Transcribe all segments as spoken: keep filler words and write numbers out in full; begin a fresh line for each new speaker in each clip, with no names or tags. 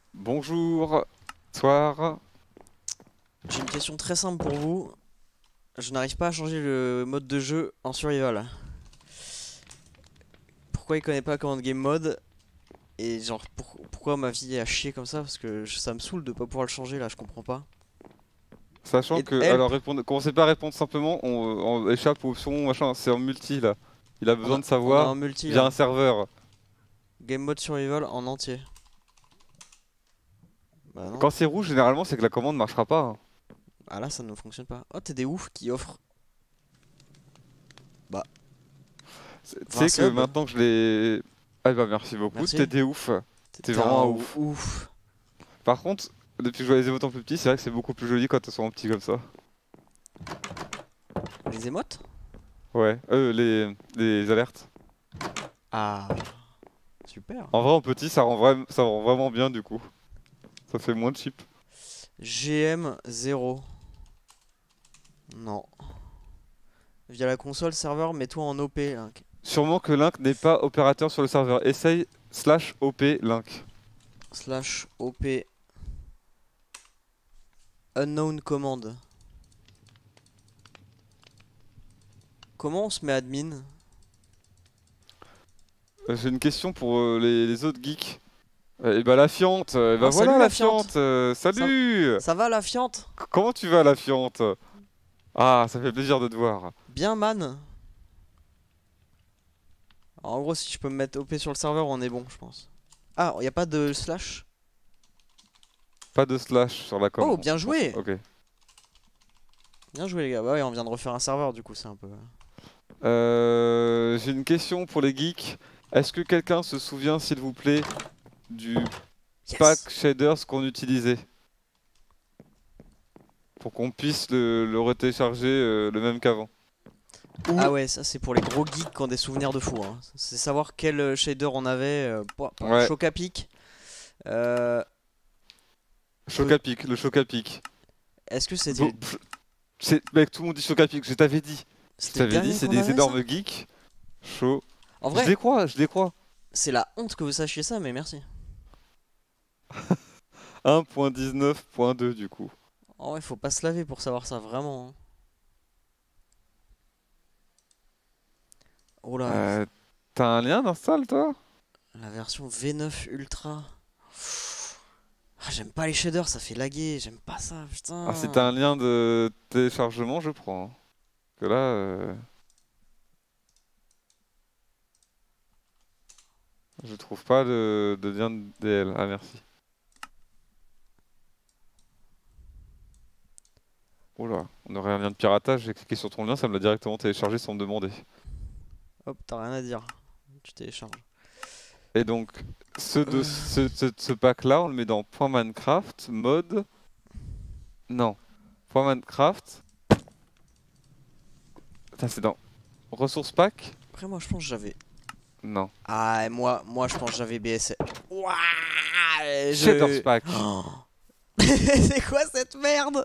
Bonjour, soir.
J'ai une question très simple pour vous. Je n'arrive pas à changer le mode de jeu en survival. Pourquoi il connaît pas Command Game Mode? Et genre, pour- pourquoi ma vie est à chier comme ça? Parce que je- ça me saoule de pas pouvoir le changer là, je comprends pas.
Sachant
Et
que,
help!
alors, répondre, commencez pas à répondre simplement, on, on échappe aux options, machin, c'est en multi là. Il a
On
besoin
a,
de
on a un
savoir
multi
via un
là.
serveur.
Game Mode survival en entier. Bah non.
Quand c'est rouge, généralement, c'est que la commande marchera pas, hein.
Ah là, ça ne fonctionne pas. Oh, t'es des oufs qui offrent. Bah,
C'est- Tu
vingt
sais que
subs.
maintenant que je l'ai. Ah bah merci beaucoup,
Merci.
t'es des ouf. T'es
T'es
vraiment
un
un
ou-
ouf.
ouf.
Par contre, depuis que je vois les émotes en plus petit, c'est vrai que c'est beaucoup plus joli quand elles sont en petit comme ça.
Les émotes?
Ouais, euh, les, les alertes.
Ah, super.
En vrai, en petit, ça rend, vra- ça rend vraiment bien du coup. Ça fait moins de cheap.
G M zéro. Non. Via la console serveur, mets-toi en O P. Link.
Sûrement que Link n'est pas opérateur sur le serveur. Essaye slash O P Link.
Slash O P unknown command. Comment on se met admin?
Euh, J'ai une question pour euh, les, les autres geeks. Et bah la fiente, euh, eh bah
Ah,
voilà
salut
la
la fiente.
fiente, euh,
Ça,
salut!
ça va la fiente?
C- Comment tu vas la fiente? Ah, ça fait plaisir de te voir.
Bien man. Alors, en gros, si je peux me mettre O P sur le serveur, on est bon, je pense. Ah, y a pas de slash?
Pas de slash sur la
Oh,
commande.
bien
Pour ça.
joué.
Ok.
Bien joué les gars. Bah ouais, on vient de refaire un serveur, du coup, c'est un peu...
Euh, J'ai une question pour les geeks. Est-ce que quelqu'un se souvient, s'il vous plaît, du pack
Yes.
shaders qu'on utilisait? Pour qu'on puisse le, le retélécharger euh, le même qu'avant.
Ah
Ou...
ouais, ça c'est pour les gros geeks qui ont des souvenirs de fou, hein. C'est savoir quel euh, shader on avait. Euh, pouah, pouah,
Ouais,
choc à pic. Euh,
choc
peut-
à pic, le choc à pic.
Est-ce que
Bon,
c'était
pff, c'est- mec, tout le monde dit choc à pic, je t'avais dit. Je
c'était le
t'avais dit,
dernier
c'est
qu'on
des
avait ça?
énormes geeks. Chaud.
En
Je
vrai,
les crois, je les crois.
c'est la honte que vous sachiez ça, mais merci.
un point dix-neuf point deux du coup.
En vrai, faut pas se laver pour savoir ça, vraiment, hein. Oh là,
Euh, T'as un lien d'install, toi?
la version V neuf Ultra. Ah, j'aime pas les shaders, ça fait laguer, j'aime pas ça,
Ah, si t'as un
putain.
lien de téléchargement, je prends, hein. Que là, euh, je trouve pas de, de lien de D L. Ah, merci. Oula, on aurait un lien de piratage, j'ai cliqué sur ton lien, ça me l'a directement téléchargé sans me demander.
Hop, t'as rien à dire. Tu télécharges.
Et donc, ce, de,
Euh,
ce, ce, ce pack-là, on le met dans point .minecraft, mode... Non. Point .minecraft... Putain, c'est dans ressources pack?
Après, moi, je pense que j'avais.
Non.
Ah, et moi, moi, je pense que j'avais B S. Ouah,
Shaders
je.
pack.
Oh. C'est quoi cette merde?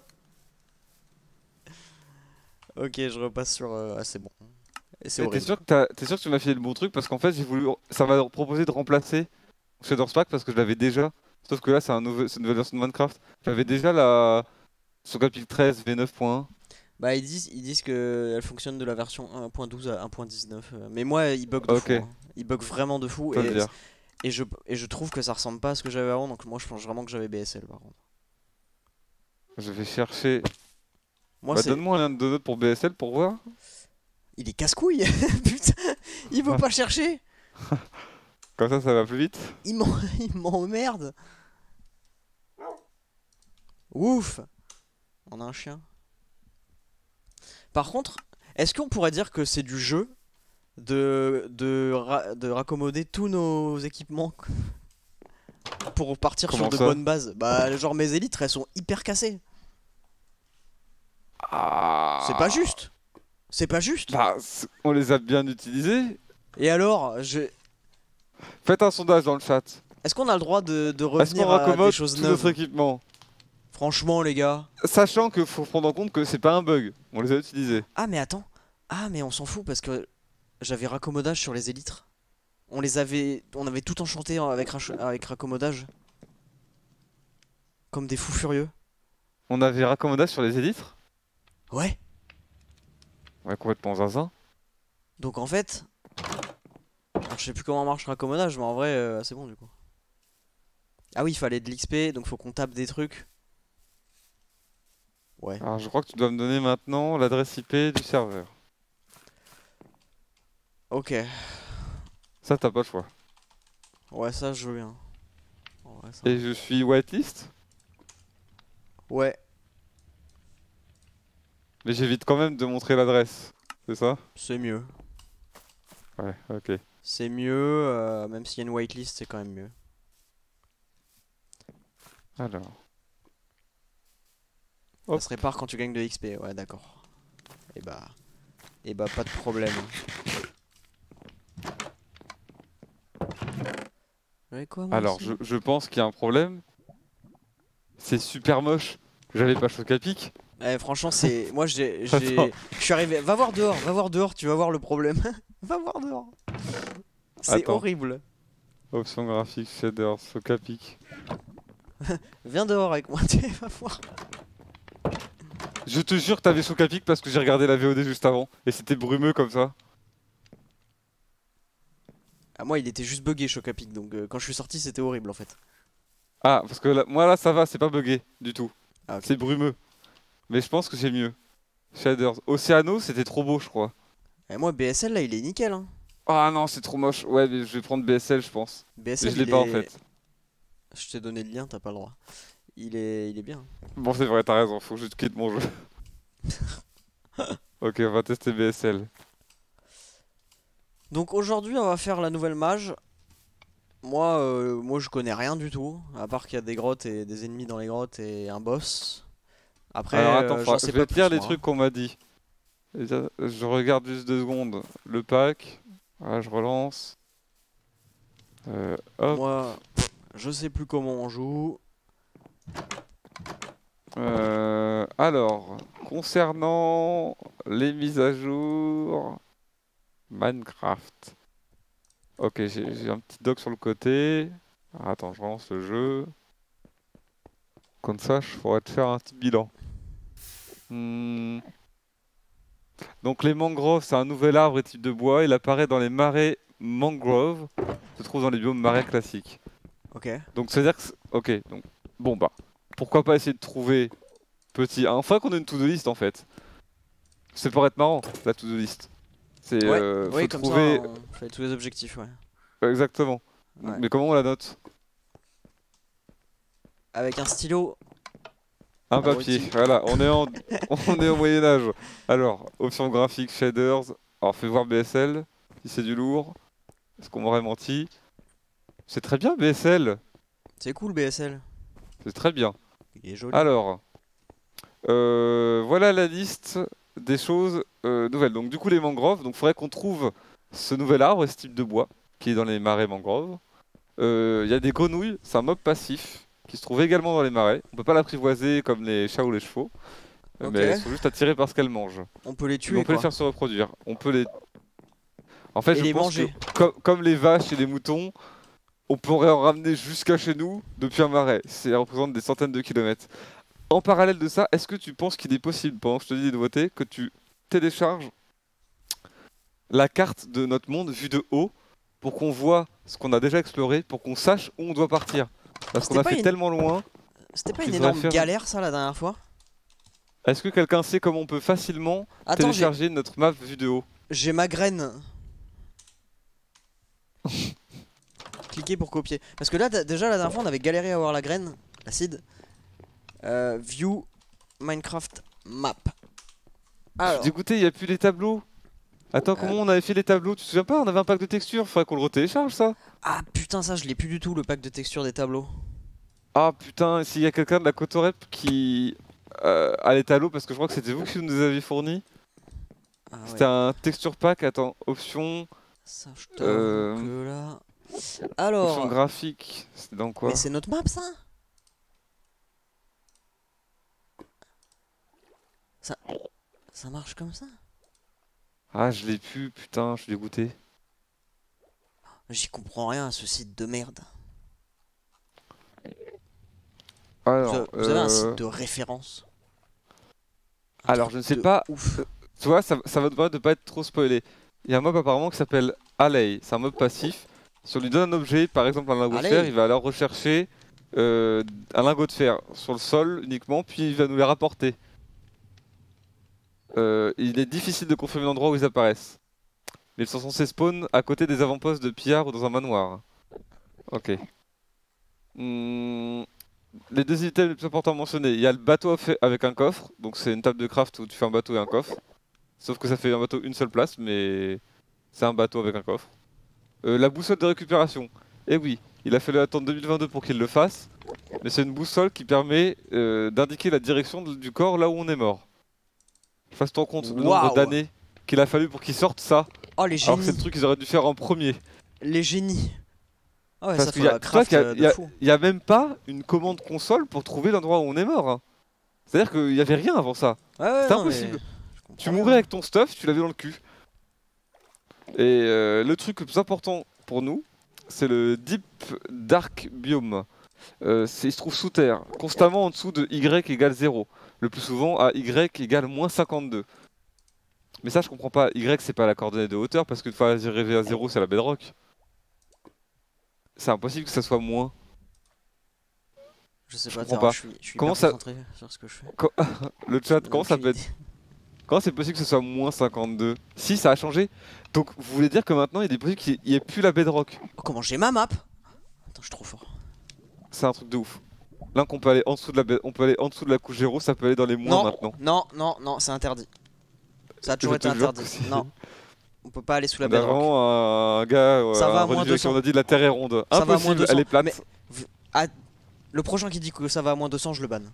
Ok, je repasse sur. euh, Ah, c'est bon. Et c'est
Et t'es
horrible.
sûr que t'as- t'es sûr que tu m'as filé le bon truc parce qu'en fait j'ai voulu ça m'a proposé de remplacer Shaders Pack parce que je l'avais déjà. Sauf que là c'est un nouveau c'est une nouvelle version de Minecraft. J'avais déjà la sur Capil treize V neuf point un.
Bah, ils disent, ils disent que elle fonctionne de la version un point douze à un point dix-neuf. euh, Mais moi, il bug de
Ok,
fou, hein. Il bug vraiment de fou.
ça veut
Et,
dire.
et, je, et je trouve que ça ressemble pas à ce que j'avais avant. Donc, moi, je pense vraiment que j'avais B S L par contre.
Je vais chercher.
Moi,
Bah
c'est.
donne-moi un lien de download pour B S L pour voir.
Il est casse-couille. Putain, il veut pas chercher.
Comme ça ça va plus vite.
Il m'en- il m'emmerde. Ouf. On a un chien. Par contre, est-ce qu'on pourrait dire que c'est du jeu de, de, ra- de raccommoder tous nos équipements pour partir sur
Comment
de
ça?
bonnes bases? Bah, genre mes élytres, elles sont hyper cassées. C'est pas
Ah.
juste. C'est pas juste.
Bah c'est- on les a bien utilisés.
Et alors, je...
Faites un sondage dans le chat.
est-ce qu'on a le droit de, de
Est-ce qu'on
revenir à des
raccommode
choses
tout notre
neuves?
équipement?
Franchement, les gars.
Sachant qu'il faut prendre en compte que c'est pas un bug. On les a utilisés.
Ah, mais attends. Ah, mais on s'en fout parce que j'avais raccommodage sur les élytres. On les avait, on avait tout enchanté avec, rach- avec raccommodage. comme des fous furieux.
On avait Raccommodage sur les élytres.
Ouais.
Ouais, complètement zinzin.
Donc en fait, alors, je sais plus comment marche raccommodage, mais en vrai, euh, c'est bon du coup. Ah oui, il fallait de l'X P, donc faut qu'on tape des trucs. Ouais.
Alors je crois que tu dois me donner maintenant l'adresse I P du serveur.
Ok.
Ça, t'as pas le choix.
Ouais, ça je veux bien. En vrai, ça
Et
va.
je suis whitelist,
Ouais,
mais j'évite quand même de montrer l'adresse. C'est ça?
c'est mieux.
Ouais, ok.
C'est mieux, euh, même s'il y a une whitelist, c'est quand même mieux.
Alors.
Ça
Hop.
se répare quand tu gagnes de X P, ouais, d'accord. Et bah. Et bah, pas de problème. J'avais quoi moi
Alors,
ici?
je, je pense qu'il y a un problème. C'est super moche. J'avais pas choc à pic.
Eh, franchement, c'est. Moi, j'ai.
Attends,
j'ai- Je suis arrivé. Va voir dehors, va voir dehors, tu vas voir le problème. Va voir dehors. C'est
attends.
horrible.
Option graphique, shaders, choc à pic.
Viens dehors avec moi, tu vas voir.
Je te jure que t'avais choc à pic parce que j'ai regardé la V O D juste avant. Et c'était brumeux comme ça.
Ah, moi, il était juste buggé, Chocapic, donc euh, quand je suis sorti, c'était horrible en fait.
Ah, parce que là, moi là, ça va, c'est pas buggé du tout.
Ah, ok.
C'est brumeux. Mais je pense que j'ai mieux. Shaders. Oceano, c'était trop beau, je crois.
Et moi, B S L là, il est nickel, hein.
Ah non, c'est trop moche. Ouais, mais je vais prendre B S L, je pense. Mais je
B S L,
l'ai
il
pas en
est.
fait.
Je t'ai donné le lien, t'as pas le droit. Il est, il est bien.
Bon, c'est vrai, t'as raison, faut que je te quitte mon jeu. Ok, on va tester B S L.
Donc aujourd'hui, on va faire la nouvelle mage. Moi, euh, moi, je connais rien du tout, à part qu'il y a des grottes et des ennemis dans les grottes et un boss. Après,
Alors attends,
euh, j'en
faudra-
sais
je vais
pas
te lire
plus
les
moi, hein.
trucs qu'on m'a dit. Déjà, je regarde juste deux secondes. Le pack. Voilà, je relance. Euh, hop.
Moi, je sais plus comment on joue.
Euh, alors, concernant les mises à jour, Minecraft. Ok, j'ai j'ai un petit doc sur le côté. Alors, attends, je relance le jeu. Comme ça, je pourrais te faire un petit bilan. Hmm. Donc les mangroves, c'est un nouvel arbre et type de bois. Il apparaît dans les marais mangroves. Se trouve dans les biomes marais classiques.
Ok.
Donc c'est à dire que... c'est- Ok, donc... Bon bah... Pourquoi pas essayer de trouver petit... Enfin qu'on ait une to-do list en fait. C'est pour être marrant, la to-do list. C'est...
Ouais,
Euh,
ouais,
faut
comme ça,
trouver...
on fait tous les objectifs, ouais.
Exactement. Donc,
Ouais.
mais comment on la note?
Avec un stylo.
Un papier,
Abruti.
voilà, on est en... on est au Moyen-Âge. Alors, option graphique, shaders. Alors fais voir B S L, si c'est du lourd. Est-ce qu'on m'aurait menti? C'est très bien B S L.
C'est cool, B S L.
C'est très bien.
Il est joli.
Alors, euh, voilà la liste des choses euh, nouvelles. Donc du coup les mangroves, donc il faudrait qu'on trouve ce nouvel arbre et ce type de bois qui est dans les marais mangroves. Euh, Il y a des grenouilles, c'est un mob passif qui se trouve également dans les marais. On peut pas l'apprivoiser comme les chats ou les chevaux, euh,
Ok.
mais elles sont juste attirées par ce qu'elles mangent.
On peut les
Mais
tuer,
on peut les
quoi.
faire se reproduire. On peut les... En fait
Et
je
les
pense que
manger.
co- comme les vaches et les moutons, on pourrait en ramener jusqu'à chez nous depuis un marais. Ça représente des centaines de kilomètres. En parallèle de ça, est-ce que tu penses qu'il est possible, pendant que je te dis les nouveautés, que tu télécharges la carte de notre monde vue de haut pour qu'on voit ce qu'on a déjà exploré, pour qu'on sache où on doit partir? Parce qu'on
C'était
a
pas
fait
une...
tellement loin
C'était pas
qu'il
une
faudrait
énorme
faire...
galère, ça, la dernière fois?
Est-ce que quelqu'un sait comment on peut facilement
Attends, j'ai...
télécharger notre map vue de haut?
J'ai ma graine. Cliquez pour copier. Parce que là, d- déjà, la dernière fois, on avait galéré à avoir la graine, l'acide. Euh, view Minecraft map.
Je suis
Alors,
dégoûté, il n'y a plus les tableaux. Attends, comment
euh,
on avait fait les tableaux? Tu te souviens pas? On avait un pack de textures, faudrait qu'on le retélécharge ça.
ah putain, ça, je l'ai plus du tout, le pack de texture des tableaux.
Ah putain, s'il y a quelqu'un de la Cotorep qui euh, a les tableaux, parce que je crois que c'était vous qui nous les avez fournis.
Ah
C'était
ouais,
un texture pack, attends, option,
ça, je t'avoue
euh,
que là...
option
Alors,
graphique, c'était dans quoi?
mais c'est notre map, ça? Ça... Ça marche comme ça?
Ah, je l'ai plus, putain, je suis dégoûté.
J'y comprends rien à ce site de merde. Vous,
Alors,
a- vous avez un
euh,
site de référence? Un
alors
truc
je ne sais
de
pas,
ouf.
tu vois, ça, ça va te permettre de pas être trop spoilé. Il y a un mob apparemment qui s'appelle Alley, c'est un mob passif. Si on lui donne un objet, par exemple un lingot de fer,
Allez!
il va alors rechercher euh, un lingot de fer sur le sol uniquement, puis il va nous les rapporter. Euh, il est difficile de confirmer l'endroit où ils apparaissent. Mais ils sont censés spawn à côté des avant-postes de pillards ou dans un manoir. Ok. Hmm, Les deux items les plus importants à mentionner, il y a le bateau fait- avec un coffre, donc c'est une table de craft où tu fais un bateau et un coffre. Sauf que ça fait un bateau une seule place, mais c'est un bateau avec un coffre. Euh, la boussole de récupération. Eh oui, il a fallu attendre deux mille vingt-deux pour qu'il le fasse, mais c'est une boussole qui permet euh, d'indiquer la direction de- du corps là où on est mort. Je fasse ton compte le nombre
Waouh!
d'années qu'il a fallu pour qu'il sorte ça,
Oh les
alors que c'est le
génies!
truc qu'ils auraient dû faire en premier.
Les génies! Ah ouais,
Parce
ça
qu'il
faut
y a,
la
dis-toi
craft
qu'il y a,
euh,
il
de
y a-
fou.
il y a même pas une commande console pour trouver l'endroit où on est mort, hein. C'est-à-dire qu'il y avait rien avant ça.
Ouais, ouais,
C'était
non, mais
impossible.
je comprends
Tu
bien.
mourais avec ton stuff, tu l'avais dans le cul. Et euh, le truc le plus important pour nous, c'est le Deep Dark Biome. Euh, c'est- il se trouve sous terre, constamment en dessous de Y égale zéro. Le plus souvent à Y égale moins cinquante-deux. Mais ça, je comprends pas. Y, c'est pas la coordonnée de hauteur, parce qu'une fois arrivé à zéro, c'est la bedrock. C'est impossible que ça soit moins.
Je sais
Je
pas,
comprends
Terra,
pas.
je suis, je suis
Comment
hyper
ça...
concentré sur ce que je fais.
co- Le
J'en
chat,
ai
comment ça
aucune
peut être...
idée.
Comment c'est possible que ce soit moins cinquante-deux? Si, ça a changé. Donc, vous voulez dire que maintenant, il est possible qu'il n'y ait plus la bedrock?
Oh, comment j'ai ma map? Attends, je suis trop fort.
C'est un truc de ouf. Là, qu'on peut aller en dessous de la, bed- on peut aller en dessous de la couche zéro, ça peut aller dans les moins
Non,
maintenant.
non, non, non, c'est interdit. Ça a toujours
Je
été
te jure
interdit.
que si.
Non, on peut pas aller sous la
On a
bedrock.
vraiment un gars, euh,
Ça va
un
à moins
religieux qui
deux cents.
on a dit la terre est ronde.
Ça va à moins
Impossible,
deux cents.
elle est plate.
Mais v- ah, le prochain qui dit que ça va à moins deux cents, je le banne.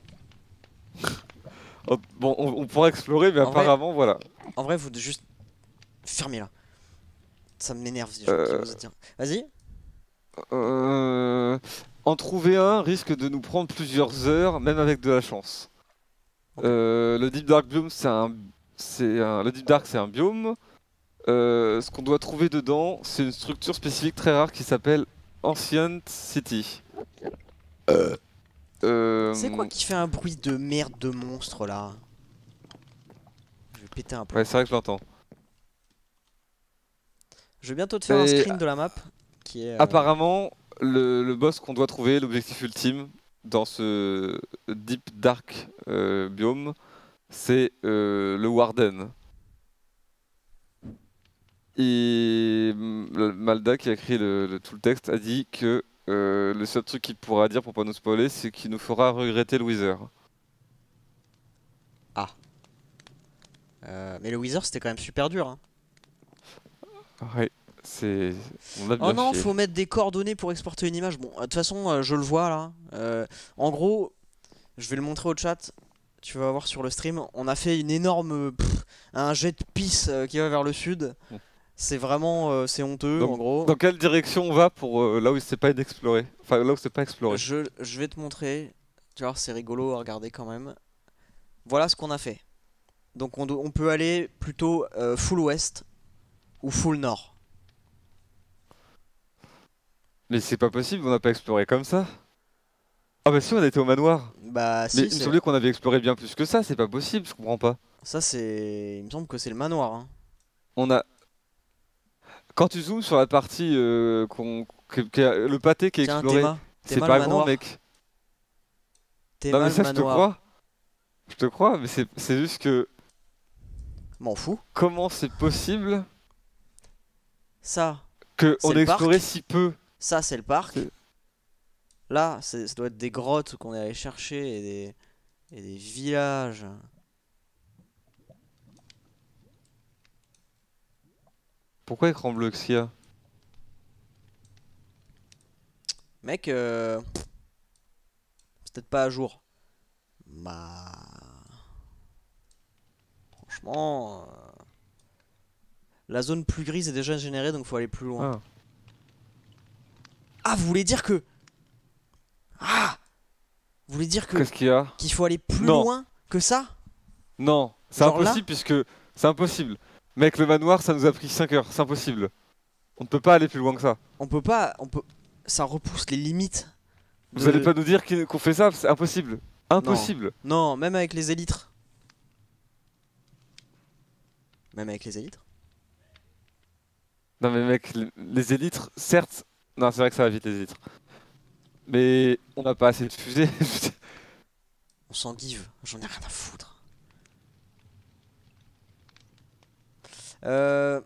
Oh, bon, on, on pourra explorer, mais
En vrai-
apparemment, voilà.
En vrai, vous juste fermer là. Ça m'énerve ces gens qui
Euh.
osent dire. Vas-y.
Euh, En trouver un risque de nous prendre plusieurs heures, même avec de la chance.
Ok.
Euh, le Deep Dark Biome, c'est un, c'est un, le Deep Dark, c'est un biome. Euh, ce qu'on doit trouver dedans, c'est une structure spécifique très rare qui s'appelle Ancient City. Euh,
C'est quoi qui fait un bruit de merde de monstre là? Je vais péter un peu.
Ouais, c'est vrai que je l'entends.
Je vais bientôt te faire un
Et-
screen de la map qui est. euh,
Apparemment, le, le boss qu'on doit trouver, l'objectif ultime dans ce Deep Dark euh, biome, c'est euh, le Warden. Et mm, Malda, qui a écrit le, le- tout le texte, a dit que euh, le seul truc qu'il pourra dire pour pas nous spoiler, c'est qu'il nous fera regretter le Wither.
euh, Mais le Wither c'était quand même super dur. Hein.
Ouais, c'est. On a bien
Oh non,
chié.
faut mettre des coordonnées pour exporter une image. Bon, de toute façon, euh, je le vois là. Euh, en gros, je vais le montrer au chat. Tu vas voir sur le stream. On a fait une énorme. Pff, un jet de pisse euh, qui va vers le sud.
Mm.
C'est vraiment. euh, c'est honteux
Donc,
en gros.
Dans quelle direction on va pour euh, là où c'est pas inexploré? Enfin, là où c'est pas exploré.
Je, je vais te montrer. Tu vois, c'est rigolo à regarder quand même. Voilà ce qu'on a fait. Donc on, do- on peut aller plutôt euh, full ouest ou full nord.
Mais c'est pas possible, on n'a pas exploré comme ça. Ah bah si, on était au manoir.
Bah
Mais
si,
il me
c'est-
semblait qu'on avait exploré bien plus que ça, c'est pas possible, je comprends pas.
ça c'est... Il me semble que c'est le manoir. Hein.
On a... Quand tu zoomes sur la partie, euh, qu'on... que- que- le pâté qui est
Tiens,
exploré,
Théma.
c'est
Théma,
pas
le
grand
manoir.
mec.
Théma,
Non mais
le
ça je te
manoir.
crois. Je te crois, mais c'est c'est juste que...
M'en fous.
Comment c'est possible
Ça,
qu'on
C'est
ait
le
exploré
parc.
si peu?
ça c'est le parc.
C'est-
Là, c'est- ça doit être des grottes qu'on est allé chercher et des, et des villages.
Pourquoi écran bleu que s'il y a?
Mec, euh... c'est peut-être pas à jour. Bah... Franchement... euh, La zone plus grise est déjà générée, donc faut aller plus loin.
Ah.
Ah, vous voulez dire que... Ah, vous voulez dire que
Qu'est-ce qu'il y a?
qu'il faut aller plus
Non.
loin que ça?
Non, c'est
Genre là
impossible puisque... C'est impossible. Mec, le manoir, ça nous a pris cinq heures, c'est impossible. On ne peut pas aller plus loin que ça.
On peut pas... On peut... Ça repousse les limites
Vous allez
De-
pas nous dire qu'il- qu'on fait ça, c'est impossible. Impossible.
Non, même avec les élytres. Même avec les élytres.
Non mais mec, les, les élytres, certes... Non, c'est vrai que ça va vite les élytres. Mais on n'a pas assez de fusées.
On s'en give, j'en ai rien à foutre. Euh...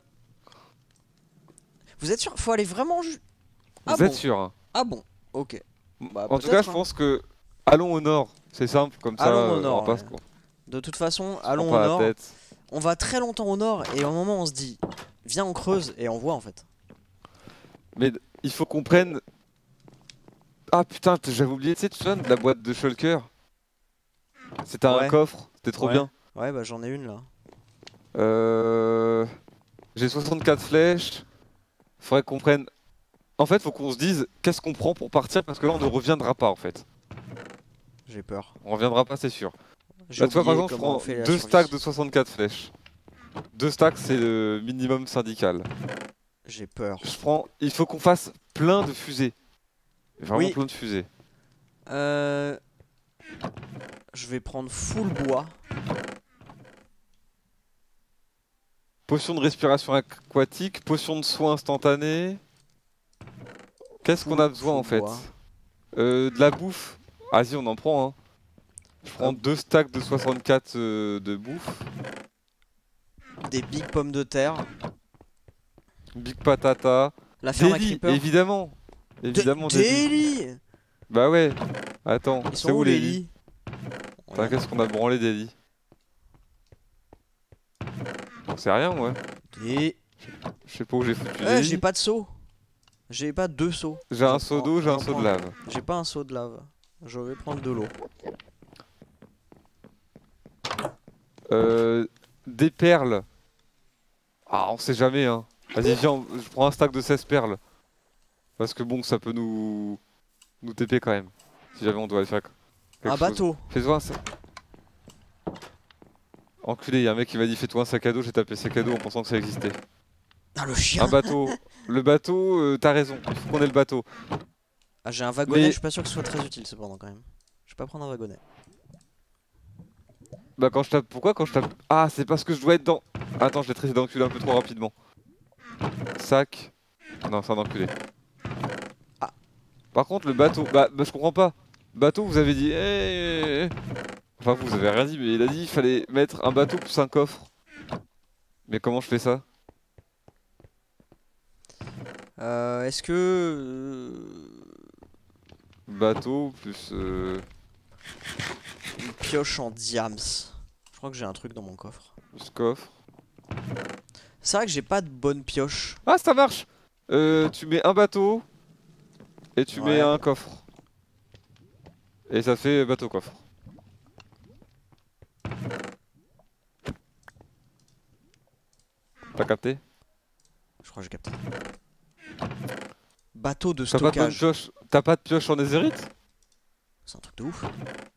Vous êtes sûr? Faut aller vraiment ju... Ah
Vous êtes
bon?
sûr, hein.
Ah bon, ok. Bah,
En tout cas,
peut-être,
je
hein.
pense que... Allons au nord. C'est simple, comme ça,
Allons au
euh,
nord,
on va pas
ouais.
se prendre
De toute façon, allons au
pas la
nord.
tête.
On va très longtemps au nord et à un moment on se dit, viens on creuse et on voit en fait.
Mais il faut qu'on prenne... Ah putain, t- j'avais oublié, tu sais, tu te souviens de la boîte de Shulker? C'était un
Ouais.
coffre, c'était trop
Ouais.
bien.
Ouais, bah j'en ai une là.
Euh... J'ai soixante-quatre flèches. Faudrait qu'on prenne... En fait, faut qu'on se dise qu'est-ce qu'on prend pour partir parce que là on ne reviendra pas en fait.
J'ai peur.
On reviendra pas, c'est sûr.
J'ai
Là, tu vois, par
oublié
exemple, je
comment on
prends
fait la
deux
survie.
stacks de soixante-quatre flèches. Deux stacks, c'est le minimum syndical.
J'ai peur.
Je prends... Il faut qu'on fasse plein de fusées. Vraiment
Oui.
plein de fusées.
Euh... Je vais prendre full bois.
Potion de respiration aquatique, potion de soins instantanée. Qu'est-ce qu'on a
Full-
besoin en
full
fait?
bois.
Euh, De la bouffe. Ah si, on en prend, hein. Je prends
Hop.
deux stacks de soixante-quatre euh, de bouffe.
Des big pommes de terre.
Big patata.
La ferme à
Daily,
creeper.
évidemment.
De-
Évidemment, Daily.
Daily.
Bah ouais. Attends,
Ils
c'est
sont
où
où
les
les
lits?
lits?
Putain, qu'est-ce qu'on a branlé des lits? J'en sais rien, ouais.
Et...
Je sais pas où j'ai foutu
Ouais,
les
j'ai
lits.
pas de seau. J'ai pas deux seaux.
J'ai un
J'en
seau
prends-
d'eau, j'ai un
j'en
seau de
prends
lave.
J'ai pas un seau de lave. Je vais prendre de l'eau.
Euh, des perles. Ah, on sait jamais, hein. Vas-y, viens, je prends un stack de seize perles. Parce que bon, ça peut nous... nous T P quand même. Si jamais on doit aller faire quelque
Un
chose.
bateau.
Fais-toi un sac. Enculé, y'a un mec qui m'a dit fais-toi un sac à dos, j'ai tapé sac à dos en pensant que ça existait.
Ah, le chien.
Un bateau. Le bateau, euh, t'as raison, il faut qu'on ait le bateau.
Ah, j'ai un wagonnet,
Mais-
je suis pas sûr que ce soit très utile cependant quand même. Je vais pas prendre un wagonnet.
Bah quand je tape... Pourquoi quand je tape... Ah, c'est parce que je dois être dans... Attends, je l'ai traité d'enculé un peu trop rapidement. Sac... Non, c'est un enculé.
Ah.
Par contre, le bateau... Bah, bah je comprends pas. Bateau, vous avez dit... eh, eh, eh. Enfin, vous avez rien dit, mais il a dit il fallait mettre un bateau plus un coffre. Mais comment je fais ça?
Euh, est-ce que... euh,
Bateau plus... Euh...
Une pioche en diams. Je crois que j'ai un truc dans mon coffre.
plus coffre.
C'est vrai que j'ai pas de bonne pioche.
Ah, ça marche! Euh, tu mets un bateau... Et tu mets
Ouais.
un coffre. Et ça fait bateau-coffre. T'as capté?
Je crois que j'ai capté. Bateau de
T'as pas de bonne
stockage.
pioche? T'as pas de pioche en netherite?
C'est un truc de ouf.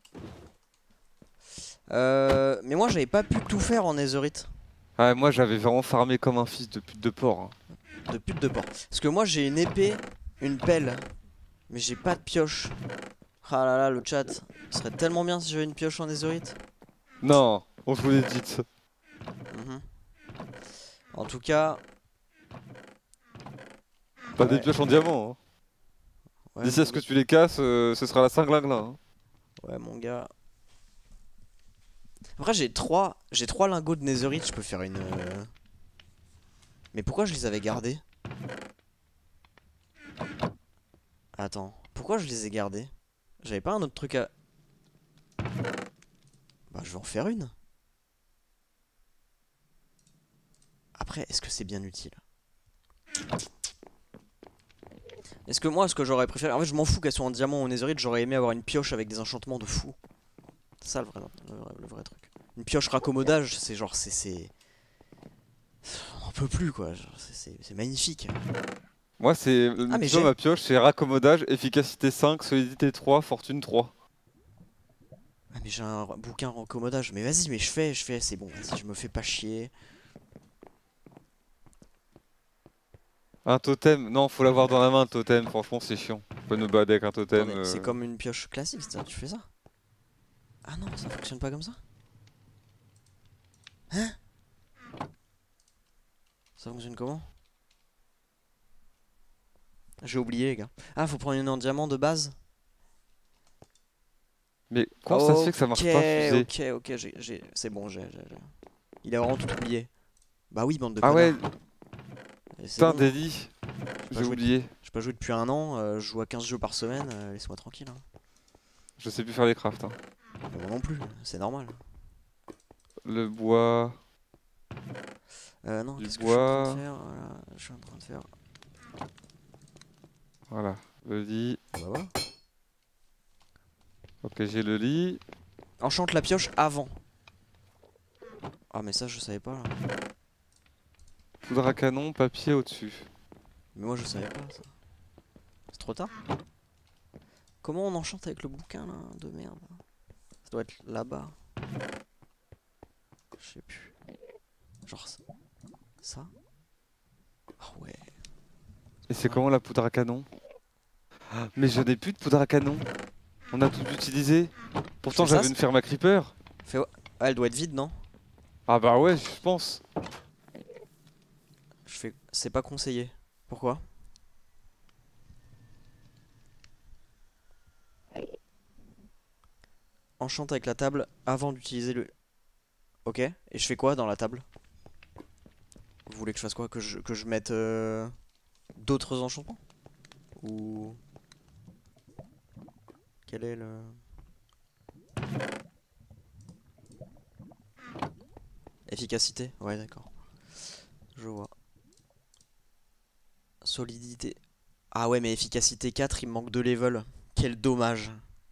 Euh, mais moi j'avais pas pu tout faire en netherite.
Ah, moi j'avais vraiment farmé comme un fils de pute de porc. Hein.
De pute de porc. Parce que moi j'ai une épée, une pelle. Mais j'ai pas de pioche. Ah là là, le chat. Ce serait tellement bien si j'avais une pioche en netherite.
Non, on se vous l'est dit.
Mhm. En tout cas...
T'as
Ouais.
des pioches en diamant. Hein.
Ouais,
D'ici à ce que tu les casses, euh, ce sera la cinglingla. Hein.
ouais, mon gars. Après j'ai trois j'ai trois lingots de netherite, je peux faire une... euh, Mais pourquoi je les avais gardés? Attends, pourquoi je les ai gardés? J'avais pas un autre truc à... Bah je vais en faire une. Après, est-ce que c'est bien utile? Est-ce que moi, ce que j'aurais préféré... En fait, je m'en fous qu'elles soient en diamant ou en netherite, j'aurais aimé avoir une pioche avec des enchantements de fou. C'est ça le vrai, le vrai, le vrai truc. Une pioche raccommodage, c'est genre, c'est... c'est... On en peut plus, quoi. Genre, c'est- C'est c'est magnifique.
Moi, c'est.
Ah, mais
tu vois,
j'ai-
ma pioche, c'est raccommodage, efficacité cinq, solidité trois, fortune trois.
Ah, mais j'ai un bouquin raccommodage. Mais vas-y, mais je fais, je fais, c'est bon. Vas-y, je me fais pas chier.
Un totem, non, faut l'avoir dans la main, le totem, franchement, c'est chiant. Faut pas nous battre avec un totem.
Attendez,
euh.
c'est comme une pioche classique, ça, tu fais ça? Ah non, ça fonctionne pas comme ça? Hein? Ça fonctionne comment? J'ai oublié, les gars. Ah, faut prendre une en diamant de base?
Mais comment ça se fait que ça marche pas, fusée?
Ok, ok, j'ai, j'ai... c'est bon, j'ai, j'ai, j'ai. Il a vraiment tout oublié. Bah oui, bande de
Ah
connards.
ouais,
Et c'est
putain,
bon,
délit.
pas
J'ai
joué
oublié.
j'ai pas joué depuis un an, euh, je joue à quinze jeux par semaine, euh, laisse-moi tranquille. Hein.
Je sais plus faire les crafts. Hein.
Mais moi non plus, c'est normal.
Le bois.
Euh, non,
Du
qu'est-ce que je suis en train
bois.
de faire? Voilà, je suis en train de faire.
Voilà, le lit.
Bah voilà.
Ok, j'ai le lit.
Enchante la pioche avant. Ah, mais ça, je savais pas là.
Poudre à canon, papier au-dessus.
Mais moi, je savais pas ça. C'est trop tard. Comment on enchante avec le bouquin là de merde? Ça doit être là-bas. Je sais plus. Genre ça. Ça? Ah ouais.
Et c'est comment la poudre à canon? Ah, mais je n'ai plus de poudre à canon. On a tout utilisé. Pourtant,
fais ça,
j'avais une ferme à creeper.
Fais... Ah, elle doit être vide, non?
Ah bah ouais, je pense.
Je fais... C'est pas conseillé. Pourquoi? Enchante avec la table avant d'utiliser le... Ok. Et je fais quoi dans la table? Vous voulez que je fasse quoi? Que je, que je mette euh, d'autres enchantements? Ou... Quel est le... Efficacité? Ouais, d'accord. Je vois. Solidité. Ah ouais, mais efficacité quatre, il me manque de level. Quel dommage.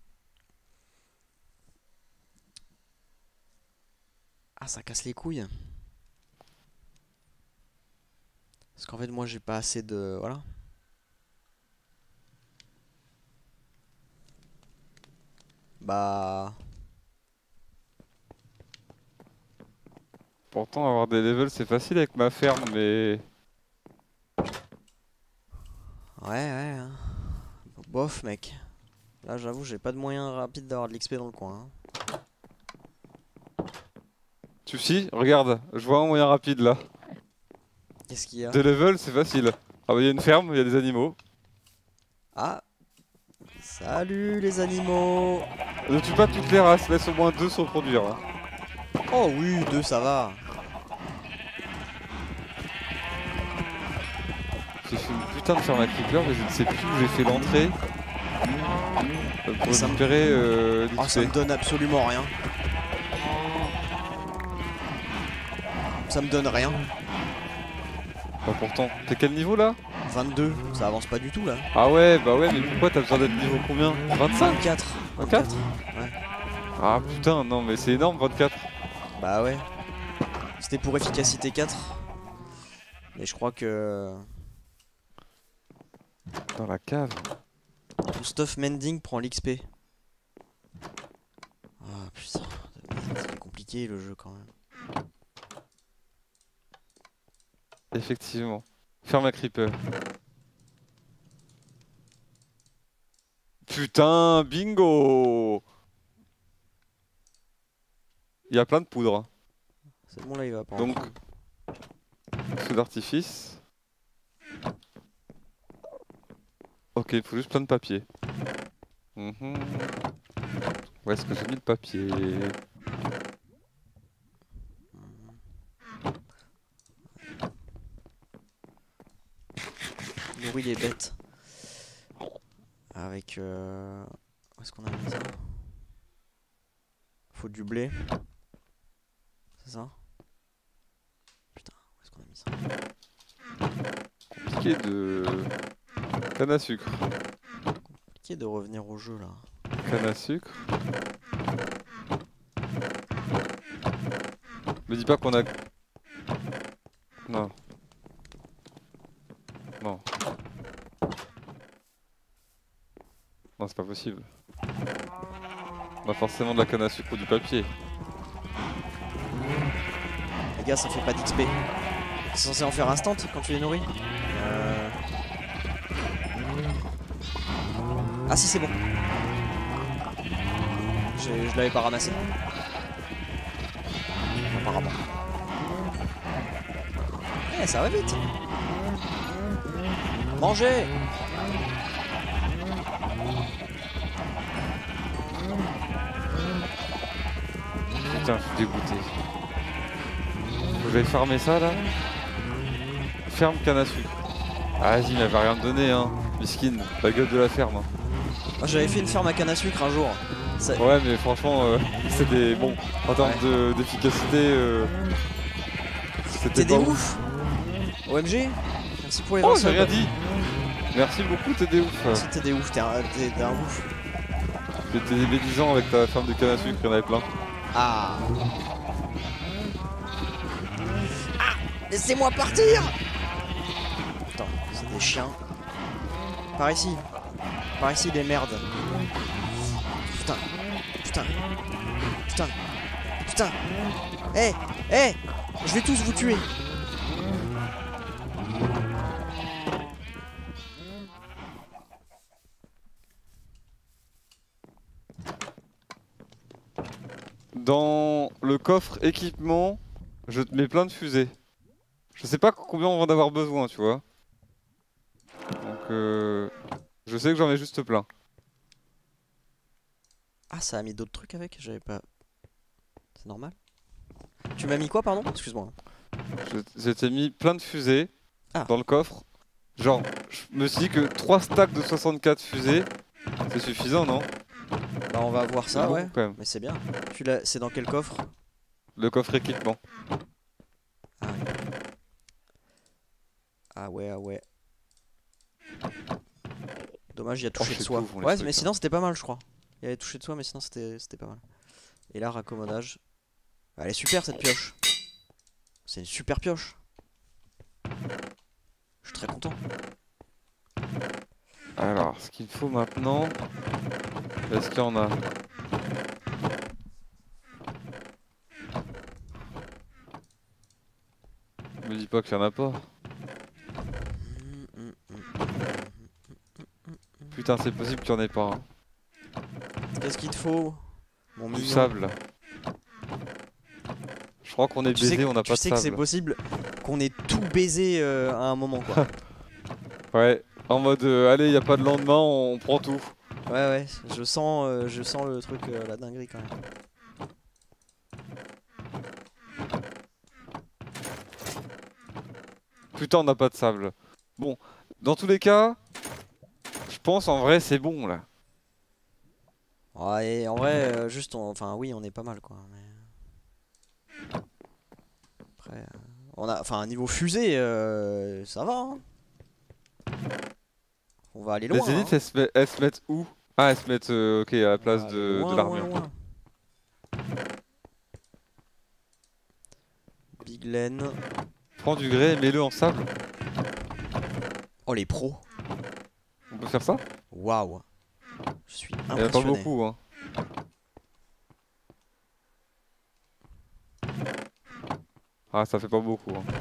Ah, ça casse les couilles. Parce qu'en fait, moi, j'ai pas assez de... Voilà. Bah...
Pourtant, avoir des levels, c'est facile avec ma ferme, mais...
Ouais, ouais. Hein. Bof, mec. Là, j'avoue, j'ai pas de moyen rapide d'avoir de l'X P dans le coin. Hein.
Tu si, regarde, je vois un moyen rapide là.
Qu'est-ce qu'il y a?
Des levels, c'est facile. Ah bah, il y a une ferme, il y a des animaux.
Ah! Salut les animaux!
Ne tue pas toutes les races, laisse au moins deux se reproduire. Hein.
Oh oui, deux, ça va.
J'ai fait une putain de ferme à creeper, mais je ne sais plus où j'ai fait l'entrée. Euh, pour
Ça me-
récupérer euh,
Oh, ça me
l'X P.
donne absolument rien. Ça me donne rien.
Bah pourtant, t'es quel niveau là?
vingt-deux, ça avance pas du tout là.
Ah ouais, bah ouais, mais pourquoi t'as besoin d'être niveau combien? vingt-cinq?
vingt-quatre.
vingt-quatre?
Ouais.
Ah putain, non mais c'est énorme vingt-quatre.
Bah ouais. C'était pour efficacité quatre. Mais je crois que...
Dans la cave.
Tout stuff mending prend l'X P. Ah putain, c'est compliqué le jeu quand même.
Effectivement. Ferme à creeper. Putain, bingo! Il y a plein de poudre. Hein.
C'est bon là, il va pas.
Donc, feu d'artifice. Ok, il faut juste plein de papier. Mhm. Où est-ce que j'ai mis le papier?
Nourrit les bêtes. Avec... Euh... Où est-ce qu'on a mis ça? Faut du blé. C'est ça? Putain, où est-ce qu'on a mis ça?
Compliqué de... Canne à sucre.
Compliqué de revenir au jeu là.
Canne à sucre. Me dis pas qu'on a... Non. Non. Non, c'est pas possible. On a forcément de la canne à sucre ou du papier.
Les gars, ça fait pas d'X P. C'est censé en faire instant quand tu les nourris. Euh... Ah si, c'est bon. Je l'avais pas ramassé. Apparemment. Eh, ça va vite. Mangez.
Putain, je suis dégoûté. Faut que j'aille farmer ça là. Ferme canne à sucre. Ah, vas-y, mais elle va rien me donner, hein. Miskin, la gueule de la ferme. Hein.
Ah, j'avais fait une ferme à canne à sucre un jour. Ça...
Ouais, mais franchement, euh, c'était bon. En termes ouais. d'efficacité, euh,
c'était des ouf. O M G. Merci pour les
Oh, j'ai rien dit. Merci beaucoup, t'es des ouf.
Merci, t'es des ouf, t'es un, un ouf.
T'es des médisants avec ta ferme de canne à sucre, il y en avait plein.
Ah. Ah, laissez-moi partir. Attends, c'est des chiens. Par ici. Par ici, des merdes. Putain. Putain. Putain. Putain. Eh, hey, eh hey, je vais tous vous tuer.
Dans le coffre équipement, je te mets plein de fusées. Je sais pas combien on va en avoir besoin, tu vois. Donc euh, je sais que j'en ai juste plein.
Ah, ça a mis d'autres trucs avec, j'avais pas... C'est normal. Tu m'as mis quoi, pardon? Excuse-moi.
Je, je t'ai mis plein de fusées ah. dans le coffre. Genre, je me suis dit que trois stacks de soixante-quatre fusées, c'est suffisant, non?
Bah on va voir ça,
bon,
ouais.
Quand même.
Mais c'est bien. Tu l'as... C'est dans quel coffre?
Le coffre équipement.
Ah ouais. Ah ouais, ah ouais. Dommage, il y a touché oh, de soi. Tout, ouais, mais sinon c'était pas mal, je crois. Il y avait touché de soi, mais sinon c'était pas mal. Et là, raccommodage. Elle est super cette pioche. C'est une super pioche. Je suis très content.
Alors, ce qu'il faut maintenant... Est-ce qu'il y en a? Me dis pas qu'il y en a pas. Putain, c'est possible qu'il y en ait pas. Hein.
Qu'est-ce qu'il te faut, mon
Du sable. Je crois qu'on est baisé, on n'a pas de sable.
Tu sais que c'est possible qu'on ait tout baisé euh, à un moment, quoi.
Ouais, en mode, euh, allez, y a pas de lendemain, on, on prend tout.
Ouais, ouais, je sens, euh, je sens le truc, euh, la dinguerie quand même.
Putain, on n'a pas de sable. Bon, dans tous les cas, je pense en vrai c'est bon là.
Ouais, et en vrai, euh, juste, on... enfin oui, on est pas mal quoi. Mais... Après, euh, on a, enfin niveau fusée, euh, ça va. Hein. On va aller loin.
Les élites,
hein.
elles, se met, elles se mettent où? Ah, elles se mettent, euh, ok, à la place de,
loin,
de l'armure.
Big Len.
Prends du grès et mets-le en sable.
Oh les pros.
On peut faire ça?
Waouh. Je suis impressionné.
Il n'y en a pas beaucoup hein. Ah ça fait pas beaucoup hein.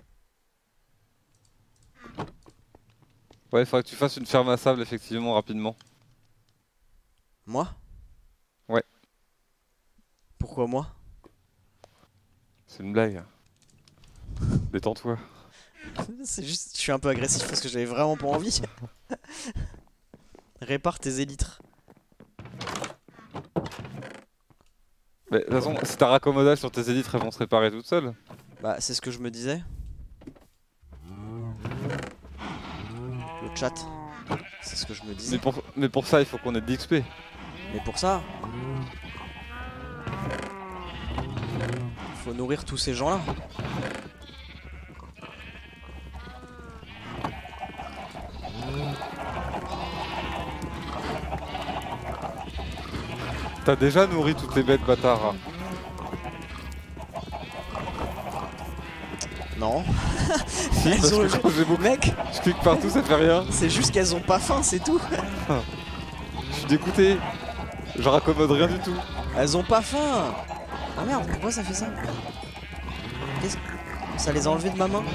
Ouais, il faudrait que tu fasses une ferme à sable effectivement rapidement.
Moi?
Ouais.
Pourquoi moi?
C'est une blague. Détends-toi.
C'est juste, je suis un peu agressif parce que j'avais vraiment pas envie. Répare tes élytres.
Mais de toute façon, si t'as raccommodage sur tes élytres, elles vont se réparer toutes seules.
Bah, c'est ce que je me disais. Le chat, c'est ce que je me disais.
Mais pour, mais pour ça, il faut qu'on ait de l'X P.
Mais pour ça, faut nourrir tous ces gens-là.
T'as déjà nourri toutes les bêtes, bâtard.
Non.
Si, parce
ont...
que je j'ai beaucoup.
Mec,
je clique partout, ça fait rien.
C'est juste qu'elles ont pas faim, c'est tout.
Je suis dégoûté. Je raccommode rien du tout.
Elles ont pas faim. Ah merde, pourquoi ça fait ça? Qu'est-ce que... Ça les a enlevés de ma main?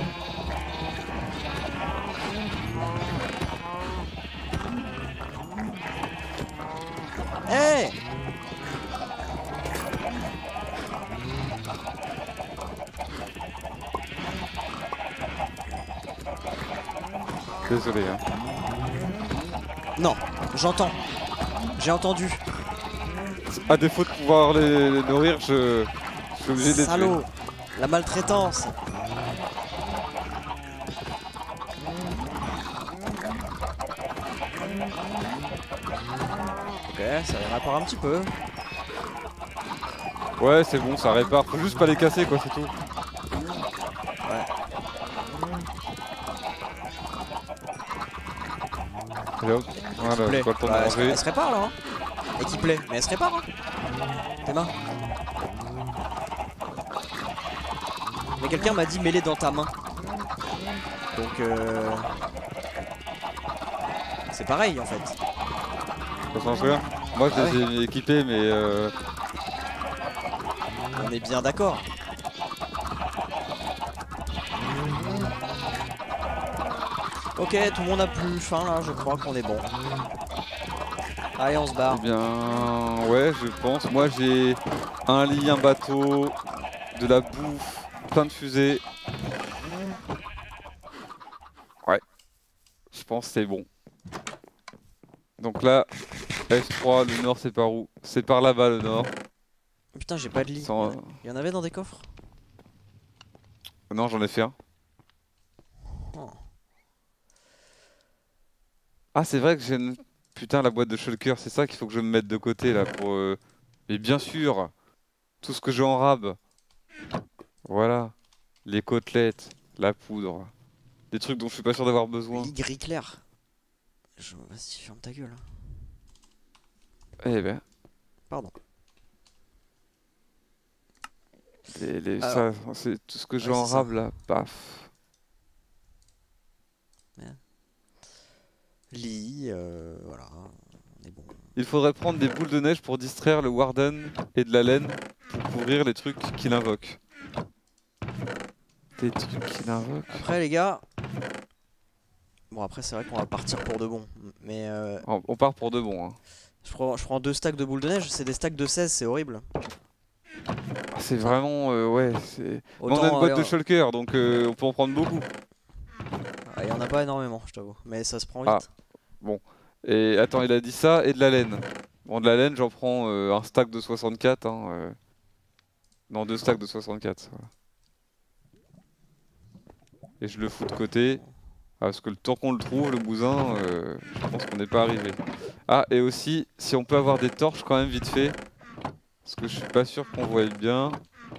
Eh.
Désolé hein.
Non, j'entends. J'ai entendu.
À défaut de pouvoir les, les nourrir, je, je suis obligé de les tuer.
Salaud. La maltraitance. Ok, ça les répare un petit peu.
Ouais, c'est bon, ça répare. Faut juste pas les casser, quoi, c'est tout.
Ouais.
Et hop, voilà, pas le temps de
Bah, elle, se,
manger.
elle se répare là. Hein. Et qui plaît, mais elle se répare. Hein. Tes mains. Mais quelqu'un m'a dit mets-les dans ta main. Donc euh... c'est pareil en fait.
Ça change rien. Moi, je
Ah
les
ouais.
ai équipés, mais euh...
On est bien d'accord. Ok, tout le monde a plus faim là, je crois qu'on est bon. Allez, on se barre.
Eh bien, ouais, je pense. Moi, j'ai un lit, un bateau, de la bouffe, plein de fusées. Ouais, je pense que c'est bon. Donc là, F trois, le nord, c'est par où? C'est par là-bas, le nord.
Putain, j'ai pas de lit.
Sans...
Il y en avait dans des coffres?
Non, j'en ai fait un.
Oh.
Ah, c'est vrai que j'ai une... Putain, la boîte de shulker, c'est ça qu'il faut que je me mette de côté, là, pour... Euh... Mais bien sûr, tout ce que j'ai en rab. Voilà. Les côtelettes, la poudre. Des trucs dont je suis pas sûr d'avoir besoin.
Lit gris clair. Je... Vas-y, ferme ta gueule.
Eh ben...
Pardon.
Les, les...
Alors...
Ça, c'est tout ce que j'ai
Ouais,
en
c'est ça.
rab, là. Paf.
Merde. Lit, euh... voilà. On est bon.
Il faudrait prendre des boules de neige pour distraire le Warden et de la laine pour couvrir les trucs qu'il invoque. Des trucs qu'il invoque.
Après les gars... Bon après c'est vrai qu'on va partir pour de bon. Mais euh...
On on part pour de bon. Hein.
Je, prends, je prends deux stacks de boules de neige, c'est des stacks de seize, c'est horrible.
C'est vraiment... Euh, ouais, c'est... On
Autant,
a une boîte
euh,
de shulker, donc euh, on peut en prendre beaucoup.
Il y en a pas énormément, je t'avoue. Mais ça se prend vite.
Ah, bon. Et attends, il a dit ça et de la laine. Bon, de la laine, j'en prends euh, un stack de soixante-quatre. Hein, euh... Non, deux stacks de soixante-quatre. Voilà. Et je le fous de côté. Ah, parce que le temps qu'on le trouve, le bousin, euh, je pense qu'on n'est pas arrivé. Ah, et aussi, si on peut avoir des torches quand même vite fait. Parce que je suis pas sûr qu'on voie bien.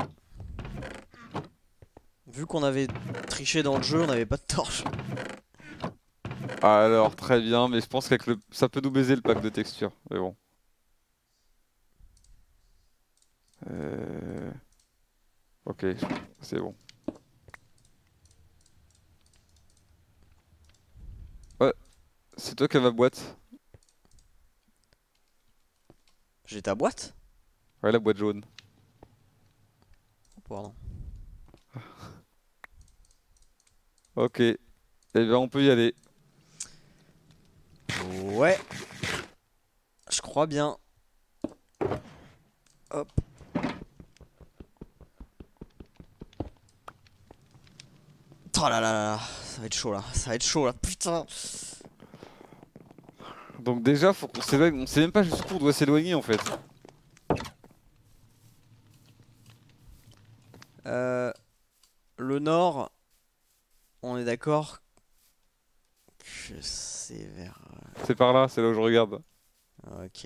Vu qu'on avait triché dans le jeu, on n'avait pas de torche.
Alors, très bien, mais je pense qu'avec le... ça peut nous baiser le pack de texture. Mais bon. Euh... Ok, c'est bon. Ouais, c'est toi qui as ma boîte.
J'ai ta boîte?
Ouais, la boîte jaune.
Oh, pardon.
Ok. Eh bien, on peut y aller.
Ouais. Je crois bien. Hop. Oh là là là là. Ça va être chaud là. Ça va être chaud là. Putain.
Donc déjà, faut qu'on s'éloigne. On sait même pas jusqu'où on doit s'éloigner en fait.
Euh, le nord, on est d'accord que c'est vers...
C'est par là, c'est là où je regarde.
Ok.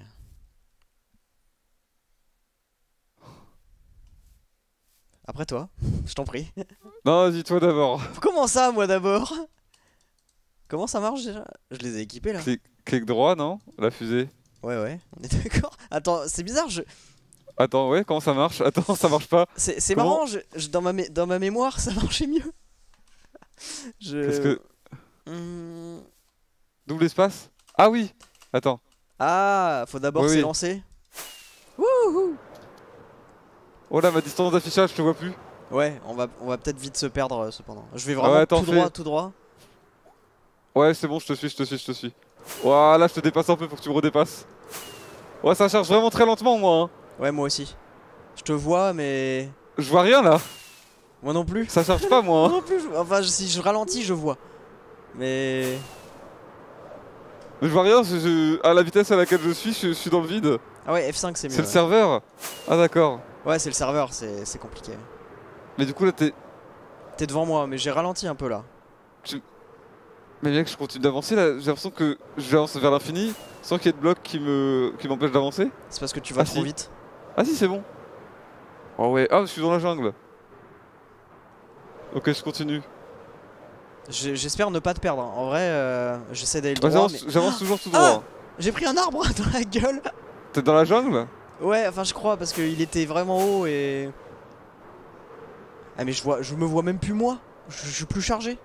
Après toi, je t'en prie.
Non, vas-y, toi d'abord.
Comment ça, moi d'abord? Comment ça marche déjà? Je les ai équipés là.
Clic, clic droit, non? La fusée.
Ouais, ouais, on est d'accord. Attends, c'est bizarre, je...
Attends, ouais, comment ça marche? Attends, ça marche pas.
c'est c'est
Comment
marrant, je, je- dans, ma mé- dans ma mémoire, ça marchait mieux. Je...
Qu'est-ce que...
Hmm.
Double espace? Ah oui! Attends.
Ah, faut d'abord
Oui, oui.
s'élancer. Wouhou!
Oh là, ma distance d'affichage, je te vois plus.
Ouais, on va, on va peut-être vite se perdre euh, cependant. Je vais
Ah
vraiment
ouais, attends,
tout droit,
fais.
tout droit.
Ouais, c'est bon, je te suis, je te suis, je te suis. Voilà, je te dépasse un peu, faut que tu me redépasses. Ouais, ça charge vraiment très lentement, moi. Hein.
Ouais, moi aussi. Je te vois, mais.
Je vois rien là.
Moi non plus.
Ça charge pas, moi.
Moi
Hein.
non plus. je- Enfin, si je ralentis, je vois. Mais.
Je vois rien, je- je- à la vitesse à laquelle je suis, je, je suis dans le vide.
Ah ouais, F cinq c'est mieux.
C'est le
Ouais,
serveur. Ah d'accord.
ouais c'est le serveur, c'est c'est compliqué.
Mais du coup là t'es...
T'es devant moi, mais j'ai ralenti un peu là.
Mais mec, je continue d'avancer là, j'ai l'impression que j'avance vers l'infini sans qu'il y ait de blocs qui me qui m'empêchent d'avancer.
C'est parce que tu vas
Ah,
trop
si.
vite.
Ah si, c'est bon. Oh ouais, ah je suis dans la jungle. Ok, je continue.
J'ai- J'espère ne pas te perdre. Hein. En vrai, euh, j'essaie d'aller
Ouais,
droit.
j'avance
Mais...
j'avance toujours tout
Ah
droit.
J'ai pris un arbre dans la gueule.
T'es dans la jungle?
Ouais, enfin je crois parce qu'il était vraiment haut et. Ah mais je vois, je me vois même plus moi. Je, je suis plus chargé.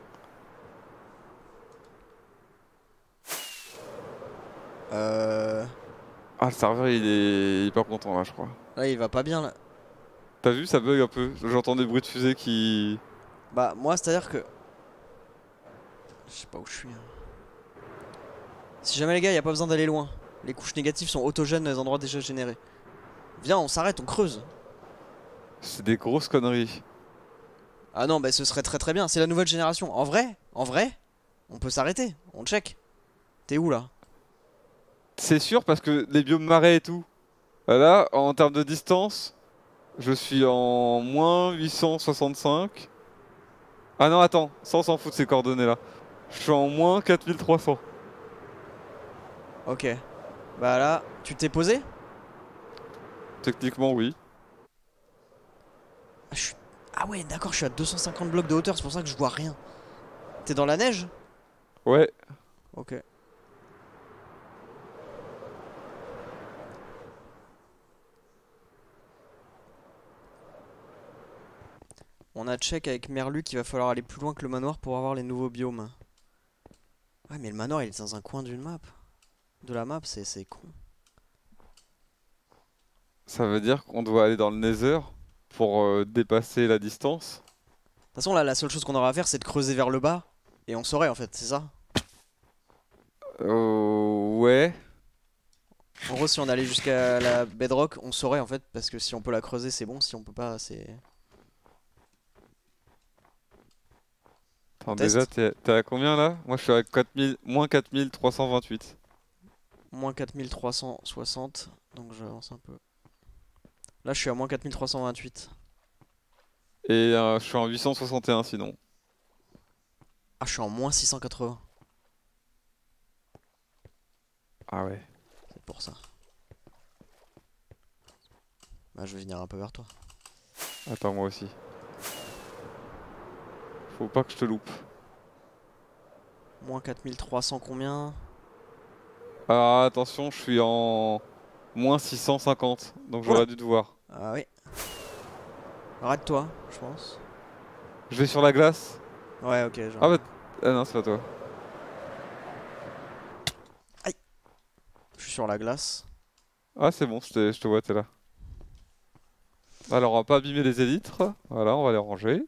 Euh.
Ah le serveur il est hyper content là je crois.
Là il va pas bien là.
T'as vu, ça bug un peu. J'entends des bruits de fusée qui...
Bah moi c'est à dire que. Je sais pas où je suis. Hein. Si jamais les gars, y a pas besoin d'aller loin. Les couches négatives sont autogènes dans les endroits déjà générés. Viens, on s'arrête, on creuse.
C'est des grosses conneries.
Ah non, bah ce serait très très bien. C'est la nouvelle génération. En vrai, en vrai, on peut s'arrêter. On check. T'es où là?
C'est sûr parce que les biomes marais et tout. Là, en termes de distance, je suis en moins huit cent soixante-cinq. Ah non, attends, ça on s'en fout de ces coordonnées là. Je suis en moins quatre mille trois cents.
Ok. Bah là, tu t'es posé?
Techniquement, oui.
Ah, je suis- ah ouais, d'accord, je suis à deux cent cinquante blocs de hauteur, c'est pour ça que je vois rien. T'es dans la neige?
Ouais.
Ok. On a check avec Merlu qu'il va falloir aller plus loin que le manoir pour avoir les nouveaux biomes. Ouais, mais le manoir il est dans un coin d'une map. De la map, c'est c'est con.
Ça veut dire qu'on doit aller dans le Nether pour euh, dépasser la distance.
De toute façon, là, la seule chose qu'on aura à faire, c'est de creuser vers le bas. Et on saurait en fait, c'est ça?
Euh, ouais.
En gros, si on allait jusqu'à la bedrock, on saurait en fait. Parce que si on peut la creuser, c'est bon. Si on peut pas, c'est.
Attends,
Test.
déjà, t'es t'es à combien là? Moi, je suis à quatre mille, moins quatre mille trois cent vingt-huit.
Moins quatre mille trois cent soixante. Donc j'avance un peu. Là, je suis à moins quatre mille trois cent vingt-huit.
Et euh, je suis en huit cent soixante et un sinon.
Ah, je suis en moins six cent quatre-vingts.
Ah ouais.
C'est pour ça. Bah, je vais venir un peu vers toi.
Attends, moi aussi. Faut pas que je te loupe.
Moins quatre mille trois cents combien?
Ah, attention, je suis en moins six cent cinquante. Donc
Oula.
j'aurais dû te voir.
Ah oui. Arrête-toi, je pense.
Je vais sur la glace.
Ouais, ok. Genre...
Ah bah... Ah non, c'est pas toi.
Je suis sur la glace.
Ah, c'est bon, je te, je te vois, t'es là. Alors, on va pas abîmer les élytres. Voilà, on va les ranger.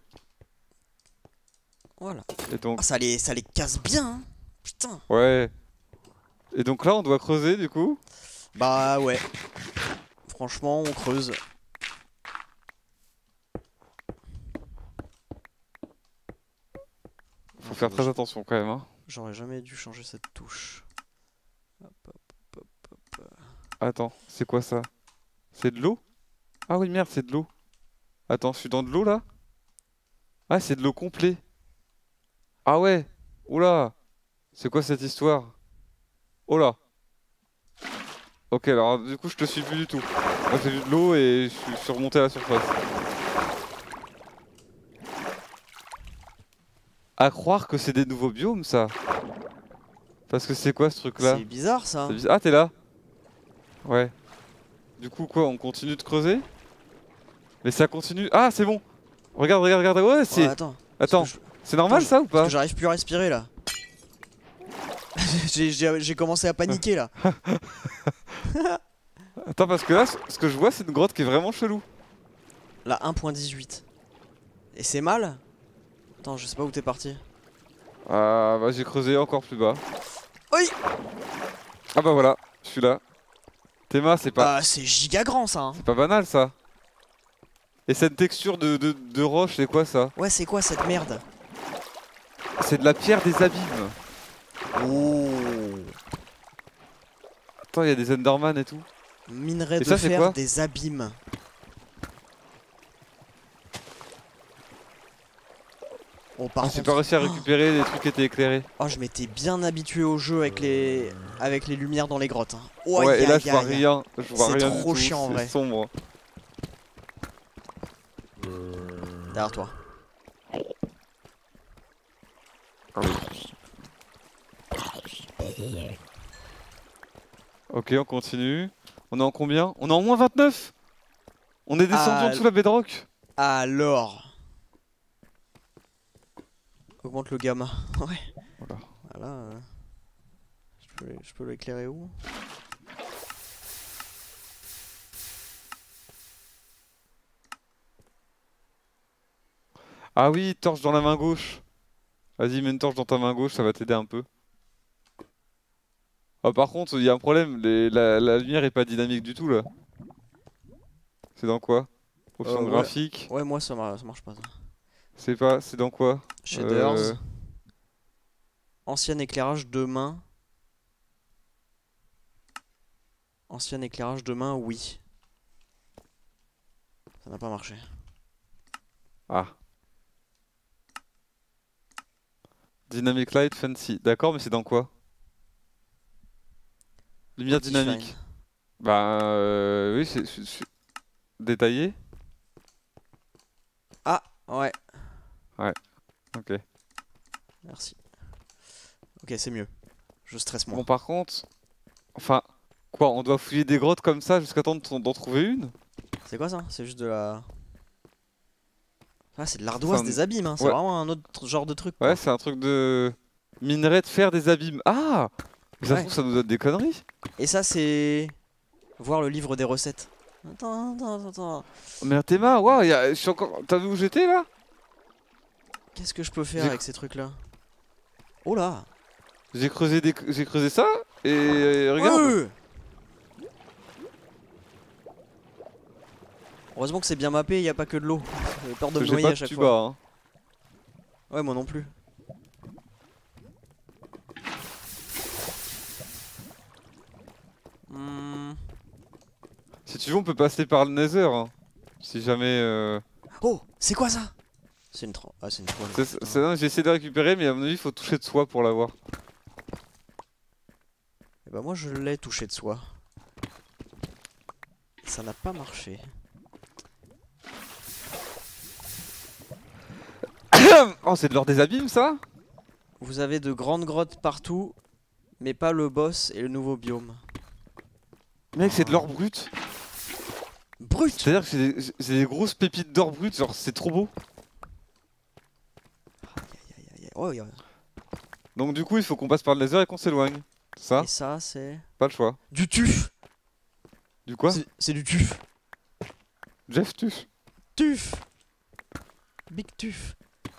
Voilà.
Et donc...
Ah, ça les, ça les casse bien, hein. Putain.
Ouais. Et donc là, on doit creuser, du coup.
Bah ouais. Franchement, on creuse.
Faut faire très attention quand même, hein.
J'aurais jamais dû changer cette touche. Hop, hop, hop, hop, hop.
Attends, c'est quoi ça? C'est de l'eau? Ah oui, merde, c'est de l'eau. Attends, je suis dans de l'eau, là? Ah, c'est de l'eau complet. Ah ouais. Oula. C'est quoi cette histoire? Oh là. Ok, alors du coup, je te suis plus du tout. Moi, j'ai vu de l'eau et je suis- je suis remonté à la surface. À croire que c'est des nouveaux biomes, ça. Parce que c'est quoi ce truc-là?
C'est bizarre ça.
C'est bizarre. Ah, t'es là? Ouais. Du coup, quoi, on continue de creuser? Mais ça continue. Ah, c'est bon. Regarde, regarde, regarde. Ouais, c'est.
Ouais, attends.
Attends,
Parce que je-
c'est normal
Attends,
ça ou
Parce
pas?
que j'arrive plus à respirer là. J'ai- J'ai j'ai commencé à paniquer là.
Attends, parce que là, ce ce que je vois, c'est une grotte qui est vraiment chelou.
Là, un point dix-huit. Et c'est mal? Attends, je sais pas où t'es parti.
Ah, bah j'ai creusé encore plus bas.
Oui.
Ah bah voilà, je suis là. Théma, c'est pas...
Ah, c'est giga grand ça. Hein.
C'est pas banal ça. Et cette texture de, de, de roche, c'est quoi ça?
Ouais, c'est quoi cette merde?
C'est de la pierre des abîmes.
Oh.
Attends, il y a des Enderman et tout.
Minerai
Et
de
ça, c'est
fer
quoi?
des abîmes. Oh, par
Ah, j'ai
contre...
pas réussi à
Oh.
récupérer les trucs qui étaient éclairés.
Oh, je m'étais bien habitué au jeu avec les avec les lumières dans les grottes. Hein. Oh,
Ouais,
aïe,
et là
aïe,
je vois
aïe.
rien. Je vois
C'est
rien
trop
du tout.
chiant, en vrai.
C'est sombre.
Derrière toi.
Ah oui. Ok, on continue. On est en combien? On est en moins vingt-neuf. On est descendu
Ah,
en dessous de la bedrock.
Alors. Augmente le gamma. Ouais.
Voilà.
Voilà. euh, Je peux, je peux l'éclairer où?
Ah oui, torche dans la main gauche. Vas-y, mets une torche dans ta main gauche, ça va t'aider un peu. Ah, par contre, il y a un problème. les- la, la lumière est pas dynamique du tout là. C'est dans quoi? Option
Euh, ouais.
graphique.
Ouais, moi ça, mar- ça marche pas. Ça.
C'est pas. C'est dans quoi?
Shaders.
Euh,
Ancien éclairage de main. Ancien éclairage de main, oui. Ça n'a pas marché.
Ah. Dynamic Light Fancy. D'accord, mais c'est dans quoi? Lumière
Define.
dynamique. Bah euh, oui, c'est c'est- c'est- détaillé.
Ah, ouais.
Ok.
Merci. Ok, c'est mieux. Je stresse moins.
Bon, par contre, enfin, quoi, on doit fouiller des grottes comme ça jusqu'à temps de- d'en trouver une?
C'est quoi ça? C'est juste de la... Ah, c'est de l'ardoise
un-
des abîmes, hein. C'est
ouais.
vraiment un autre genre de truc. Quoi.
Ouais, c'est un truc de minerai de fer des abîmes. Ah! Mais ça se
Ouais.
trouve, ça nous donne des conneries.
Et ça, c'est... Voir le livre des recettes. Attends, attends, attends.
Mais un théma, waouh, y a- je suis encore. T'as vu où j'étais là?
Qu'est-ce que je peux faire
J'ai-
avec ces trucs-là? Oh là!
J'ai creusé des... j'ai creusé ça et regarde.
Ouais. Heureusement que c'est bien mappé, il n'y a pas que de l'eau. J'ai peur de me
J'ai
noyer
pas
à
de
chaque
tuba,
fois.
hein.
Ouais, moi non plus. Hmm.
Si tu veux, on peut passer par le Nether. Hein. Si jamais. Euh...
Oh, c'est quoi ça? C'est une tra- Ah, c'est une toile.
c'est-
putain.
c'est- non, J'ai essayé de récupérer, mais à mon avis, il faut toucher de soi pour l'avoir.
Eh bah moi je l'ai touché de soi. Ça n'a pas marché.
Oh, c'est de l'or des abîmes, ça?
Vous avez de grandes grottes partout, mais pas le boss et le nouveau biome.
Mec, c'est de l'or brut.
Brut!
C'est-à-dire que c'est des, c'est des grosses pépites d'or brut, genre c'est trop beau.
Aïe, aïe, aïe, aïe. Oh, aïe.
Donc du coup, il faut qu'on passe par le Nether et qu'on s'éloigne. Ça,
Et ça c'est...
pas le choix.
Du tuf!
Du quoi?
C'est- C'est du tuf!
Jeff Tuff.
Tuf! Big tuf!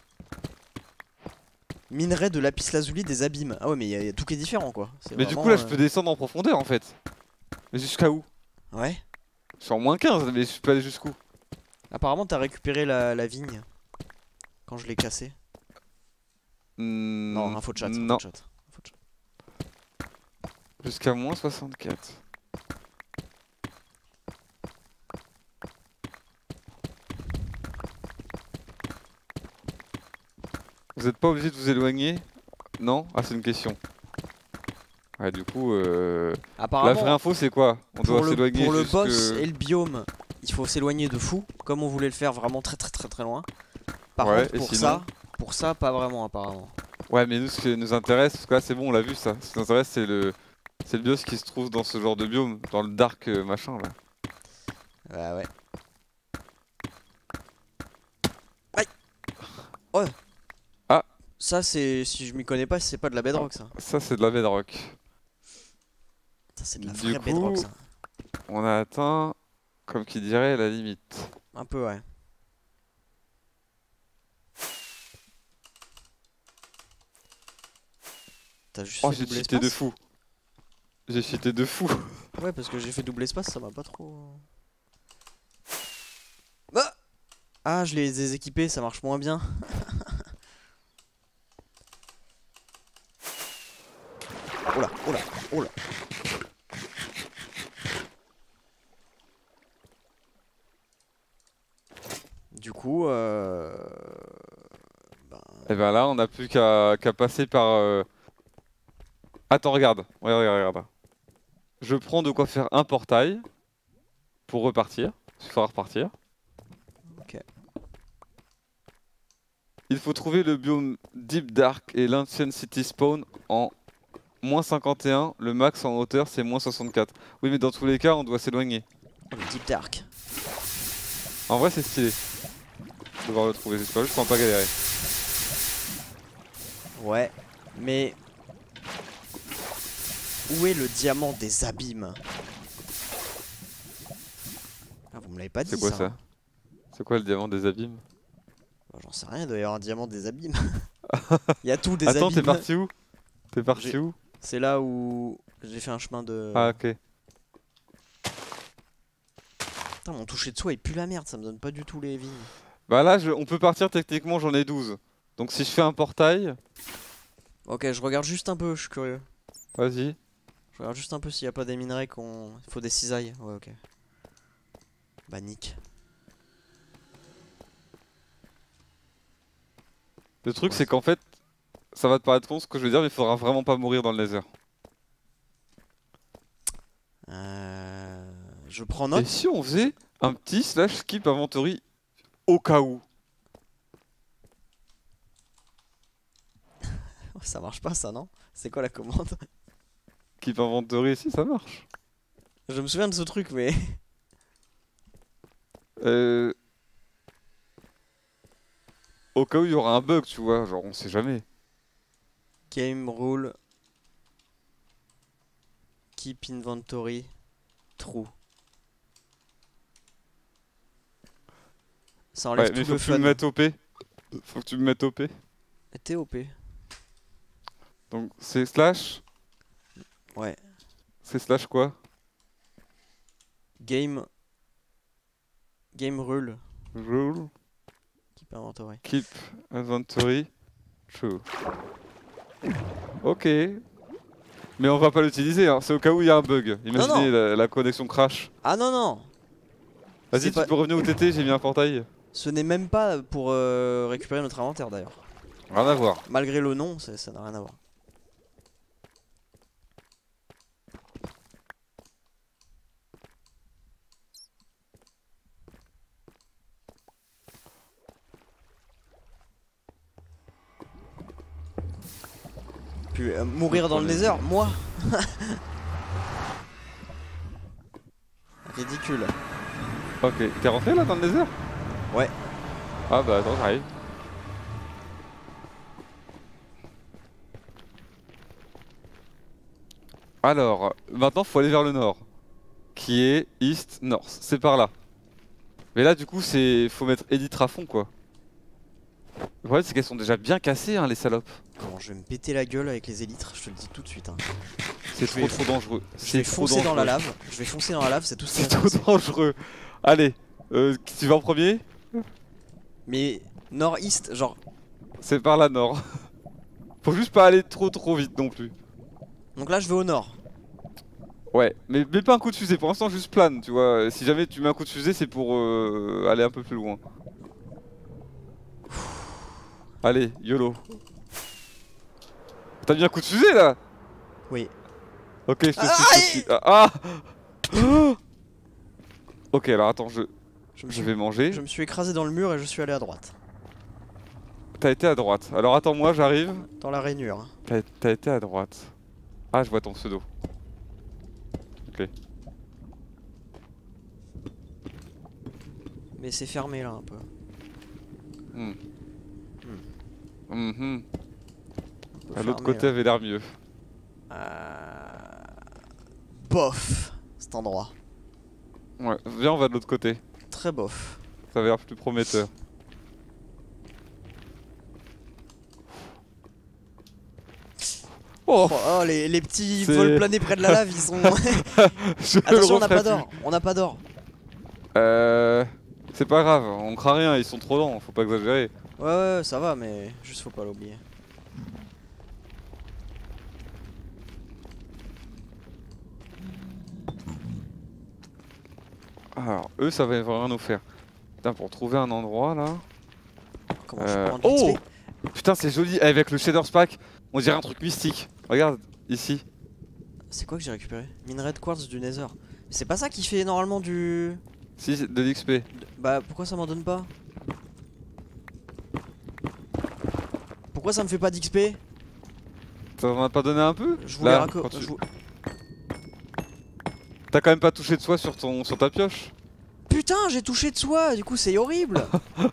Minerai de lapis lazuli des abîmes. Ah ouais, mais il y, a- y a tout qui est différent quoi. C'est
Mais du
vraiment,
coup, là, je
euh,
peux descendre en profondeur en fait. Mais jusqu'à où?
Ouais.
Je suis en moins quinze, mais je peux aller jusqu'où?
Apparemment t'as récupéré la, la vigne. Quand je l'ai cassée.
Hmm,
Non, info de chat. Info
Non,
de chat. Info de chat.
jusqu'à moins soixante-quatre. Vous êtes pas obligé de vous éloigner? Non? Ah, c'est une question. Ouais, du coup, euh... la
Apparemment,
vraie info, c'est quoi? On
pour
doit
le,
s'éloigner
pour le
jusque...
boss et le biome, il faut s'éloigner de fou, comme on voulait le faire vraiment très très très très loin. Par
Ouais,
contre,
et
pour
sinon
ça, pour ça, pas vraiment apparemment.
Ouais, mais nous, ce qui nous intéresse, parce que là, c'est bon, on l'a vu ça. Ce qui nous intéresse, c'est le... c'est le bios qui se trouve dans ce genre de biome, dans le dark euh, machin là.
Ouais, ouais. Aïe. Ouais.
Ah.
Ça, c'est. Si je m'y connais pas, c'est pas de la bedrock ça.
Ça, c'est de la bedrock.
Ça, c'est de la
Du
vraie
coup-
bedrock ça.
On a atteint, comme qui dirait, la limite.
Un peu, ouais. T'as juste
Oh,
fait
j'ai
double
cheaté de
espace
fou. J'ai cheaté de fou.
Ouais, parce que j'ai fait double espace, ça m'a pas trop. Ah, ah, je les ai équipés, ça marche moins bien. Oh là, oh là, oh là. Du coup, euh... ben...
Et ben là, on n'a plus qu'à qu'à passer par. euh, Attends, regarde. Regarde, regarde, regarde. Je prends de quoi faire un portail pour repartir. Il faudra repartir.
Ok.
Il faut trouver le biome Deep Dark et l'Ancient City Spawn en moins cinquante et un. Le max en hauteur, c'est moins soixante-quatre. Oui, mais dans tous les cas, on doit s'éloigner.
Oh, le Deep Dark.
En vrai, c'est stylé. Devoir le trouver, c'est pas juste pour pas galérer.
Ouais, mais... Où est le diamant des abîmes? Ah, vous me l'avez pas dit
C'est quoi
ça,
ça?
hein.
C'est quoi le diamant des abîmes?
Bah, j'en sais rien, il doit y avoir un diamant des abîmes. Il y a tout des
Attends,
abîmes.
t'es parti où? T'es parti
J'ai-
où?
C'est là où j'ai fait un chemin de...
Ah, ok.
Putain, mon toucher de soie il pue la merde, ça me donne pas du tout les vignes.
Bah là, je- on peut partir techniquement, j'en ai douze. Donc si je fais un portail,
Ok, je regarde juste un peu, je suis curieux.
vas-y.
Je regarde juste un peu s'il y a pas des minerais qu'on... Il faut des cisailles. Ouais, ok. Bah, nique.
Le truc, c'est qu'en fait, ça va te paraître con ce que je veux dire, mais il faudra vraiment pas mourir dans le nether.
Euh... Je prends
Et
note.
si on faisait un petit slash skip inventory au cas où?
Ça marche pas ça, non? C'est quoi la commande?
Skip inventory, si ça marche.
Je me souviens de ce truc, mais...
Euh... Au cas où il y aura un bug, tu vois, genre on sait jamais.
Game rule. Keep inventory. True. Ça enlève
Ouais, mais
tout
faut
le
que tu me
fun.
mettes O P. Faut que tu me mettes O P.
T'es O P.
Donc c'est slash.
Ouais.
C'est slash quoi?
Game... Game rule.
Rule.
Keep inventory.
Keep inventory. True. Ok. Mais on va pas l'utiliser, hein. C'est au cas où il y a un bug. Imaginez
non.
La, la connexion crash.
Ah non, non!
Vas-y,
C'est
tu
pas-
peux revenir où t'étais, j'ai mis un portail.
Ce n'est même pas pour euh, récupérer notre inventaire d'ailleurs.
Rien à voir.
Malgré le nom, ça ça n'a rien à voir. Puis euh, mourir dans le
Prenez.
désert, moi? Ridicule.
Ok, t'es rentré là dans le désert?
Ouais.
Ah bah attends, j'arrive. Alors, maintenant faut aller vers le nord. Qui est East North. C'est par là. Mais là du coup c'est. Faut mettre Edith à fond quoi. Le problème c'est qu'elles sont déjà bien cassées hein les salopes.
Comment je vais me péter la gueule avec les élytres, je te le dis tout de suite. Hein.
C'est
Je
trop
vais-
trop dangereux.
Je
C'est
vais
trop
foncer dans la
dangereux.
lave. Je vais foncer dans la lave, c'est tout ce qui
C'est
va se
trop
passer.
dangereux. Allez, euh, tu vas en premier?
Mais nord-est, genre.
C'est par là nord. Faut juste pas aller trop trop vite non plus.
Donc là, je vais au nord.
Ouais, mais mets pas un coup de fusée, pour l'instant juste plane, tu vois. Si jamais tu mets un coup de fusée, c'est pour euh, aller un peu plus loin. Allez, YOLO. T'as mis un coup de fusée là?
Oui.
Ok, je te suis, je te suis. Ah, ah Oh. Ok, alors attends, je,
Je me,
je
suis...
vais manger.
je me suis écrasé dans le mur et je suis allé à droite.
T'as été à droite. Alors attends-moi, j'arrive.
Dans la rainure.
T'as t'as été à droite. Ah, je vois ton pseudo. Ok.
Mais c'est fermé là un peu.
Hmm.
Hmm.
Mhm.
Un peu
À l'autre
fermé,
côté
là.
avait l'air mieux.
Euh... Bof, cet endroit.
Ouais, viens, on va de l'autre côté.
Très bof.
Ça avait l'air plus prometteur. Oh Oh,
Oh, oh, les, les petits
C'est-
vols planés près de la lave, ils sont.
je le
Attention, on n'a
referai
pas
plus.
d'or. On n'a pas d'or.
Euh. C'est pas grave, on craint rien, ils sont trop lents, faut pas exagérer.
Ouais, ouais, ça va, mais juste faut pas l'oublier.
Alors, eux, ça va rien nous faire. Putain, pour trouver un endroit là.
Comment je
Euh,
prends de l'X P?
Oh putain, c'est joli, avec le Shaders Pack, on dirait un truc mystique. Regarde, ici.
C'est quoi que j'ai récupéré? Minerai de quartz du Nether. C'est pas ça qui fait normalement du.
Si, c'est de l'X P.
de- Bah pourquoi ça m'en donne pas? Pourquoi ça me fait pas d'X P?
Ça t'en a pas donné un peu?
Je voulais
Là,
racco-
quand tu-
je vou-
T'as quand même pas touché de soie sur, ton... sur ta pioche.
Putain, j'ai touché de soi, du coup c'est horrible.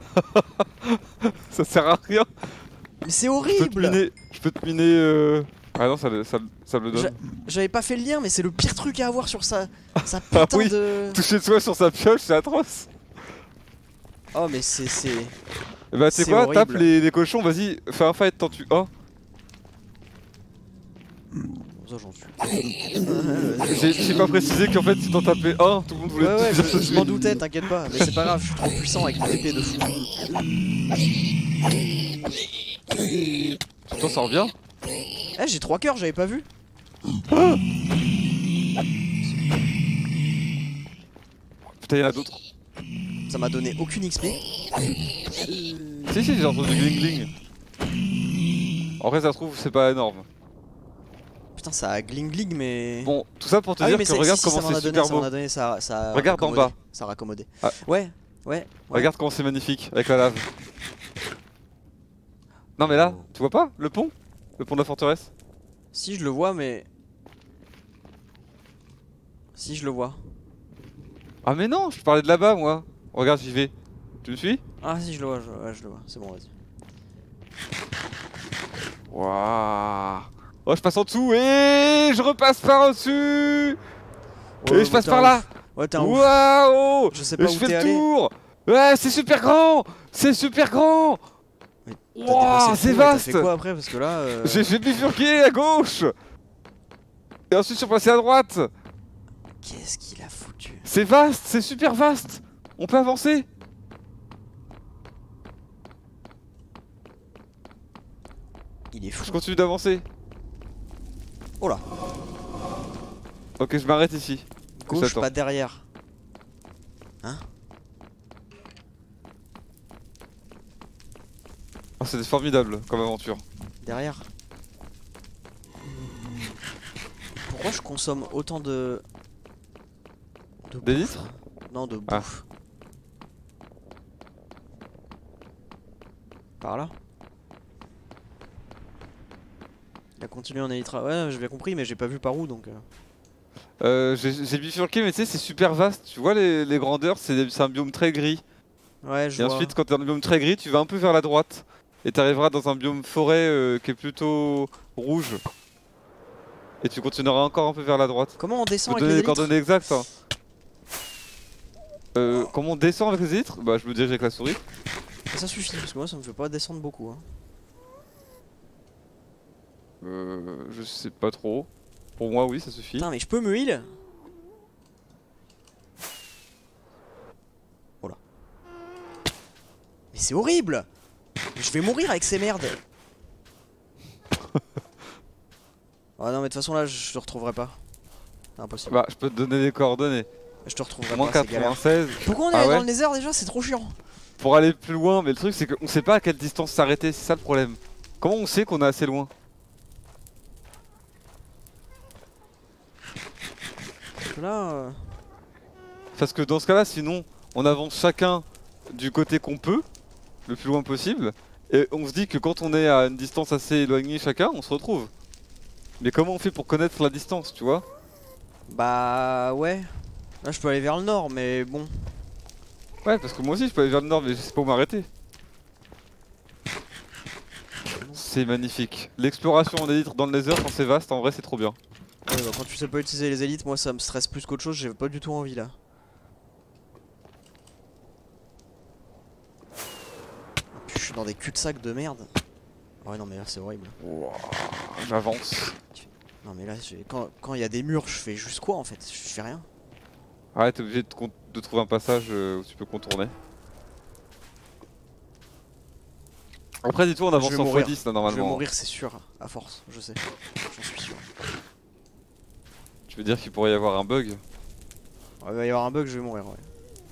Ça sert à rien.
Mais c'est
Je peux te
horrible.
miner. Je peux te miner. Euh... Ah non, ça, le- ça, le- ça me le donne.
J'avais pas fait le lien, mais c'est le pire truc à avoir sur sa, sa putain
oui.
de.
Toucher de soie sur sa pioche, c'est atroce.
Oh mais c'est c'est.
Et bah, tu sais
C'est
quoi,
horrible.
tape les, les cochons, vas-y, fais un fight, t'en tues un.
Ça j'en suis.
J'ai j'ai pas précisé qu'en fait, si t'en tapais un, tout le monde voulait
Ouais
te
ouais,
tuer.
je, je m'en doutais, t'inquiète pas. Mais c'est pas grave, je suis trop puissant avec mon épée de fou.
Toi, ça revient.
Eh, j'ai trois cœurs, j'avais pas vu.
Putain, y'en a d'autres.
Ça m'a donné aucune X P.
Si, si, j'ai entendu gling gling. En vrai, ça se trouve, c'est pas énorme.
Putain, ça a gling gling, mais.
Bon, tout ça pour te
Ah oui,
dire
mais
que
c'est-
regarde
si, si,
comment
ça m'en
c'est
a donné,
super
ça m'en
beau.
a donné, ça, ça a
Regarde en
raccommodé,
bas.
Ça a raccommodé.
Ah.
Ouais, ouais, ouais.
Regarde comment c'est magnifique avec la lave. Non, mais là, tu vois pas le pont? Le pont de la forteresse?
Si je le vois, mais. Si je le vois.
Ah, mais non, je parlais de là-bas, moi. Regarde, j'y vais. Tu me suis?
Ah si je le vois, je, ouais, je le vois. C'est bon, vas-y.
Waouh. Oh, je passe en dessous et je repasse par-dessus.
Ouais,
Et je passe
t'es
par
un
là.
ouf. Ouais, t'es un ouf.
Waouh.
Je sais
Et
pas
je
où
fais
t'es
le
allé.
tour. Ouais, c'est super grand. C'est super grand.
Mais t'as
Waouh,
dépassé le
c'est
trou, mais t'as
vaste.
fait quoi après? Parce que là. euh,
J'ai j'ai bifurqué à gauche. Et ensuite, je suis passé à droite.
Qu'est-ce qu'il a foutu?
C'est vaste, c'est super vaste. On peut avancer.
Il est fou.
Je continue d'avancer.
Oh là,
Ok, je m'arrête ici.
gauche,
J'attends.
pas derrière.
Oh, c'était formidable comme aventure.
Derrière. Pourquoi je consomme autant de. de
Des
bouffe,
litres?
là Non, de
Ah.
bouffe. Par là. Il a continué en élytra. Ouais, j'ai bien compris, mais j'ai pas vu par où donc. euh.
Euh, j'ai j'ai bifurqué, mais tu sais, c'est super vaste. Tu vois les, les grandeurs, c'est c'est un biome très gris.
Ouais, je
Et
vois.
ensuite, quand t'es dans un biome très gris, tu vas un peu vers la droite. Et t'arriveras dans un biome forêt euh, qui est plutôt rouge. Et tu continueras encore un peu vers la droite.
Comment on
Je
descend
peux te
avec
donner
les
les coordonnées exactes. Hein. Euh, comment on descend avec les élytres? Bah, je me dirige avec la souris.
élytres? Ça suffit, parce que moi ça me fait pas descendre beaucoup. Hein.
Euh, je sais pas trop. Pour moi, oui, ça suffit.
Putain, mais je peux me heal? Oh là. Mais c'est horrible! Je vais mourir avec ces merdes! Ah non, mais de toute façon là, je te retrouverai pas. C'est impossible.
Bah, je peux te donner les coordonnées.
Je te retrouverai
Moins
pas, c'est galère.
quatre-vingt-seize.
Pourquoi on est
Ah
allé
ouais
dans le Nether déjà? C'est trop chiant.
Pour aller plus loin, mais le truc c'est qu'on sait pas à quelle distance s'arrêter, c'est ça le problème. Comment on sait qu'on est assez loin?
Parce que là. euh,
Parce que dans ce cas-là, sinon, on avance chacun du côté qu'on peut, le plus loin possible, et on se dit que quand on est à une distance assez éloignée chacun, on se retrouve. Mais comment on fait pour connaître la distance, tu vois?
Bah ouais. Là je peux aller vers le nord, mais bon.
Ouais, parce que moi aussi je peux aller vers le nord, mais je sais pas où m'arrêter. C'est magnifique. L'exploration en élite dans le Nether quand c'est vaste, en vrai c'est trop bien.
Ouais, bah, quand tu sais pas utiliser les élites, moi ça me stresse plus qu'autre chose, j'ai pas du tout envie là. Puis je suis dans des cul-de-sac de merde. Ouais non mais là c'est horrible.
Wow, j'avance.
Non mais là, quand il y a des murs, je fais juste quoi en fait? Je fais rien.
Ouais, t'es obligé de, de trouver un passage euh, où tu peux contourner. Après, dis-toi, on avance en fois dix là normalement.
Je vais mourir, c'est sûr, à force, je sais. J'en suis sûr.
Tu veux dire qu'il pourrait y avoir un bug?
Ouais, il va y avoir un bug, je vais mourir, ouais.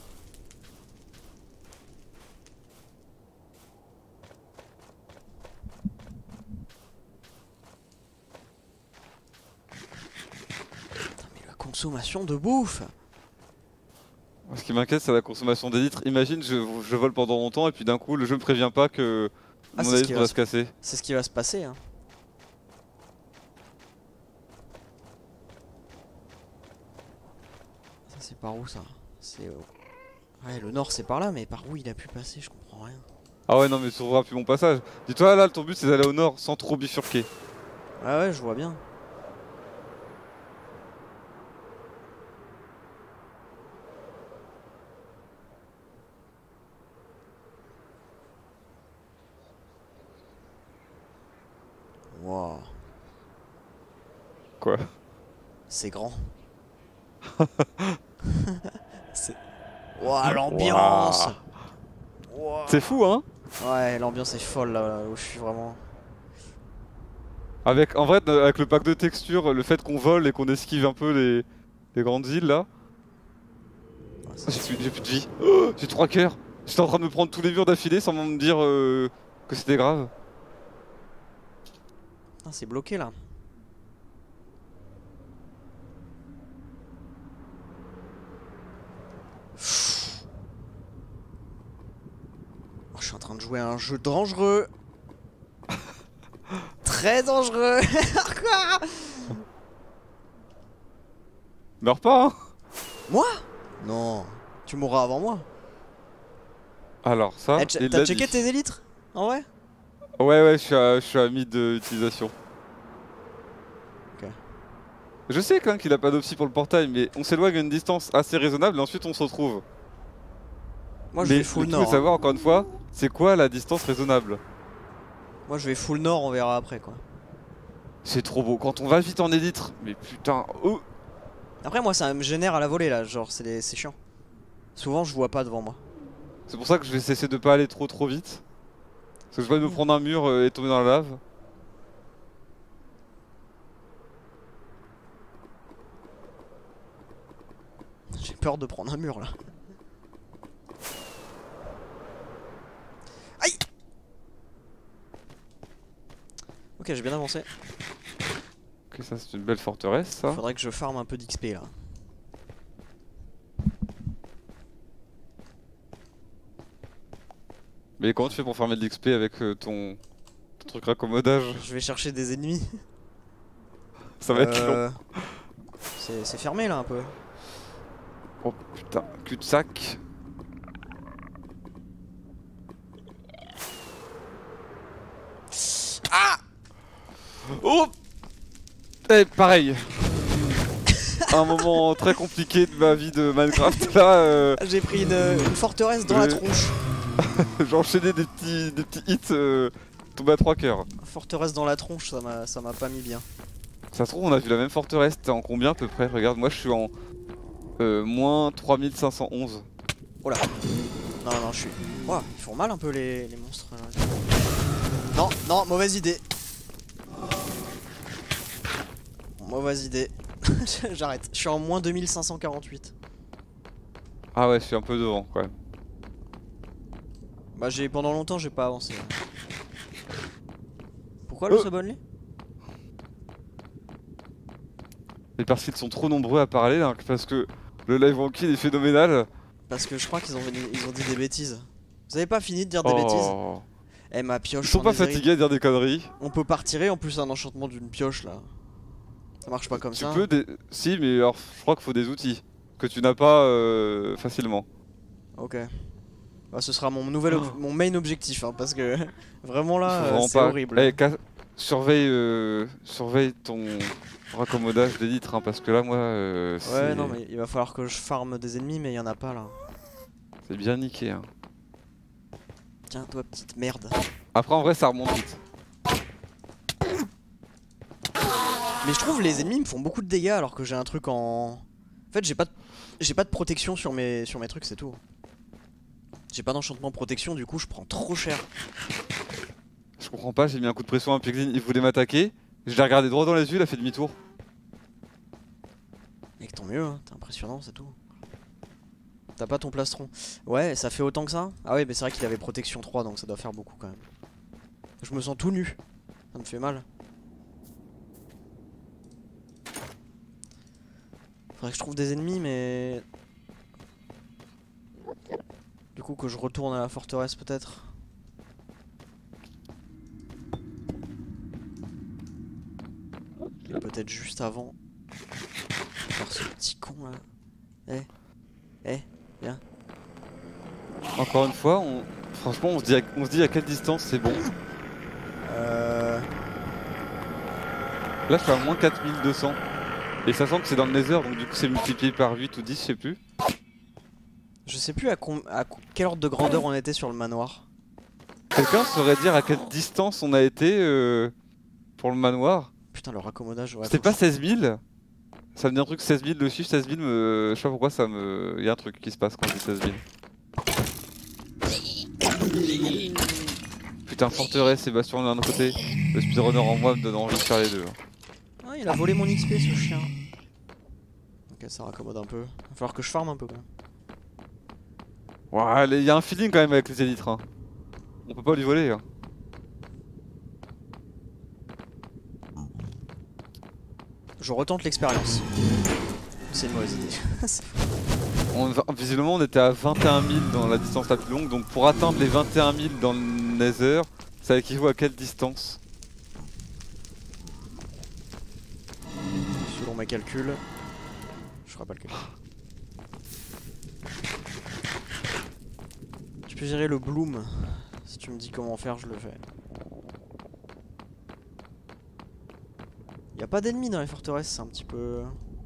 Putain, mais la consommation de bouffe!
Ce qui m'inquiète, c'est la consommation des litres. Imagine, je, je vole pendant longtemps et puis d'un coup, le jeu me prévient pas que
ah,
mon litre va se casser.
C'est ce qui va se passer, hein. Ça, c'est par où ça? C'est. Euh... Ouais, le nord, c'est par là, mais par où il a pu passer? Je comprends rien.
Ah ouais, non, mais tu trouveras plus mon passage. Dis-toi, là, ton but, c'est d'aller au nord sans trop bifurquer.
Ah ouais, je vois bien. Wow.
Quoi?
C'est grand. C'est... Wow, l'ambiance. Wow.
C'est fou, hein?
Ouais, l'ambiance est folle là, là où je suis vraiment.
Avec, en vrai, avec le pack de textures, le fait qu'on vole et qu'on esquive un peu les, les grandes îles là. Ouais, j'ai plus, plus de vie. Oh, j'ai trois cœurs. J'étais en train de me prendre tous les murs d'affilée sans me dire euh, que c'était grave.
Ah, c'est bloqué là. Oh, je suis en train de jouer à un jeu dangereux. Très dangereux.
Meurs pas, hein?
Moi? Non. Tu mourras avant moi.
Alors ça,
eh, t'as checké tes élytres? En vrai?
Ouais ouais, je suis à, je suis à mid d'utilisation.
Ok.
Je sais quand même qu'il a pas d'opsie pour le portail, mais on s'éloigne à une distance assez raisonnable et ensuite on se retrouve.
Moi je
mais
vais full
le
nord.
Tout savoir encore une fois, c'est quoi la distance raisonnable?
Moi je vais full nord, on verra après quoi.
C'est trop beau, quand on va vite en élytre, mais putain, oh.
Après moi ça me génère à la volée là, genre c'est chiant. Souvent je vois pas devant moi.
C'est pour ça que je vais cesser de pas aller trop trop vite. Parce que je vais me prendre un mur euh, et tomber dans la lave.
J'ai peur de prendre un mur là. Aïe! Ok, j'ai bien avancé.
Ok, ça c'est une belle forteresse ça.
Faudrait que je farme un peu d'X P là.
Mais comment tu fais pour farmer de l'X P avec euh, ton... ton truc raccommodage?
Je vais chercher des ennemis.
Ça va
euh...
être long.
C'est fermé là un peu.
Oh putain, cul-de-sac.
Ah!
Oh! Eh, pareil. Un moment très compliqué de ma vie de Minecraft là. Euh...
J'ai pris une, une forteresse dans
euh...
la tronche.
J'ai enchaîné des petits, des petits hits euh, tombés à trois cœurs.
Forteresse dans la tronche, ça m'a pas mis bien.
Ça se trouve, on a vu la même forteresse. T'es en combien à peu près? Regarde, moi je suis en euh, moins trois mille cinq cent onze.
Oh là. Non, non, je suis. Wow, ils font mal un peu les, les monstres là. Non, non, mauvaise idée. Mauvaise idée. J'arrête. Je suis en moins deux mille cinq cent quarante-huit.
Ah ouais, je suis un peu devant quand même.
Bah j'ai pendant longtemps j'ai pas avancé. Pourquoi le
oh.
sub only?
Et parce qu'ils sont trop nombreux à parler, hein, parce que le live en kill est phénoménal.
Parce que je crois qu'ils ont, ils ont dit des bêtises. Vous avez pas fini de dire des
oh.
bêtises? Eh ma pioche.
Ils sont pas fatigués à dire des conneries.
On peut pas retirer en plus un enchantement d'une pioche là. Ça marche pas comme
tu
ça.
Tu peux des... Si, mais alors je crois qu'il faut des outils que tu n'as pas euh, facilement.
Ok. Bah, ce sera mon nouvel oh. mon main objectif hein, parce que vraiment là euh, c'est horrible.
Eh, surveille, euh, surveille ton raccommodage d'élytres hein, parce que là moi euh,
ouais non mais il va falloir que je farme des ennemis mais il y en a pas là.
C'est bien niqué hein.
Tiens toi petite merde.
Après en vrai ça remonte vite.
Mais je trouve les ennemis me font beaucoup de dégâts alors que j'ai un truc en... En fait j'ai pas de... j'ai pas de protection sur mes, sur mes trucs, c'est tout. J'ai pas d'enchantement protection, du coup je prends trop cher.
Je comprends pas, j'ai mis un coup de pression à un Piglin, il voulait m'attaquer. Je l'ai regardé droit dans les yeux, il a fait demi-tour.
Mec tant mieux, hein. T'es impressionnant, c'est tout. T'as pas ton plastron. Ouais, ça fait autant que ça? Ah ouais, mais c'est vrai qu'il avait protection trois, donc ça doit faire beaucoup quand même. Je me sens tout nu. Ça me fait mal. Faudrait que je trouve des ennemis, mais... Du coup que je retourne à la forteresse peut-être. Peut-être juste avant. Faire ce petit con là. Eh. Eh. Viens.
Encore une fois, on... franchement on se dit à... on se dit à quelle distance c'est bon.
Euh...
Là je suis à moins quatre mille deux cents. Et sachant que c'est dans le Nether, donc du coup c'est multiplié par huit ou dix, je sais plus.
Je sais plus à, com... à quel ordre de grandeur on était sur le manoir.
Quelqu'un saurait dire à quelle distance on a été euh, pour le manoir?
Putain, le raccommodage. Ouais,
C'était
faut
pas
que je-
seize mille? Ça me dit un truc seize mille, le chiffre seize mille me... Je sais pas pourquoi ça me... Il y a un truc qui se passe quand je dis seize mille. Putain, forteresse et bastion d'un autre côté. Le speedrunner en moi me donne envie de faire les deux.
Ah, il a volé mon X P ce chien. Ok, ça raccommode un peu. Va falloir que je farme un peu quand même.
Ouais, il y a un feeling quand même avec les élytres. Hein. On peut pas lui voler. Hein.
Je retente l'expérience. C'est une mauvaise idée.
On, visiblement on était à vingt et un mille dans la distance la plus longue, donc pour atteindre les vingt et un mille dans le Nether, ça équivaut à quelle distance?
Selon mes calculs, je ferai pas le calcul. Tu peux gérer le bloom. Si tu me dis comment faire, je le fais. Y a pas d'ennemis dans les forteresses, c'est un petit peu...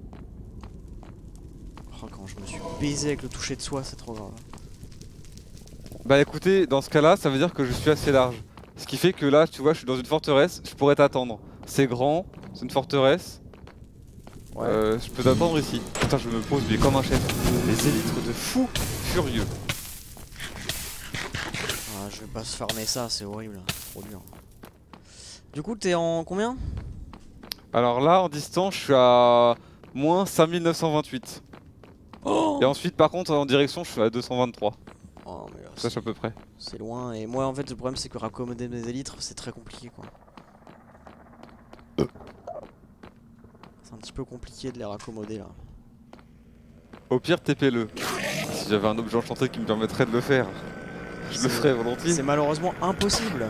Oh, quand je me suis baisé avec le toucher de soie, c'est trop grave.
Bah écoutez, dans ce cas-là, ça veut dire que je suis assez large. Ce qui fait que là, tu vois, je suis dans une forteresse, je pourrais t'attendre. C'est grand, c'est une forteresse. Ouais. Euh, je peux t'attendre ici. Putain, je me pose, mais comme un chef. Les élytres de fou furieux.
Ah, je vais pas se farmer ça, c'est horrible, trop dur. Du coup, t'es en combien?
Alors là, en distance, je suis à moins cinq mille neuf cent vingt-huit.
Oh
et ensuite, par contre, en direction, je suis à deux cent vingt-trois.
Oh, mais là,
ça, c'est à peu près.
C'est loin, et moi, en fait, le problème, c'est que raccommoder mes élytres, c'est très compliqué, quoi. C'est un petit peu compliqué de les raccommoder, là.
Au pire, T P-le. Si j'avais un objet enchanté qui me permettrait de le faire, je le ferais volontiers.
C'est malheureusement impossible.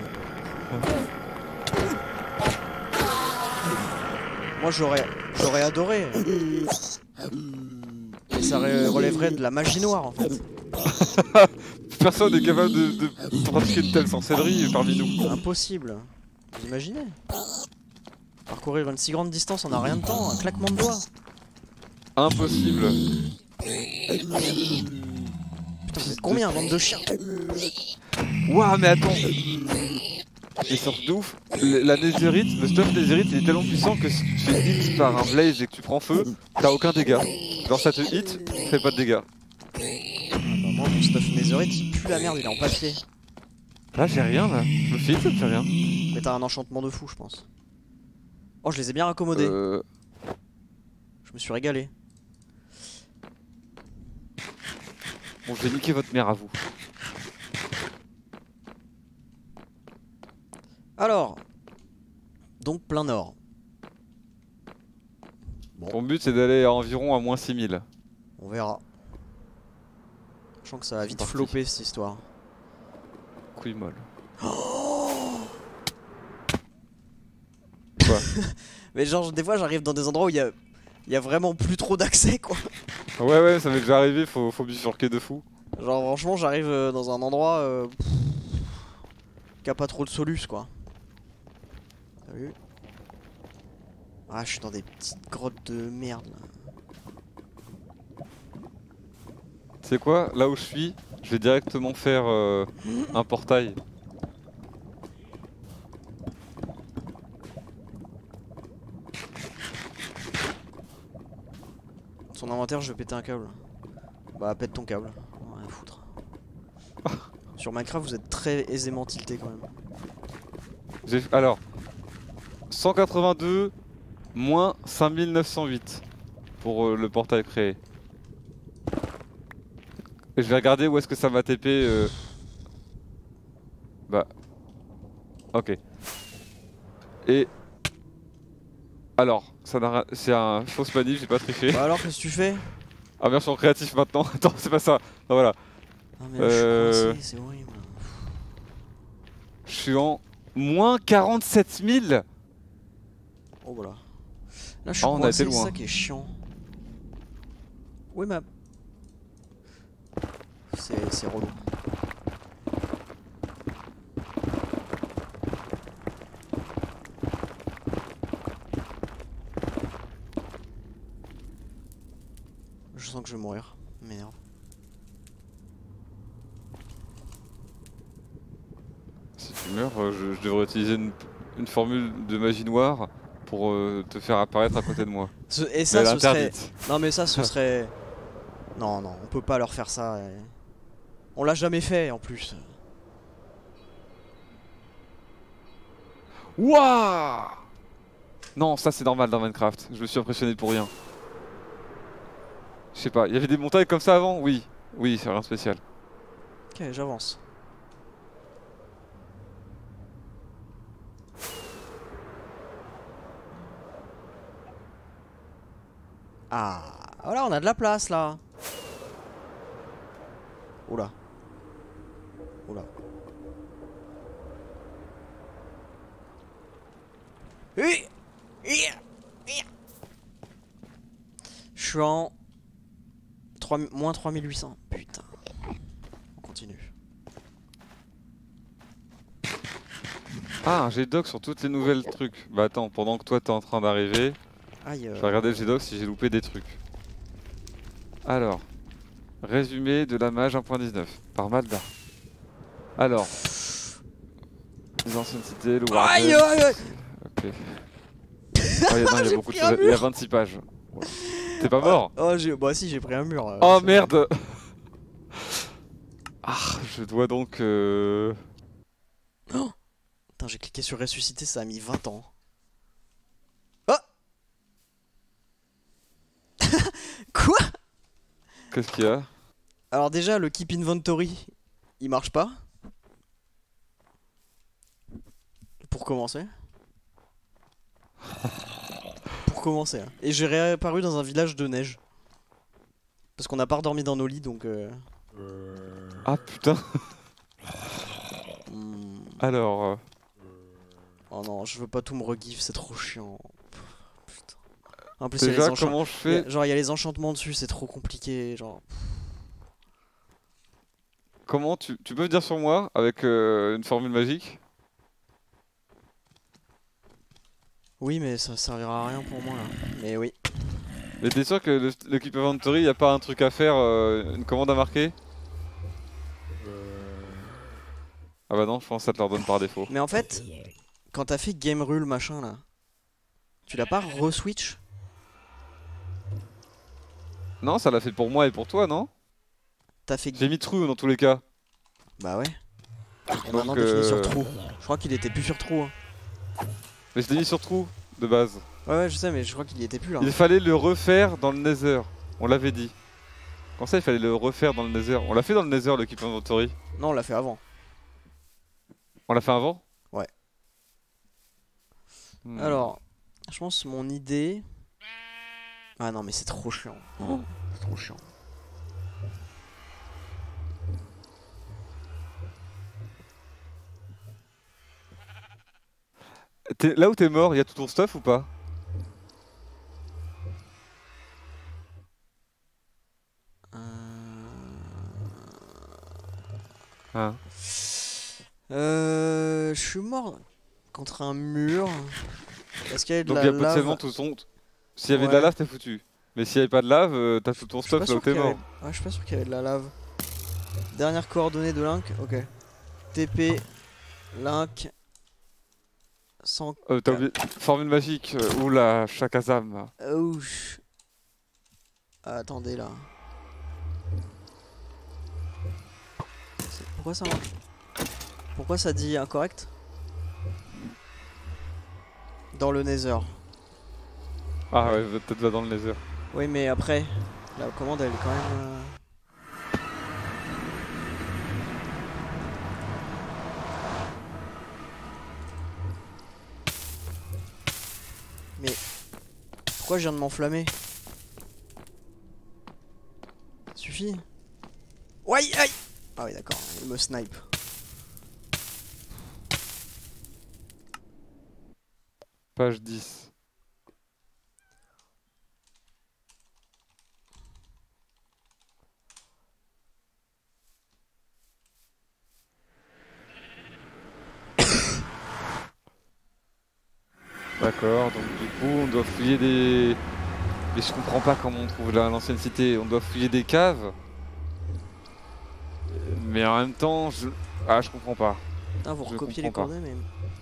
Moi, j'aurais j'aurais adoré. Mais ça relèverait de la magie noire, en fait.
Personne n'est capable de, de pratiquer une telle sorcellerie parmi nous.
Impossible. Vous imaginez? Parcourir une si grande distance en un rien de temps, un claquement de doigts.
Impossible.
Putain, vous êtes combien, bande de chiens?
Ouah, mais attends. Et surtout de ouf, la Netherite, le stuff Netherite il est tellement puissant que si tu te fais hit par un blaze et que tu prends feu, t'as aucun dégât. Genre ça te hit, tu fais pas de dégâts.
Ah bah moi mon stuff Netherite il pue la merde, il est en papier.
Là j'ai rien là, je me fais hit, j'ai rien.
Mais t'as un enchantement de fou je pense. Oh je les ai bien raccommodés.
Euh...
Je me suis régalé.
Bon je vais niquer votre mère à vous.
Alors, donc plein nord. Bon.
Ton but c'est d'aller à environ à moins six mille.
On verra. Je sens que ça va vite flopper cette histoire.
Couille molle.
Oh
Quoi?
Mais genre des fois j'arrive dans des endroits où il y a, y a vraiment plus trop d'accès quoi.
Ouais ouais ça m'est déjà arrivé, faut, faut bifurquer de fou.
Genre franchement j'arrive dans un endroit euh, pff, qui a pas trop de solus quoi. T'as vu? Ah je suis dans des petites grottes de merde là.
Tu sais quoi? Là où je suis, je vais directement faire euh, un portail.
Son inventaire, je vais péter un câble. Bah, pète ton câble. Rien à foutre. Sur Minecraft, vous êtes très aisément tilté quand même.
Alors, cent quatre-vingt-deux moins cinq mille neuf cent huit pour euh, le portail créé. Et je vais regarder où est-ce que ça m'a T P. Euh... Bah. Ok. Et. Alors, ça n'a c'est un fausse manip, j'ai pas triché.
Bah alors, qu'est-ce que tu fais?
Ah, version créatif maintenant. Attends, c'est pas ça. Non, voilà.
Ah, mais là,
Euh...
je suis coincé, c'est horrible.
Je suis en moins quarante-sept mille.
Oh voilà. Là, je suis
Ah, on a
coincé,
été
c'est
loin.
ça qui est chiant. Oui, ma. C'est c'est relou. Je sens que je vais mourir. Merde.
Si tu meurs, euh, je, je devrais utiliser une, une formule de magie noire pour euh, te faire apparaître à côté de moi.
Ce- Et
Mais
ça,
elle est
ce serait.
interdite.
Non, mais ça, ce serait. Non, non, on peut pas leur faire ça. et- On l'a jamais fait en plus.
Wouah! Non, ça c'est normal dans Minecraft. Je me suis impressionné pour rien. Je sais pas, il y avait des montagnes comme ça avant? Oui. Oui, c'est rien de spécial.
Ok, j'avance. Ah, voilà, on a de la place là. Oula. Oula. Hi Hi Hi Je suis en trois moins trois mille huit cents. Putain. On continue.
Ah, un G-Doc sur toutes les nouvelles trucs. Bah attends, pendant que toi t'es en train d'arriver,
Aïe. euh,
je vais regarder le G-Doc si j'ai loupé des trucs. Alors, résumé de la mage un point dix-neuf par Malda. Alors, les anciennes cités, le
Aïe
Warden.
aïe aïe.
Ok. Ah, y a, non, y a
J'ai
beaucoup de
pris un
choses. Il y a
mur.
vingt-six pages. Ouais. T'es pas mort?
Oh, j'ai bah si, j'ai pris un mur. euh,
Oh
ça-
merde! Ah, je dois donc. Euh...
Putain, j'ai cliqué sur ressusciter, ça a mis vingt ans. Oh. Quoi?
Qu'est-ce qu'il y a?
Alors déjà, le keep inventory, il marche pas. Pour commencer. Pour commencer. hein. Et j'ai réapparu dans un village de neige. Parce qu'on n'a pas redormi dans nos lits, donc... Euh...
Ah putain!
hmm.
Alors. euh,
Oh non, je veux pas tout me regif, c'est trop chiant. Putain. En plus, il y a les
Déjà,
enchant-
comment je
il y
fais?
a- genre, il y a les enchantements dessus, c'est trop compliqué. Genre...
Comment tu, tu peux venir sur moi avec euh, une formule magique?
Oui, mais ça servira à rien pour moi là. Mais oui.
Mais t'es sûr que le- l'équipe inventory, y a pas un truc à faire, euh, une commande à marquer? Ah bah non, je pense que ça te leur donne par défaut.
Mais en fait, quand t'as fait game rule machin là, tu l'as pas re-switch?
Non, ça l'a fait pour moi et pour toi, non?
T'as fait.
J'ai mis true dans tous les cas.
Bah ouais. Et
Donc,
maintenant t'es fini sur
euh,
trou. Je crois qu'il était plus sur trou. Hein.
Mais je l'ai mis sur true, de base.
Ouais, ouais, je sais, mais je crois qu'il y était plus là.
Il fallait le refaire dans le Nether. On l'avait dit. Quand ça, il fallait le refaire dans le Nether. On l'a fait dans le Nether, l'équipe inventory.
Non, on l'a fait avant.
On l'a fait avant?
Ouais.
Hmm.
Alors, je pense mon idée. Ah non, mais c'est trop chiant. Oh, c'est trop chiant.
T'es- Là où t'es mort, il y a tout ton stuff ou pas?
Euh...
Hein.
Euh, je suis mort contre un mur. Est-ce qu'il y avait de
Donc
la
il y a
lave?
potentiellement tout ton... S'il y avait de la
Ouais.
lave, t'es foutu. Mais s'il y avait pas de lave, euh, t'as tout ton
Je suis pas
stuff là où
sûr
t'es
qu'il y avait-
mort.
Ouais, je suis pas sûr qu'il y avait de la lave. Dernière coordonnée de Link, ok. T P, Link, cent.
Euh, t'as oublié... Formule magique. Euh, oula, Shakazam.
Ouch. Ah, attendez là. C'est- Pourquoi ça marche? Pourquoi ça dit incorrect? Dans le Nether.
Ah ouais, va- peut-être va dans le laser.
Oui, mais après, la commande elle est quand même. euh, Mais pourquoi je viens de m'enflammer? Ça suffit. Ouais, aïe! Ah oui, d'accord, il me snipe.
Page dix. D'accord, donc du coup on doit fouiller des... Mais je comprends pas comment on trouve la- l'ancienne cité. On doit fouiller des caves. Mais en même temps, je... Ah, je comprends pas.
Ah, vous
Je
recopiez les
comprends pas.
coordonnées, mais.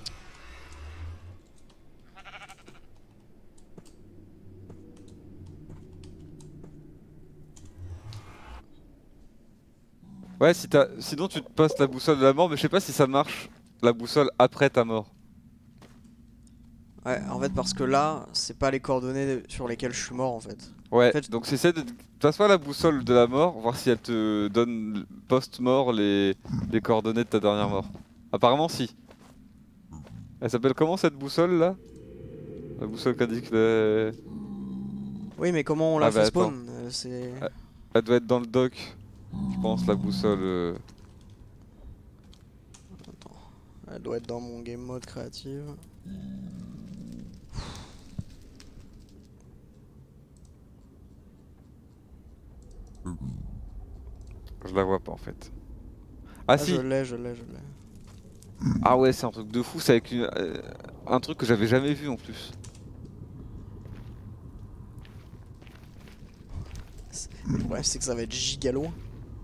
Ouais, si t'as... sinon tu te passes la boussole de la mort, mais je sais pas si ça marche, la boussole après ta mort.
Ouais, en fait, parce que là, c'est pas les coordonnées sur lesquelles je suis mort en fait. En
Ouais,
fait,
donc c'est de... Passe-moi la boussole de la mort, voir si elle te donne post-mort les... les coordonnées de ta dernière mort. Apparemment si. Elle s'appelle comment cette boussole là? La boussole qui indique les...
oui, mais comment on
Ah
l'a
bah
fait
attends.
spawn? euh, C'est.
Elle elle doit être dans le dock, je pense, la boussole. euh.
Attends, elle doit être dans mon game mode créative.
Je la vois pas en fait. Ah
Ah, je
si!
l'ai, je l'ai, je l'ai.
Ah ouais, c'est un truc de fou, c'est avec une... euh, un truc que j'avais jamais vu en plus.
Le problème, c'est que ça va être giga loin.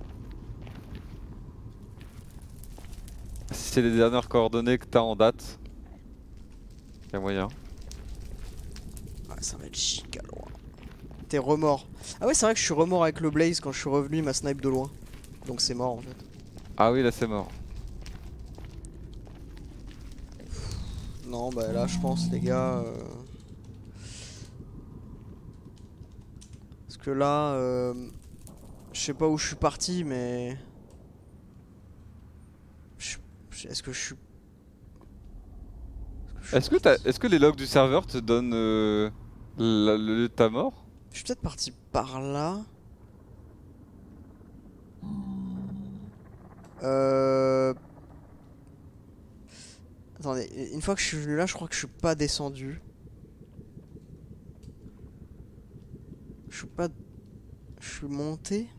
Si c'est les dernières coordonnées que t'as en date, y a moyen.
Ouais, ça va être giga loin. T'es remort. Ah ouais, c'est vrai que je suis remort avec le Blaze quand je suis revenu, il m'a snipe de loin. Donc c'est mort en fait.
Ah oui, là c'est mort.
Non, bah là, je pense, les gars. euh, Parce que là, euh, je sais pas où je suis parti, mais. je- je- Est-ce que je suis. Est-ce que je suis
Est-ce que t'as...
parti?
Est-ce que les logs du serveur te donnent euh, la- le lieu de ta mort?
Je suis peut-être parti par là. Euh... Attendez, une fois que je suis venu là, je crois que je suis pas descendu. Je suis pas... Je suis monté.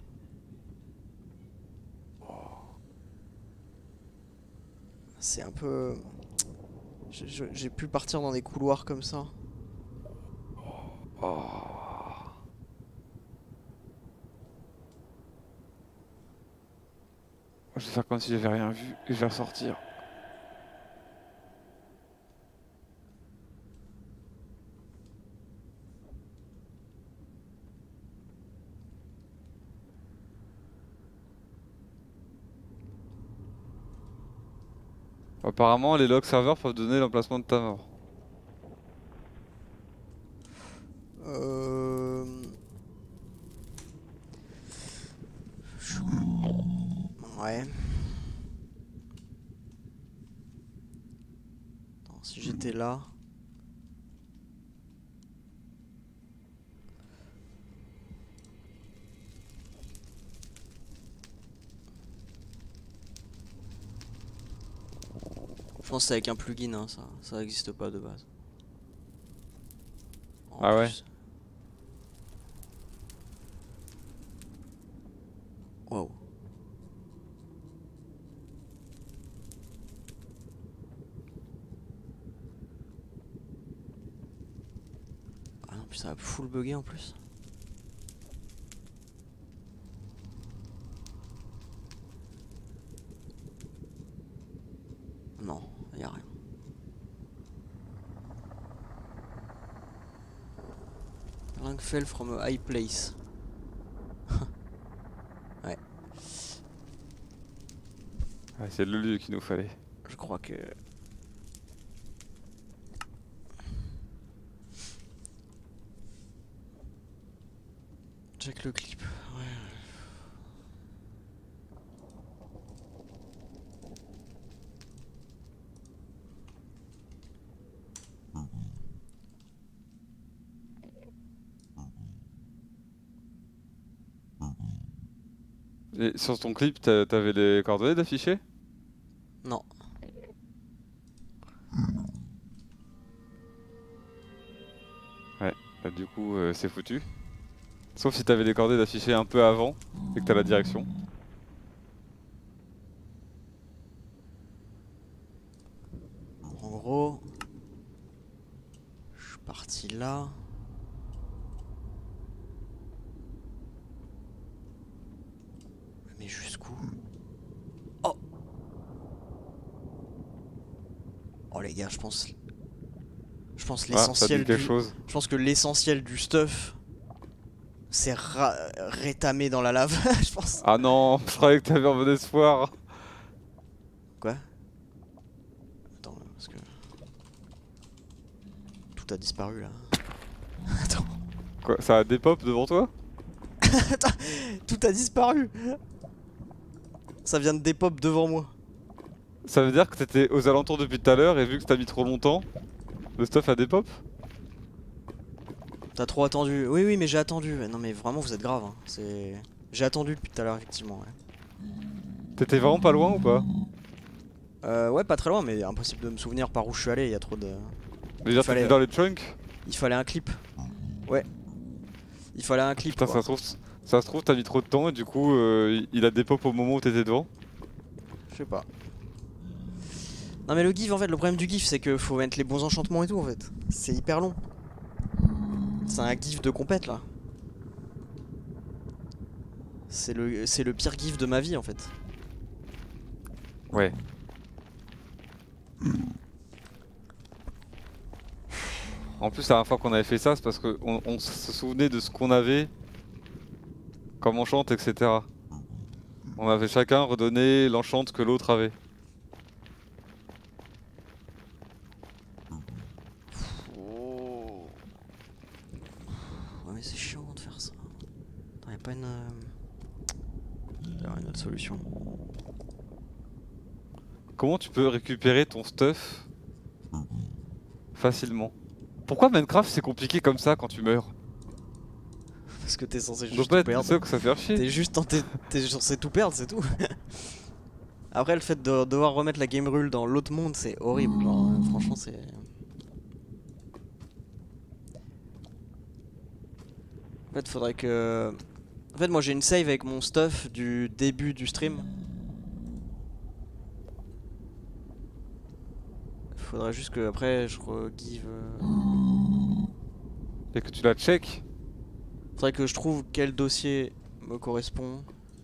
C'est un peu... je- je- J'ai pu partir dans des couloirs comme ça.
Oh. Je vais faire comme si j'avais rien vu et je vais ressortir. Apparemment, les logs serveurs peuvent donner l'emplacement de ta mort.
Euh... je- Ouais. Attends, si j'étais là... Je pense que c'est avec un plugin, hein, ça. Ça n'existe pas de base. En
Ah ouais?
plus. Wow. Ah non, puis ça a full bugué en plus. Non, y a rien. Link fell from a high place.
Ouais, c'est le lieu qu'il nous fallait.
Je crois que... Check le clip. Ouais.
Et sur ton clip, t'a- t'avais les coordonnées d'afficher?
Non.
Ouais, bah, du coup, euh, c'est foutu. Sauf si t'avais les coordonnées d'afficher un peu avant et que t'as la direction.
En gros... Je suis parti là. Mais jusqu'où? Oh! Oh les gars, je pense... Je pense
Ah, ça dit
l'essentiel
quelque
du...
chose.
Je pense que l'essentiel du stuff... C'est ra... rétamé dans la lave, je pense.
Ah non, je croyais que t'avais un bon espoir.
Quoi? Attends, parce que... Tout a disparu là. Attends.
Quoi, ça a des pop devant toi?
Attends, tout a disparu. Ça vient de dépop devant moi.
Ça veut dire que t'étais aux alentours depuis tout à l'heure et vu que t'as mis trop longtemps, le stuff a des pop?
T'as trop attendu. Oui, oui, mais j'ai attendu. Non, mais vraiment, vous êtes grave. Hein. C'est... J'ai attendu depuis tout à l'heure, effectivement. Ouais.
T'étais vraiment pas loin ou pas?
Euh, ouais, pas très loin, mais impossible de me souvenir par où je suis allé. Il y a trop de...
Déjà,
fallait-
t'étais dans les chunks?
Il fallait un clip. Ouais. Il fallait un clip.
Putain,
quoi.
ça se trouve, ça se trouve, t'as mis trop de temps et du coup, euh, il a des pop au moment où t'étais devant.
Je sais pas. Non, mais le GIF, en fait, le problème du GIF, c'est que faut mettre les bons enchantements et tout, en fait. C'est hyper long. C'est un GIF de compète, là. C'est le, c'est le pire GIF de ma vie, en fait.
Ouais. En plus, la dernière fois qu'on avait fait ça, c'est parce qu'on on se souvenait de ce qu'on avait comme enchant, et cetera. On avait chacun redonné l'enchant que l'autre avait.
Oh. Ouais, mais c'est chiant de faire ça. Attends, y'a pas une... euh, y'a une autre solution.
Comment tu peux récupérer ton stuff facilement? Pourquoi Minecraft c'est compliqué comme ça quand tu meurs?
Parce que t'es censé
On doit
juste
pas
tout
être
perdre.
ça que ça fait chier.
T'es juste tenté... T'es censé tout perdre, c'est tout. Après, le fait de devoir remettre la game rule dans l'autre monde, c'est horrible. Genre, euh, franchement, c'est... En fait, faudrait que... En fait, moi j'ai une save avec mon stuff du début du stream. Faudrait juste que après je re-give... euh,
Et que tu la check.
Faudrait que je trouve quel dossier me correspond.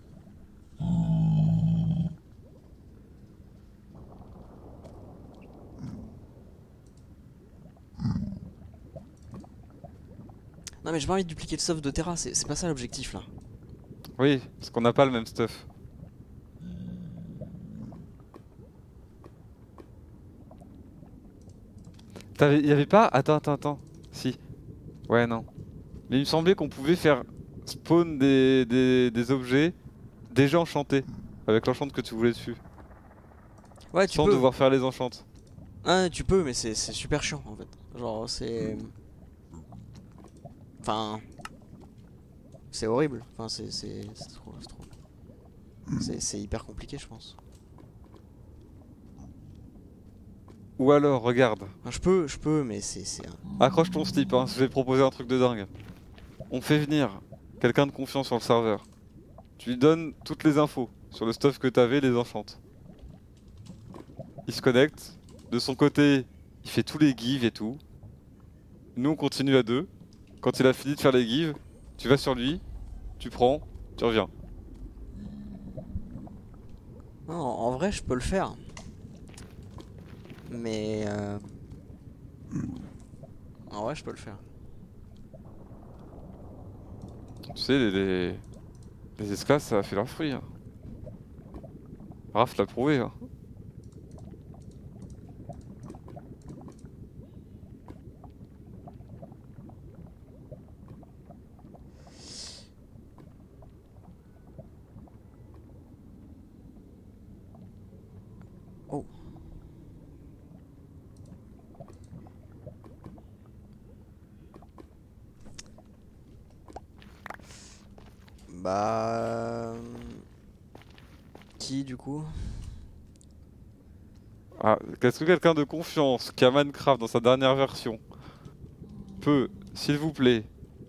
Non mais j'ai pas envie de dupliquer le stuff de Terra, c'est c'est pas ça l'objectif là.
Oui, parce qu'on n'a pas le même stuff. T'avais, y avait pas... Attends, attends, attends. Si. Ouais, non. Mais il me semblait qu'on pouvait faire spawn des, des, des objets déjà enchantés. Avec l'enchant que tu voulais dessus.
Ouais, tu
Sans
peux.
devoir faire les enchantes.
Ah, tu peux, mais c'est c'est super chiant en fait. Genre, c'est. Enfin. C'est horrible. Enfin, c'est c'est c'est trop. C'est trop... C'est c'est hyper compliqué, je pense.
Ou alors, regarde.
Enfin, je peux, je peux, mais c'est. c'est un-
Accroche ton slip, hein. Je vais proposer un truc de dingue. On fait venir quelqu'un de confiance sur le serveur. Tu lui donnes toutes les infos sur le stuff que t'avais, les enchantes. Il se connecte. De son côté, il fait tous les gives et tout. Nous, on continue à deux. Quand il a fini de faire les gives, tu vas sur lui, tu prends, tu reviens.
Non, en vrai, je peux le faire. Mais. Euh... En vrai, je peux le faire.
Tu sais, les, les, les esclaves, ça a fait leur fruit. Hein. Raph l'a prouvé. Hein.
Oh. Bah... Qui du coup?
Ah, est-ce que quelqu'un de confiance qui a Minecraft dans sa dernière version peut, s'il vous plaît,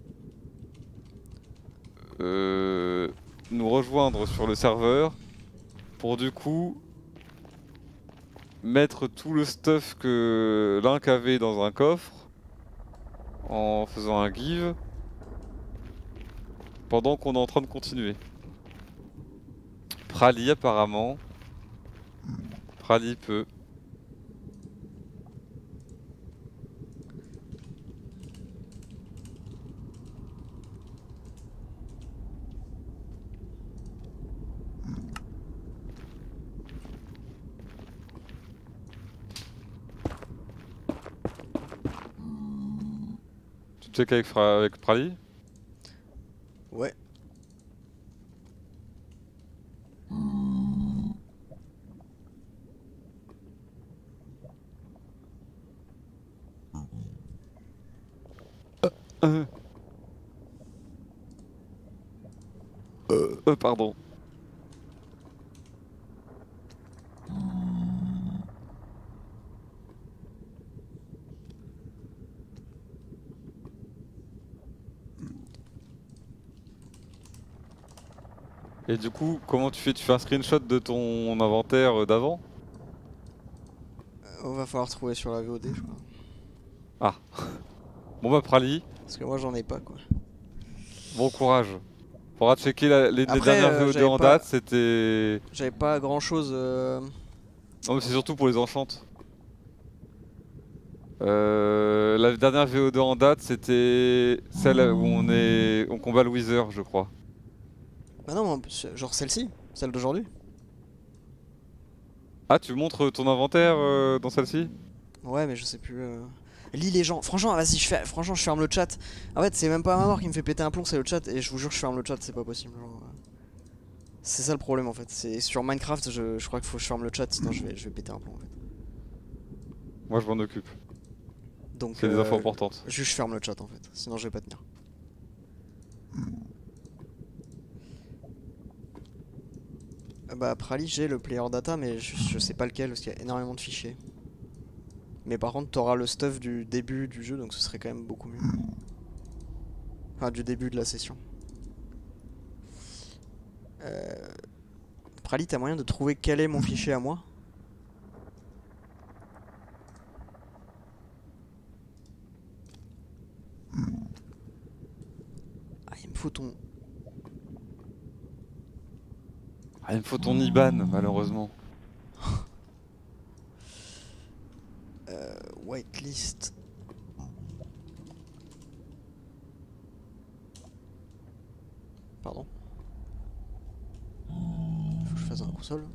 euh, nous rejoindre sur le serveur pour du coup mettre tout le stuff que Link avait dans un coffre en faisant un give pendant qu'on est en train de continuer. Prali apparemment. Prali peut. Tu check avec, Fra avec Prali?
Ouais.
Euh. Euh, euh, pardon. Et du coup, comment tu fais? Tu fais un screenshot de ton inventaire d'avant?
On va falloir trouver sur la V O D je crois.
Ah. Bon bah Prali.
Parce que moi j'en ai pas quoi.
Bon courage. Faudra checker la, les,
Après,
les dernières
euh,
V O D en
pas...
date, c'était...
J'avais pas grand chose... Euh...
Non mais c'est surtout pour les enchantes. Euh, la dernière V O D en date, c'était celle où on est, on combat le Wither, je crois.
Bah non, genre celle-ci, celle d'aujourd'hui.
Ah, tu montres ton inventaire euh, dans celle-ci?
Ouais, mais je sais plus. Euh... Lis les gens. Franchement, vas-y, je fais... Franchement, je ferme le chat. En fait, c'est même pas ma mort qui me fait péter un plomb, c'est le chat. Et je vous jure, je ferme le chat, c'est pas possible. Genre, euh... C'est ça le problème en fait. C'est sur Minecraft, je, je crois qu'il faut que je ferme le chat, sinon je vais, je vais péter un plomb en fait.
Moi, je m'en occupe.
Donc,
c'est des
euh,
infos importantes.
Juste, je ferme le chat en fait, sinon je vais pas tenir. Bah, Prali, j'ai le player data, mais je, je sais pas lequel parce qu'il y a énormément de fichiers. Mais par contre, t'auras le stuff du début du jeu, donc ce serait quand même beaucoup mieux. Enfin, du début de la session. Euh... Prali, t'as moyen de trouver quel est mon fichier à moi? Ah, il me faut ton...
Ah, il me faut ton I B A N, malheureusement.
euh, whitelist. Pardon. Faut que je fasse un console.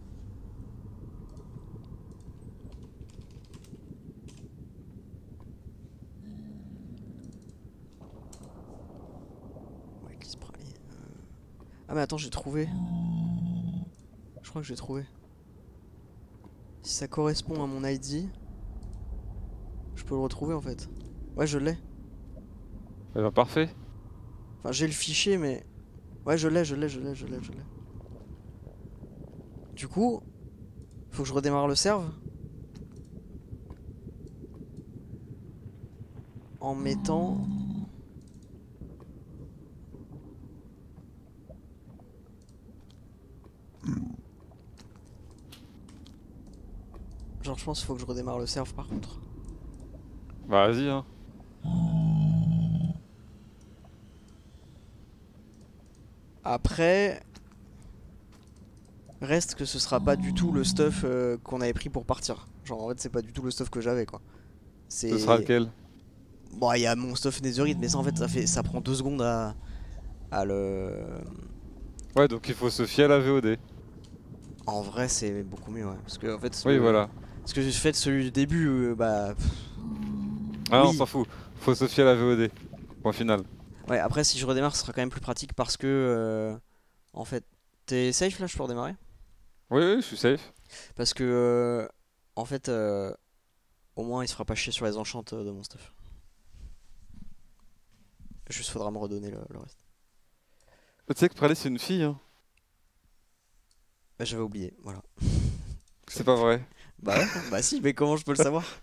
Whitelist Prali. Euh... Ah mais attends, j'ai trouvé. Je crois que j'ai trouvé. Si ça correspond à mon I D, je peux le retrouver en fait. Ouais, je l'ai.
Eh ben, parfait.
Enfin, j'ai le fichier, mais... Ouais, je l'ai, je l'ai, je l'ai, je l'ai, je l'ai. Du coup, faut que je redémarre le serve. En mettant... Genre, je pense qu'il faut que je redémarre le serve par contre.
Bah, vas-y, hein.
Après... Reste que ce sera pas du tout le stuff euh, qu'on avait pris pour partir. Genre, en fait, c'est pas du tout le stuff que j'avais, quoi.
Ce sera lequel?
Bon, il y a mon stuff Netherite, mais ça, en fait, ça, fait... ça prend deux secondes à... à le...
Ouais, donc il faut se fier à la V O D.
En vrai, c'est beaucoup mieux, ouais. Parce que, en fait,
Oui,
le...
voilà.
ce que j'ai fait de celui du début, euh, bah. Pff,
Ah, on
oui.
s'en fout. Faut se fier à la V O D. Point final.
Ouais, après, si je redémarre, ce sera quand même plus pratique parce que. euh, En fait, t'es safe là, je peux redémarrer?
Oui, oui, je suis safe.
Parce que. euh, En fait, euh, au moins, il se fera pas chier sur les enchantes euh, de mon stuff. Juste faudra me redonner le, le reste.
Tu sais que Pralé, c'est une fille, hein.
Bah, j'avais oublié, voilà.
C'est pas vrai.
Bah ouais, bah si, mais comment je peux le savoir?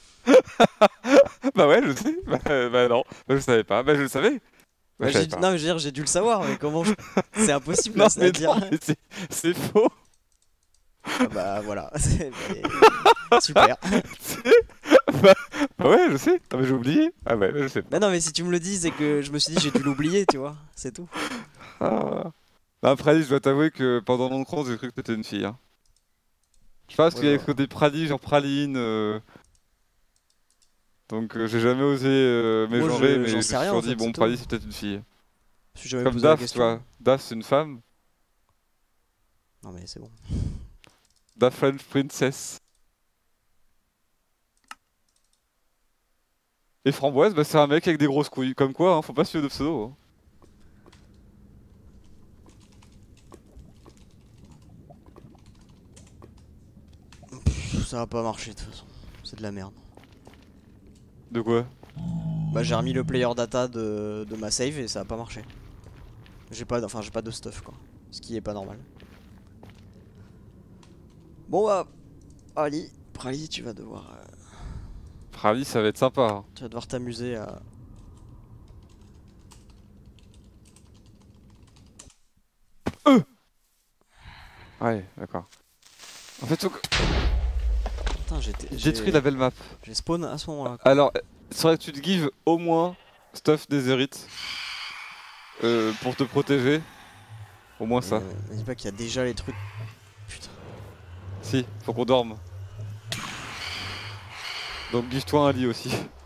Bah ouais, je sais. Bah, euh, bah non, bah, je savais pas. Bah je le savais. Bah
Bah,
je
j'ai...
savais pas.
Non, mais je veux dire, j'ai dû le savoir, mais comment je... C'est impossible à,
Non
à
mais
dire.
non, mais c'est c'est faux.
Ah bah voilà, c'est- mais- super.
Bah, bah ouais, je sais. Ah mais j'ai oublié. Ah ouais, bah, je sais
Bah
pas.
non, mais si tu me le dis, c'est que je me suis dit, j'ai dû l'oublier, tu vois, c'est tout.
Ah. Bah, Pralé, je dois t'avouer que pendant longtemps, j'ai cru que t'étais une fille, hein. Je pense
Ouais,
qu'il y a ce
bah,
côté Prali, genre praline. euh, Donc euh, j'ai jamais osé euh,
moi,
mégenrer,
je...
mais je
j'en
me
sais
suis
rien en
toujours dit,
fait, c'est
bon,
tout.
Prali, c'est peut-être une fille.
Je me suis jamais
Comme
posé la
Daf, tu
question.
vois. Daf, c'est une femme.
Non, mais c'est bon.
Daf French Princess. Et Framboise, bah, c'est un mec avec des grosses couilles. Comme quoi, hein, faut pas se fier de pseudo, hein.
Pff, ça va pas marcher de toute façon, c'est de la merde.
De quoi?
Bah, j'ai remis le player data de, de ma save et ça a pas marché. J'ai pas, enfin, j'ai pas de stuff quoi, ce qui est pas normal. Bon bah, Ali, Prali, tu vas devoir, euh,
Prali, ça va être sympa, hein.
tu vas devoir t'amuser à.
Euh Ouais, d'accord. En fait, faut que-
Putain, j'ai
détruis la
j'ai
belle map.
j'ai spawn à ce moment-là quoi.
Alors, il faudrait que tu te gives au moins stuff Netherite euh, pour te protéger. Au moins
Mais
ça.
euh, me dis pas qu'il y a déjà les trucs. Putain.
Si, faut qu'on dorme. Donc give-toi un lit aussi.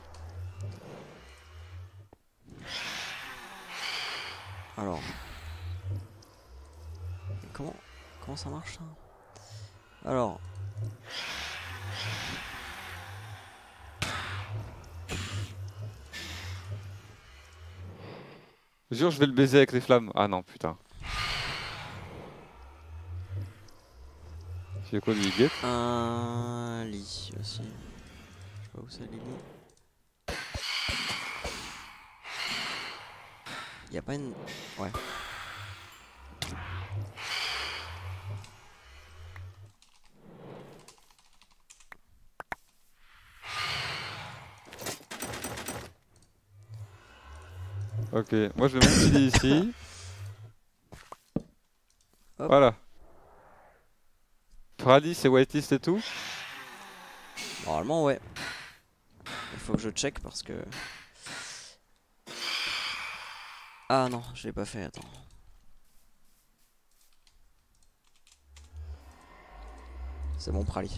Alors. Comment comment ça marche ça? Alors.
Jure, je vais le baiser avec les flammes. Ah non, putain. Tu fais quoi, lui, guette?
Un lit aussi. Je sais pas où c'est les lits. Y a pas une. Ouais.
Ok, moi je vais mon petit lit ici.
Hop.
Voilà. Prali, c'est whitelist et tout.
Normalement ouais. Il faut que je check parce que. Ah non, je l'ai pas fait, attends. C'est bon Prali.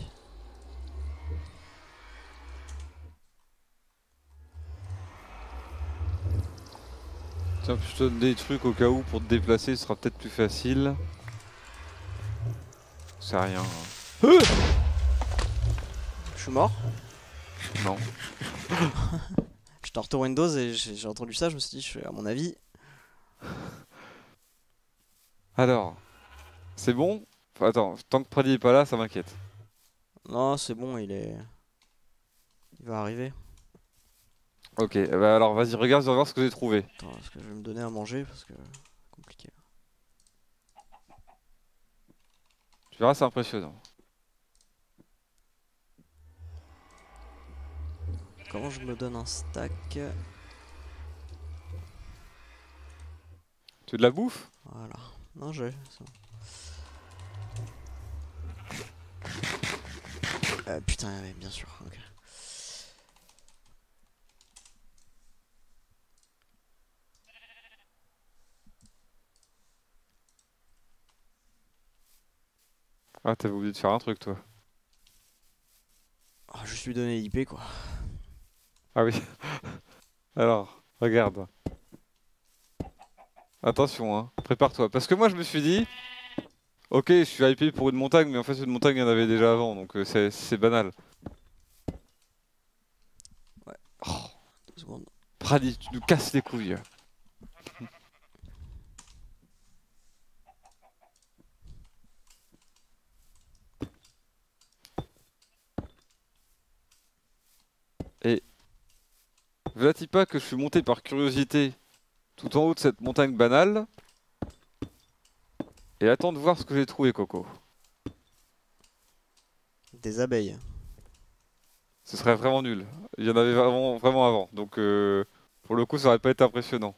Tiens, puis je te donne des trucs au cas où pour te déplacer, ce sera peut-être plus facile. C'est rien, hein. Euh
Je suis mort.
Non.
J'étais en retour Windows et j'ai j'ai entendu ça, je me suis dit, je fais, à mon avis.
Alors, c'est bon? Enfin, attends, tant que Prali est pas là, ça m'inquiète.
Non, c'est bon, il est. Il va arriver.
Ok, eh ben alors vas-y, regarde, je vais voir ce que j'ai trouvé.
Attends, est-ce que je vais me donner à manger parce que. Compliqué.
Tu verras, c'est impressionnant.
Comment je me donne un stack?
Tu veux de la bouffe?
Voilà. Non, j'ai. c'est bon. Euh, putain, ouais, bien sûr. Ok.
Ah, t'avais oublié de faire un truc, toi.
Oh, je suis donné l'I P quoi.
Ah oui. Alors, regarde. Attention, hein. Prépare-toi. Parce que moi, je me suis dit... Ok, je suis hypé pour une montagne, mais en fait une montagne il y en avait déjà avant, donc euh, c'est c'est banal.
Ouais,
Oh,
deux secondes.
Pradi, tu nous casses les couilles. Et veux-tu pas que je suis monté par curiosité tout en haut de cette montagne banale et attends de voir ce que j'ai trouvé, Coco.
Des abeilles.
Ce serait vraiment nul. Il y en avait vraiment, vraiment avant, donc euh, pour le coup ça aurait pas été impressionnant.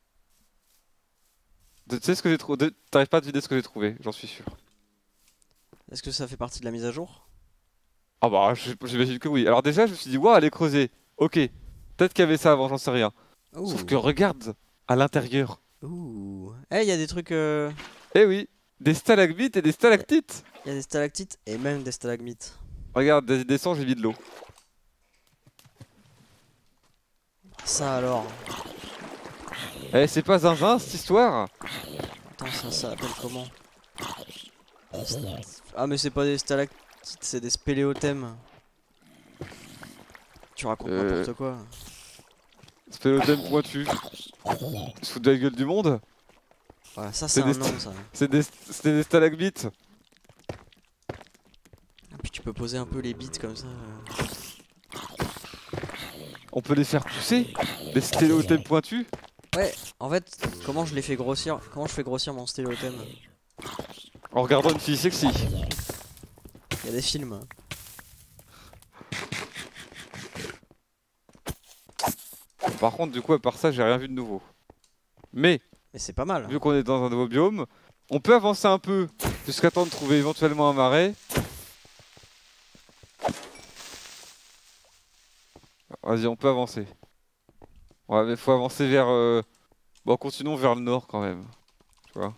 Tu sais ce que j'ai trouvé? T'arrives pas à deviner ce que j'ai trouvé, j'en suis sûr.
Est-ce que ça fait partie de la mise à jour?
Ah bah j- j'imagine que oui. Alors déjà je me suis dit waouh, elle est creusée. Ok, peut-être qu'il y avait ça avant, j'en sais rien. Sauf que
Ouh.
regarde à l'intérieur.
Ouh. Eh, il y a des trucs. euh,
Eh oui, des stalagmites et des
Il y, a
stalactites.
y a des stalactites et même des stalagmites.
Regarde, des descends, j'ai mis de l'eau.
Ça alors.
Eh, c'est pas zinzin cette histoire?
Attends, ça, ça s'appelle comment? Ah, mais c'est pas des stalactites, c'est des spéléothèmes. Tu racontes
Euh,
n'importe quoi.
Spélothème pointu. Tu te fous de la gueule du monde?
Voilà, ça c'est
C'est
un
des,
nom,
sta-
ça.
c'est des, c'est des stalagmites.
Et puis tu peux poser un peu les bits comme ça. euh.
On peut les faire pousser? Les stéléothèmes pointus?
Ouais, en fait, comment je les fais grossir? Comment je fais grossir mon stéléothème?
En regardant une fille sexy.
Il y a des films.
Par contre, du coup, à part ça, j'ai rien vu de nouveau. Mais,
Mais c'est pas mal.
vu qu'on est dans un nouveau biome, on peut avancer un peu jusqu'à temps de trouver éventuellement un marais. Vas-y, on peut avancer. Ouais, mais faut avancer vers... euh, Bon, continuons vers le nord quand même. Tu vois.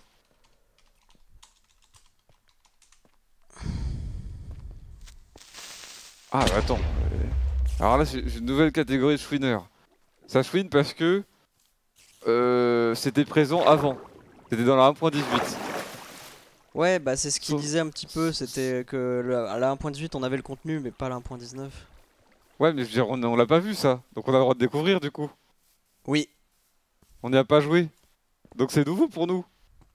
Ah, bah attends. euh, Alors là, j'ai j'ai une nouvelle catégorie de chouineur. Ça chouine parce que euh, c'était présent avant. C'était dans la un point dix-huit.
Ouais, bah c'est ce qu'il
Sauf-
disait un petit peu, c'était que le- à la un point dix-huit on avait le contenu, mais pas à la un point dix-neuf.
Ouais, mais je veux dire, on, on l'a pas vu ça. Donc on a le droit de découvrir du coup.
Oui.
On n'y a pas joué. Donc c'est nouveau pour nous.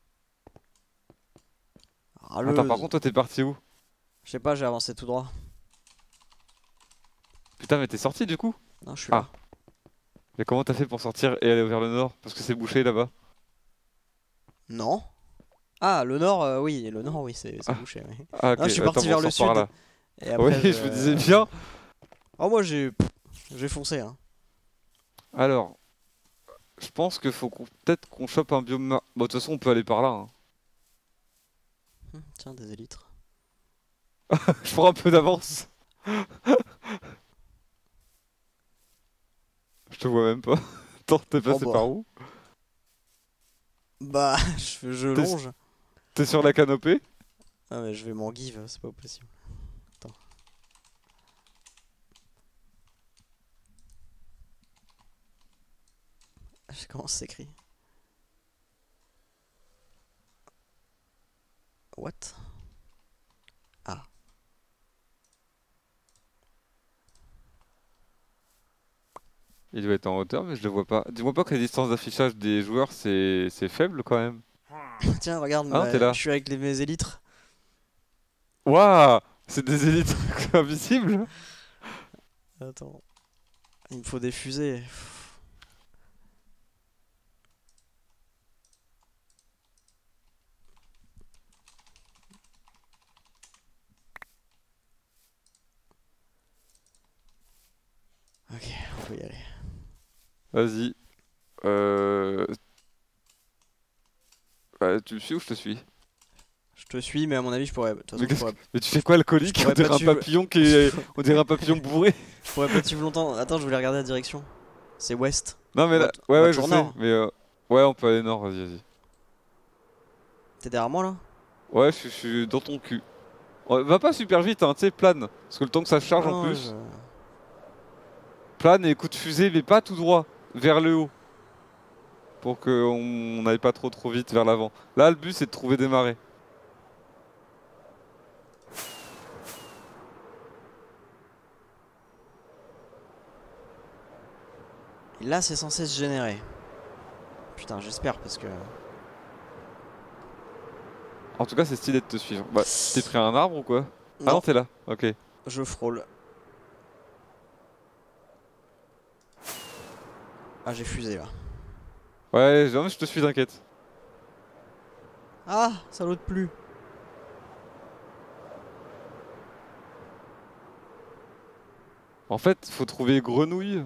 Attends, par
Râleuse.
contre, toi, t'es parti où?
Je sais pas, j'ai avancé tout droit.
Putain, mais t'es sorti du coup?
Non, je suis
Ah.
là.
Mais comment t'as fait pour sortir et aller vers le nord? Parce que c'est bouché là-bas.
Non. Ah, le nord, euh, oui, le nord, oui, c'est c'est
Ah,
bouché. Oui.
ah ok,
Non, je suis
attends,
parti
bon,
vers
on
le
sort par
sud.
là.
Et
Oui,
après,
je me disais bien.
Oh, moi j'ai pff, j'ai foncé, hein.
Alors, je pense qu'il faut qu'on- peut-être qu'on chope un biome. mar- Bon, de toute façon, on peut aller par là, hein.
Hum, Tiens, des élytres.
Je prends un peu d'avance. Je te vois même pas. Attends, t'es
Oh
passé par
bah.
où?
Bah, je, je
T'es
longe.
t'es sur la canopée?
Ah, mais je vais m'en give, c'est pas possible. Attends. Je sais comment ça s'écrit. What? Ah.
Il doit être en hauteur, mais je le vois pas. Dis-moi pas que la distance d'affichage des joueurs, c'est c'est faible quand même.
Tiens, regarde,
Ah non, t'es
ma-
là.
je suis avec les, mes élytres.
Waouh! C'est des élites invisibles?
Attends. Il me faut des fusées. Ok, on peut y aller.
Vas-y. Euh... Bah, tu me suis ou je te suis?
Je te suis, mais à mon avis, je pourrais. De toute
Mais,
façon, je
qu'est-ce
pourrais,
que- mais tu fais quoi alcoolique?
je
On
pourrais pas
dirait
te
un
suivre.
papillon qui est... On dirait un papillon bourré.
Je pourrais pas te suivre longtemps. Attends, je voulais regarder la direction. C'est ouest.
Non mais
On va,
là...
t- on
Ouais
va
ouais je
toujours
sais,
nord.
mais euh... Ouais on peut aller nord, vas-y vas-y.
T'es derrière moi là?
Ouais je suis- je suis dans ton cul. Ouais, va pas super vite hein, tu sais, plane. Parce que le temps que ça se charge
Non,
en
non,
plus.
je...
Plane et coup de fusée, mais pas tout droit. Vers le haut. Pour qu'on n'aille pas trop trop vite vers l'avant. Là le but c'est de trouver des marais.
là c'est censé se générer. Putain, j'espère parce que...
En tout cas, c'est stylé de te suivre. Bah, t'es pris un arbre ou quoi?
Non.
Ah non, t'es là, ok.
Je frôle. Ah, j'ai fusé là.
Ouais, non, mais je te suis, t'inquiète.
Ah, ça l'autre plus.
En fait, faut trouver grenouille.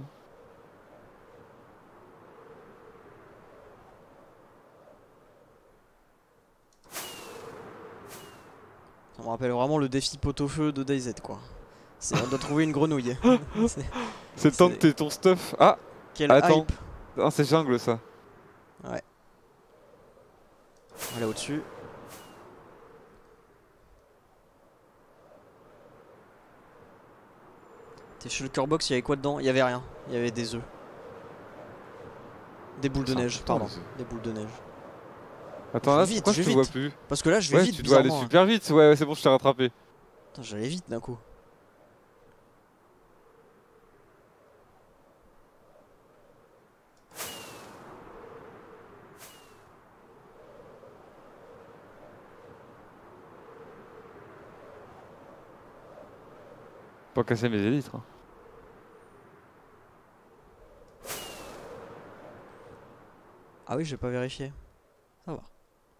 Ça me rappelle vraiment le défi pot-au-feu de DayZ quoi. On doit trouver une grenouille.
C'est le temps de t'es ton stuff. Ah,
quel
attends.
hype.
Ah, c'est jungle ça.
Ouais. On va là au-dessus. T'es chez le Curebox, il y avait quoi dedans? Il y avait rien. Il y avait des œufs. Des boules de neige, pardon. Des boules de neige.
Attends, là,
vite,
pourquoi je te
vite.
vois plus?
Parce que là, je vais
ouais,
vite.
Tu dois aller super vite. Ouais, ouais c'est bon, je t'ai rattrapé.
Putain, j'allais vite d'un coup.
Pas casser mes élytres. Hein.
Ah oui, j'ai pas vérifié. Ça va.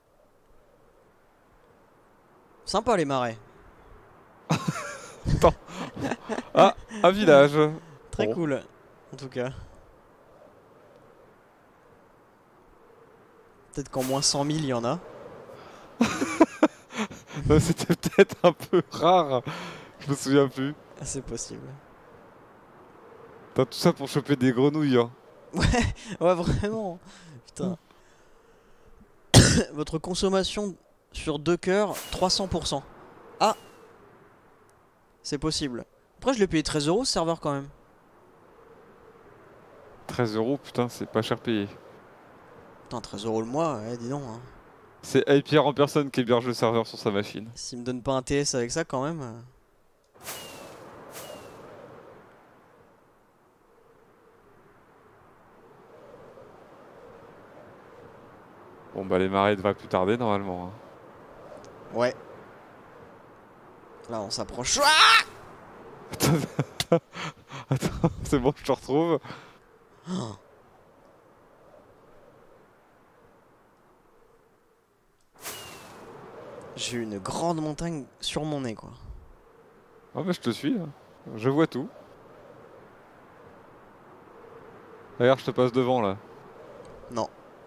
Sympa les marais.
Attends. Ah, un village.
Très
bon.
cool, en tout cas. Peut-être qu'en moins cent mille, il y en a.
C'était peut-être un peu rare. Je me souviens plus.
Ah, c'est possible.
T'as tout ça pour choper des grenouilles. Hein.
Ouais, ouais, vraiment. Putain. Votre consommation sur deux cœurs, trois cents pour cent. Ah, c'est possible. Après, je l'ai payé treize euros ce serveur quand même.
treize euros, putain, c'est pas cher payé.
Putain, treize euros le mois, ouais, dis donc. Hein.
C'est Hey Pierre en personne qui héberge le serveur sur sa machine.
S'il me donne pas un T S avec ça quand même. Euh...
Bon bah les marais devraient plus tarder normalement. Hein.
Ouais. Là on s'approche. Ah
attends, attends, attends c'est bon je te retrouve.
oh. J'ai une grande montagne sur mon nez quoi.
Ah mais je te suis, hein. Je vois tout. Regarde je te passe devant là.
Non.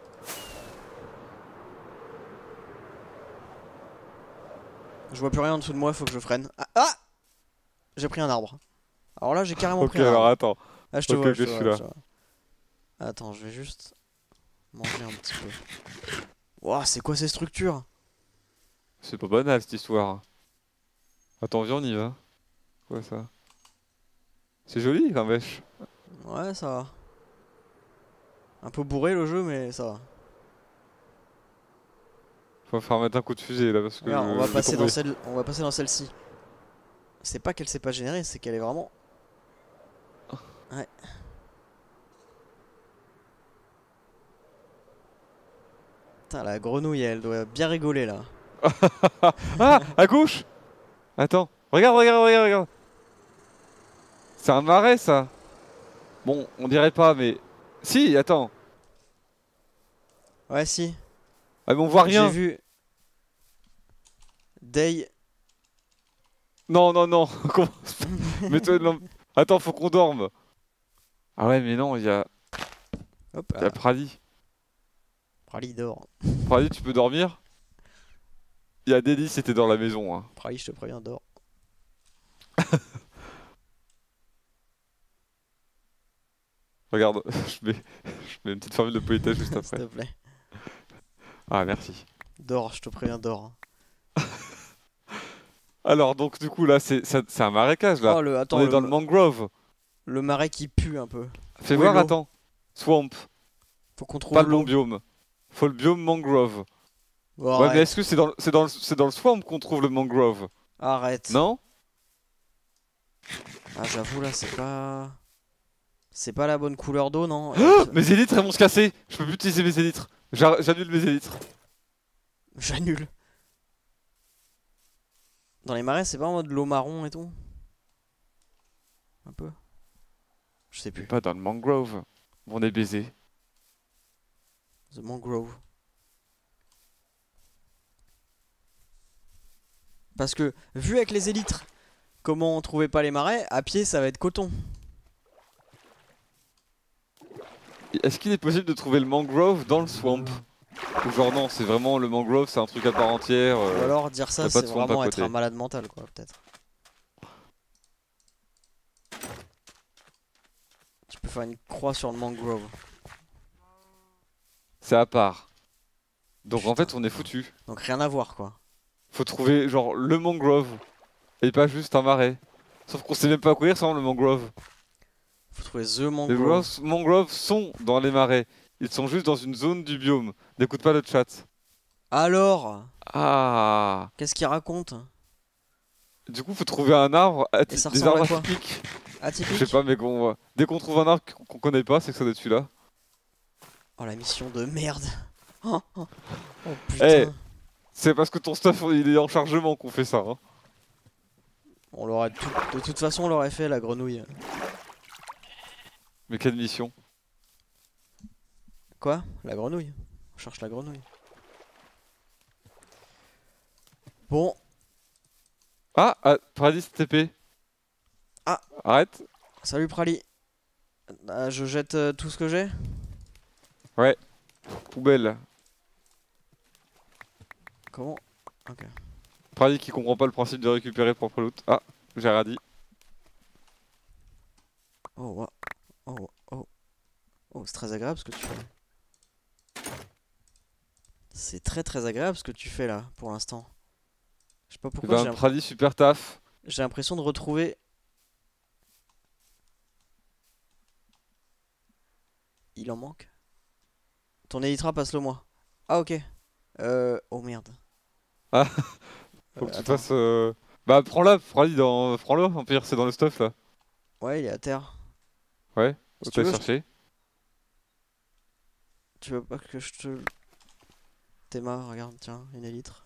Je vois plus rien en dessous de moi, faut que je freine. Ah, ah j'ai pris un arbre. Alors là, j'ai carrément
okay,
pris un arbre.
Ok, alors attends.
Ah, je te
ok,
vois,
ok,
je te
je
vois,
suis là.
je te vois. Attends, je vais juste manger un petit peu. Wouah, c'est quoi ces structures?
C'est pas banal cette histoire. Attends, viens, on y va. Quoi ça? C'est joli, la mèche.
Ouais, ça va. Un peu bourré le jeu, mais ça va.
Faut faire mettre un coup de fusée là parce que.
Regarde, on va
je vais
passer
tomber.
dans celle, on va passer dans celle-ci. C'est pas qu'elle s'est pas générée, c'est qu'elle est vraiment. Ouais. Putain, la grenouille, elle doit bien rigoler là.
Ah, à gauche. Attends, regarde, regarde, regarde, regarde. C'est un marais ça. Bon, on dirait pas, mais si, attends.
Ouais, si.
Ah mais on voit rien.
J'ai vu. Day.
Non, non, non. mais toi, non. Attends, faut qu'on dorme. Ah ouais, mais non, il y a.
Hop.
Il y a Prali.
Prali dort.
Prali, tu peux dormir? Il y a Délice, c'était dans la maison. Hein.
Prali, je te préviens, dors.
Regarde, je mets, je mets une petite formule de politesse juste après.
S'il te plaît.
Ah, merci.
Dors, je te préviens, dors.
Alors, donc, du coup, là, c'est un marécage, là.
Oh, le, attends,
on est
le,
dans le mangrove.
Le marais qui pue un peu.
Fais
Où
voir,
est l'eau?
attends. Swamp.
Faut qu'on trouve
Pas le bon
l'eau.
biome. Faut le biome mangrove.
Oh,
ouais,
arrête.
mais est-ce que c'est dans, c'est dans, le- dans le swamp qu'on trouve le mangrove?
Arrête.
Non?
Ah, j'avoue, là, c'est pas... C'est pas la bonne couleur d'eau, non?
Oh, mes élytres elles vont se casser. Je peux plus utiliser mes élytres. J'a- J'annule mes élytres.
J'annule. Dans les marais, c'est pas en mode l'eau marron et tout? Un peu? Je sais plus.
Pas dans le mangrove. On est baisé.
The Mangrove. Parce que, vu avec les élytres, comment on trouvait pas les marais, à pied ça va être coton.
Est-ce qu'il est possible de trouver le mangrove dans le swamp? Ou genre non, c'est vraiment le mangrove, c'est un truc à part entière. euh,
Ou alors dire ça,
y a pas de
c'est
swamp à
vraiment être
côté.
un malade mental, quoi, peut-être. Tu peux faire une croix sur le mangrove.
C'est à part. Donc en
Putain.
fait, on est foutu.
Donc rien à voir, quoi.
Faut trouver genre le mangrove et pas juste un marais. Sauf qu'on sait même pas à quoi il ressemble le mangrove.
Faut trouver the
Les
mangrove.
mangroves, mangroves sont dans les marais. Ils sont juste dans une zone du biome. N'écoute pas le chat.
Alors,
Ah.
qu'est-ce qu'il raconte?
Du coup, faut trouver un arbre, ati-
Et ça
des
ressemble à
arbres
quoi?
atypiques.
Atypique?
Je sais pas, mais qu'on voit. Dès qu'on trouve un arbre qu'on connaît pas, c'est que ça doit être celui-là.
Oh la mission de merde. Oh, oh. Oh, putain.
Eh, c'est parce que ton stuff il est en chargement qu'on fait ça. Hein.
On l'aurait tout- de toute façon on l'aurait fait la grenouille.
Mais quelle mission?
Quoi? La grenouille. On cherche la grenouille. Bon,
Ah, ah Paradis T P.
Ah.
Arrête.
salut Prali. Euh, je jette euh, tout ce que j'ai.
Poubelle.
Comment? Ok.
Paradis qui comprend pas le principe de récupérer propre loot. Ah, j'ai radis.
Oh, wa- oh, oh. Oh, c'est très agréable ce que tu fais. C'est très très agréable ce que tu fais là pour l'instant. Je sais pas
Eh
pourquoi j'ai
ben,
l'imp-
Paradis super taf.
j'ai l'impression de retrouver. Il en manque. Ton élytra, passe-le moi. Ah ok. Euh. Oh merde.
Ah, faut
Euh,
que tu
attends.
fasses. euh, Bah, prends-la, Paradis, dans... prends-le. En pire, c'est dans le stuff là.
Ouais, il est à terre.
Ouais,
Si
où
tu
t'as
veux, je-
cherché.
Tu veux pas que je te. T'es marre, regarde, tiens, une élytre.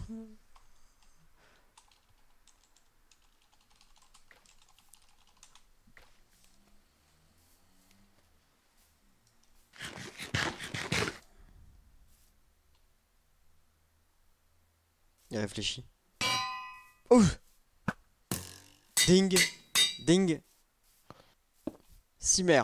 Il réfléchit. Ouf. Ding. Ding. Cimer.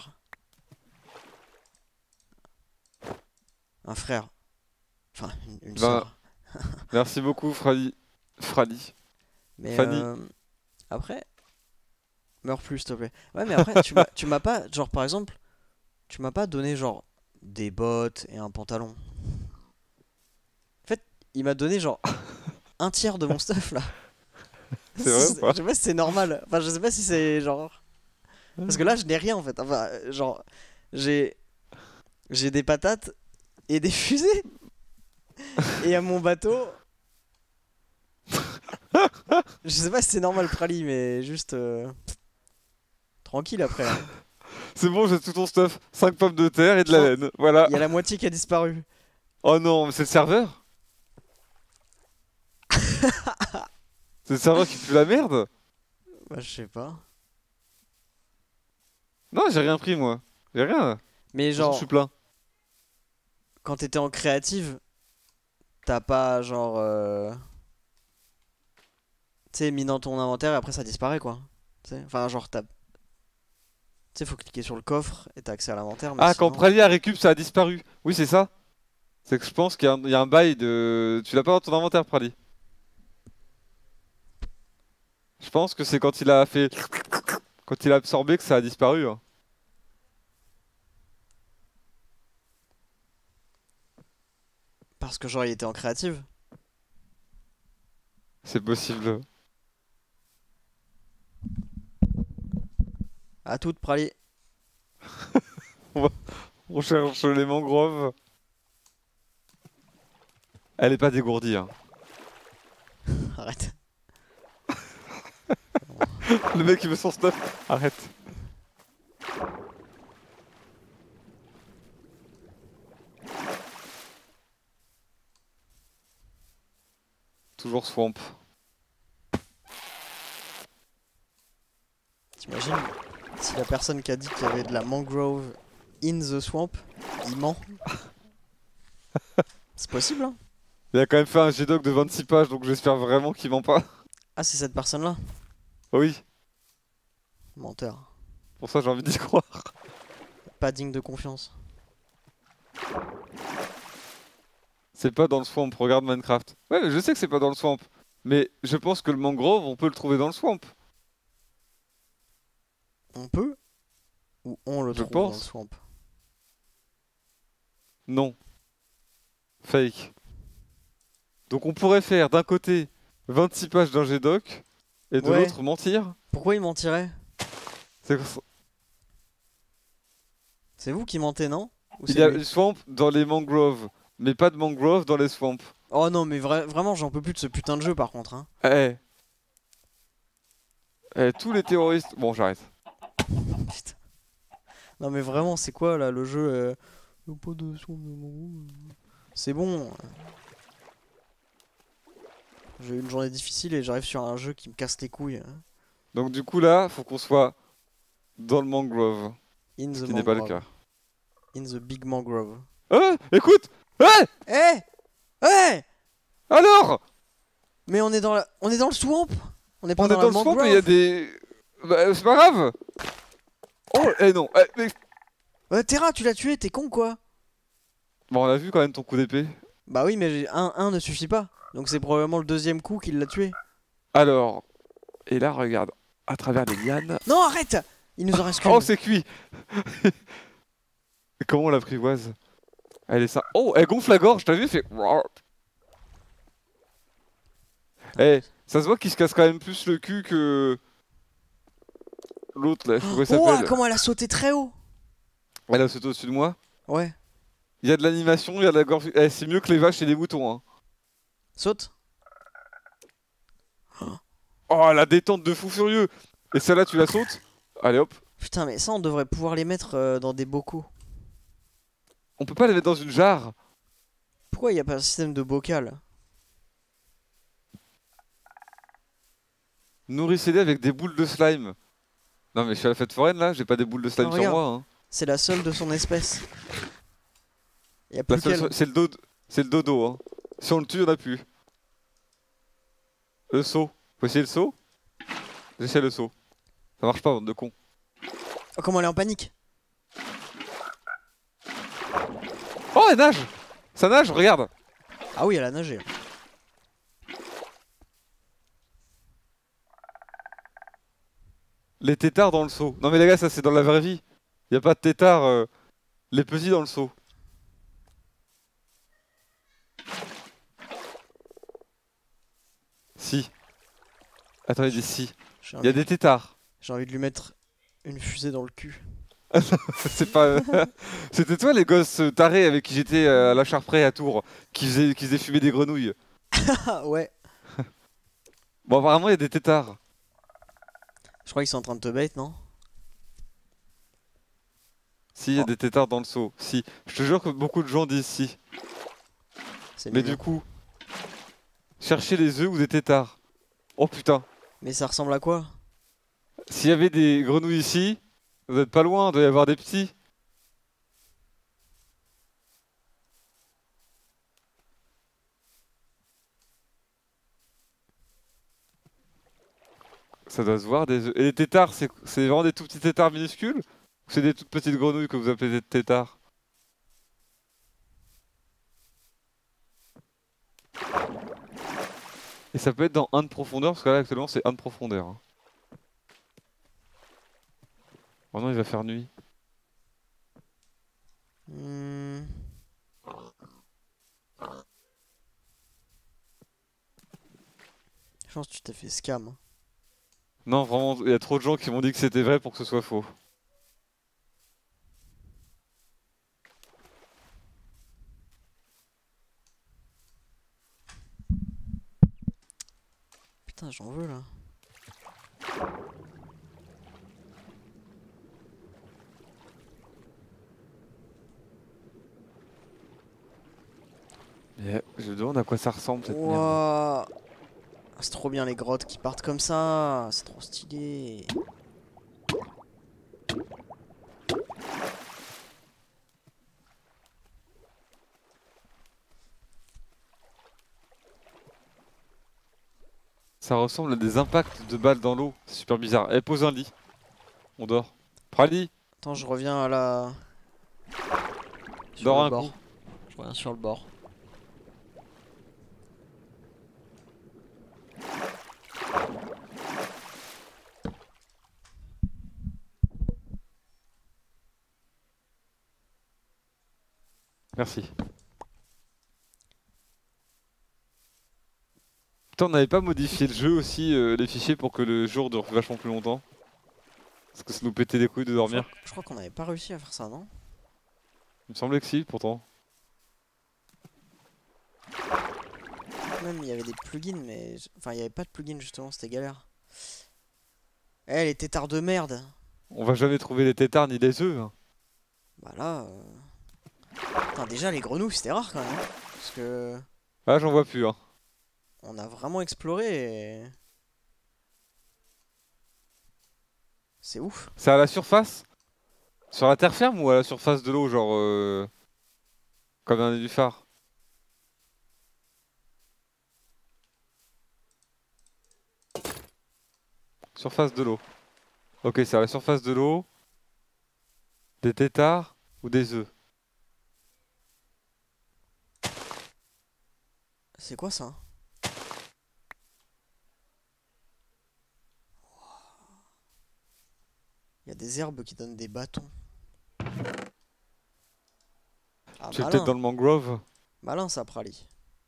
Un frère. Enfin, une, une
Ben,
sœur.
Merci beaucoup, Fradi. Fradi.
Mais
Fanny.
euh, après, meurs plus s'il te plaît. Ouais, mais après, tu m'as, tu m'as pas, genre par exemple, tu m'as pas donné genre des bottes et un pantalon. En fait, il m'a donné genre un tiers de mon stuff là.
C'est vrai ou pas?
Je sais pas si c'est normal. Enfin, je sais pas si c'est genre. Parce que là, je n'ai rien en fait. Enfin, euh, genre, j'ai, j'ai des patates et des fusées. Et à mon bateau. Je sais pas si c'est normal, Prali, mais juste. euh, Tranquille après. Hein.
C'est bon, j'ai tout ton stuff. cinq pommes de terre et de la
Putain,
laine. Voilà.
Il y a la moitié qui a disparu.
Oh non, mais c'est le serveur? C'est le serveur qui pue la merde?
Bah, je sais pas.
Non, j'ai rien pris moi. J'ai rien.
Mais
De toute façon, je
genre,
suis plein.
quand t'étais en créative, t'as pas genre. euh, Tu sais, mis dans ton inventaire et après ça disparaît quoi. Tu sais, enfin, genre, t'as. Tu sais, faut cliquer sur le coffre et t'as accès à l'inventaire. Mais
Ah, quand
sinon...
Prali a récup, ça a disparu. Oui, c'est ça. C'est que je pense qu'il y, a un- il y a un bail de. Tu l'as pas dans ton inventaire, Prali. Je pense que c'est quand il a fait. Quand il a absorbé que ça a disparu. Hein.
Parce que genre, il était en créative.
C'est possible.
À toute, Prali.
On cherche les mangroves. Elle est pas dégourdie. Hein.
Arrête.
Le mec il veut son stuff. Arrête. Toujours swamp.
T'imagines si la personne qui a dit qu'il y avait de la mangrove in the swamp, il ment. C'est possible hein.
Il a quand même fait un G-Doc de vingt-six pages, donc j'espère vraiment qu'il ment pas.
Ah c'est cette personne là.
Oui,
Menteur.
pour ça j'ai envie d'y croire.
Pas digne de confiance.
C'est pas dans le swamp, regarde Minecraft. Ouais, mais je sais que c'est pas dans le swamp. Mais je pense que le mangrove, on peut le trouver dans le swamp.
On peut? Ou on le
Je
trouve dans le
pense.
swamp?
Non. Fake. Donc on pourrait faire d'un côté vingt-six pages d'un G-Doc et de
Ouais.
l'autre mentir.
Pourquoi il mentirait?
C'est-
C'est vous qui mentez non? Ou
Il
c'est
y a
lui?
du swamp dans les mangroves, mais pas de mangroves dans les swamps.
Oh non mais vra- vraiment j'en peux plus de ce putain de jeu par contre hein.
Eh. Eh, tous les terroristes. Bon, j'arrête.
Putain. Non mais vraiment c'est quoi là le jeu euh... le pot de son de mon- C'est bon. J'ai eu une journée difficile et j'arrive sur un jeu qui me casse les couilles. hein.
Donc du coup là, faut qu'on soit dans le mangrove,
In
ce
the
qui n'est pas le
mangrove.
cas.
In the big mangrove.
Ah, écoute. Eh.
Eh Eh
Alors.
Mais on est dans la... on est dans le swamp. On est pas
On
dans
est
la
dans le swamp
mangrove.
et il y a des... Bah, c'est pas grave. Oh, eh non. Eh, mais...
Euh, Terra, tu l'as tué, t'es con quoi?
Bon, on a vu quand même ton coup d'épée.
Bah oui, mais j'ai- un, un ne suffit pas. Donc c'est probablement le deuxième coup qui l'a tué.
Alors... Et là, regarde. À travers les lianes...
Non, arrête! Il nous en reste qu'une.
Oh, c'est cuit. Comment on l'apprivoise? Elle est ça. Oh, elle gonfle la gorge, t'as vu? Elle fait... Eh, ça se voit qu'il se casse quand même plus le cul que... L'autre là, comment il
Oh,
s'appelle?
comment elle a sauté très haut!
Elle a sauté au-dessus de moi.
Ouais.
Il y a de l'animation, il y a de la gorge... Eh, c'est mieux que les vaches et les moutons, hein.
Saute.
Oh, la détente de fou furieux. Et celle-là, tu la sautes? Allez, hop.
Putain, mais ça, on devrait pouvoir les mettre euh, dans des bocaux.
On peut pas les mettre dans une jarre.
Pourquoi il n'y a pas un système de bocal?
Nourrissez-les avec des boules de slime. Non mais je suis à la fête foraine là, j'ai pas des boules de slime
Non,
sur
regarde.
moi. Hein.
C'est la seule de son espèce. Il y a
La
plus
seule-
qu'elle.
C'est le, dodo, c'est le dodo. Hein. Si on le tue, on a plus. Le saut. Faut essayer le saut? J'essaie le saut. Ça marche pas, bande de cons.
Oh, comment elle est en panique!
Oh, elle nage! Ça nage, regarde!
Ah oui, elle a nagé.
Les tétards dans le seau. Non mais les gars, ça c'est dans la vraie vie. Y a pas de tétards, euh, les petits dans le seau. Si. Attends, il dit si.
J'ai
Y a
envie...
des tétards.
j'ai envie de lui mettre une fusée dans le cul.
C'est pas. C'était toi les gosses tarés avec qui j'étais euh, à la Charprey à Tours, qui faisaient, qui faisaient fumer des grenouilles.
Ah ouais.
Bon, apparemment, il y a des tétards.
Je crois qu'ils sont en train de te bait, non?
Si, il y a
Oh.
des tétards dans le seau. Si. Je te jure que beaucoup de gens disent si.
C'est
Mais
mignon.
du coup, cherchez les œufs ou des tétards. Oh putain.
Mais ça ressemble à quoi?
S'il y avait des grenouilles ici, vous êtes pas loin, il doit y avoir des petits. Ça doit se voir des œufs. Et les tétards, c'est c'est vraiment des tout petits tétards minuscules? Ou c'est des toutes petites grenouilles que vous appelez des tétards? Et ça peut être dans un de profondeur, parce que là actuellement c'est un de profondeur. Hein. Oh non, il va faire nuit.
Hmm. Je pense que tu t'es fait scam. hein.
Non, vraiment, il y a trop de gens qui m'ont dit que c'était vrai pour que ce soit faux.
Putain, j'en veux là.
Mais, euh, je me demande à quoi ça ressemble cette merde.
Wouah. C'est trop bien les grottes qui partent comme ça. C'est trop stylé.
Ça ressemble à des impacts de balles dans l'eau. C'est super bizarre. Eh, pose un lit. On dort. Prali,
Attends, je reviens à la... Sur
dors
le
un
bord.
coup.
Je reviens sur le bord.
Merci. Putain, on n'avait pas modifié le jeu aussi, euh, les fichiers, pour que le jour dure vachement plus longtemps. Parce que ça nous pétait les couilles de
Je
dormir.
crois, je crois qu'on n'avait pas réussi à faire ça, non?
Il me semblait que si, pourtant.
Même il y avait des plugins, mais... Enfin, il n'y avait pas de plugins, justement, c'était galère. Eh, les tétards de merde!
On va jamais trouver les tétards ni les œufs. Hein.
Bah là... euh, Putain, déjà, les grenouilles, c'était rare, quand même. Hein. Parce que...
Ah, j'en vois plus. Hein.
On a vraiment exploré et... C'est ouf.
C'est à la surface? Sur la terre ferme ou à la surface de l'eau, genre... Euh... Comme un nénuphar? Surface de l'eau. Ok, c'est à la surface de l'eau. Des tétards ou des œufs?
C'est quoi ça? Il y a des herbes qui donnent des bâtons. Ah,
Tu es peut-être
malin.
dans le mangrove?
Malin ça, Prali.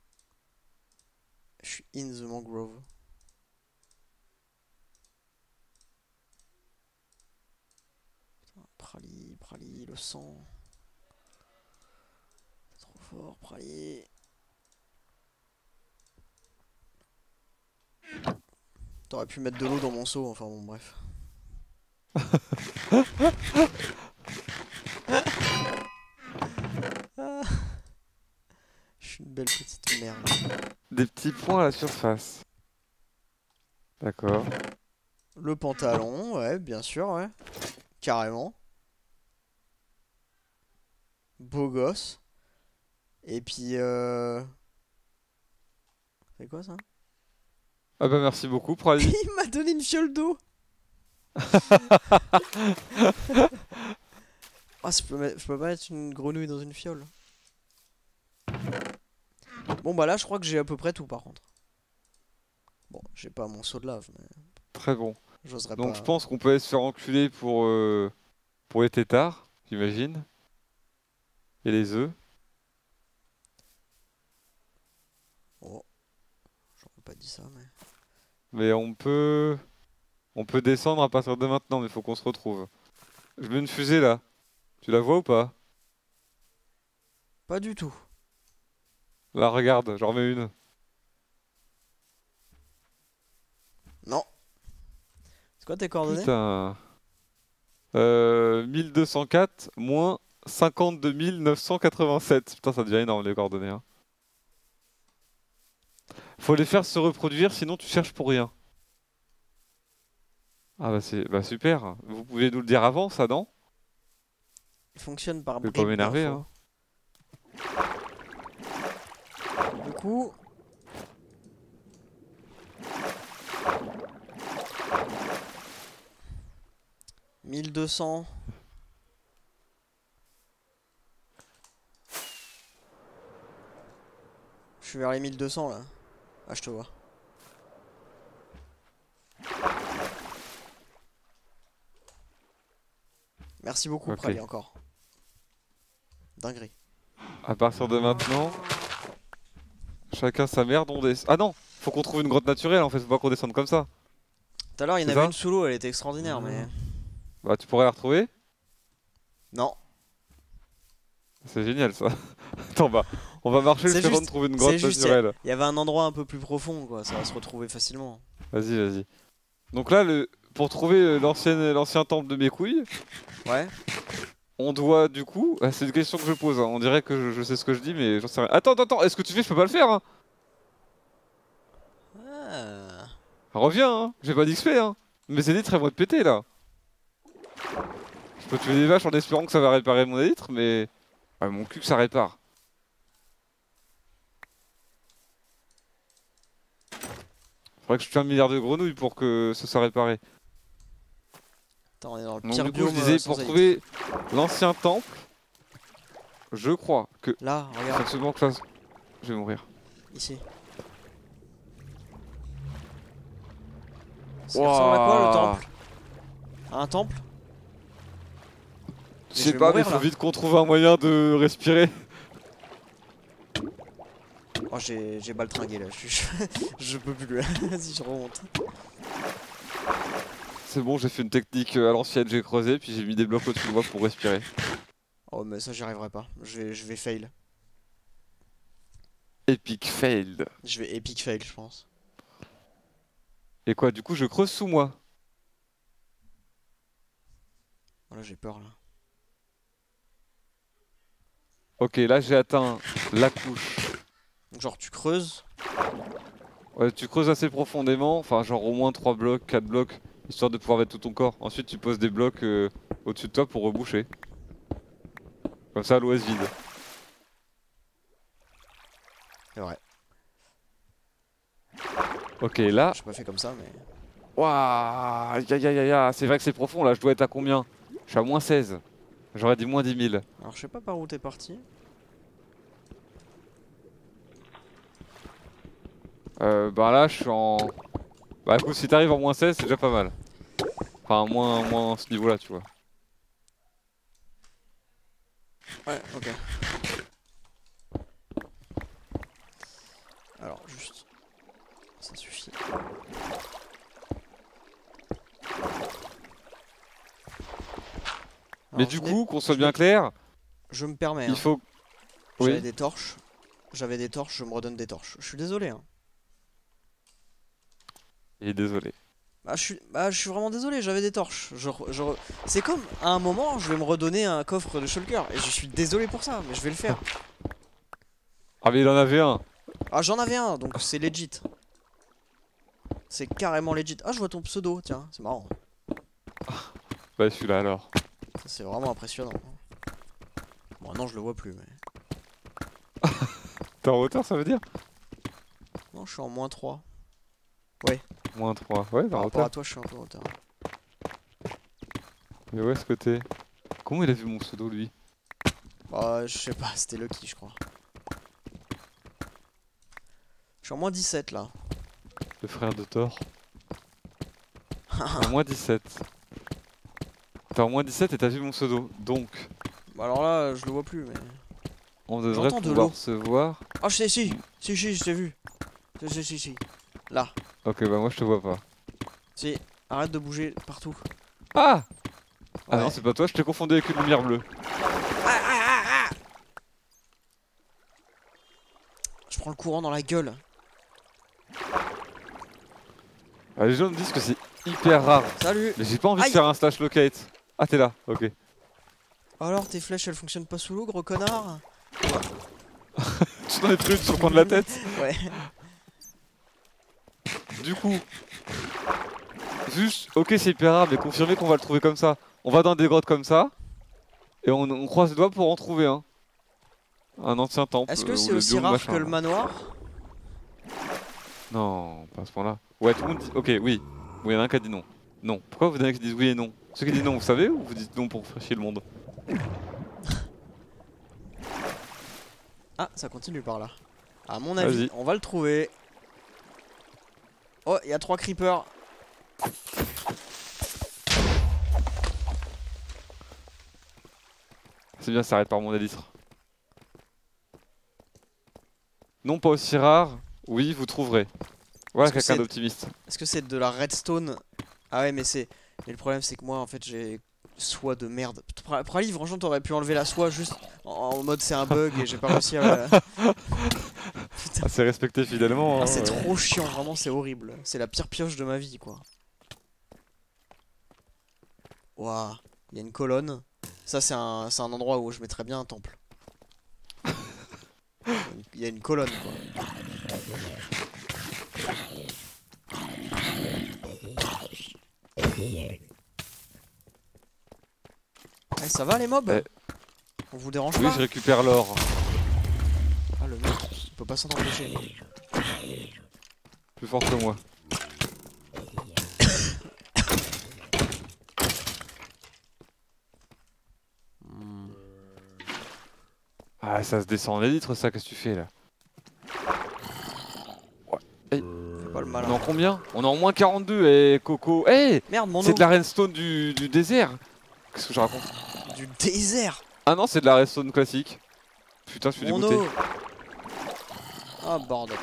Je suis in the mangrove. Putain, Prali, Prali, le sang. C'est trop fort, Prali. T'aurais pu mettre de l'eau dans mon seau, enfin bon, bref. Ah. Je suis une belle petite merde.
Des petits points à la surface. D'accord.
Le pantalon, ouais, bien sûr, ouais. Carrément. Beau gosse. Et puis, euh... C'est quoi ça?
Ah bah merci beaucoup, Prali.
Il m'a donné une fiole d'eau. Ah, je peux, mettre- je peux pas mettre une grenouille dans une fiole. Bon bah là, je crois que j'ai à peu près tout par contre. Bon, j'ai pas mon seau de lave, mais
Très bon.
j'oserais
Donc
pas.
je pense qu'on peut aller se faire enculer pour, euh, pour les tétards, j'imagine. Et les œufs.
Oh, j'aurais pas dit ça, mais.
Mais on peut... On peut descendre à partir de maintenant, mais il faut qu'on se retrouve. Je mets une fusée là. Tu la vois ou pas?
Pas du tout.
Là, regarde, j'en remets une.
Non. C'est quoi tes coordonnées?
Putain. Euh, mille deux cent quatre moins cinquante-deux mille neuf cent quatre-vingt-sept. Putain, ça devient énorme les coordonnées. Hein. Faut les faire se reproduire, sinon tu cherches pour rien. Ah bah c'est bah super. Vous pouvez nous le dire avant, ça, non?
Il fonctionne par
Je vais pas
bribes
m'énerver.
d'infos.
Hein.
Du coup. mille deux cents. Je suis vers les mille deux cents là. Ah, je te vois. Merci beaucoup,
Ok.
Prali, encore. Dinguerie.
À partir de maintenant, chacun sa merde, on descend. Ah non, faut qu'on trouve une grotte naturelle en fait, faut pas qu'on descende comme ça.
Tout à l'heure, il y en
C'est
avait
ça
une sous l'eau, elle était extraordinaire,
Ah.
mais.
Bah tu pourrais la retrouver?
Non.
C'est génial ça. Attends bah, on va marcher
C'est
jusqu'à temps de
juste-
trouver une
C'est
grotte
juste, il y a-
naturelle.
il y avait un endroit un peu plus profond, quoi. Ça va se retrouver facilement.
Vas-y, vas-y. Donc là, le... pour trouver euh, l'ancienne- l'ancien temple de mes couilles,
Ouais.
on doit du coup... Ah, c'est une question que je pose, hein. On dirait que je, je sais ce que je dis, mais j'en sais rien. Attends, attends, attends, est-ce que tu fais? Je peux pas le faire, hein.
Ah.
Reviens, hein. J'ai pas d'X P, hein. Mes élytres, elles vont être pétées, là. Je peux tuer des vaches en espérant que ça va réparer mon élytre, mais... Ouais, mon cul que ça répare. Faudrait que je tue un milliard de grenouilles pour que ça soit réparé.
Attends, on est dans le
Donc
pire
du coup,
biome
je disais,
euh, sans
pour
élytres.
trouver l'ancien temple, je crois que...
Là,
Faut
regarde,
absolument que je fasse... Je vais mourir.
ici. Ça ressemble à quoi le
Wouah.
temple? À un temple?
Je
je
sais
vais
pas, mais
mourir,
faut
là.
vite qu'on trouve un moyen de respirer.
Oh, j'ai j'ai baltringué là, je, je, je peux plus. Vas-y, je remonte.
C'est bon, j'ai fait une technique euh, à l'ancienne, j'ai creusé, puis j'ai mis des blocs au-dessus de moi pour respirer.
Oh, mais ça, j'y arriverai pas. Je vais, je vais fail.
Epic failed.
Je vais epic fail, je pense.
Et quoi, du coup, je creuse sous moi.
Voilà, j'ai peur là.
Ok, là j'ai atteint la couche.
Donc, genre, tu creuses.
Ouais, tu creuses assez profondément, enfin genre au moins trois blocs, quatre blocs, histoire de pouvoir mettre tout ton corps. Ensuite tu poses des blocs euh, au-dessus de toi pour reboucher. Comme ça l'eau est vide.
C'est vrai.
Ok, là...
J'ai pas fait comme ça, mais.
Waouh, aïe aïe aïe aïe, c'est vrai que c'est profond là, je dois être à combien? Je suis à moins seize. J'aurais dit moins dix mille.
Alors, je sais pas par où t'es parti.
Euh, bah là je suis en... Bah écoute, si t'arrives en moins seize, c'est déjà pas mal. Enfin, moins, moins ce niveau là, tu vois.
Ouais, ok. Alors, juste. Ça suffit.
Mais
Alors,
du
je n'ai-
coup, qu'on soit
je
bien
n'ai-
clair,
Je me permets.
il
Hein.
faut...
J'avais
Oui.
des torches. J'avais des torches, je me redonne des torches. Je suis désolé. Hein.
Et désolé.
Bah je, suis... bah, je suis vraiment désolé, j'avais des torches. Je... re- je re- C'est comme, à un moment, je vais me redonner un coffre de shulker. Et je suis désolé pour ça, mais je vais le faire.
Ah mais il en avait un.
Ah, j'en avais un, donc c'est legit. C'est carrément legit. Ah, je vois ton pseudo, tiens, c'est marrant.
Bah celui-là alors.
Ça, c'est vraiment impressionnant. Bon, non, je le vois plus, mais...
T'es en hauteur ça veut dire?
Non, je suis en moins trois.
Moins trois. Ouais, t'es
Par
en
rapport à
hauteur.
toi, je suis un peu en hauteur.
Mais ouais, ce côté. Comment il a vu mon pseudo lui?
Bah, je sais pas, c'était Lucky, je crois. Je suis en moins dix-sept, là.
Le frère de Thor. En moins dix-sept. T'es en moins dix-sept et t'as vu mon pseudo. Donc,
Bah, alors là, je le vois plus, mais...
on devrait
J'entends de
pouvoir
l'eau.
se voir.
Ah, je sais, si. Si, si, je t'ai vu. Si, si, si, si. Là.
Ok, bah moi je te vois pas.
Si, arrête de bouger partout.
Ah Ah
Ouais.
non, c'est pas toi, je t'ai confondu avec une lumière bleue.
Je prends le courant dans la gueule.
Ah, les gens me disent que c'est hyper rare.
Salut.
Mais j'ai pas envie
Aïe.
de faire un slash locate. Ah, t'es là, ok.
Alors, tes flèches, elles fonctionnent pas sous l'eau, gros connard?
Tu t'en es pris une sur le coin de la tête.
Ouais.
Du coup, juste, ok, c'est hyper rare, mais confirmez qu'on va le trouver comme ça. On va dans des grottes comme ça, et on, on croise les doigts pour en trouver un. Un ancien temple.
Est-ce que
euh,
c'est
ou le
aussi
biome
rare
machin,
que le
là.
manoir?
Non, pas à ce point-là. Ouais, tout le monde dit. Ok, oui. Oui, il y en a un qui a dit non. Non. Pourquoi vous avez qui disent oui et non? Ceux qui disent non, vous savez, ou vous dites non pour faire chier le monde?
Ah, ça continue par là. À mon avis,
Vas-y.
on va le trouver. Oh, il y a trois creepers.
C'est bien, ça arrête par mon élytre. Non, pas aussi rare. Oui, vous trouverez. Voilà
Est-ce que
quelqu'un
c'est-
d'optimiste.
Est-ce que c'est de la redstone? Ah ouais, mais c'est... Mais le problème, c'est que moi, en fait, j'ai soie de merde. Pra- Prali, franchement, t'aurais pu enlever la soie juste en, en mode c'est un bug et j'ai pas réussi à... Putain.
Ah, c'est respecté fidèlement.
Ah,
hein,
c'est
ouais.
trop chiant, vraiment, c'est horrible. C'est la pire pioche de ma vie, quoi. Waouh, il y a une colonne. Ça, c'est un, c'est un endroit où je mettrais bien un temple. Il y a une colonne, quoi. Eh, ça va les mobs?
Eh.
On vous dérange
Oui,
pas?
je récupère l'or.
Ah le mec, il peut pas s'en empêcher.
Plus fort que moi.
Hmm.
Ah, ça se descend en élytre, ça, qu'est-ce que tu fais là?
Fais pas le malin.
On est en combien? On est en moins quarante-deux, et Coco. Eh,
Merde, mon
c'est
eau.
de la redstone du, du désert. Qu'est-ce que je raconte?
Du désert.
Ah non, c'est de la redstone classique. Putain, je suis
Mon
dégoûté.
eau. Ah bordel.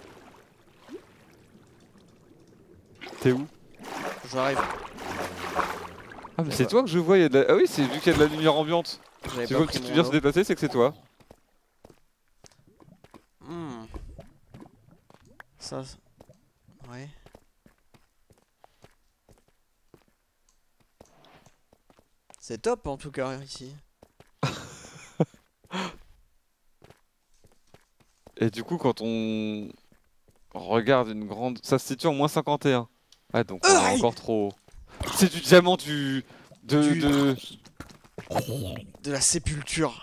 T'es où?
J'arrive.
Ah, mais c'est toi que je vois, il y a de la... Ah oui, c'est vu qu'il y a de la lumière ambiante.
J'avais
Tu
pas
vois
pris
que tu
mon
viens se
eau.
déplacer, c'est que c'est toi.
Hmm. Ça. c'est- Ouais. C'est top en tout cas ici.
Et du coup, quand on regarde une grande... Ça se situe en moins cinquante et un. Ah, donc on est
Aïe
encore trop... C'est du diamant du... De...
Du-
de...
De la sépulture.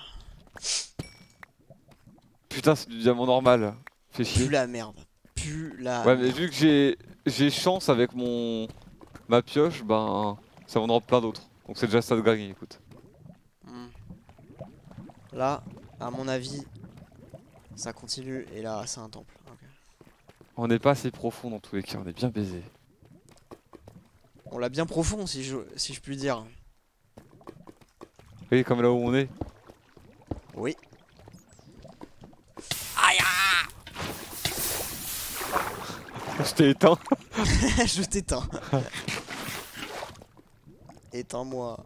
Putain, c'est du diamant normal. Fais chier.
Pue la merde. Pue la
Ouais, mais
merde.
vu que j'ai j'ai chance avec mon ma pioche, ben ça m'en drop plein d'autres. Donc c'est déjà ça de gagner, écoute.
Hmm. Là, à mon avis, ça continue et là, c'est un temple. Ok.
On n'est pas assez profond dans tous les cas, on est bien baisé.
On l'a bien profond si je, si je puis dire.
Oui, comme là où on est.
Oui. Aïe
Je t'ai éteint.
Je t'éteins. Éteins-moi.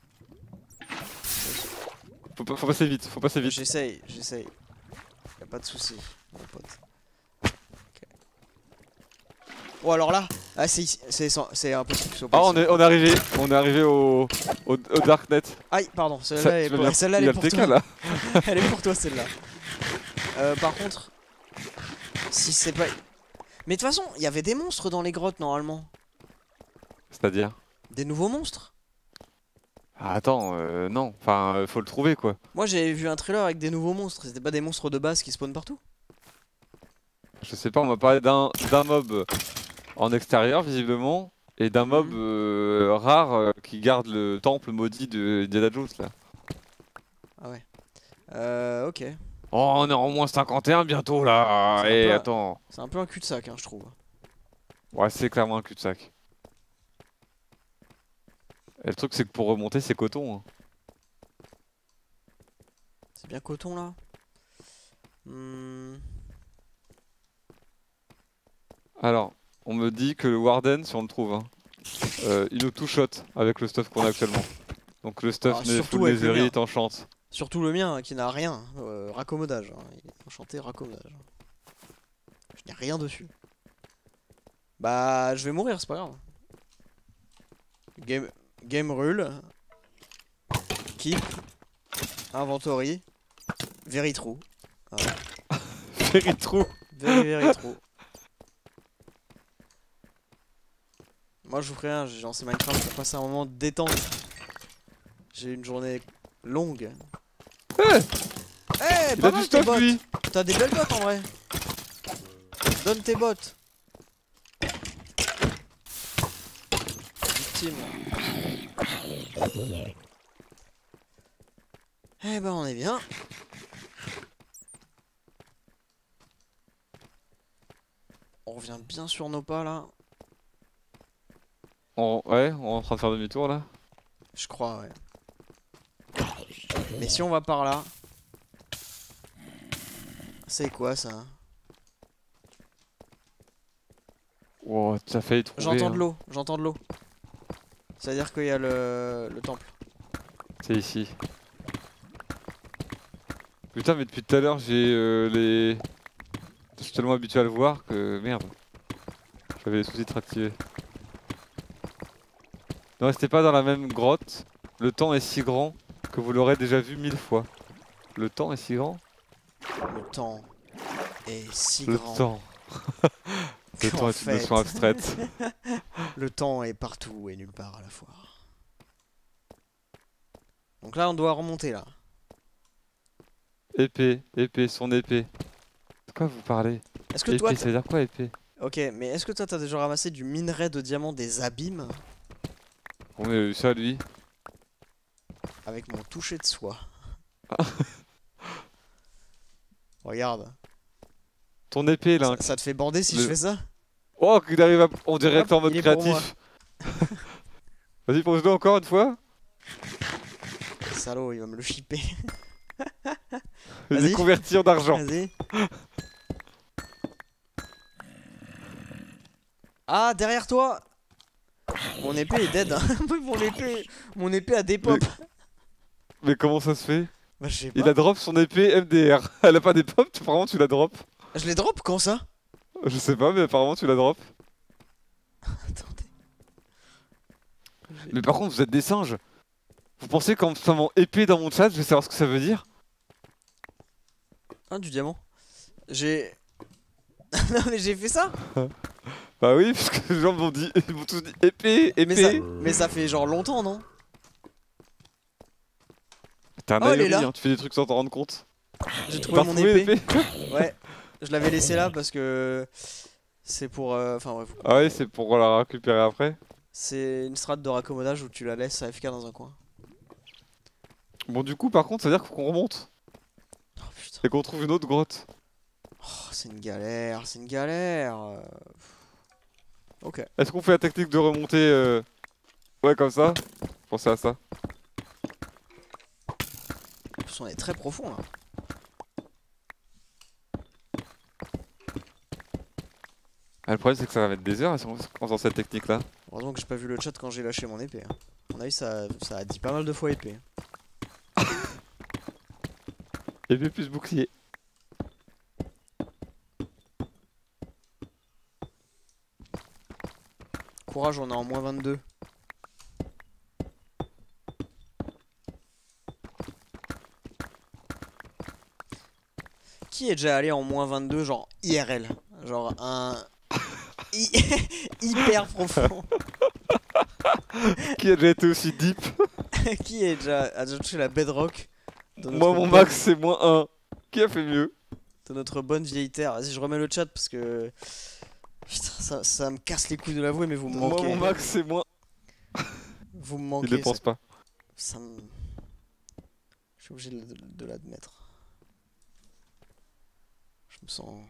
Faut, pas- faut passer vite, faut passer vite.
J'essaye, j'essaye. Y'a pas de souci, mon pote. Ok. Oh alors là, ah c'est ici- c'est c'est impossible que ce soit pas
Ah, on
ici.
est, on est arrivé, on est arrivé au, au, au Darknet.
Aïe, pardon,
Ça,
celle-là elle est
tu vas
pour,
bien-
celle-là,
il
elle
y a
est
le
pour
T K
toi.
là.
Elle est pour toi celle-là. Euh, par contre, si c'est pas... Mais de toute façon, il y avait des monstres dans les grottes normalement.
C'est-à-dire?
Des nouveaux monstres.
Ah, attends, euh, non, enfin euh, faut le trouver quoi.
Moi j'avais vu un trailer avec des nouveaux monstres. C'était pas des monstres de base qui spawnent partout?
Je sais pas, on m'a parlé d'un d'un mob en extérieur visiblement et d'un mob
Mhm.
euh, rare euh, qui garde le temple maudit de Indiana Jones là.
Ah ouais. Euh, ok.
Oh, on est en moins cinquante et un bientôt là.
C'est un
Et
peu-
attends.
C'est un peu un cul-de-sac, hein, je trouve.
Ouais, c'est clairement un cul-de-sac. Et le truc, c'est que pour remonter, c'est coton. Hein.
C'est bien coton là. Hmm.
Alors, on me dit que le Warden, si on le trouve, hein, euh, il nous two-shot avec le stuff qu'on a actuellement. Donc le stuff
Ah,
n'est
surtout
full
avec le
netherite
mien.
enchante.
Surtout le mien hein, qui n'a rien. Euh, raccommodage. Hein. Il est enchanté raccommodage. Je n'ai rien dessus. Bah, je vais mourir, c'est pas grave. Game, game rule. Keep. Inventory. Very true. Voilà.
Very true.
Very, very true. Moi, je vous ferai rien. J'ai lancé Minecraft pour passer un moment de détente. J'ai eu une journée longue.
Eh,
Eh,
il
pas
a du
mal tes
stuff
bottes.
lui.
T'as des belles bottes en vrai. Donne tes bottes. Victime. Eh ben on est bien. On revient bien sur nos pas là.
On... Ouais, on est en train de faire demi-tour là.
Je crois ouais. Mais si on va par là. C'est quoi ça?
Oh, t'as failli trouver.
J'entends
hein.
de l'eau, j'entends de l'eau. C'est à dire qu'il y a le, le temple.
C'est ici. Putain, mais depuis tout à l'heure, j'ai euh, les. Je suis tellement habitué à le voir que merde. J'avais les sous-titres activés. Ne restez pas dans la même grotte. Le temps est si grand que vous l'aurez déjà vu mille fois. Le temps est si grand?
Le temps est si
Le
grand.
temps. Le
qu'en
temps est une
fait,
notion abstraite.
Le temps est partout et nulle part à la fois. Donc là, on doit remonter là.
Épée, épée, son épée. De quoi vous parlez?
Est-ce que
Épée,
toi...
ça veut dire quoi épée?
Ok, mais est-ce que toi t'as déjà ramassé du minerai de diamant des abîmes?
On a eu ça lui.
Avec mon toucher de soie. Regarde.
Ton épée
Ça,
là.
ça te fait bander si
Le-
je fais ça?
Oh, qu'il arrive à... On dirait que t'es en
Hop,
mode
il est pour
créatif. Vas-y, pose-le encore une fois.
Salaud, il va me le shipper.
Vas-y,
Vas-y.
converti en argent.
Vas-y. Ah, derrière toi! Mon épée est dead. Hein. mon épée, mon épée a des pop.
Mais comment ça se fait?
Bah, je sais
Il
pas.
a drop son épée M D R. Elle a pas des pops, apparemment tu la drop.
Je les drop quand ça?
Je sais pas, mais apparemment tu la drop.
Attendez.
Mais par contre, vous êtes des singes. Vous pensez qu'en faisant épée dans mon chat, je vais savoir ce que ça veut dire?
Ah, du diamant. J'ai. Non, mais j'ai fait ça?
Bah oui, parce que les gens m'ont dit, ils m'ont tous dit épée,
Mais ça,
épée.
mais ça fait genre longtemps, non?
T'es un
Oh, elle est
ahuri,
là.
hein, tu fais des trucs sans t'en rendre compte.
J'ai
T'as
trouvé mon
retrouvé
épée.
l'épée?
Ouais. Je l'avais laissé là parce que c'est pour. euh, Enfin, ouais.
Ah oui, c'est pour la récupérer après.
C'est une strat de raccommodage où tu la laisses A F K dans un coin.
Bon, du coup, par contre, ça veut dire qu'on remonte
Oh putain.
et qu'on trouve une autre grotte.
Oh, c'est une galère, c'est une galère. euh. Ok.
Est-ce qu'on fait la technique de remonter euh... ouais, comme ça? Pensez à ça.
En plus, on est très profond là.
Ah, le problème, c'est que ça va mettre des heures si on commence dans cette technique-là.
Heureusement que j'ai pas vu le chat quand j'ai lâché mon épée. Hein. À mon avis, ça, ça a dit pas mal de fois épée.
Épée plus bouclier.
Courage, on est en moins vingt-deux. Qui est déjà allé en moins vingt-deux, genre I R L? Genre un. Hy- Hyper profond.
Qui a déjà été aussi deep?
Qui est déjà, a déjà touché la bedrock de notre,
Moi, mon
bonne,
max, c'est moins un. Qui a fait mieux?
de notre bonne vieille terre? Vas-y, je remets le chat parce que. Putain, ça, ça me casse les couilles de l'avouer, mais vous me
Moi,
manquez.
mon max, c'est moins.
Vous me
Il
manquez.
ne
ça,
pense pas.
ça me. Je suis obligé de, de l'admettre. Je me sens.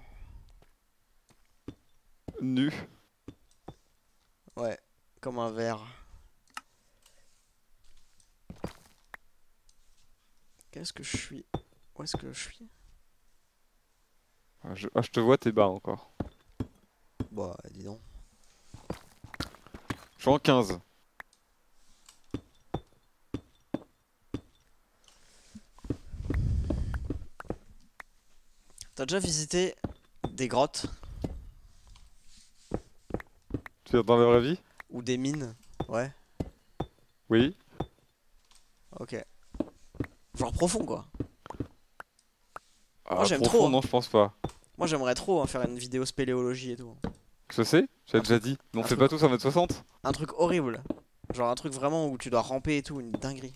Nu.
Ouais, comme un verre. Qu'est-ce que je suis? Où est-ce que je suis?
Ah, je... ah, je te vois, t'es bas encore.
Bah, dis donc.
Je suis en quinze.
T'as déjà visité des grottes
Tu es dans la vraie vie?
ou des mines? Ouais,
Oui.
ok. Genre profond quoi.
Ah,
j'aime
profond,
trop, hein.
non, je pense pas.
Moi j'aimerais trop hein, faire une vidéo spéléologie et tout.
Je sais, j'ai déjà dit. Mais on
Un
fait
truc.
pas tous un mètre soixante.
Un truc horrible. Genre un truc vraiment où tu dois ramper et tout, une dinguerie.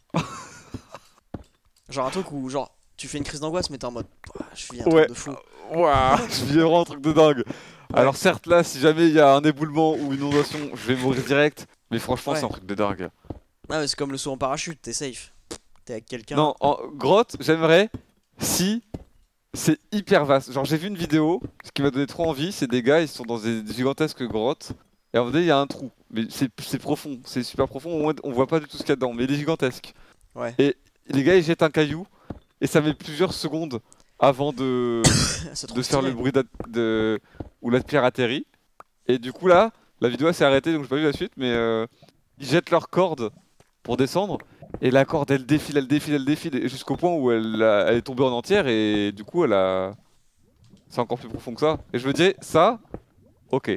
Genre un truc où genre tu fais une crise d'angoisse mais t'es en mode Ouah, je vis un
Ouais.
truc de fou.
Waouh, je vis vraiment un truc de dingue. Alors certes là, si jamais il y a un éboulement ou une inondation, je vais mourir direct. Mais franchement,
Ouais.
c'est un truc de dingue.
Ah mais c'est comme le saut en parachute, t'es safe. T'es avec quelqu'un.
Non, en grotte, j'aimerais si c'est hyper vaste. Genre j'ai vu une vidéo, ce qui m'a donné trop envie, c'est des gars, ils sont dans des gigantesques grottes. Et à un moment donné, il y a un trou. Mais c'est c'est profond, c'est super profond, au moins, on voit pas du tout ce qu'il y a dedans, mais il est gigantesque.
Ouais.
Et les gars, ils jettent un caillou, et ça met plusieurs secondes avant de,
C'est trop
de faire
stylé.
le bruit d'at- de... où la pierre atterrit. Et du coup là, la vidéo s'est arrêtée, donc j'ai pas vu la suite, mais euh, ils jettent leur corde pour descendre. Et la corde, elle défile, elle défile, elle défile, et jusqu'au point où elle, a- elle est tombée en entière, et du coup, elle a... C'est encore plus profond que ça. Et je me dis, ça, ok.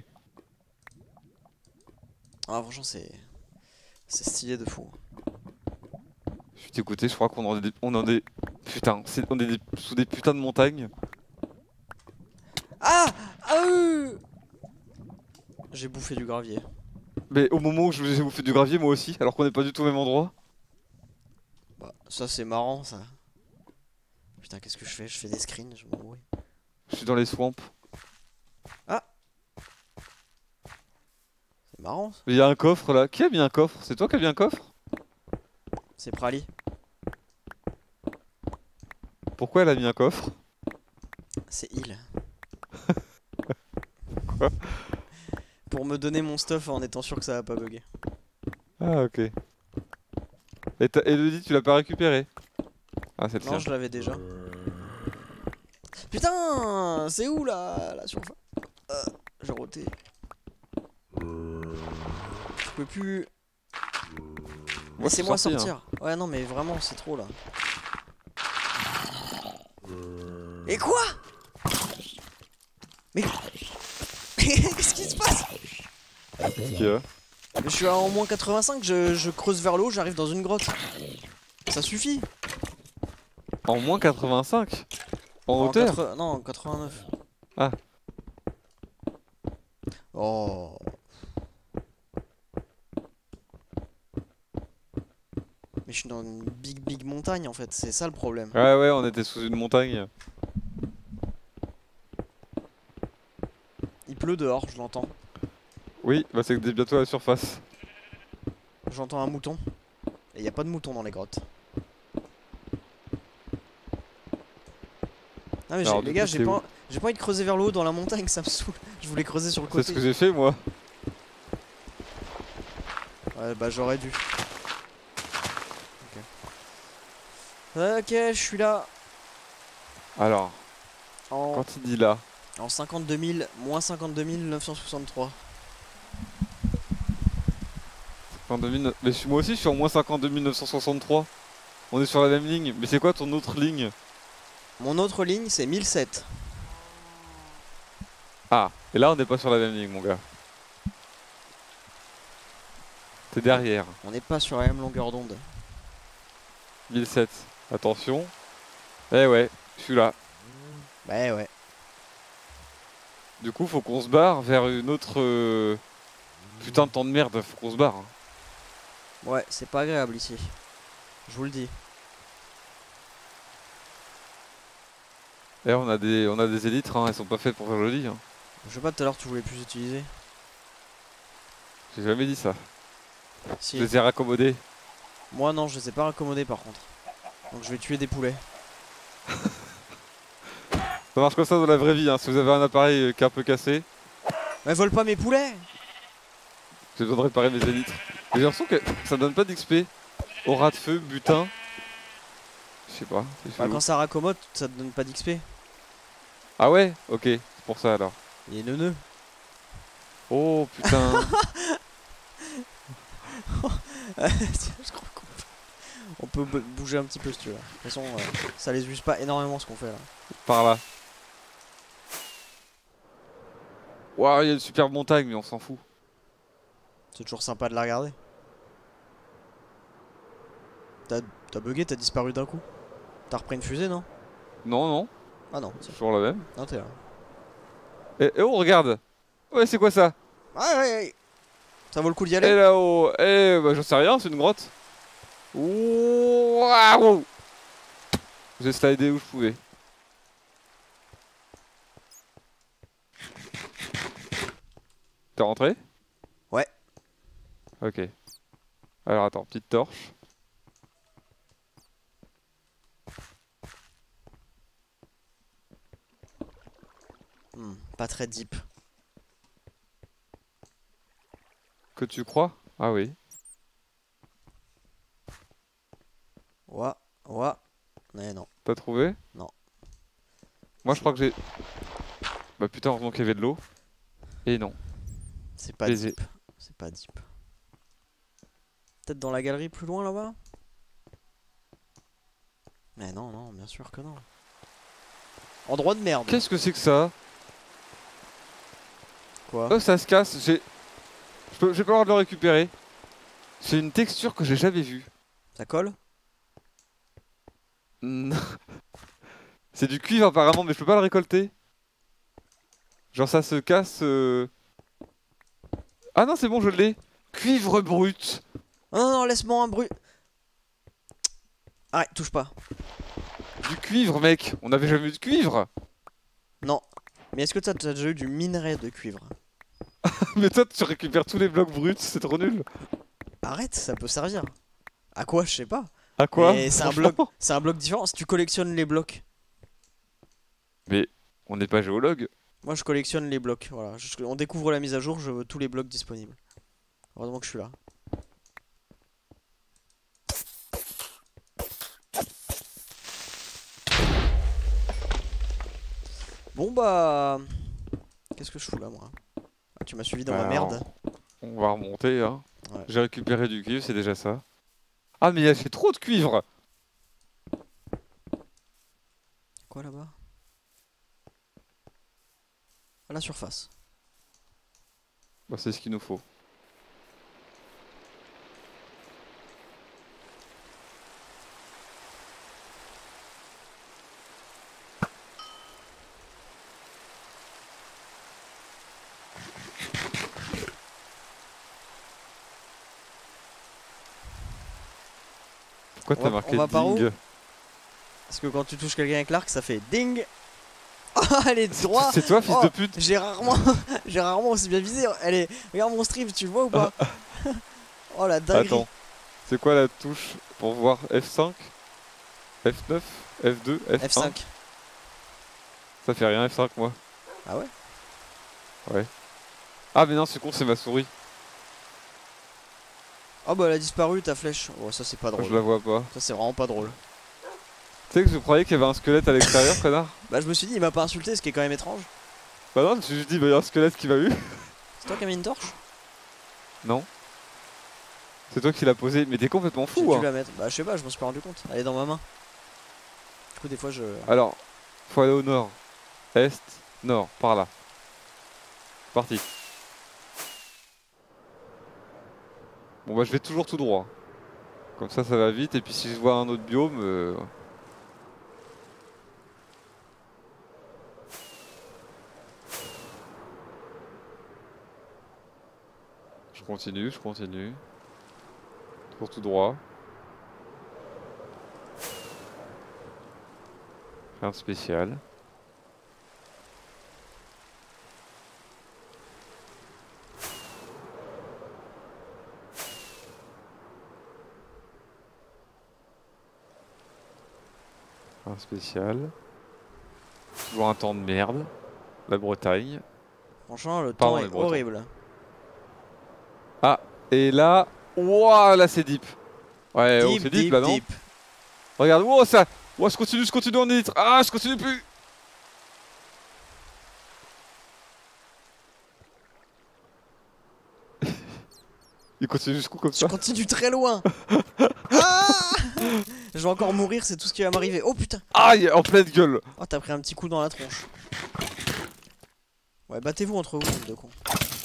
Ah franchement c'est. C'est stylé de fou.
Je suis dégoûté, je crois qu'on en est des... On en est... Putain, c'est- on est des- sous des putains de montagnes.
Ah Ah euh J'ai bouffé du gravier.
Mais au moment où je vous ai bouffé du gravier, moi aussi, alors qu'on n'est pas du tout au même endroit.
Bah, ça c'est marrant ça. Putain, qu'est-ce que je fais? Je fais des screens, je m'embrouille.
Je suis dans les swamps.
Ah! C'est marrant ça.
Mais il y a un coffre là. Qui a mis un coffre? C'est toi qui as mis un coffre?
C'est Prali.
Pourquoi elle a mis un coffre?
C'est il.
Quoi?
Pour me donner mon stuff en étant sûr que ça va pas bugger.
Ah ok. Et t'as- Elodie, tu l'as pas récupéré? Ah c'est le
Non,
tien.
je l'avais déjà. Putain, c'est où là, la surface? euh, J'ai roté. Je peux plus.
Moi, je suis
Laissez-moi
sorti,
sortir. Ouais, non, mais vraiment, c'est trop là. Et quoi? Mais. Qu'est-ce qui se passe?
hein. Qu'est-ce qu'il y a?
Mais je suis à en moins quatre-vingt-cinq, je, je creuse vers le haut, j'arrive dans une grotte. Ça suffit.
En moins quatre-vingt-cinq? En
En
hauteur?
quatre- Non, en quatre-vingt-neuf.
Ah.
Oh. Mais je suis dans une big big montagne en fait, c'est ça le problème.
Ouais ouais, on était sous une montagne.
Il pleut dehors, je l'entends.
Oui, bah c'est que t'es bientôt à la surface.
J'entends un mouton. Et il y a pas de mouton dans les grottes. Ah mais j'ai-
Alors,
les
du
gars,
coup,
j'ai
c'est
pas,
où?
j'ai pas envie de creuser vers le haut dans la montagne, ça me saoule. Je voulais creuser sur le
C'est
côté.
ce que j'ai fait moi.
Ouais, bah j'aurais dû. Ok, ok, je suis là.
Alors,
En,
quand il dit là,
en cinquante-deux mille, moins cinquante-deux mille neuf cent soixante-trois.
cinquante-deux mille neuf- mais je suis- moi aussi je suis en moins cinquante-deux mille neuf cent soixante-trois. On est sur la même ligne, mais c'est quoi ton autre ligne?
Mon autre ligne, c'est mille sept.
Ah, et là on n'est pas sur la même ligne mon gars. T'es derrière.
On n'est pas sur la même longueur d'onde.
mille sept. Attention. Eh ouais, je suis là.
Bah ouais.
Du coup faut qu'on se barre vers une autre... euh, Putain de temps de merde, faut qu'on se barre. hein.
Ouais, c'est pas agréable ici. Je vous le dis.
Eh on a des, on a des élytres, hein, elles sont pas faites pour faire joli. Hein.
Je sais pas, tout à l'heure tu voulais plus utiliser.
J'ai jamais dit ça.
Si.
Je les ai raccommodés.
Moi non, je les ai pas raccommodés par contre. Donc je vais tuer des poulets.
Ça marche comme ça dans la vraie vie, hein. Si vous avez un appareil euh, qui est un peu cassé,
Mais vole pas mes poulets!
j'ai besoin de réparer mes élytres. J'ai l'impression que ça donne pas d'X P. Aura de feu, butin. Je sais pas. c'est
Bah
chelou.
quand ça raccommode, ça te donne pas d'X P.
Ah ouais? Ok, c'est pour ça alors.
Il est neuneux.
Oh putain.
Je crois qu'on peut... On peut bou- bouger un petit peu si tu veux. De toute façon, euh, ça les use pas énormément ce qu'on fait là.
Par là. Waouh, il y a une superbe montagne, mais on s'en fout.
C'est toujours sympa de la regarder. T'as t'as bugué, t'as disparu d'un coup. T'as repris une fusée, non?
Non, non,
Ah non,
c'est
tiens.
toujours la même.
Non, t'es là.
Et, et oh, regarde. Ouais, c'est quoi ça?
Ouais, ouais, ouais. Ça vaut le coup d'y
Et
aller?
là-haut. Eh, bah j'en sais rien, c'est une grotte. Waouh. J'ai slidé où je pouvais. T'es rentré?
Ouais.
Ok. Alors attends, petite torche.
Hmm, pas très deep.
Que tu crois? Ah oui.
Ouah, ouah. Mais non.
T'as trouvé?
Non.
Moi je crois que j'ai... Bah putain, heureusement qu'il y avait de l'eau. Et non.
C'est pas
Baisé.
deep. C'est pas deep. Peut-être dans la galerie plus loin là-bas? Mais non, non, bien sûr que non. Endroit de merde.
Qu'est-ce que c'est que ça?
Quoi?
Oh, ça se casse. J'ai... Je peux... J'ai pas le droit de le récupérer. C'est une texture que j'ai jamais vue.
Ça colle?
Non. C'est du cuivre apparemment, mais je peux pas le récolter. Genre ça se casse... euh. Ah non, c'est bon, je l'ai. Cuivre brut.
Oh non, non, laisse-moi un bruit. Arrête, touche pas.
Du cuivre, mec. On n'avait jamais eu de cuivre.
Non. Mais est-ce que t'as déjà eu du minerai de cuivre?
Mais toi, tu récupères tous les blocs bruts, c'est trop nul.
Arrête, ça peut servir. À quoi, je sais pas.
À quoi?
Mais c'est un bloc, c'est un bloc différent. Si tu collectionnes les blocs.
Mais on n'est pas géologue.
Moi, je collectionne les blocs. Voilà. Je- on découvre la mise à jour, je veux tous les blocs disponibles. Heureusement que je suis là. Bon bah... Qu'est-ce que je fous là, moi? Ah, tu m'as suivi dans ma
Bah,
merde.
On va remonter, hein.
Ouais.
J'ai récupéré du cuivre, c'est déjà ça. Ah, mais il a fait trop de cuivre.
Quoi là-bas? À la surface.
Bah, c'est ce qu'il nous faut. Pourquoi
On
t'as
va-
marqué
on va par où?
ding?
Parce que quand tu touches quelqu'un avec l'arc, ça fait ding. Oh, elle est droit.
C'est toi, fils
Oh,
de pute.
J'ai rarement, j'ai rarement aussi bien visé. Elle est, regarde mon stream, tu le vois ou pas? Oh la dinguerie.
Attends, c'est quoi la touche pour voir F cinq, F neuf, F deux, F un?
F cinq.
Ça fait rien F cinq moi.
Ah ouais?
Ouais. Ah mais non c'est con, c'est ma souris.
Oh bah elle a disparu ta flèche. Oh ça c'est pas drôle.
Je la vois pas.
Ça c'est vraiment pas drôle.
Tu sais que je croyais qu'il y avait un squelette à l'extérieur, connard.
Bah je me suis dit il m'a pas insulté, ce qui est quand même étrange.
Bah non, je me suis dit bah y a un squelette qui m'a eu.
C'est toi qui as mis une torche?
Non. C'est toi qui l'as posé, mais t'es complètement
J'ai
fou
dû
hein.
la mettre. Bah je sais pas, je m'en suis pas rendu compte. Elle est dans ma main. Du coup des fois je...
Alors, faut aller au nord. Est, nord, par là. Parti. Bon bah je vais toujours tout droit. Comme ça ça va vite et puis si je vois un autre biome... Euh... Je continue, je continue. Toujours tout droit. Rien de spécial. Rien de spécial. Toujours un temps de merde. La Bretagne.
Franchement le
Pardon,
temps
les
est
Bretons.
horrible.
Ah, et là... Ouah, là c'est deep. Ouais, oh,
Deep,
c'est deep,
deep,
là, non?
deep.
Regarde, oh ça... Oh, je continue, je continue en litre. Ah, je continue plus. Il continue jusqu'où comme
Je
ça?
continue très loin. Ah je vais encore mourir, c'est tout ce qui va m'arriver. Oh putain.
Aïe, en pleine gueule.
Oh t'as pris un petit coup dans la tronche. Ouais battez-vous entre vous, bande de cons.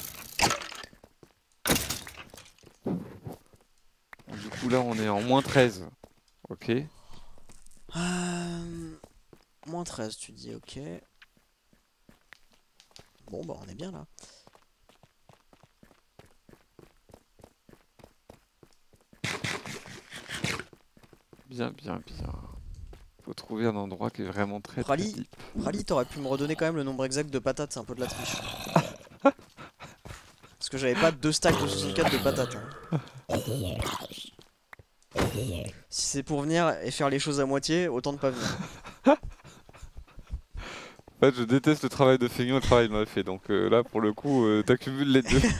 Du coup là on est en moins treize. Ok.
Euh... Moins treize tu dis, ok. Bon bah on est bien là.
Bien, bien, bien. Faut trouver un endroit qui est vraiment très, très
Rally,
deep.
Rally t'aurais pu me redonner quand même le nombre exact de patates, c'est un peu de la triche. Parce que j'avais pas deux stacks de soixante-quatre de patates. Hein. Si c'est pour venir et faire les choses à moitié, autant ne pas venir.
En fait je déteste le travail de Feignon et le travail mal fait. Donc euh, là pour le coup euh, t'accumules les deux.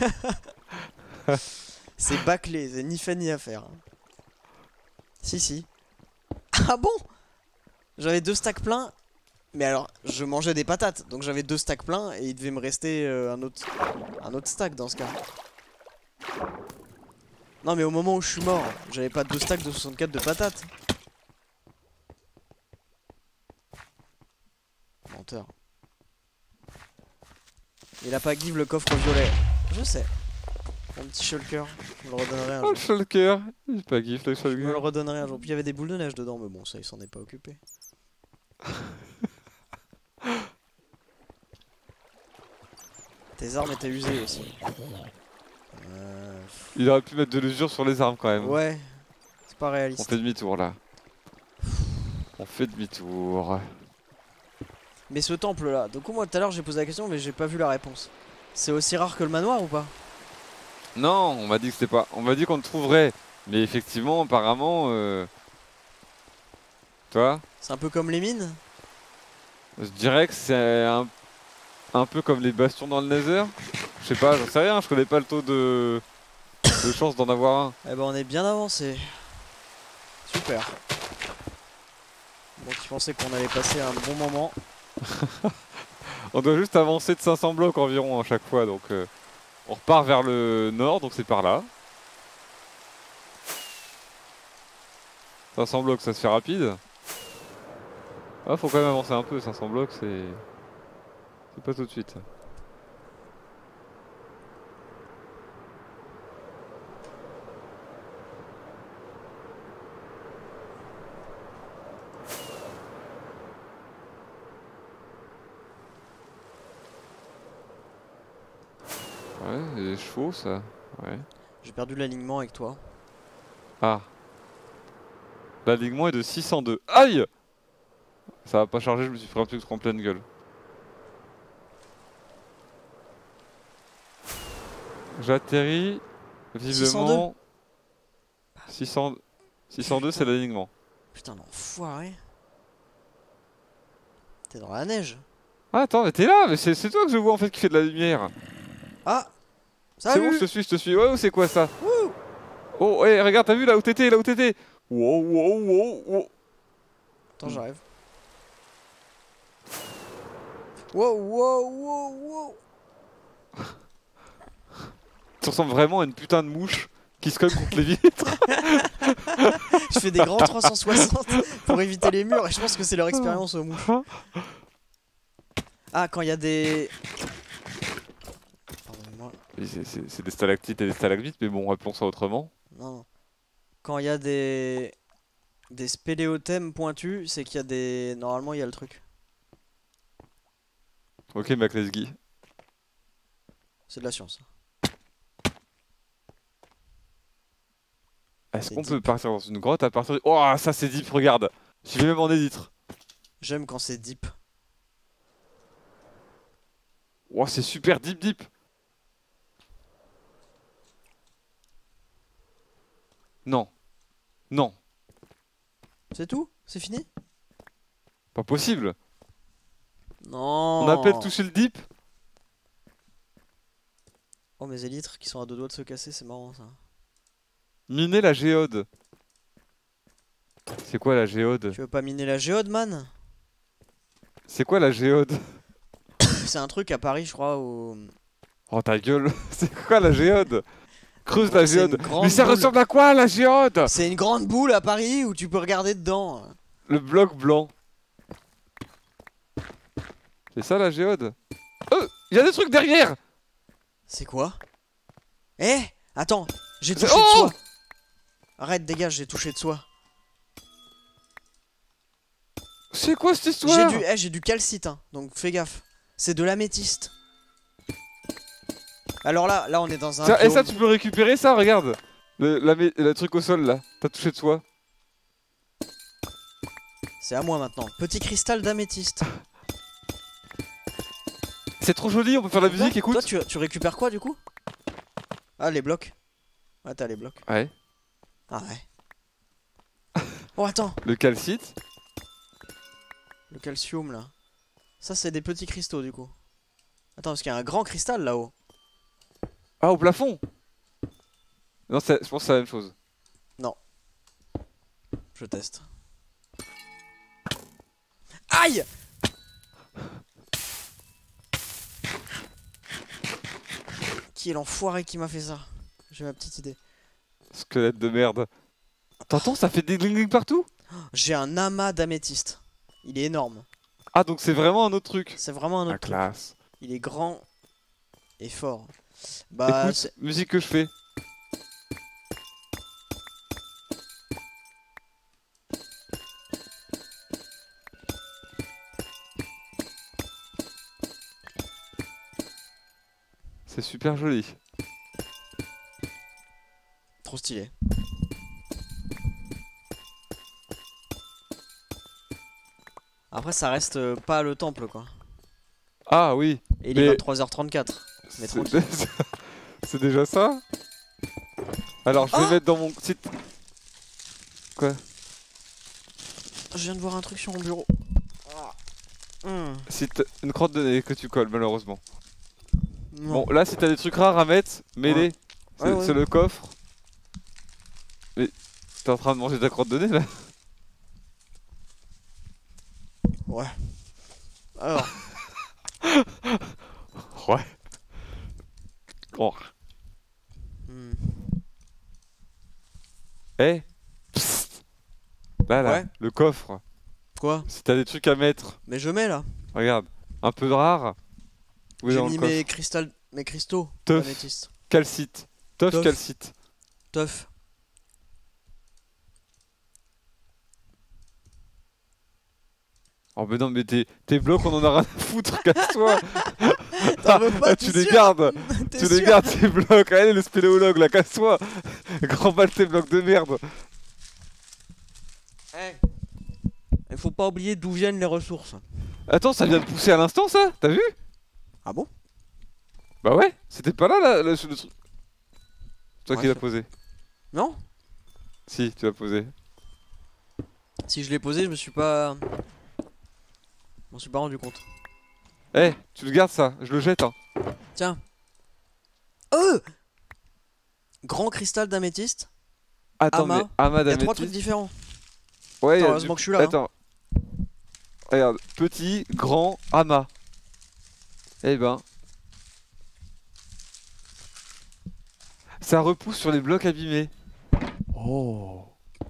C'est bâclé, c'est ni fait ni à faire. Si si. Ah bon? J'avais deux stacks pleins. Mais alors, je mangeais des patates, donc j'avais deux stacks pleins et il devait me rester euh, un autre un autre stack dans ce cas. Non mais au moment où je suis mort, j'avais pas deux stacks de soixante-quatre de patates. Menteur. Il a pas give le coffre violet. Je sais. Mon petit shulker, je me le redonnerai un
Oh
jour.
le shulker. Il est pas gif le
Je me le
shulker.
redonnerai un jour. Puis il y avait des boules de neige dedans, mais bon, ça il s'en est pas occupé. Tes armes étaient usées aussi. Euh...
Il aurait pu mettre de l'usure sur les armes quand même.
Ouais, c'est pas
On
réaliste.
fait demi-tour là. On fait demi-tour.
Mais ce temple là, du coup moi tout à l'heure j'ai posé la question mais j'ai pas vu la réponse. C'est aussi rare que le manoir ou pas?
Non, on m'a dit que c'était pas. On m'a dit qu'on le trouverait. Mais effectivement, apparemment. Euh... Tu vois,
C'est un peu comme les mines?
je dirais que c'est un... un peu comme les bastions dans le Nether. Je sais pas, j'en sais rien, je connais pas le taux de, de chance d'en avoir un.
Eh ben on est bien avancé. Super. Bon tu pensais qu'on allait passer un bon moment.
On doit juste avancer de cinq cents blocs environ à chaque fois, donc euh, on repart vers le nord, donc c'est par là. cinq cents blocs, ça se fait rapide. Ah, faut quand même avancer un peu, cinq cents blocs, c'est... C'est pas tout de suite. Ouais, les chevaux, ça. Ouais.
J'ai perdu l'alignement avec toi.
Ah. L'alignement est de six cent deux. Aïe! Ça va pas charger, je me suis pris un truc en pleine gueule. J'atterris. Visiblement. six cents... six cent deux, c'est l'alignement.
Putain l'enfoiré. T'es dans la neige.
Ah, attends, mais t'es là! Mais c'est toi que je vois en fait qui fait de la lumière.
Ah.
C'est
Salut.
bon, je te suis, je te suis. Ouais, c'est quoi ça?
Wouh.
Oh, hey, regarde, t'as vu là où t'étais, là où t'étais? Wow, wow, wow, wow.
Attends j'arrive. Wow wow wow wow.
Tu ressembles vraiment à une putain de mouche qui se colle contre les vitres.
Je fais des grands trois cent soixante pour éviter les murs et je pense que c'est leur expérience aux mouches. Ah quand il y a des... Pardonnez-moi.
C'est des stalactites et des stalagmites, mais bon, appelons ça autrement.
Non, non. Quand il y a des... Des spéléothèmes pointus, c'est qu'il y a des... Normalement il y a le truc.
Ok, Maclesguy.
C'est de la science.
Est-ce qu'on peut partir dans une grotte à partir de... Oh, ça c'est deep, regarde. J'y vais même en éditre.
J'aime quand c'est deep.
Oh, c'est super deep deep. Non. Non.
C'est tout? C'est fini?
Pas possible.
Non.
On appelle toucher le deep.
Oh mes élytres qui sont à deux doigts de se casser, c'est marrant ça.
Miner la géode. C'est quoi la géode?
Tu veux pas miner la géode, man?
C'est quoi la géode?
C'est un truc à Paris, je crois, au...
Oh ta gueule. C'est quoi la géode? Creuse la
C'est
géode.
une grande
Mais ça
boule.
ressemble à quoi la géode?
C'est une grande boule à Paris où tu peux regarder dedans.
Le bloc blanc. C'est ça la géode? Oh, il y a des trucs derrière.
C'est quoi? Eh, attends, j'ai touché
Oh
de soi. Arrête, dégage, j'ai touché de soi.
C'est quoi cette
J'ai
histoire?
du, eh, j'ai du calcite, hein, donc fais gaffe. C'est de l'améthyste. Alors là, là on est dans un...
Ça, et
biome.
ça tu peux récupérer ça, regarde. Le, la, le truc au sol là. T'as touché de soi.
C'est à moi maintenant. Petit cristal d'améthyste.
C'est trop joli, on peut faire la musique, écoute.
Toi, tu, tu récupères quoi du coup? Ah, les blocs. Ouais, t'as les blocs.
Ouais.
Ah ouais. Oh, attends.
Le calcite.
Le calcium là. Ça, c'est des petits cristaux du coup. Attends, parce qu'il y a un grand cristal là-haut.
Ah, au plafond. Non, je pense que c'est la même chose.
Non. Je teste. Aïe! Qui est l'enfoiré qui m'a fait ça? J'ai ma petite idée.
Squelette de merde. T'entends, ça fait des gling gling partout?
J'ai un amas d'améthyste. Il est énorme.
Ah, donc c'est vraiment un autre truc.
C'est vraiment un autre
La
truc.
classe.
Il est grand et fort. Bah,
écoute, musique que je fais. C'est super joli.
Trop stylé. Après, ça reste euh, pas le temple, quoi.
Ah oui.
Et il est
Mais-
vingt-trois heures trente-quatre. Mais
C'est
tranquille.
c'est déjà ça. Alors je vais
Ah
mettre dans mon site. Quoi?
Je viens de voir un truc sur mon bureau. Hmm.
Site une crotte de nez que tu colles malheureusement.
Non.
Bon là si t'as des trucs rares à mettre, mets-les.
Ouais.
C'est
Ouais, ouais.
c'est le coffre. Mais t'es en train de manger ta crotte de nez là?
Ouais. Alors,
Ouais. Oh.
hmm.
Eh Psst. Là là,
Ouais.
le coffre.
Quoi?
Si t'as des trucs à mettre,
Mais je mets là.
regarde, un peu de rare. Oui,
J'ai
dans le
mis
coffre.
mes cristal... mes cristaux
Teuf.
d'améthyste.
Calcite. Tough
Teuf.
calcite.
Teuf.
Oh mais non mais tes, tes blocs on en a rien à foutre, casse-toi.
T'en veux pas,
Ah,
t'es
tu les
sûr?
gardes.
T'es
Tu les
sûr?
gardes tes blocs. Allez le spéléologue là, casse-toi. Grand mal tes blocs de merde.
Eh. Il faut pas oublier d'où viennent les ressources.
Attends, ça vient de pousser à l'instant ça? T'as vu?
Ah bon?
Bah ouais, c'était pas là, là le, le truc. Toi
Ouais,
qui l'as
ça-
posé.
Non?
Si, tu l'as posé.
Si je l'ai posé, je me suis pas... Je m'en suis pas rendu compte.
Eh, tu le gardes ça, je le jette hein.
Tiens. Euh Grand cristal d'améthyste.
Attends
Ama.
mais Ama
Il y a trois trucs
d'améthyste.
différents.
Ouais, y a
Attends, heureusement
du-
que je suis là, hein.
Attends. Regarde, petit, grand, Ama. Eh ben. Ça repousse sur les blocs abîmés. Oh.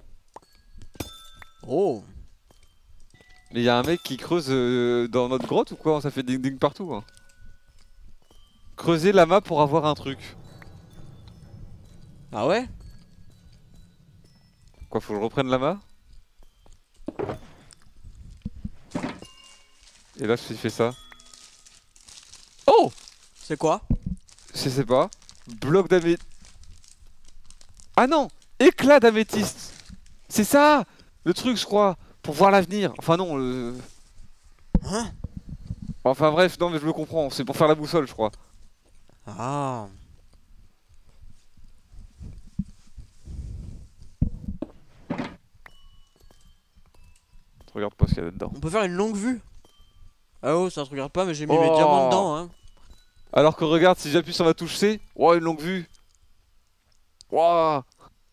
Oh.
Mais y a un mec qui creuse euh, dans notre grotte ou quoi? Ça fait ding ding partout. Hein. Creuser l'ama pour avoir un truc.
Ah ouais?
Quoi, faut que je reprenne l'ama? Et là, je fais ça. Oh!
C'est quoi?
Je sais pas. Bloc d'améthyste. Ah non! Éclat d'améthyste! C'est ça! Le truc, je crois. Pour voir l'avenir. Enfin, non. Euh...
Hein?
Enfin, bref, non, mais je me comprends. C'est pour faire la boussole, je crois.
Ah.
Je regarde pas ce qu'il y a dedans.
On peut faire une longue vue. Ah oh, ça se regarde pas, mais j'ai mis
Oh.
mes diamants dedans, hein.
Alors que regarde, si j'appuie sur la touche C, wow, une longue vue. Waouh.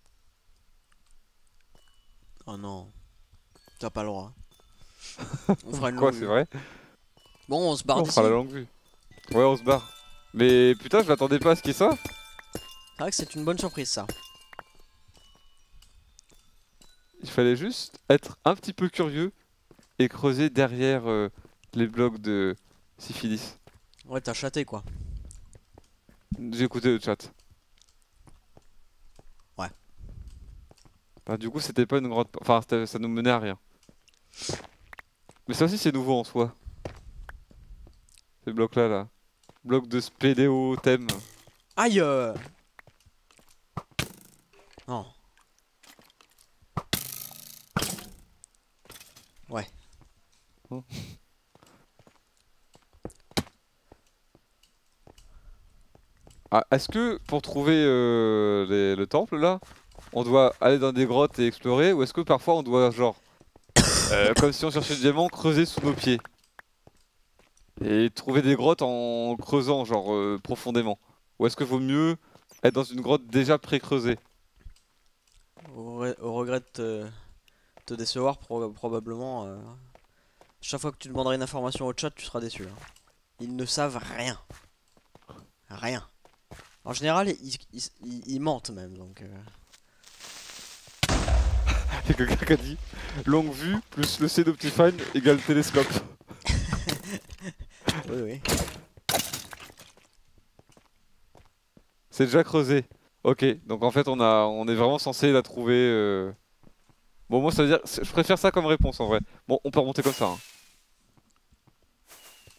Oh non. T'as pas le droit. On fera une
Quoi,
longue
c'est
vue.
vrai?
Bon, on se barre
On
d'ici.
fera la longue vue. Ouais, on se barre. Mais putain, je m'attendais pas à ce qu'il y ait ça.
C'est vrai que c'est une bonne surprise, ça.
Il fallait juste être un petit peu curieux et creuser derrière euh, les blocs de syphilis.
Ouais, t'as chaté, quoi.
J'ai écouté le chat.
Ouais.
Bah, du coup, c'était pas une grande. Enfin, c'était- ça nous menait à rien. Mais ça aussi, c'est nouveau en soi. Ces blocs-là, là. Blocs de spéléo thème.
Aïe euh... Non. Ouais.
Ah, est-ce que pour trouver euh, les- le temple là, on doit aller dans des grottes et explorer, ou est-ce que parfois on doit genre, euh, comme si on cherchait le diamant, creuser sous nos pieds et trouver des grottes en creusant genre euh, profondément, ou est-ce que vaut mieux être dans une grotte déjà pré-creusée?
Au, re- au regret de te, te décevoir, pro- probablement. euh, Chaque fois que tu demanderas une information au chat, tu seras déçu, hein. Ils ne savent rien. Rien. En général, ils, ils, ils- ils mentent même, donc... euh,
Il y a quelqu'un qui a dit longue vue plus le C d'Optifine égale télescope.
Oui, oui.
C'est déjà creusé. Ok, donc en fait on a, on est vraiment censé la trouver. euh, Bon, moi ça veut dire, je préfère ça comme réponse en vrai. Bon, on peut remonter comme ça. Hein.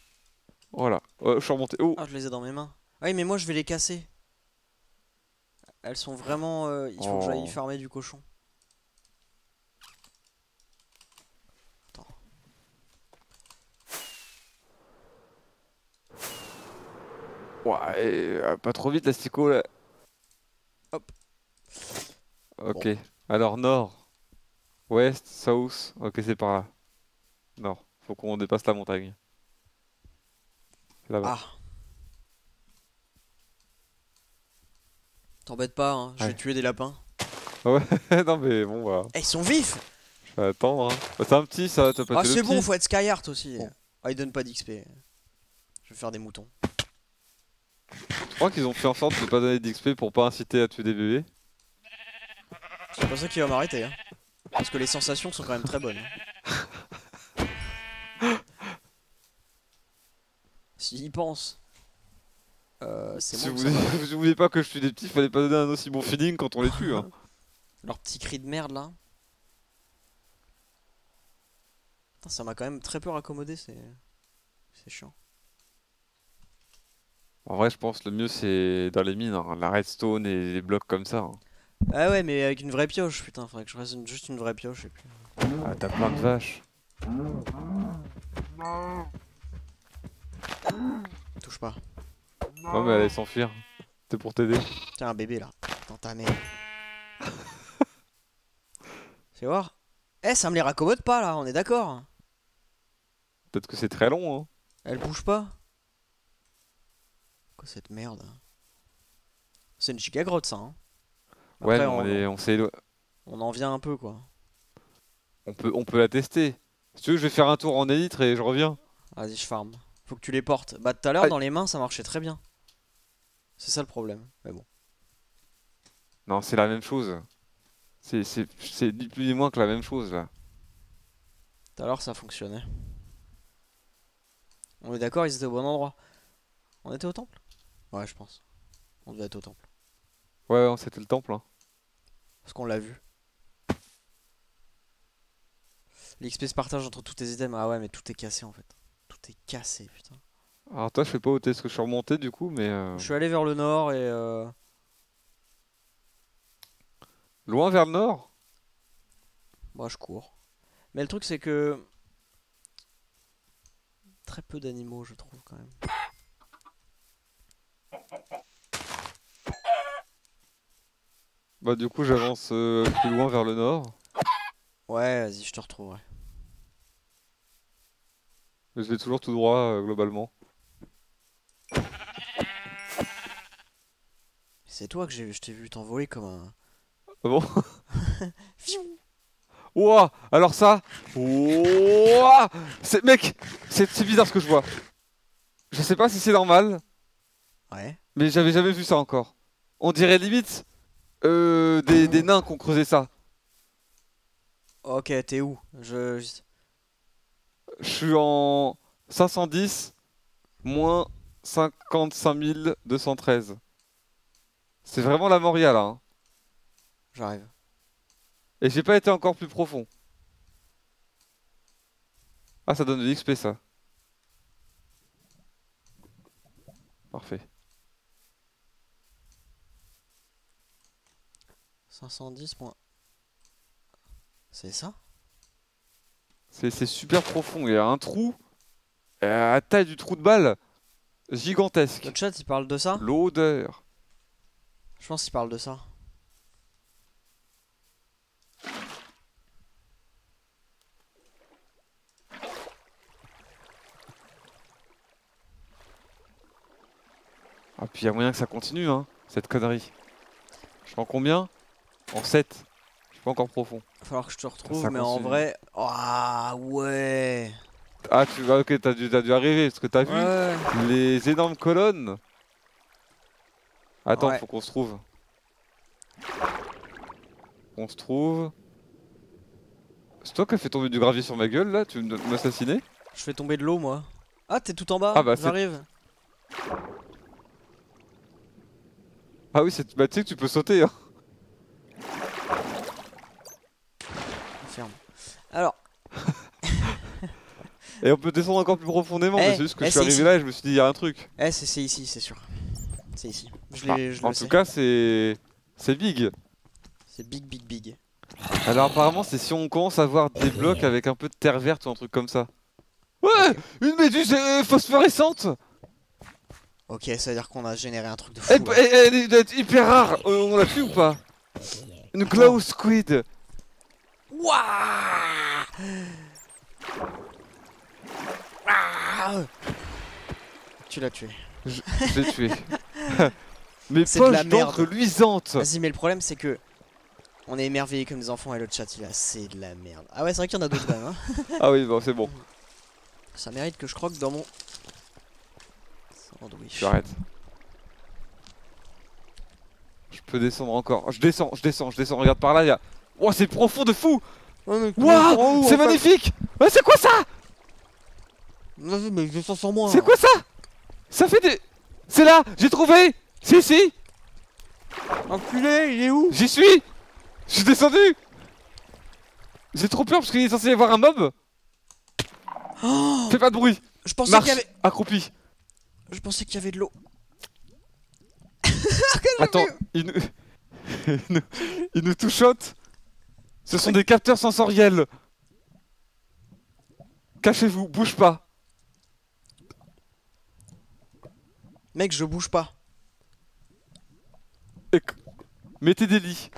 Voilà, Ouais, je suis remonté. Oh,
Ah, je les ai dans mes mains. Ah oui, mais moi, je vais les casser. Elles sont vraiment... euh, il faut que
Oh.
j'aille farmer du cochon. Attends.
Ouais, et, euh, pas trop vite, l'asticot, là.
Hop.
Ok.
Bon.
Alors, nord, ouest, south. Ok, c'est par là. Nord. Faut qu'on dépasse la montagne. Là-bas.
Ah. T'embête pas, hein. Je vais
Ouais.
tuer des lapins.
Ouais, non mais bon, voilà.
Eh, ils sont vifs!
Je vais attendre. Hein. Bah, c'est un petit, ça, t'as pas
Ah,
tué le
c'est bon,
petit.
faut être Skyheart aussi.
Bon.
Ah, ils donnent pas d'X P. Je vais faire des moutons.
Je crois qu'ils ont fait en sorte de pas donner d'X P pour pas inciter à tuer des bébés.
C'est pas ça qui va m'arrêter, hein. Parce que les sensations sont quand même très bonnes. S'ils y pensent. Euh, c'est
Si
moi
vous
que ça va.
vous vouliez pas que je tue des petits, fallait pas donner un aussi bon feeling quand on les tue. Hein.
Leur petit cri de merde là. Putain, ça m'a quand même très peu raccommodé, c'est. C'est chiant.
En vrai, je pense le mieux c'est dans les mines, hein, la redstone et les blocs comme ça. Hein.
Ah ouais, mais avec une vraie pioche, putain, faudrait que je fasse une- juste une vraie pioche et puis.
Ah, t'as plein de vaches.
Touche pas.
Non, mais allez s'enfuir. C'est pour t'aider.
Tiens, un bébé là. Dans ta mère. Fais voir. Eh, ça me les raccommode pas là, on est d'accord.
Peut-être que c'est très long. Hein.
Elle bouge pas. Quoi cette merde? C'est une giga grotte ça, hein.
Ouais,
Après,
mais on,
on,
est, on, s'est élo-
on en vient un peu quoi.
on peut, on peut la tester. Si tu veux, je vais faire un tour en élytre et je reviens.
Vas-y, je farm. Faut que tu les portes. Bah, tout à l'heure,
Aïe.
dans les mains, ça marchait très bien. C'est ça le problème. Mais bon.
Non, c'est la même chose. C'est c'est- c'est ni plus ni moins que la même chose là.
Tout à l'heure, ça fonctionnait. On est d'accord, ils étaient au bon endroit. On était au temple? Ouais, je pense. On devait être au temple.
Ouais, ouais, c'était le temple. Hein.
Parce qu'on l'a vu. L'X P se partage entre tous tes items. Ah ouais, mais tout est cassé en fait. Tout est cassé, putain.
Alors toi, je sais pas où est-ce que je suis remonté du coup, mais euh,
Je suis allé vers le nord et euh...
loin vers le nord.
moi je cours. Mais le truc c'est que très peu d'animaux je trouve quand même.
Bah du coup, j'avance euh, plus loin vers le nord.
Ouais, vas-y, je te retrouverai.
Mais je vais toujours tout droit euh, globalement.
C'est toi que j'ai, je t'ai vu t'envoler comme un.
Ah bon?
Fiou.
Ouah! Alors ça! Ouah! C'est, mec! C'est c'est bizarre ce que je vois. Je sais pas si c'est normal,
Ouais.
mais j'avais jamais vu ça encore. On dirait limite euh, des, des nains qui ont creusé ça.
Ok, t'es où? Je.
Je suis en cinq cent dix moins cinquante-cinq mille deux cent treize. C'est vraiment la Moria là. Hein.
J'arrive.
Et j'ai pas été encore plus profond. Ah, ça donne de l'X P ça. Parfait.
cinq cent dix points. C'est ça?
C'est c'est super profond. Il y a un trou euh, à la taille du trou de balle gigantesque.
Le chat il parle de ça?
L'odeur.
Je pense qu'il parle de ça.
Ah, puis il y a moyen que ça continue, hein, cette connerie. Je suis en combien? En sept. Je suis pas encore profond.
Va falloir que je te retrouve,
Ça
mais en
continue.
vrai. Ah ouais!
Ah, tu vas, ok, t'as dû, t'as dû arriver, parce que t'as vu
Ouais.
les énormes colonnes. Attends,
Ouais.
faut qu'on se trouve. On se trouve. C'est toi qui as fait tomber du gravier sur ma gueule là? Tu veux m'assassiner?
Je fais tomber de l'eau moi. Ah, t'es tout en bas?
Ah bah, c'est-
j'arrive.
Ah oui, c'est- bah, tu sais que tu peux sauter. Hein.
Ferme. Alors.
Et on peut descendre encore plus profondément,
Eh,
mais c'est juste que
eh,
je suis
c'est
arrivé
ici.
là et je me suis dit, il y a un truc.
Eh, c'est c'est ici, c'est sûr. C'est ici. Je
Ah,
l'ai, je
en
le
tout
sais.
cas, c'est C'est big.
C'est big, big, big.
Alors apparemment c'est si on commence à voir des blocs avec un peu de terre verte ou un truc comme ça. Ouais, une méduse euh, phosphorescente.
Ok, ça veut dire qu'on a généré un truc de fou.
Elle,
là.
elle- elle est hyper rare. Euh, on l'a plus ou pas? Une glow squid.
Wouah. Ah. Tu l'as tué.
Je, je l'ai tué. Mes
C'est de la
poches
merde.
d'encre luisante.
Vas-y, mais le problème c'est que on est émerveillés comme des enfants et le chat il a c'est de la merde. Ah ouais, c'est vrai qu'il y en a d'autres quand même. Hein.
Ah oui, bon, c'est bon.
Ça mérite que je croque dans mon sandwich.
J'arrête. Je peux descendre encore. Je descends, je descends, je descends. Regarde par là, il y a. Oh, c'est profond de fou.
Ouais, mais
Waouh, c'est magnifique. Ouais, c'est quoi ça?
Vas-y, mais je sens sans moi.
C'est quoi ça? Ça fait des. C'est là, j'ai trouvé. Si, si.
Enculé, il est où?
J'y suis. Je suis descendu. J'ai trop peur parce qu'il est censé y avoir un mob.
Oh,
Fais pas de bruit.
je pensais
Marche,
qu'il y avait
accroupi.
je pensais qu'il y avait de l'eau.
Attends, il nous... il nous... il nous touchote. Ce sont des capteurs sensoriels. Cachez-vous, bouge pas.
Mec, je bouge pas.
Et... Mettez des lits.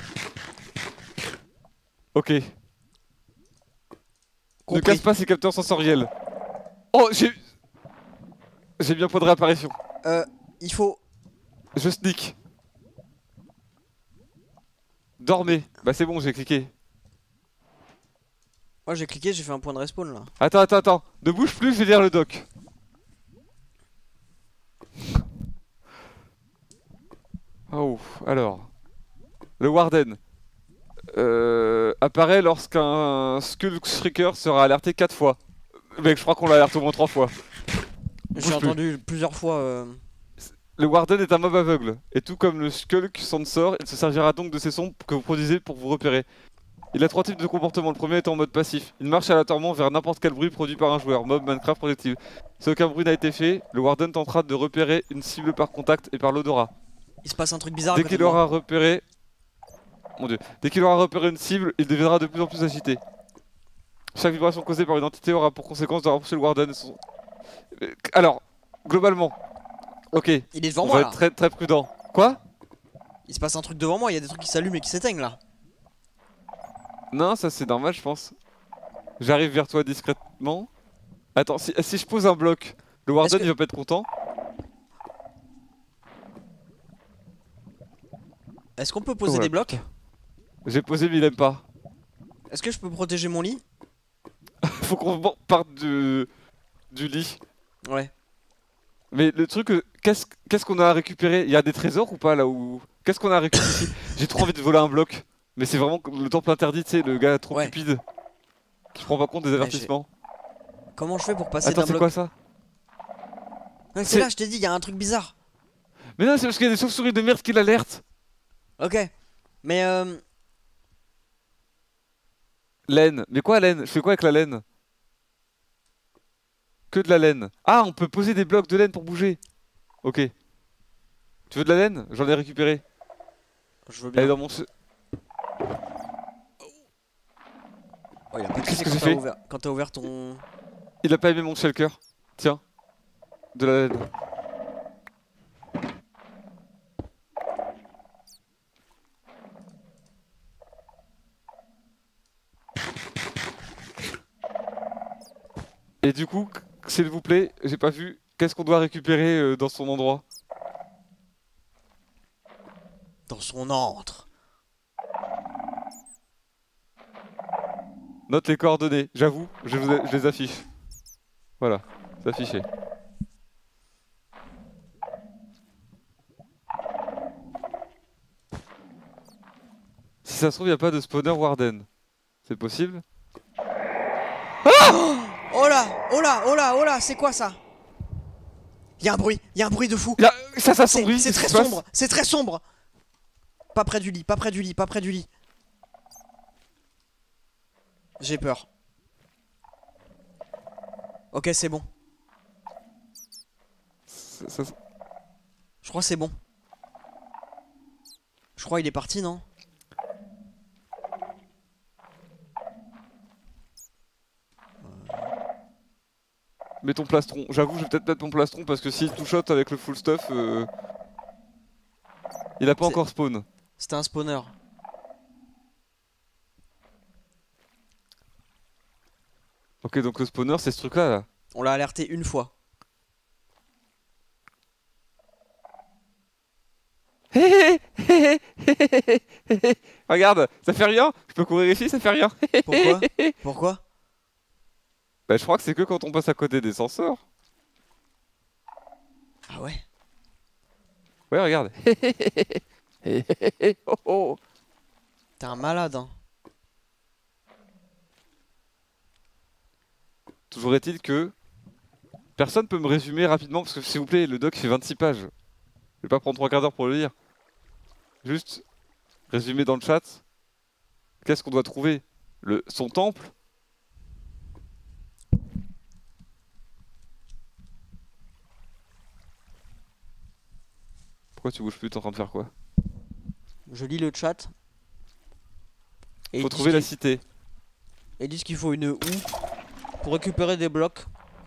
Ok. Ne
Compris.
casse pas ces capteurs sensoriels. Oh, j'ai... J'ai bien point de réapparition.
Euh, il faut
Je sneak. Dormez. Bah c'est bon, j'ai cliqué.
Moi j'ai cliqué, j'ai fait un point de respawn là.
Attends, attends, attends. Ne bouge plus, je vais lire le doc. Oh, alors. Le Warden. Euh, apparaît lorsqu'un Skull Shrieker sera alerté quatre fois. Mec, je crois qu'on l'a alerté au moins trois fois.
J'ai
Bouge plus.
entendu plusieurs fois. Euh...
Le Warden est un mob aveugle, et tout comme le Skulk Sensor, il se servira donc de ces sons que vous produisez pour vous repérer. Il a trois types de comportements, le premier est en mode passif. Il marche aléatoirement vers n'importe quel bruit produit par un joueur, mob, Minecraft, projectile. Si aucun bruit n'a été fait, le Warden tentera de repérer une cible par contact et par l'odorat.
Il se passe un truc bizarre.
Dès qu'il aura repéré... Mon dieu. Dès qu'il aura repéré une cible, il deviendra de plus en plus agité. Chaque vibration causée par une entité aura pour conséquence de rapprocher le Warden et son... Alors, globalement... Ok,
Il est devant
on
moi
va
là.
être très très prudent. Quoi?
Il se passe un truc devant moi, il y a des trucs qui s'allument et qui s'éteignent là.
Non, ça c'est normal, je pense. J'arrive vers toi discrètement. Attends, si, si je pose un bloc, le Warden
que...
il va pas être content.
Est-ce qu'on peut poser
Oh
des
là,
blocs?
putain. J'ai posé mais il aime pas.
Est-ce que je peux protéger mon lit?
Faut qu'on parte du, du lit.
Ouais.
Mais le truc, euh, qu'est-ce qu'est-ce qu'on a à récupérer? Il y a des trésors ou pas là où... Qu'est-ce qu'on a à récupérer ici? J'ai trop envie de voler un bloc. Mais c'est vraiment le temple interdit, tu sais, le gars trop
Ouais.
cupide. Qui prend pas compte des avertissements.
Comment je fais pour passer
Attends,
d'un
c'est
bloc?
quoi ça?
Ouais,
c'est-
c'est là, je t'ai dit, il y a un truc bizarre.
Mais non, c'est parce qu'il y a des chauves-souris de merde qui l'alertent.
Ok. Mais euh...
Laine. Mais quoi laine? Je fais quoi avec la laine? Que de la laine. Ah, on peut poser des blocs de laine pour bouger. Ok. Tu veux de la laine? J'en ai récupéré.
je veux
Elle est
bien.
dans mon... se-
Oh, il a pas de
Qu'est-ce
soucis
que
quand
j'ai
t'as
fait?
ouvert... quand t'as ouvert ton...
Il a pas aimé mon shulker. Tiens. De la laine. Et du coup, s'il vous plaît, j'ai pas vu. Qu'est-ce qu'on doit récupérer euh, dans son endroit?
Dans son antre.
Note les coordonnées. J'avoue, je, vous a- je les affiche. Voilà, c'est affiché. Si ça se trouve, il n'y a pas de spawner Warden. C'est possible?
Oh là, oh là, oh là, oh là, c'est quoi ça? Il y a un bruit, il y a un bruit de fou.
Il y a... Ça, ça
C'est
sombre.
c'est très sombre, c'est très sombre. Pas près du lit, pas près du lit, pas près du lit. J'ai peur. Ok, c'est bon.
Ça, ça-
Je crois que c'est bon. Je crois il est parti, non?
Mets ton plastron. J'avoue, je vais peut-être mettre mon plastron parce que s'il tout shot avec le full stuff, euh... il a pas encore spawn.
C'était un spawner.
Ok, donc le spawner, c'est ce truc-là, là.
On l'a alerté une fois.
Regarde, ça fait rien. Je peux courir ici, ça fait rien.
Pourquoi? Pourquoi?
Bah, je crois que c'est que quand on passe à côté des sensors.
Ah ouais?
Ouais, regarde. Oh, oh.
T'es un malade, hein.
Toujours est-il que personne peut me résumer rapidement parce que s'il vous plaît, le doc fait vingt-six pages. Je vais pas prendre trois quarts d'heure pour le lire. Juste résumer dans le chat. Qu'est-ce qu'on doit trouver? Le son temple. Pourquoi tu bouges plus? T'es en train de faire quoi?
Je lis le chat. Et
Faut
ils
trouver
disent
la
qu'il-
cité.
et ils disent qu'il faut une houe pour récupérer des blocs.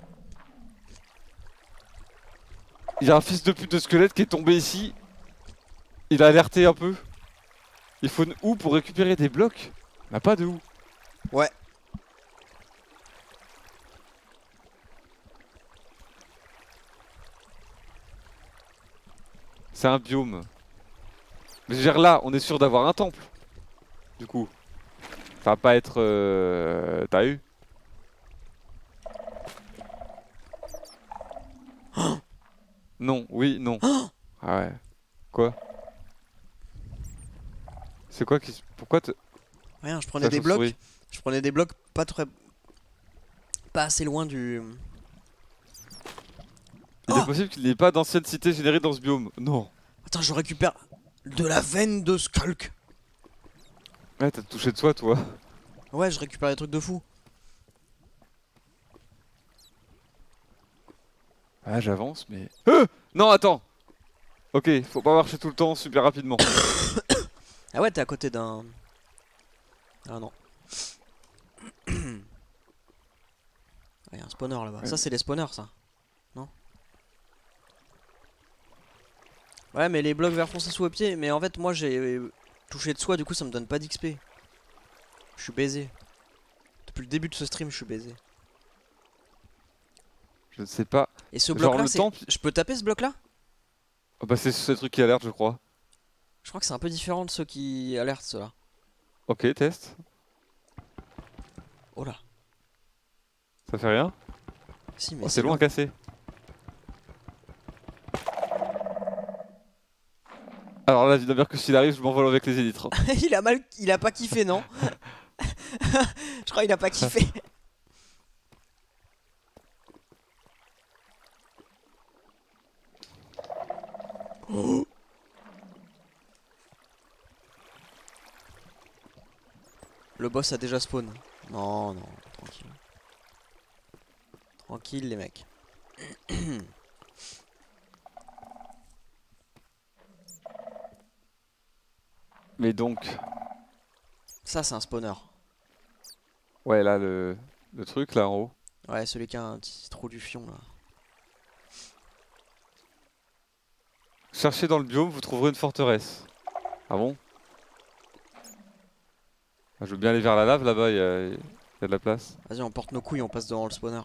Il y a un fils de pute de squelette qui est tombé ici. Il a alerté un peu. Il faut une houe pour récupérer des blocs. On n'a pas de houe.
Ouais.
C'est un biome. Mais je veux dire là, on est sûr d'avoir un temple. Du coup. Ça va pas être... Euh... T'as eu? Non, oui, non. Ah ouais. Quoi? C'est quoi qui... s- Pourquoi te...
Rien, je prenais
Ça
des
chauve-souris.
blocs. Je prenais des blocs pas très. Pas assez loin du.
Il
Oh
est possible qu'il n'y ait pas d'ancienne cité générée dans ce biome. Non.
Attends, je récupère de la veine de Skulk.
Ouais, t'as touché de soi, toi.
Ouais, je récupère des trucs de fou.
Ah, j'avance, mais... Euh non, attends. Ok, faut pas marcher tout le temps super rapidement.
Ah ouais, t'es à côté d'un. Ah non. Ah, y a un spawner là-bas.
Ouais.
Ça, c'est les spawners, ça. Non? Ouais, mais les blocs vert foncé sous les pieds. Mais en fait, moi, j'ai touché de soi, du coup, ça me donne pas d'X P. Je suis baisé. Depuis le début de ce stream, je suis baisé.
Je ne sais pas.
Et ce
Genre,
bloc-là,
le
c'est.
temple-
Je peux taper ce bloc-là?
Oh, bah c'est ce truc qui alerte, je crois.
Je crois que c'est un peu différent de ceux qui alertent, ceux-là.
Ok, test.
Oh là.
Ça fait rien?
Si, mais
Oh, c'est loin à casser. Alors là, Dinamer, que s'il arrive, je m'envole avec les élytres.
il a mal. Il a pas kiffé, non? Je crois qu'il a pas kiffé. Oh. Le boss a déjà spawn. Non, non, tranquille. Tranquille, les mecs.
Mais donc...
Ça, c'est un spawner.
Ouais, là, le, le truc, là, en haut.
Ouais, celui qui a un petit trou du fion, là.
Cherchez dans le biome, vous trouverez une forteresse. Ah bon? Ah, je veux bien aller vers la lave, là-bas, il y, a- y a de la place.
Vas-y, on porte nos couilles, on passe devant le spawner.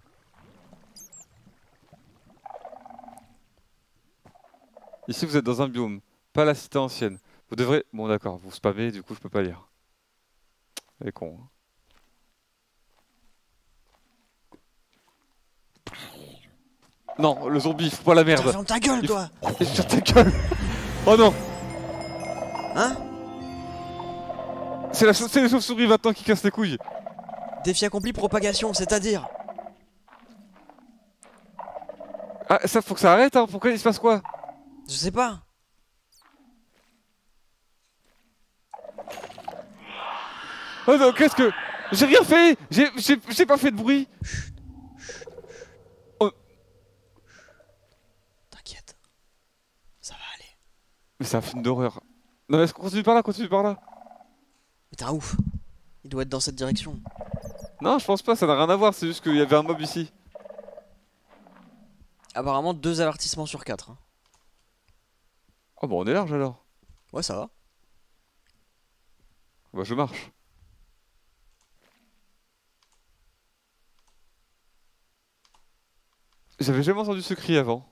Ici, vous êtes dans un biome, pas la cité ancienne. Vous devrez... Bon, d'accord, vous spammez, du coup, je peux pas lire. Elle est con, hein. Non, le zombie, faut pas la
Putain,
merde.
ferme ta gueule,
Il
toi!
Sur ta gueule. Oh non.
Hein?
C'est la chauve- c'est les chauves-souris maintenant qui cassent les couilles.
Défi accompli, propagation, c'est-à-dire?
Ah, ça, faut que ça arrête, hein. Pourquoi il se passe quoi?
Je sais pas.
Oh non, qu'est-ce que... J'ai rien fait. J'ai j'ai- j'ai pas fait de bruit.
T'inquiète. Ça va aller.
Mais c'est un film d'horreur. Non mais continue par là, continue par là.
Mais t'es un ouf. Il doit être dans cette direction.
Non, je pense pas, ça n'a rien à voir, c'est juste qu'il y avait un mob ici.
Apparemment deux avertissements sur quatre. Hein.
Oh bah on est large alors.
Ouais, ça va.
Bah je marche. J'avais jamais entendu ce cri avant.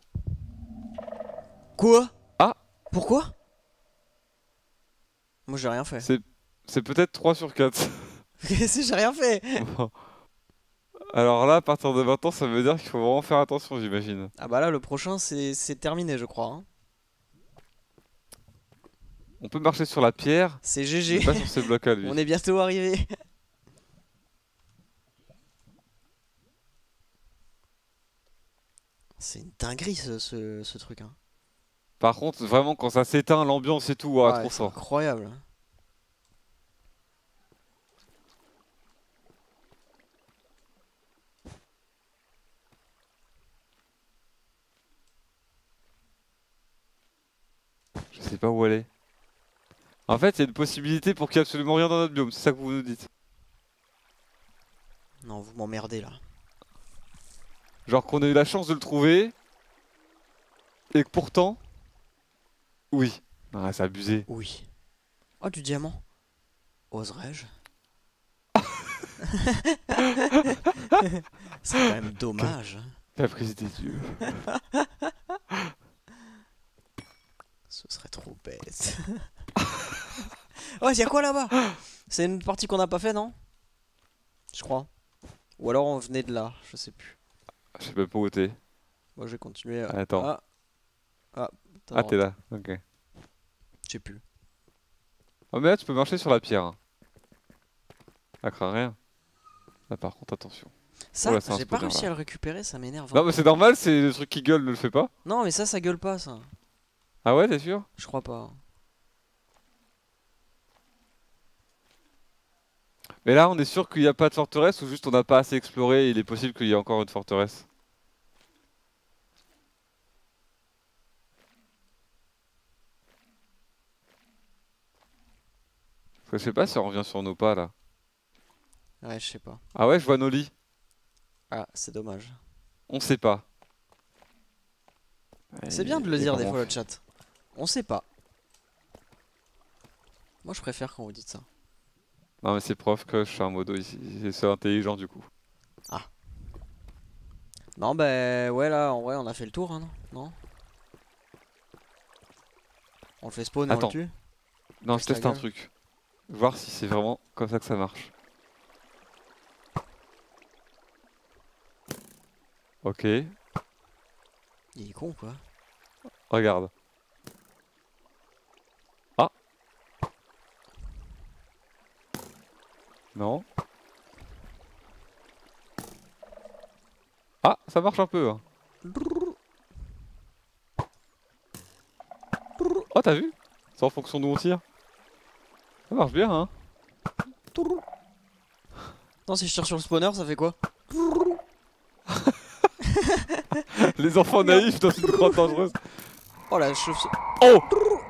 Quoi?
Ah.
Pourquoi? Moi j'ai rien fait.
C'est c'est peut-être trois sur quatre.
Si j'ai rien fait.
Bon. Alors là, à partir de maintenant, ça veut dire qu'il faut vraiment faire attention, j'imagine.
Ah bah là le prochain c'est terminé je crois. Hein.
On peut marcher sur la pierre,
C'est
mais
G G.
pas sur ces blocs là lui.
On est bientôt arrivé. C'est une dinguerie ce, ce, ce truc. Hein.
Par contre, vraiment, quand ça s'éteint, l'ambiance et tout, ouais,
Ouais,
trop
c'est
fort.
incroyable.
Je sais pas où aller. En fait, il y a une possibilité pour qu'il y ait absolument rien dans notre biome, c'est ça que vous nous dites.
Non, vous m'emmerdez là.
Genre qu'on a eu la chance de le trouver, et que pourtant... Oui. Ah, c'est abusé.
Oui. Oh, du diamant. Oserais-je? C'est quand même dommage.
Caprice des dieux.
Ce serait trop bête. Oh, y'a quoi là-bas? C'est une partie qu'on n'a pas fait, non? Je crois. Ou alors on venait de là, je sais plus.
Je sais pas pas où t'es.
Moi je vais continuer. À...
Attends.
Ah, ah,
Ah, t'es là, ok.
Je sais plus.
Oh, mais là, tu peux marcher sur la pierre. Hein. Ça craint rien. Là, par contre, attention.
Ça,
Oh là, c'est un
j'ai pas
spawner,
réussi
là.
à le récupérer, ça m'énerve.
Non, mais c'est normal, c'est le truc qui gueule, ne le fait pas.
Non, mais ça, ça gueule pas, ça.
Ah ouais, t'es sûr?
Je crois pas.
Mais là, on est sûr qu'il n'y a pas de forteresse ou juste on n'a pas assez exploré et il est possible qu'il y ait encore une forteresse. Parce que je sais pas si on revient sur nos pas là.
Ouais, je sais pas.
Ah ouais, je vois nos lits.
Ah, c'est dommage.
On sait pas.
C'est bien de le
Et
dire des
comment
fois
on
le chat. On sait pas. Moi je préfère quand vous dites ça.
Non mais c'est prof que je suis un modo ici, c'est intelligent du coup.
Non bah ouais là en vrai on a fait le tour hein, non, non On le fait spawn et on
Attends.
le tue.
Non, je
Juste la
teste un
gueule.
truc. Voir si c'est vraiment comme ça que ça marche. Ok,
Il est con quoi.
regarde. Ah. Non. Ah, ça marche un peu. Hein. Oh, t'as vu? C'est en fonction d'où on tire. Ça marche bien, hein.
Non si je tire sur le spawner ça fait quoi?
Les enfants naïfs dans une grotte dangereuse.
Oh la chauve.
Oh!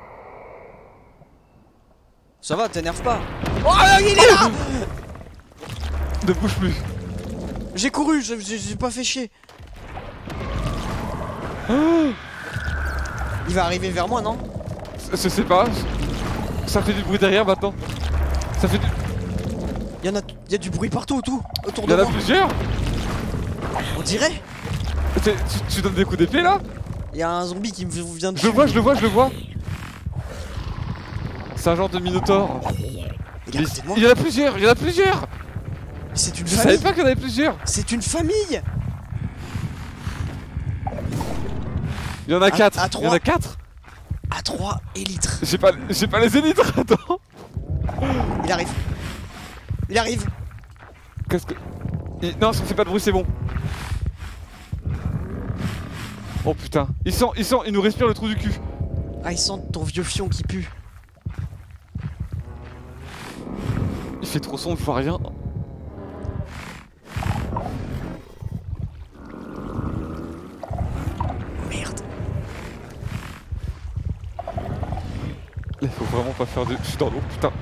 Ça va, t'énerve pas. Oh il est là.
Ne bouge plus.
J'ai couru, j'ai- j'ai j'ai pas fait chier. Il va arriver vers moi non?
Je sais pas. Ça fait du bruit derrière maintenant. Ça fait du...
Il y en a, il y a du bruit partout autour, autour
Il y
de
en a
moi.
plusieurs.
On dirait.
Tu, tu donnes des coups d'épée là?
Il y a un zombie qui me vient de.
Je le vois, je le vois, je le vois. C'est un genre de minotaure.
Il est à côté de moi.
Il y en a plusieurs, il y en a plusieurs.
C'est une
Je savais
famille.
pas qu'il y en avait plusieurs.
C'est une famille.
Il y en a
À-
quatre.
à
Il y en
trois.
a quatre.
À trois élytres.
J'ai pas, j'ai pas les élytres. Attends.
Il arrive. Il arrive.
Qu'est-ce que... Il- Non, ça fait pas de bruit, c'est bon. Oh putain. Il sent, il sent, il nous respire le trou du cul.
Ah, il sent ton vieux fion qui pue.
Il fait trop sombre, je vois rien.
Merde.
Là, il faut vraiment pas faire de... Je suis dans l'eau, putain.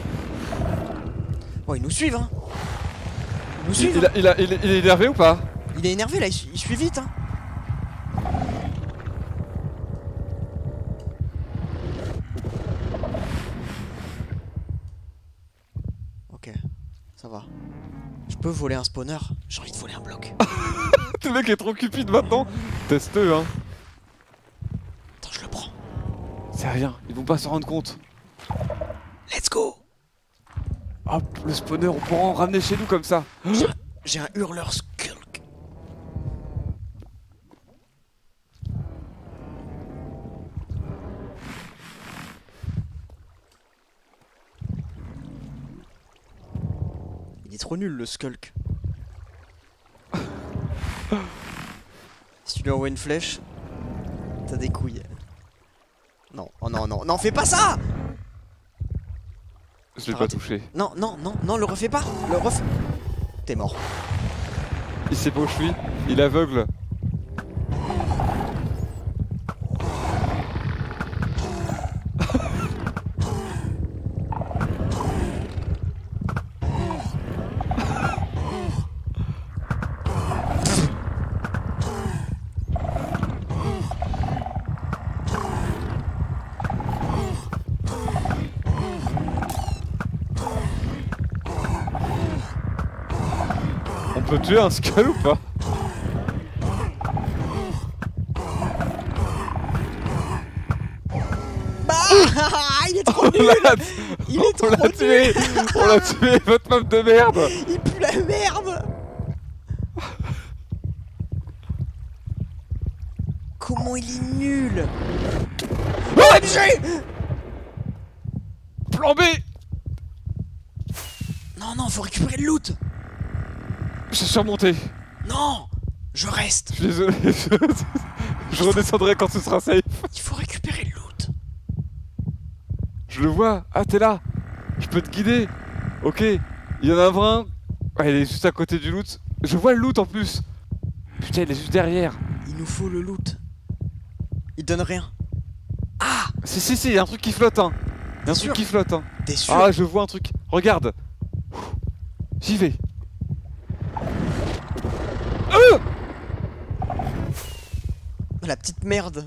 Oh, ils nous suivent, hein. Ils nous
Il,
suivent.
il, a, il, a, il, est, il est énervé ou pas?
Il est énervé là, il, su- il suit vite, hein. Ok, ça va. Je peux voler un spawner. J'ai envie de voler un bloc.
Le mec est trop cupide maintenant. Teste-le, hein.
Attends, je le prends.
C'est rien, ils vont pas s'en rendre compte.
Let's go.
Hop, le spawner, on pourra en ramener chez nous comme ça.
J'ai un, j'ai un hurleur skulk. Il est trop nul le skulk. Si tu lui envoies une flèche, t'as des couilles. Non, oh non, non, non, fais pas ça!
Je l'ai
T'as
pas
raté.
touché.
Non, non, non, non, le refais pas! Le refais. T'es mort.
Il sait pas où je suis, il est aveugle. On peut tuer un skull ou pas?
Bah il est trop nul! Il est
On
trop
l'a tué!
nul!
On l'a tué, votre meuf de merde!
Il pue la merde! Comment il est nul! O M G!
Plan B!
Non, non, faut récupérer le loot!
Je suis remonté.
Non! Je reste!
Je suis désolé. Je, je redescendrai quand ce sera safe.
Il faut récupérer le loot!
Je le vois. Ah, t'es là. Je peux te guider. Ok. Il y en a un vrai. Ah, il est juste à côté du loot. Je vois le loot en plus. Putain, il est juste derrière.
Il nous faut le loot. Il donne rien. Ah!
Si, si, si, il y a un truc qui flotte, hein. Il y a un
Sûr.
truc qui flotte, hein.
T'es sûr?
Ah, je vois un truc. Regarde. J'y vais. Euh
La petite merde.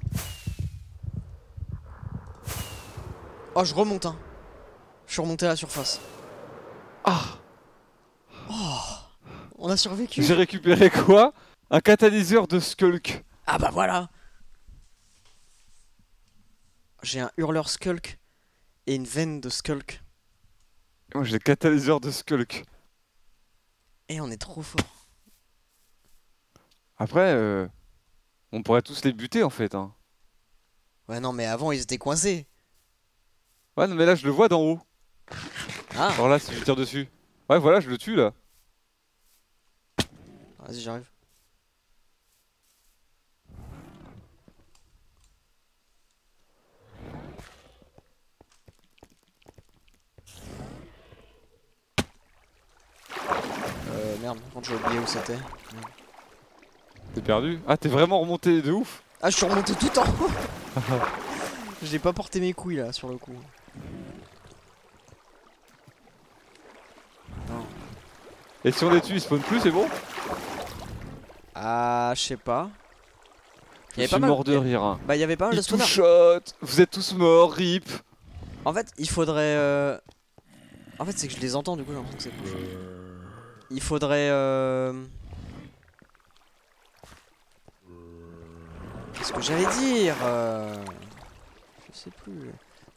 Oh, je remonte, hein. Je suis remonté à la surface.
Ah.
On a survécu.
J'ai récupéré quoi? Un catalyseur de Skulk.
Ah bah voilà. J'ai un hurleur skulk et une veine de skulk.
Moi j'ai le catalyseur de Skulk.
Et on est trop fort.
Après, euh, on pourrait tous les buter en fait. Hein.
Ouais non mais avant ils étaient coincés.
Ouais, non, mais là je le vois d'en haut.
Ah.
Alors là, si je tire dessus. Ouais, voilà, je le tue là.
Vas-y j'arrive. Euh merde, par contre j'ai oublié où c'était.
T'es perdu? Ah, t'es vraiment remonté de ouf.
Ah je suis remonté tout en haut. J'ai pas porté mes couilles là sur le coup. Non.
Et si on les tue, ils spawnent plus, c'est bon?
Ah je sais pas.
Je suis mort de rire. Hein.
Bah il y avait pas mal de
Ils tout
spawners.
shot. Vous êtes tous morts, rip.
En fait il faudrait euh... En fait c'est que je les entends du coup j'ai l'impression que c'est plus. Il faudrait euh... Qu'est-ce que j'allais dire euh... Je sais plus.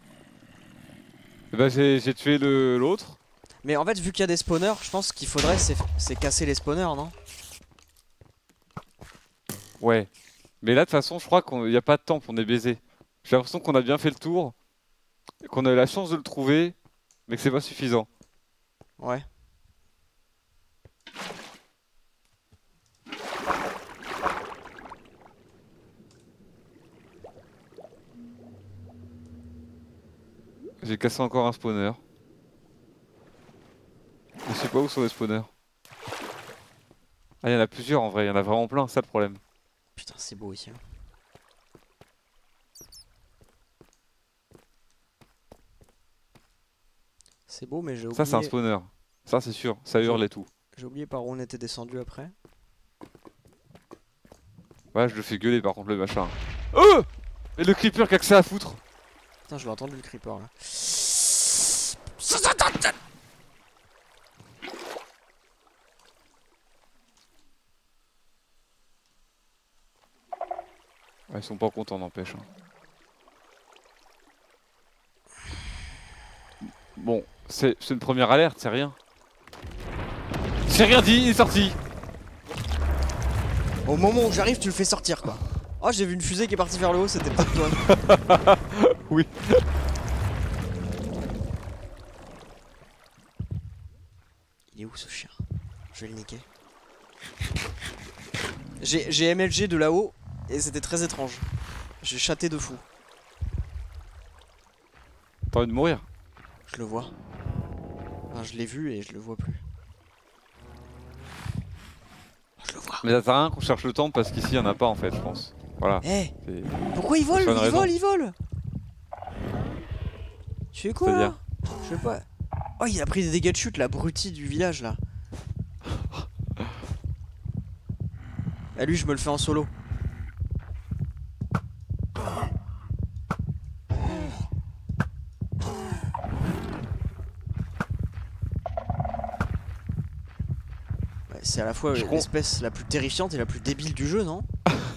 Bah j'ai j'ai tué le l'autre.
Mais en fait vu qu'il y a des spawners, je pense qu'il faudrait c'est c'est casser les spawners, non?
Ouais. Mais là de toute façon je crois qu'il n'y a pas de temps pour est baisé. J'ai l'impression qu'on a bien fait le tour. Qu'on a eu la chance de le trouver. Mais que c'est pas suffisant.
Ouais.
J'ai cassé encore un spawner. Je sais pas où sont les spawners. Ah, il y en a plusieurs en vrai, il y en a vraiment plein, c'est ça le problème.
Putain c'est beau ici. Hein. C'est beau, mais j'ai oublié.
Ça, c'est un spawner. Ça, c'est sûr. Ça hurle et tout.
J'ai oublié par où on était descendu après.
Ouais, je le fais gueuler par contre, le machin. Oh! Et le creeper qui a que ça à foutre!
Putain, je l'ai entendu le creeper là.
Ouais, ils sont pas contents, n'empêche. Hein. Bon, c'est une première alerte, c'est rien. C'est rien dit, il est sorti!
Au moment où j'arrive, tu le fais sortir quoi. Oh, j'ai vu une fusée qui est partie vers le haut, c'était peut-être toi.
Oui.
Il est où ce chien? Je vais le niquer. J'ai M L G de là-haut et c'était très étrange. J'ai chaté de fou.
T'as envie de mourir?
Je le vois. Enfin, je l'ai vu et je le vois plus. Je le vois.
Mais ça sert à rien qu'on cherche le temple parce qu'ici il y en a pas en fait, je pense. Voilà.
Eh hey,
C'est-
pourquoi il vole?
C'est une
Il
raison.
vole, il vole. Tu fais quoi là?
C'est-à-dire
Je sais pas. Oh, il a pris des dégâts de chute, l'abruti du village là. Ah, lui, je me le fais en solo. Ouais, c'est à la fois
Je
l'espèce la plus terrifiante et la plus débile du jeu, non?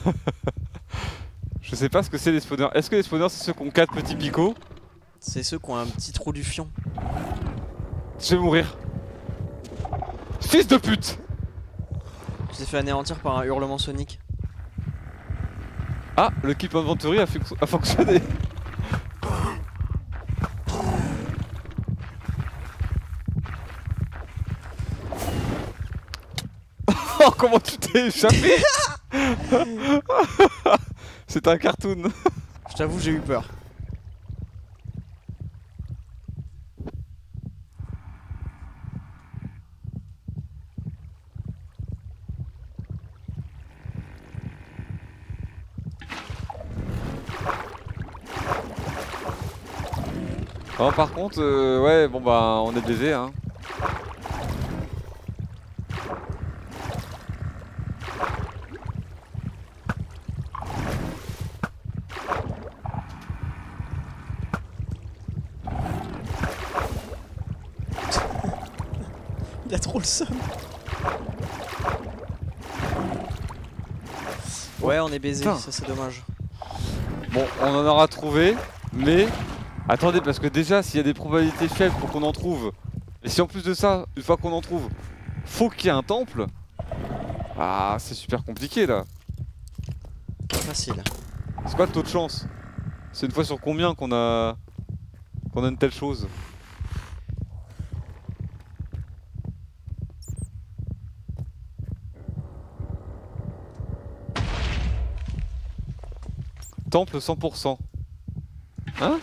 Je sais pas ce que c'est les spawners. Est-ce que les spawners c'est ceux qui ont quatre petits picots?
C'est ceux qui ont un petit trou du fion.
Je vais mourir. Fils de pute!
Tu t'es fait anéantir par un hurlement sonique.
Ah, le Keep Inventory a, a fonctionné. Oh, comment tu t'es échappé? C'est un cartoon.
Je t'avoue, j'ai eu peur.
Oh, par contre, euh, ouais, bon bah, on est baisé, hein.
Il a trop le seum. Ouais, on est baisé,
Putain.
ça c'est dommage.
Bon, on en aura trouvé, mais attendez, parce que déjà, s'il y a des probabilités faibles pour qu'on en trouve, et si en plus de ça, une fois qu'on en trouve, faut qu'il y ait un temple, ah, c'est super compliqué là.
Facile.
C'est quoi le taux de chance? C'est une fois sur combien qu'on a qu'on a une telle chose? Temple cent pour cent. Hein?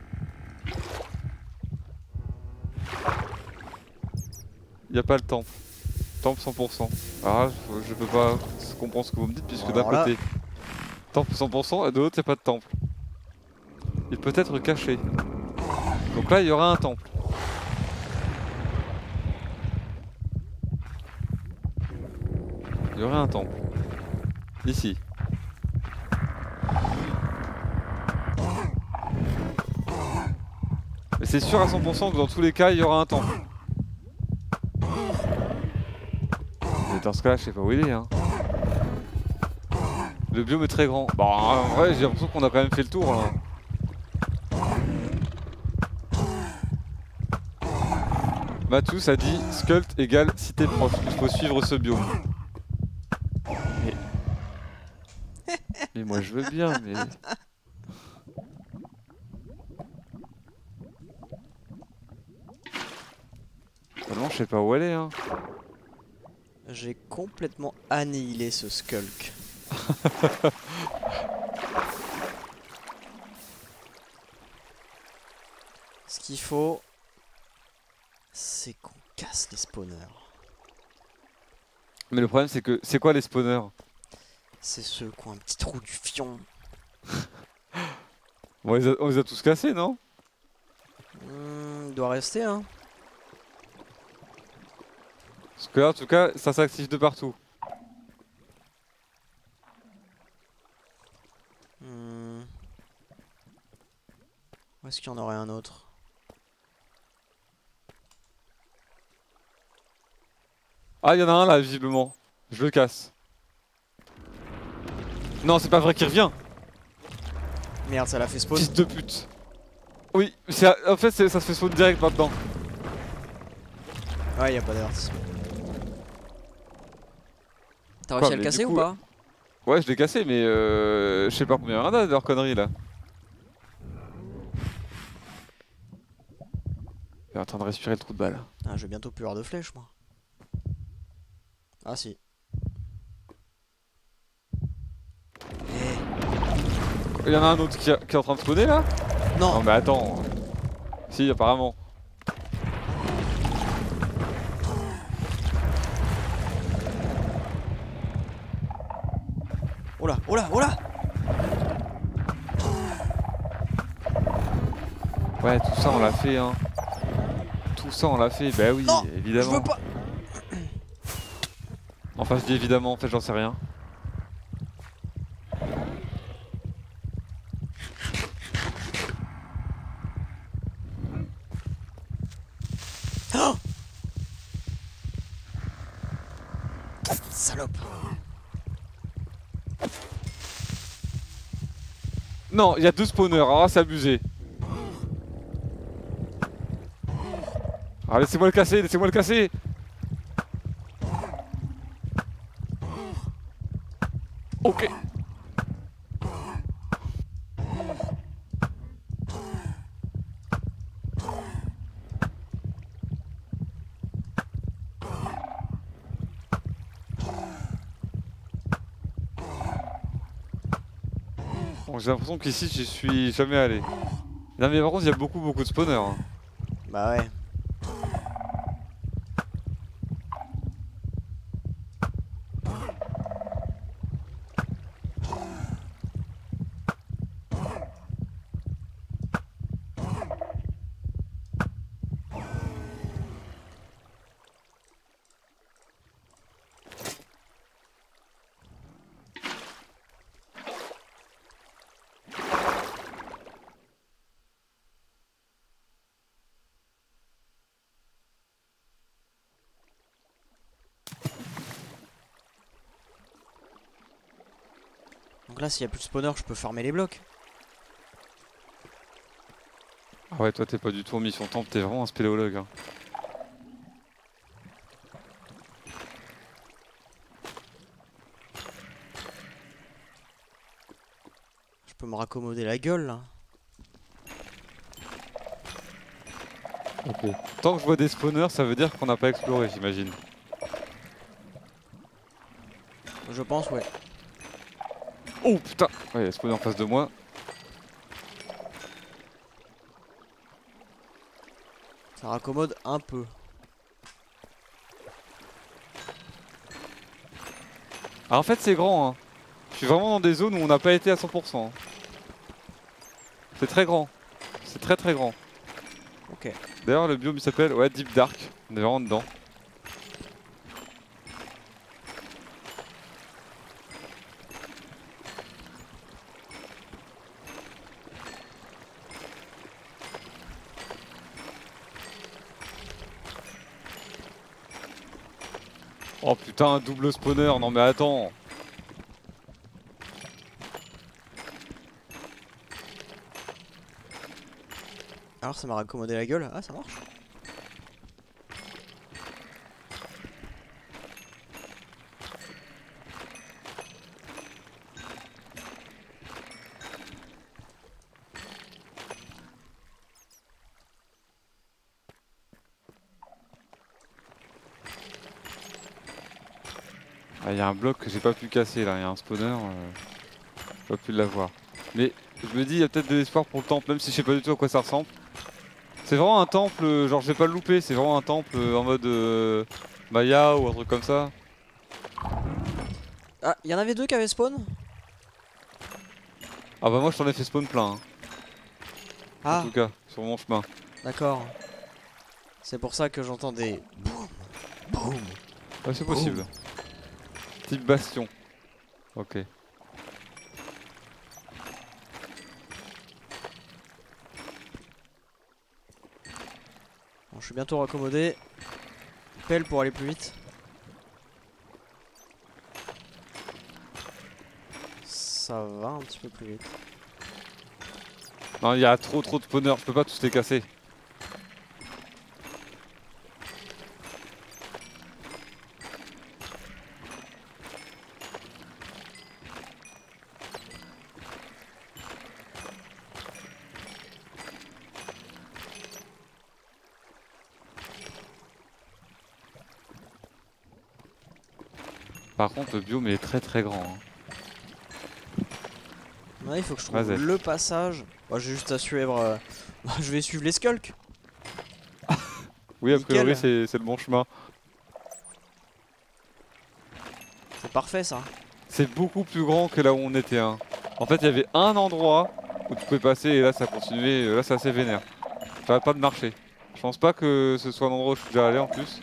Y a pas le temple. Temple cent pour cent. Ah, je, je peux pas comprendre ce que vous me dites puisque d'un
Alors
côté temple cent pour cent et de l'autre y a pas de temple. Il peut être caché. Donc là il y aura un temple. Il y aurait un temple. Ici. Mais c'est sûr à cent pour cent que dans tous les cas il y aura un temple. Mais dans ce cas là je sais pas où il est hein. Le biome est très grand. Bah en vrai j'ai l'impression qu'on a quand même fait le tour là. Mathus a dit Skult égale cité proche. Il faut suivre ce biome. Mais... mais moi je veux bien mais... Vraiment je sais pas où elle est hein.
J'ai complètement annihilé ce Skulk. Ce qu'il faut, c'est qu'on casse les spawners.
Mais le problème c'est que, c'est quoi les spawners?
C'est ceux qui ont un petit trou du fion.
Bon, on les, a, on les a tous cassés non?
Hmm, il doit rester hein.
Parce que là, en tout cas, ça s'active de partout.
Hmm. Où est-ce qu'il y en aurait un autre?
Ah, il y en a un là, visiblement. Je le casse. Non, c'est pas vrai qu'il revient.
Merde, ça l'a fait spawn.
Fils de pute. Oui, en fait, ça se fait spawn direct maintenant.
Ouais, y'a pas d'avertissement. T'as
Quoi,
réussi à le
mais
casser
du
ou
coup,
pas?
Ouais, je l'ai cassé, mais euh, je sais pas combien il y en a de leurs conneries là. Il est en train de respirer le trou de balle.
Ah, je vais bientôt plus avoir de flèches, moi. Ah, si. Eh.
Il y en a un autre qui, a- qui est en train de spawner là?
Non.
Non, mais attends. Si, apparemment.
Oh là, oh là, oh là.
Ouais, tout ça on l'a fait, hein. Tout ça on l'a fait, bah oui,
Non,
évidemment.
je veux pas.
Enfin, je dis évidemment, en fait, j'en sais rien.
Oh, salope.
Non, il y a deux spawners, ah, c'est abusé. Ah, laissez-moi le casser, laissez-moi le casser. Ok. Bon, j'ai l'impression qu'ici j'y suis jamais allé. Non mais par contre il y a beaucoup beaucoup de spawners. Hein.
Bah ouais. Donc là, s'il y a plus de spawners, je peux farmer les blocs.
Ah ouais, toi t'es pas du tout en mission temple, t'es vraiment un spéléologue. Hein.
Je peux me raccommoder la gueule là.
Ok. Tant que je vois des spawners, ça veut dire qu'on n'a pas exploré, j'imagine.
Je pense, ouais.
Oh putain. Ouais, il y a des spawners en face de moi.
Ça raccommode un peu.
Ah, en fait c'est grand. Hein. Je suis vraiment dans des zones où on n'a pas été à cent pour cent. Hein. C'est très grand. C'est très très grand.
Ok.
D'ailleurs le biome il s'appelle ouais, Deep Dark. On est vraiment dedans. Oh putain, un double spawner, non mais attends.
Alors ça m'a raccommodé la gueule. Ah, ça marche.
Ah, y a un bloc que j'ai pas pu casser là, il y a un spawner, euh, j'ai pas pu l'avoir. Mais je me dis, il y a peut-être de l'espoir pour le temple, même si je sais pas du tout à quoi ça ressemble. C'est vraiment un temple, euh, genre je vais pas le louper, c'est vraiment un temple euh, en mode euh, Maya ou un truc comme ça.
Ah, il y en avait deux qui avaient spawn.
Ah bah moi je t'en ai fait spawn plein, hein.
Ah,
En tout cas, sur mon chemin.
d'accord. C'est pour ça que j'entends des boum, boum,
Ouais, c'est possible. Type bastion. Ok.
Bon, je suis bientôt raccommodé. Pelle pour aller plus vite. Ça va un petit peu plus vite.
Non, il y a trop trop de spawners, je peux pas tous les casser. Par contre, le biome est très très grand. Hein.
Ouais, il faut que je trouve
Vas-y.
le passage. Moi, j'ai juste à suivre. Euh... je vais suivre les skulks.
Oui, a
Nickel.
priori, c'est le bon chemin.
C'est parfait ça.
C'est beaucoup plus grand que là où on était. Hein. En fait, il y avait un endroit où tu pouvais passer et là, ça continuait. Là, c'est assez vénère. J'arrête pas de marcher. Je pense pas que ce soit un endroit où je suis déjà allé en plus.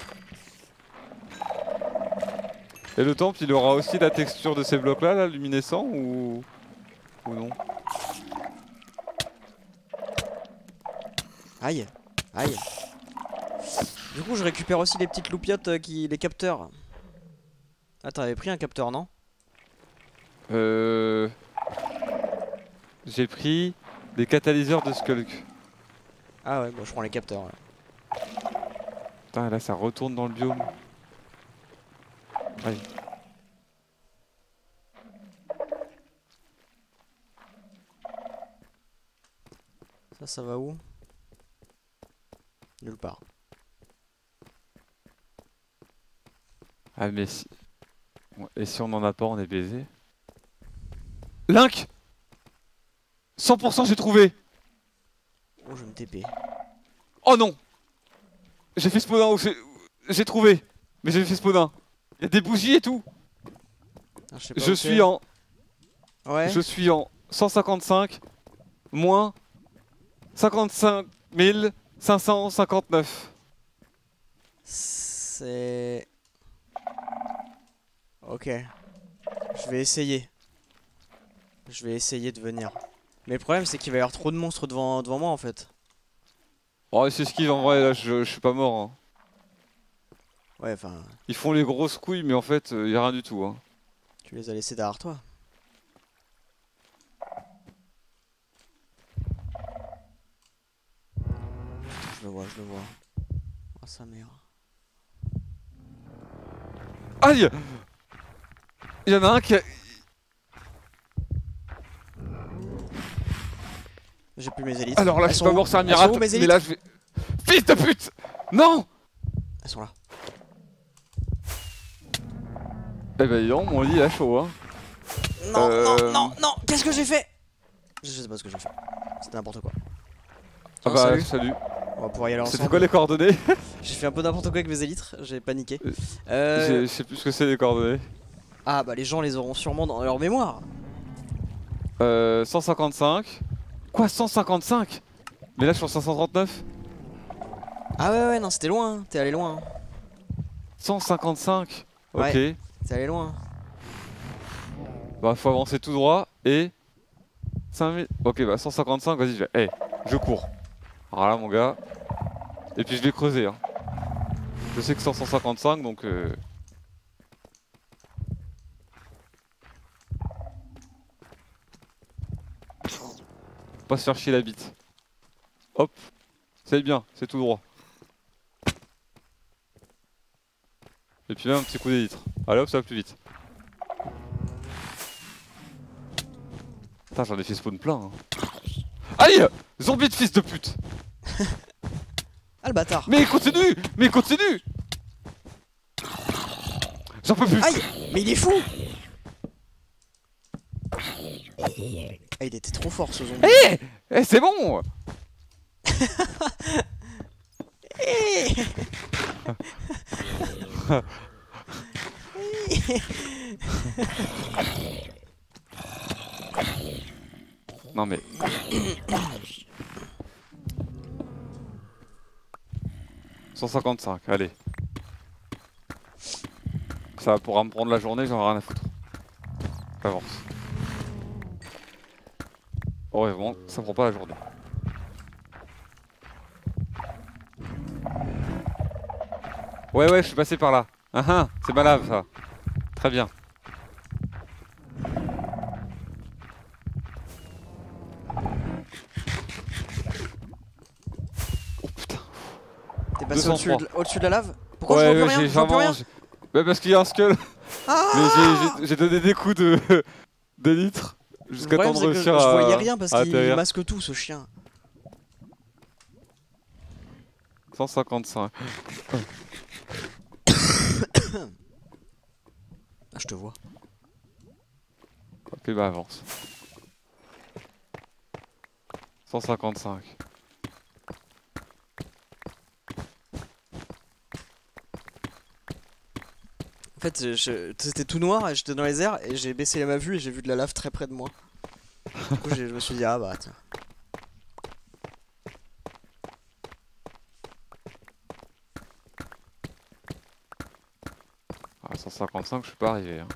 Et le temple, il aura aussi la texture de ces blocs-là, là, luminescents ou... ou non?
Aïe, aïe. Du coup, je récupère aussi les petites loupiottes euh, qui... les capteurs. Ah, t'avais pris un capteur, non?
Euh... J'ai pris des catalyseurs de Skulk.
Ah ouais, bon, je prends les capteurs. Ouais.
Putain, là, ça retourne dans le biome. Aïe.
Ça, ça va où? Nulle part.
Ah, mais si... Et si on en a pas, on est baisé. Link cent pour cent j'ai trouvé.
Oh, je vais me T P.
Oh non. J'ai fait spawn un où j'ai trouvé. Mais j'ai fait spawn un. Il y a des bougies et tout.
Ah, je sais pas
Je
où
suis
c'est.
en...
Ouais.
Je suis en cent cinquante-cinq moins cinquante-cinq mille cinq cent cinquante-neuf.
C'est... Ok. Je vais essayer. Je vais essayer de venir. Mais le problème c'est qu'il va y avoir trop de monstres devant, devant moi en fait.
Oh, c'est esquive en vrai, là je, je suis pas mort. Hein.
Ouais, enfin...
Ils font les grosses couilles, mais en fait, il euh, y a rien du tout. Hein.
Tu les as laissés derrière toi. Je le vois, je le vois. Oh sa mère.
Aïe! Il y en a un qui a...
J'ai plus mes élites.
Alors là,
Elles
je suis
sont
pas
où
mort, c'est un
Elles sont où,
miracle.
mes
Mais
élites
là, je vais... Fils de pute! Non!
Elles sont là.
Eh ben, non, mon lit, il a chaud, hein.
Non,
Euh...
non, non, non. Qu'est-ce que j'ai fait? Je sais pas ce que j'ai fait. C'était n'importe quoi.
Ah
Oh,
bah,
salut.
salut.
On va pouvoir y aller
C'était
ensemble.
quoi les coordonnées?
J'ai fait un peu n'importe quoi avec mes élytres, j'ai paniqué.
Euh,
Euh...
Je sais plus ce que c'est les coordonnées.
Ah bah les gens les auront sûrement dans leur mémoire.
Euh, cent cinquante-cinq. Quoi, cent cinquante-cinq? Mais là, je suis en cinq cent trente-neuf.
Ah ouais ouais non c'était loin, hein. T'es allé loin. Hein.
cent cinquante-cinq. Ok.
Ouais. T'es allé loin.
Bah, faut avancer tout droit et... cinq mille... Ok, bah cent cinquante-cinq, vas-y, je vais... Hey, je cours. Alors là, mon gars... Et puis je vais creuser, hein. Je sais que c'est en cent cinquante-cinq, donc... Euh... Faut pas se faire chier la bite. Hop. C'est bien, c'est tout droit. Et puis là, un petit coup d'élytre. Allez hop, ça va plus vite. Putain, j'en ai fait spawn plein. Hein. Aïe! Zombie de fils de pute!
Ah le bâtard.
Mais il continue! Mais il continue! J'en peux plus!
Aïe. Mais il est fou. Ah il était trop fort ce zombie.
Eh! Eh, c'est bon! Non mais... cent cinquante-cinq, allez. Ça pourra me prendre la journée, j'en ai rien à foutre. J'avance. Heureusement, ça prend pas la journée. Ouais, ouais, je suis passé par là. Ah ah, c'est ma lave ça. Très bien. Oh putain.
T'es passé au-dessus de, au-dessus de la lave? Pourquoi
Ouais,
je vois plus
ouais,
rien?
j'ai
Je vois plus
vraiment.
rien.
Bah parce qu'il y a un skull.
Ah
Mais j'ai- j'ai donné des coups de, de litre
Le
jusqu'à
problème
temps
c'est
de
que
réussir
je
à.
voyais rien parce
à
qu'il
atterrir.
masque tout ce chien.
cent cinquante-cinq.
Ah, je te vois.
Ok, bah avance. cent cinquante-cinq.
En fait, je- c'était tout noir et j'étais dans les airs et j'ai baissé ma vue et j'ai vu de la lave très près de moi. Du coup, j'ai- je me suis dit, ah bah tiens.
À cent cinquante-cinq, je suis pas arrivé. Hein.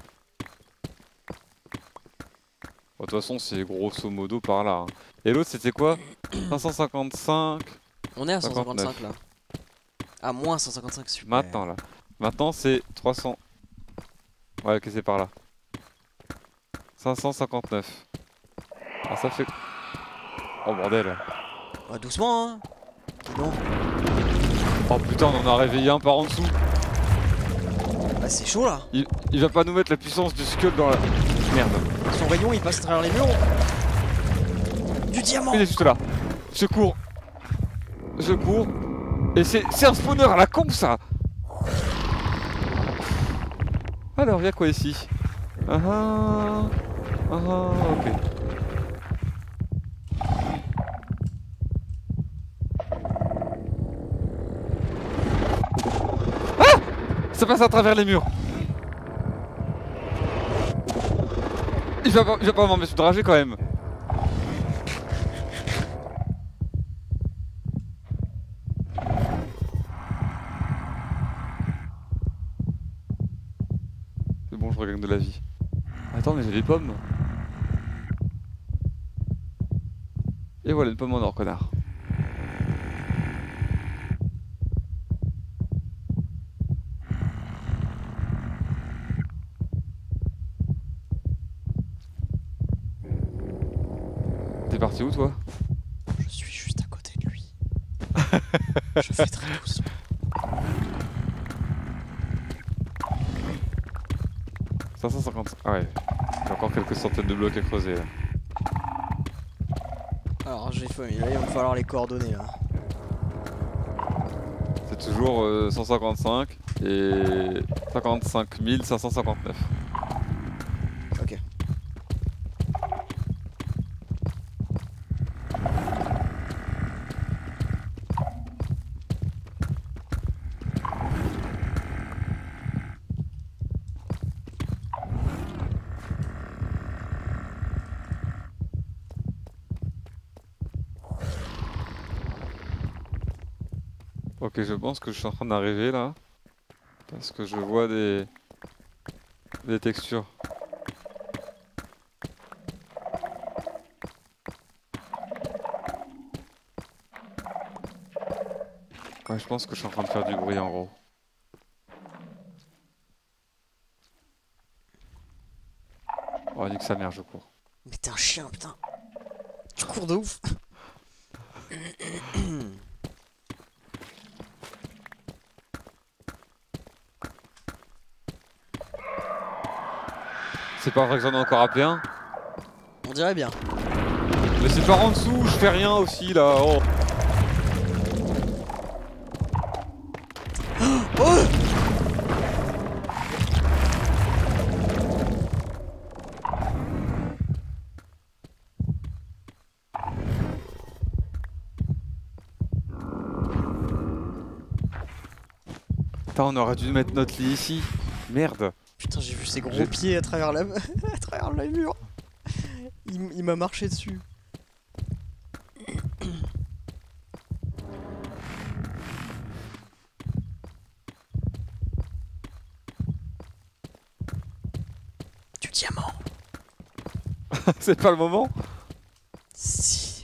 Bon, de toute façon, c'est grosso modo par là. Hein. Et l'autre, c'était quoi? cinq cent cinquante-cinq.
On est à
cinquante-neuf.
cent cinquante-cinq là. Ah, moins cent cinquante-cinq, super.
Maintenant, là. Maintenant, c'est trois cents. Ouais, ok, c'est par là. cinq cent cinquante-neuf. Ah, ça fait. Oh bordel.
Ah, doucement, hein. Non.
Oh putain, on en a réveillé un par en dessous.
Bah, c'est chaud là.
Il, il va pas nous mettre la puissance du skull dans la. Merde.
Son rayon il passe à travers les murs. Du diamant.
Il est juste là. Je cours. Je cours. Et c'est c'est un spawner à la con ça. Alors, y'a quoi ici? Ah ah. Ah ah, ok. Ah! Ça passe à travers les murs. Il va pas, il va pas m'en mettre de dragée quand même. C'est bon, je regagne de la vie. Attends, mais j'ai des pommes. Et voilà une pomme en or, connard. T'es parti où toi?
Je suis juste à côté de lui. Je fais très doucement.
cinq cent cinquante. Ah ouais. J'ai encore quelques centaines de blocs à creuser là.
Alors, j'ai fait, là, il va me falloir les coordonnées là.
C'est toujours euh, cent cinquante-cinq et cinquante-cinq mille cinq cent cinquante-neuf.
Ok.
Ok, je pense que je suis en train d'arriver là. Parce que je vois des... des textures. Ouais, je pense que je suis en train de faire du bruit en gros. Oh, nique sa mère, je cours.
Mais t'es un chien, putain. Tu cours de ouf.
C'est pas vrai que j'en ai encore appelé un?
On dirait bien.
Mais c'est par en dessous, je fais rien aussi là. Oh.
Oh!
Putain, on aurait dû mettre notre lit ici. Merde.
Putain, j'ai vu ses gros
J'ai-
pieds à travers la... à travers le mur. Il, m- il m'a marché dessus. diamant.
C'est pas le moment?
Si.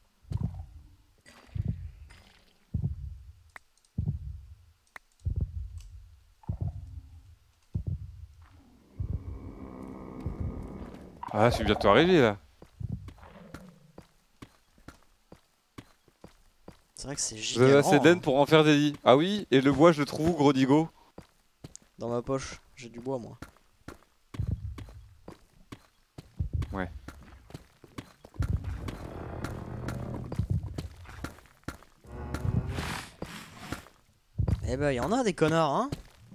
Ah, je suis bientôt arrivé là.
C'est vrai que c'est
Vous
giga
avez
grand,
assez d'aide
hein.
pour en faire des lits. Ah oui, et le bois je le trouve où, gros digo?
Dans ma poche, j'ai du bois moi.
Ouais.
Eh ben, y en a des connards, hein.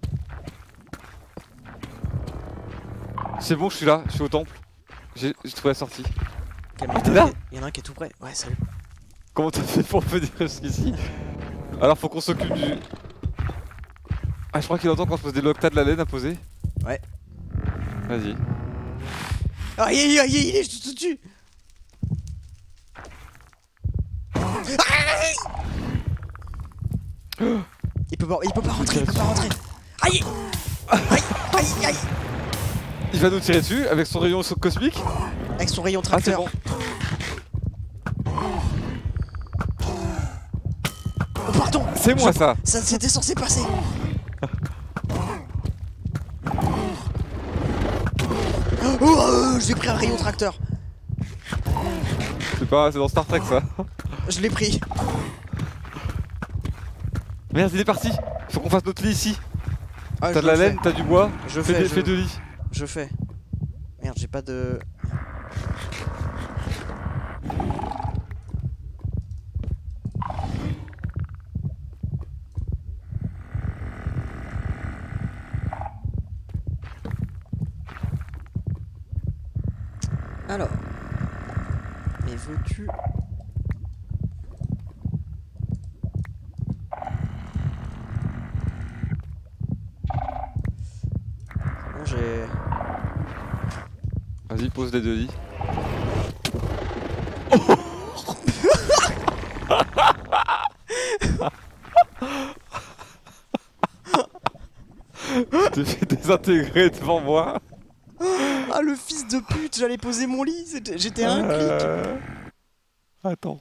C'est bon, je suis là, je suis au temple. J'ai trouvé la sortie.
Calme-toi,
t'es là?
y en a un qui est tout près. Ouais, salut.
Comment t'as fait pour venir jusqu'ici? Alors faut qu'on s'occupe du... Ah, je crois qu'il entend quand je pose des locks. T'as de la laine à poser?
Ouais.
Vas-y.
Aïe aïe aïe, il est tout dessus. Aïe. Il peut pas, il peut pas rentrer, il peut pas rentrer. Aïe. Aïe aïe aïe.
Il va nous tirer dessus avec son rayon cosmique?
Avec son rayon
Ah, c'est
tracteur.
bon.
Oh pardon.
C'est moi
Je-
ça.
Ça c'était censé passer. Oh, euh, j'ai pris un rayon tracteur.
C'est pas... c'est dans Star Trek ça.
Je l'ai pris.
Merde, il est parti. Faut qu'on fasse notre lit ici.
Ah,
T'as
je
de la
le
laine,
fais.
t'as du bois.
Je
fais,
fais,
des-
je-
fais deux lits.
Je fais. Merde, j'ai pas de... Alors... Mais veux-tu... Bon, j'ai...
Vas-y, pose les deux lits. Tu t'es fait désintégrer devant moi.
Ah, le fils de pute, j'allais poser mon lit, c'était- j'étais à un clic.
Euh... Attends.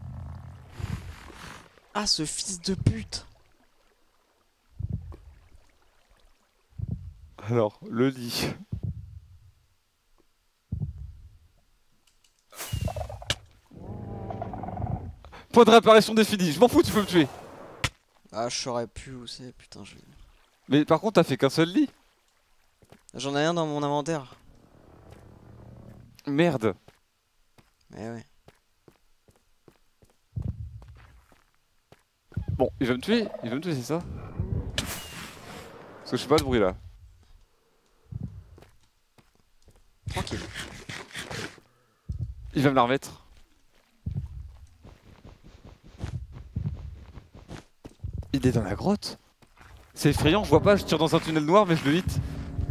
Ah, ce fils de pute.
Alors, le lit. Point de réapparition défini. Je m'en fous, tu peux me tuer.
Ah, je saurais plus où c'est, putain. Je...
Mais par contre, t'as fait qu'un seul lit.
J'en ai un dans mon inventaire.
Merde.
Mais ouais.
Bon, il va me tuer. Il va me tuer, c'est ça? Parce que je fais pas de bruit là.
Tranquille.
Il va me la remettre. Il est dans la grotte. C'est effrayant, je vois pas, je tire dans un tunnel noir mais je le hit.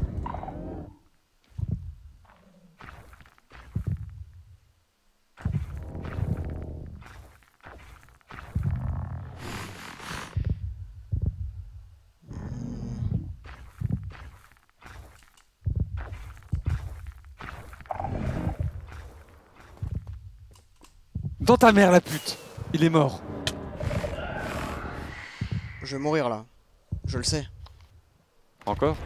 Dans ta mère la pute. Il est mort.
Je vais mourir là. Je le sais.
Encore?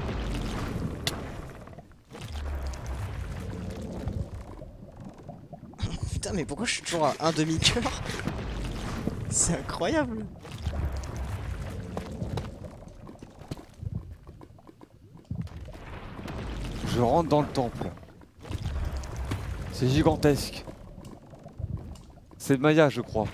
Putain, mais pourquoi je suis toujours à un demi-cœur? C'est incroyable.
Je rentre dans le temple. C'est gigantesque. C'est Maya, je crois.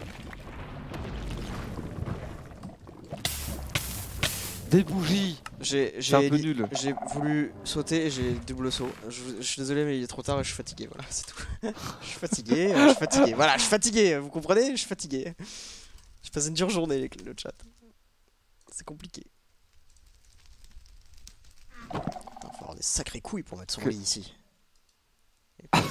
Des bougies.
J'ai
C'est un peu
j'ai
nul.
j'ai voulu sauter et j'ai double saut. Je, je suis désolé mais il est trop tard et je suis fatigué, voilà, c'est tout. Je suis fatigué, euh, je suis fatigué. Voilà, je suis fatigué, vous comprenez? Je suis fatigué. Je passe une dure journée avec le chat. C'est compliqué. Putain, faut avoir des sacrées couilles pour mettre son
Que-
lit ici. Et pourtant-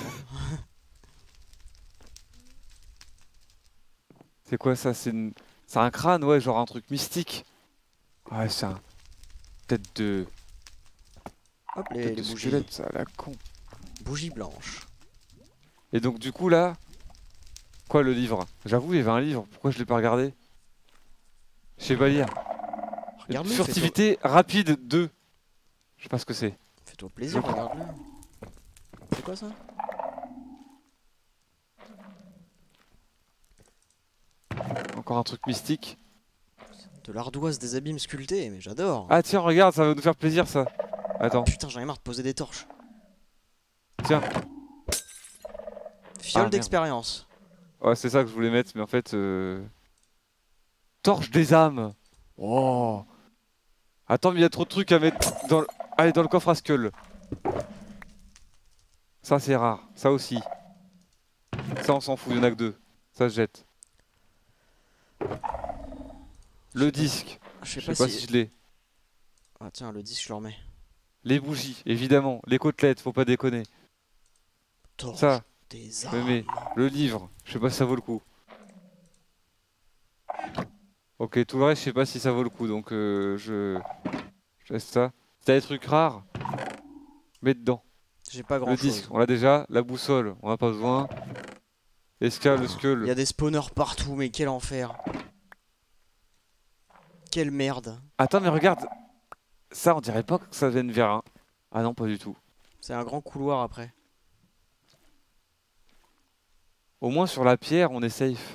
C'est quoi ça? C'est une... c'est un crâne, ouais, genre un truc mystique. Ouais, c'est un... tête de...
Hop, les,
Tête
les
de
bougies.
squelette, ça, la con.
Bougie blanche.
Et donc du coup là, quoi le livre? J'avoue il y avait un livre, pourquoi je l'ai pas regardé? Je sais pas lire.
Regarde-le, fais-toi
Furtivité rapide deux. Je sais pas ce que c'est.
fais-toi plaisir,
Je-
regarde-le. C'est quoi ça?
Encore un truc mystique.
De l'ardoise des abîmes sculptés, mais j'adore.
Ah tiens regarde, ça va nous faire plaisir ça. Attends,
Putain, j'en ai marre de poser des torches.
tiens.
Fiole
merde.
d'expérience.
Ouais c'est ça que je voulais mettre, mais en fait... Euh... Torche des âmes. Oh. Attends mais il y a trop de trucs à mettre dans le... Allez dans le coffre à skull. Ça c'est rare, ça aussi. Ça on s'en fout, il y en a que deux. Ça se jette. Le disque,
Je
je
sais
sais
pas,
pas
si...
si je l'ai.
Ah tiens, le disque, je le remets.
Les bougies, évidemment. Les côtelettes, faut pas déconner.
Torche
Ça,
des
je
âmes.
mets. Le livre, je sais pas si ça vaut le coup. Ok, tout le reste, je sais pas si ça vaut le coup, donc euh, je... je laisse ça. Si t'as des trucs rares, mets dedans.
J'ai pas grand
Le
chose.
disque, on l'a déjà. La boussole, on n'a pas besoin. Escale, le
Il y
skull.
a des spawners partout, mais quel enfer. Quelle merde.
Attends, mais regarde. Ça, on dirait pas que ça vienne vers un. Ah non, pas du tout.
C'est un grand couloir après.
Au moins sur la pierre, on est safe.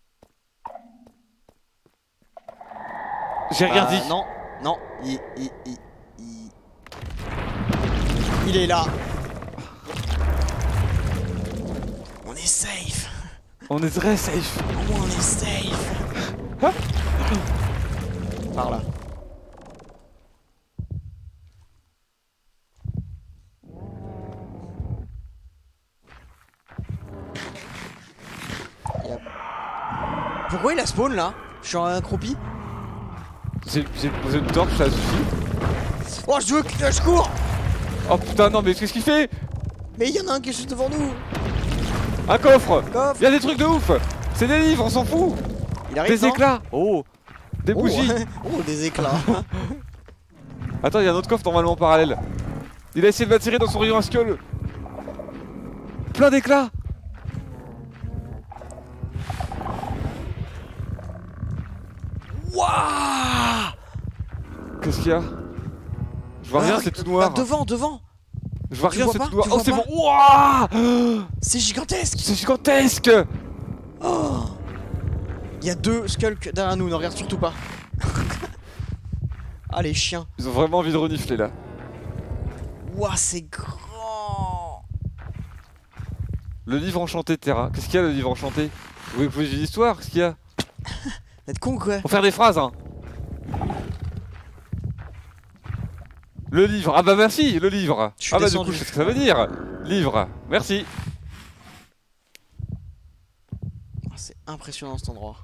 J'ai rien
Bah,
dit.
Non, non, il, il, il, il... il est là. On est safe.
On est très safe.
Au moins on est safe. Par là. Yep. Pourquoi il a spawn là? Je suis accroupi.
J'ai j'ai posé une torche, ça suffit.
Oh, je veux que je cours.
Oh putain, non, mais qu'est-ce qu'il fait?
Mais il y en a un qui est juste devant nous.
Un coffre.
Coffre.
Y'a des trucs de ouf. C'est des livres, on s'en fout.
Il arrive.
Des
non
éclats. Oh. Des
Oh,
bougies.
oh, des éclats.
Attends, il y a un autre coffre normalement en parallèle. Il a essayé de m'attirer dans son rayon à skull. Plein d'éclats.
Waouh.
Qu'est-ce qu'il y a? Je vois rien,
Ah,
c'est tout noir.
bah, devant, devant.
Je vois
tu
rien,
vois
c'est
pas
tout noir.
Tu
Oh,
vois
c'est
pas
bon. Ouah.
C'est gigantesque.
C'est gigantesque.
Oh. Il y a deux skulks derrière nous, ne regarde surtout pas. Ah les chiens.
Ils ont vraiment envie de renifler là.
Ouah, c'est grand.
Le livre enchanté de Terra. Qu'est-ce qu'il y a le livre enchanté? Vous voulez poser une histoire? Qu'est-ce qu'il y a?
T'es con quoi.
Faut faire des phrases hein. Le livre. Ah bah merci, le livre.
Je suis
Ah bah du
descendu.
coup, je sais ce que ça veut dire. Livre. Merci.
Ah, c'est impressionnant cet endroit.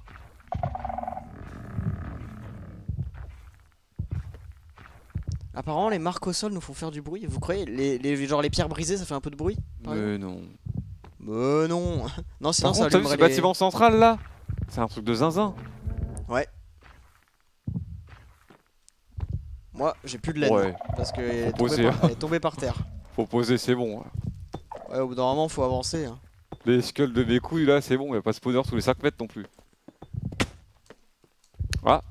Apparemment les marques au sol nous font faire du bruit. Vous croyez les, les, genre les pierres brisées ça fait un peu de bruit par exemple
Mais non.
Mais non. Non sinon
Par
ça
contre, t'as vu
allumerait
ce
les...
bâtiment central là? C'est un truc de zinzin.
Ouais. Moi j'ai plus de laine.
Ouais.
Parce que elle est,
Faut
tombée
poser,
par...
hein.
elle est tombée par terre.
Faut poser, c'est bon.
Ouais, au bout d'un moment faut avancer. Hein.
Les skulls de mes couilles là, c'est bon, y a pas de spawner tous les cinq mètres non plus. Ah.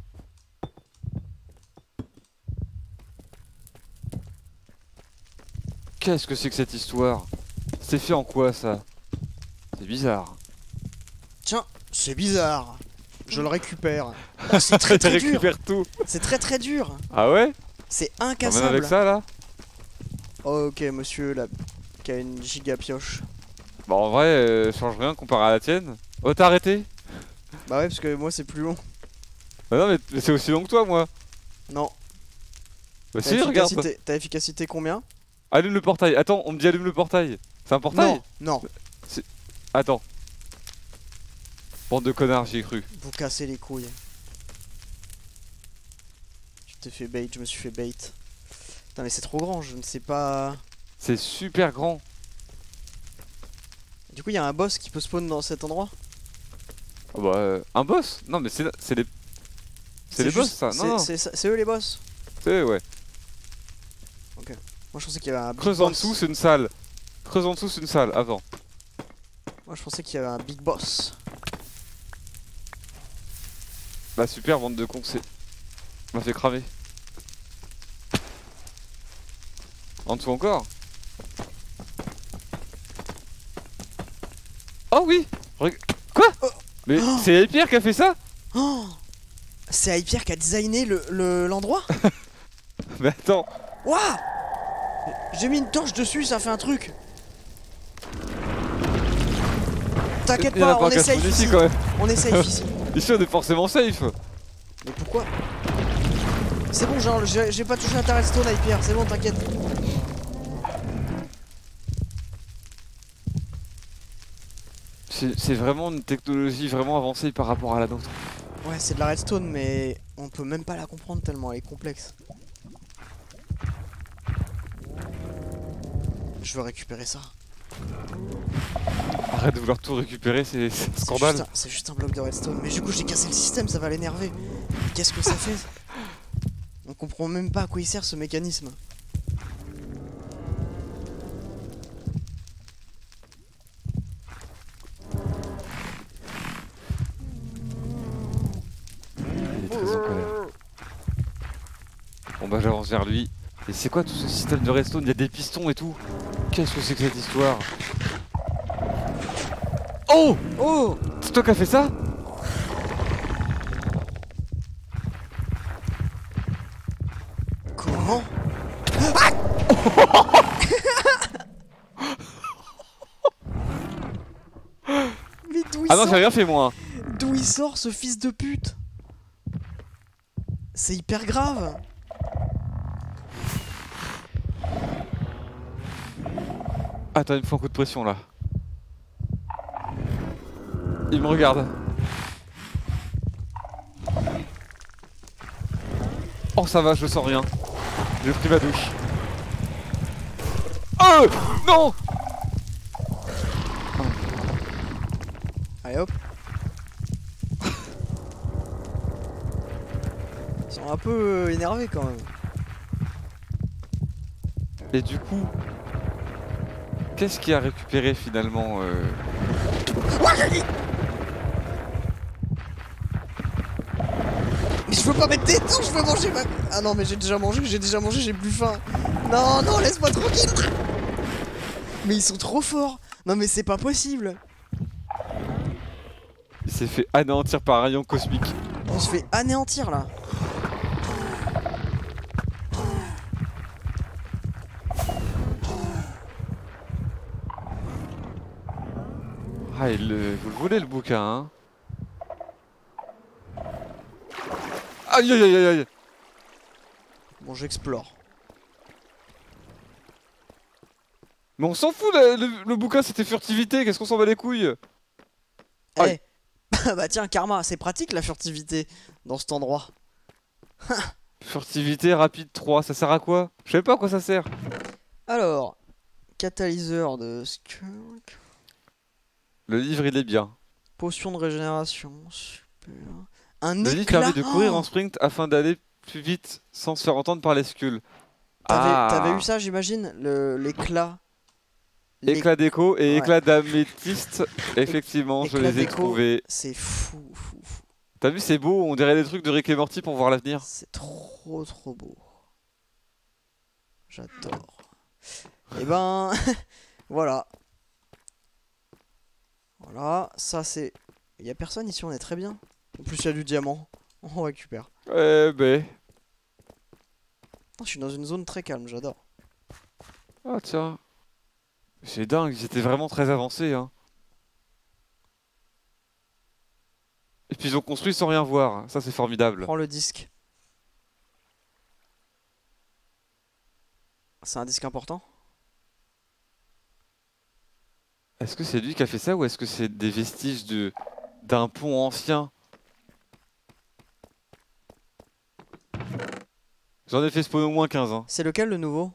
Qu'est-ce que c'est que cette histoire? C'est fait en quoi ça? C'est bizarre.
Tiens, c'est bizarre. Je le récupère. Oh, c'est très
Tu
très dur.
récupères tout.
C'est très très dur.
Ah ouais?
C'est
Même
incassable.
avec ça là?
Oh, ok, monsieur là, qui a une giga pioche.
Bah en vrai, euh, change rien comparé à la tienne. Oh t'as arrêté?
Bah ouais, parce que moi c'est plus long.
Bah non mais, mais c'est aussi long que toi moi.
Non.
Bah
Ta
si regarde.
efficacité, ta efficacité combien?
Allume le portail. Attends, on me dit allume le portail. C'est un portail?
Non, non.
Attends. Bande de connards, j'y ai cru.
Vous cassez les couilles. Je t'ai fait bait, je me suis fait bait. Putain mais c'est trop grand, je ne sais pas...
C'est super grand.
Du coup il y a un boss qui peut spawn dans cet endroit?
Oh bah, euh, un boss? Non mais c'est c'est les... C'est les boss
juste-
ça?
c'est-
Non, non.
C'est c'est eux les boss?
C'est ouais.
Ok. Moi je pensais qu'il y avait un big
Creuse en
boss.
dessous, c'est une salle. Creuse en dessous, c'est une salle. Avant.
Moi je pensais qu'il y avait un big boss.
Bah super, bande de cons, c'est... m'a fait cramer. En dessous encore. Oh oui. Reg- Quoi?
Oh.
Mais
Oh.
c'est Pierre qui a fait ça?
Oh, c'est Hypierre qui a designé le le- l'endroit.
Mais attends.
Waouh. J'ai mis une torche dessus, ça fait un truc. T'inquiète
Il y en a
pas,
pas
on
un
est
casse
safe
ici
ici.
quand même.
On est safe ici.
Ici on est forcément safe.
Mais pourquoi? C'est bon, genre, j'ai j'ai pas touché un turret stone, Hypierre, c'est bon, t'inquiète.
C'est c'est vraiment une technologie vraiment avancée par rapport à la nôtre.
Ouais, c'est de la redstone, mais on peut même pas la comprendre tellement elle est complexe. Je veux récupérer ça.
Arrête de vouloir tout récupérer, c'est c'est un
C'est
scandale.
juste un- C'est juste un bloc de redstone. Mais du coup, j'ai cassé le système, ça va l'énerver. Qu'est-ce que ça fait? On comprend même pas à quoi il sert ce mécanisme.
Il est très en colère. Bon bah j'avance vers lui. Et c'est quoi tout ce système de redstone? Il y a des pistons et tout. Qu'est-ce que c'est que cette histoire? Oh!
Oh!
C'est toi qui as fait ça?
Comment? Mais d'où il
Ah non, j'ai
sort?
rien fait moi.
D'où il sort ce fils de pute? C'est hyper grave.
Attends, il me faut un coup de pression là. Il me regarde. Oh ça va, je sens rien. J'ai pris ma douche. Oh non!
Allez hop. Ils sont un peu euh, énervés quand même.
Et du coup, qu'est-ce qui a récupéré finalement euh...
Mais je veux pas mettre des dents, je veux manger ma... Ah non mais j'ai déjà mangé, j'ai déjà mangé, j'ai plus faim. Non, non, laisse-moi tranquille. Mais ils sont trop forts. Non mais c'est pas possible.
Il s'est fait anéantir par un rayon cosmique.
On se fait anéantir là.
Ah, il, le- vous le voulez le bouquin, hein? Aïe aïe aïe aïe aïe!
Bon, j'explore.
Mais on s'en fout, le, le- le bouquin c'était furtivité, qu'est-ce qu'on s'en bat les couilles?
Eh
Aïe.
bah tiens, karma, c'est pratique la furtivité dans cet endroit.
Furtivité rapide trois, ça sert à quoi? Je sais pas à quoi ça sert.
Alors, catalyseur de skunk.
Le livre il est bien.
Potion de régénération, super. Un
Le livre
éclat.
permet de courir
Oh,
en sprint afin d'aller plus vite sans se faire entendre par les skulls.
T'avais
Ah.
t'avais eu ça, j'imagine, le l'éclat. L'é-
Éclat d'écho et
Ouais.
éclat d'améthyste, effectivement je
éclat
les ai
d'écho.
trouvés.
C'est fou, fou, fou.
T'as vu c'est beau, on dirait des trucs de Rick et Morty pour voir l'avenir.
C'est trop, trop beau. J'adore. Et ben, voilà. Voilà, ça c'est... Il y a personne ici, on est très bien. En plus, il y a du diamant. On récupère.
Eh ben...
Je suis dans une zone très calme, j'adore.
Ah tiens. C'est dingue, ils étaient vraiment très avancés hein. Et puis ils ont construit sans rien voir, ça c'est formidable.
Prends le disque. C'est un disque important?
Est-ce que c'est lui qui a fait ça ou est-ce que c'est des vestiges de d'un pont ancien? J'en ai fait spawn au moins quinze hein.
C'est lequel le nouveau?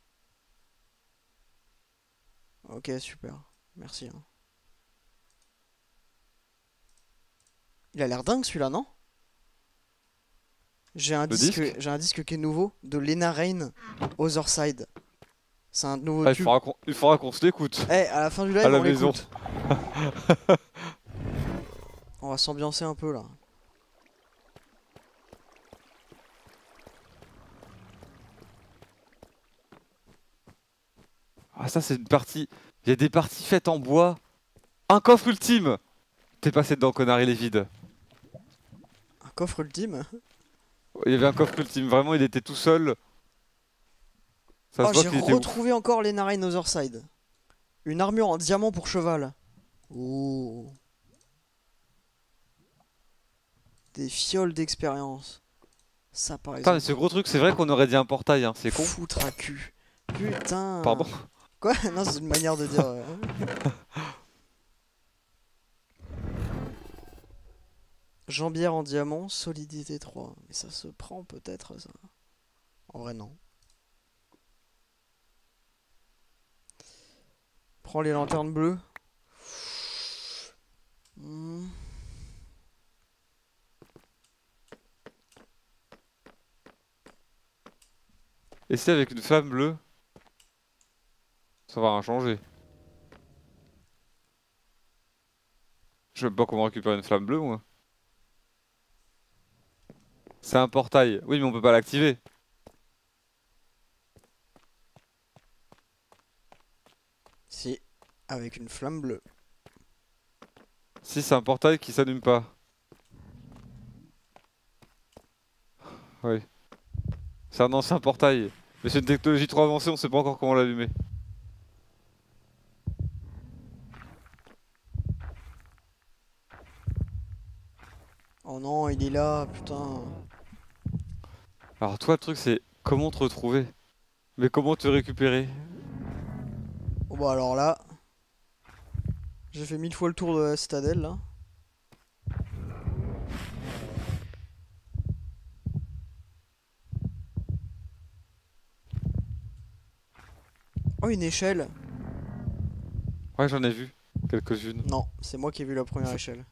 Ok, super. Merci. hein. Il a l'air dingue celui-là, non? J'ai un
Le
disque,
disque
j'ai un disque qui est nouveau de Lena Rain, Otherside. C'est un nouveau
Ah, il
tube.
faudra qu'on il faudra qu'on se l'écoute.
Eh, à la fin du live,
À la
on
maison.
l'écoute. On va s'ambiancer un peu là.
Ah, ça, c'est une partie. Il y a des parties faites en bois. Un coffre ultime! T'es passé dedans, connard, il est vide.
Un coffre ultime.
Il y avait un coffre ultime, vraiment, il était tout seul. Ça
Oh,
se voit
j'ai
qu'il était ouf.
retrouvé encore les narines Otherside. Une armure en diamant pour cheval. Oh. Des fioles d'expérience. Ça par
Putain, mais
exemple.
ce gros truc, c'est vrai qu'on aurait dit un portail, hein, c'est con.
Foutre à cul. Putain.
Pardon.
Quoi? Non, c'est une manière de dire. euh. Jambière en diamant, solidité trois. Mais ça se prend peut-être ça. En vrai non. Prends les lanternes bleues. Hmm.
Et si avec une flamme bleue, ça va rien changer. Je sais même pas comment récupérer une flamme bleue, moi. C'est un portail. Oui, mais on peut pas l'activer.
Si, avec une flamme bleue.
Si, c'est un portail qui s'allume pas. Oui. C'est un ancien portail. Mais c'est une technologie trop avancée, on sait pas encore comment l'allumer.
Oh non, il est là, putain.
Alors toi, le truc, c'est comment te retrouver. Mais comment te récupérer?
Bon bah alors là, j'ai fait mille fois le tour de la citadelle là. Oh, une échelle.
Ouais, j'en ai vu quelques-unes.
Non, c'est moi qui ai vu la première échelle.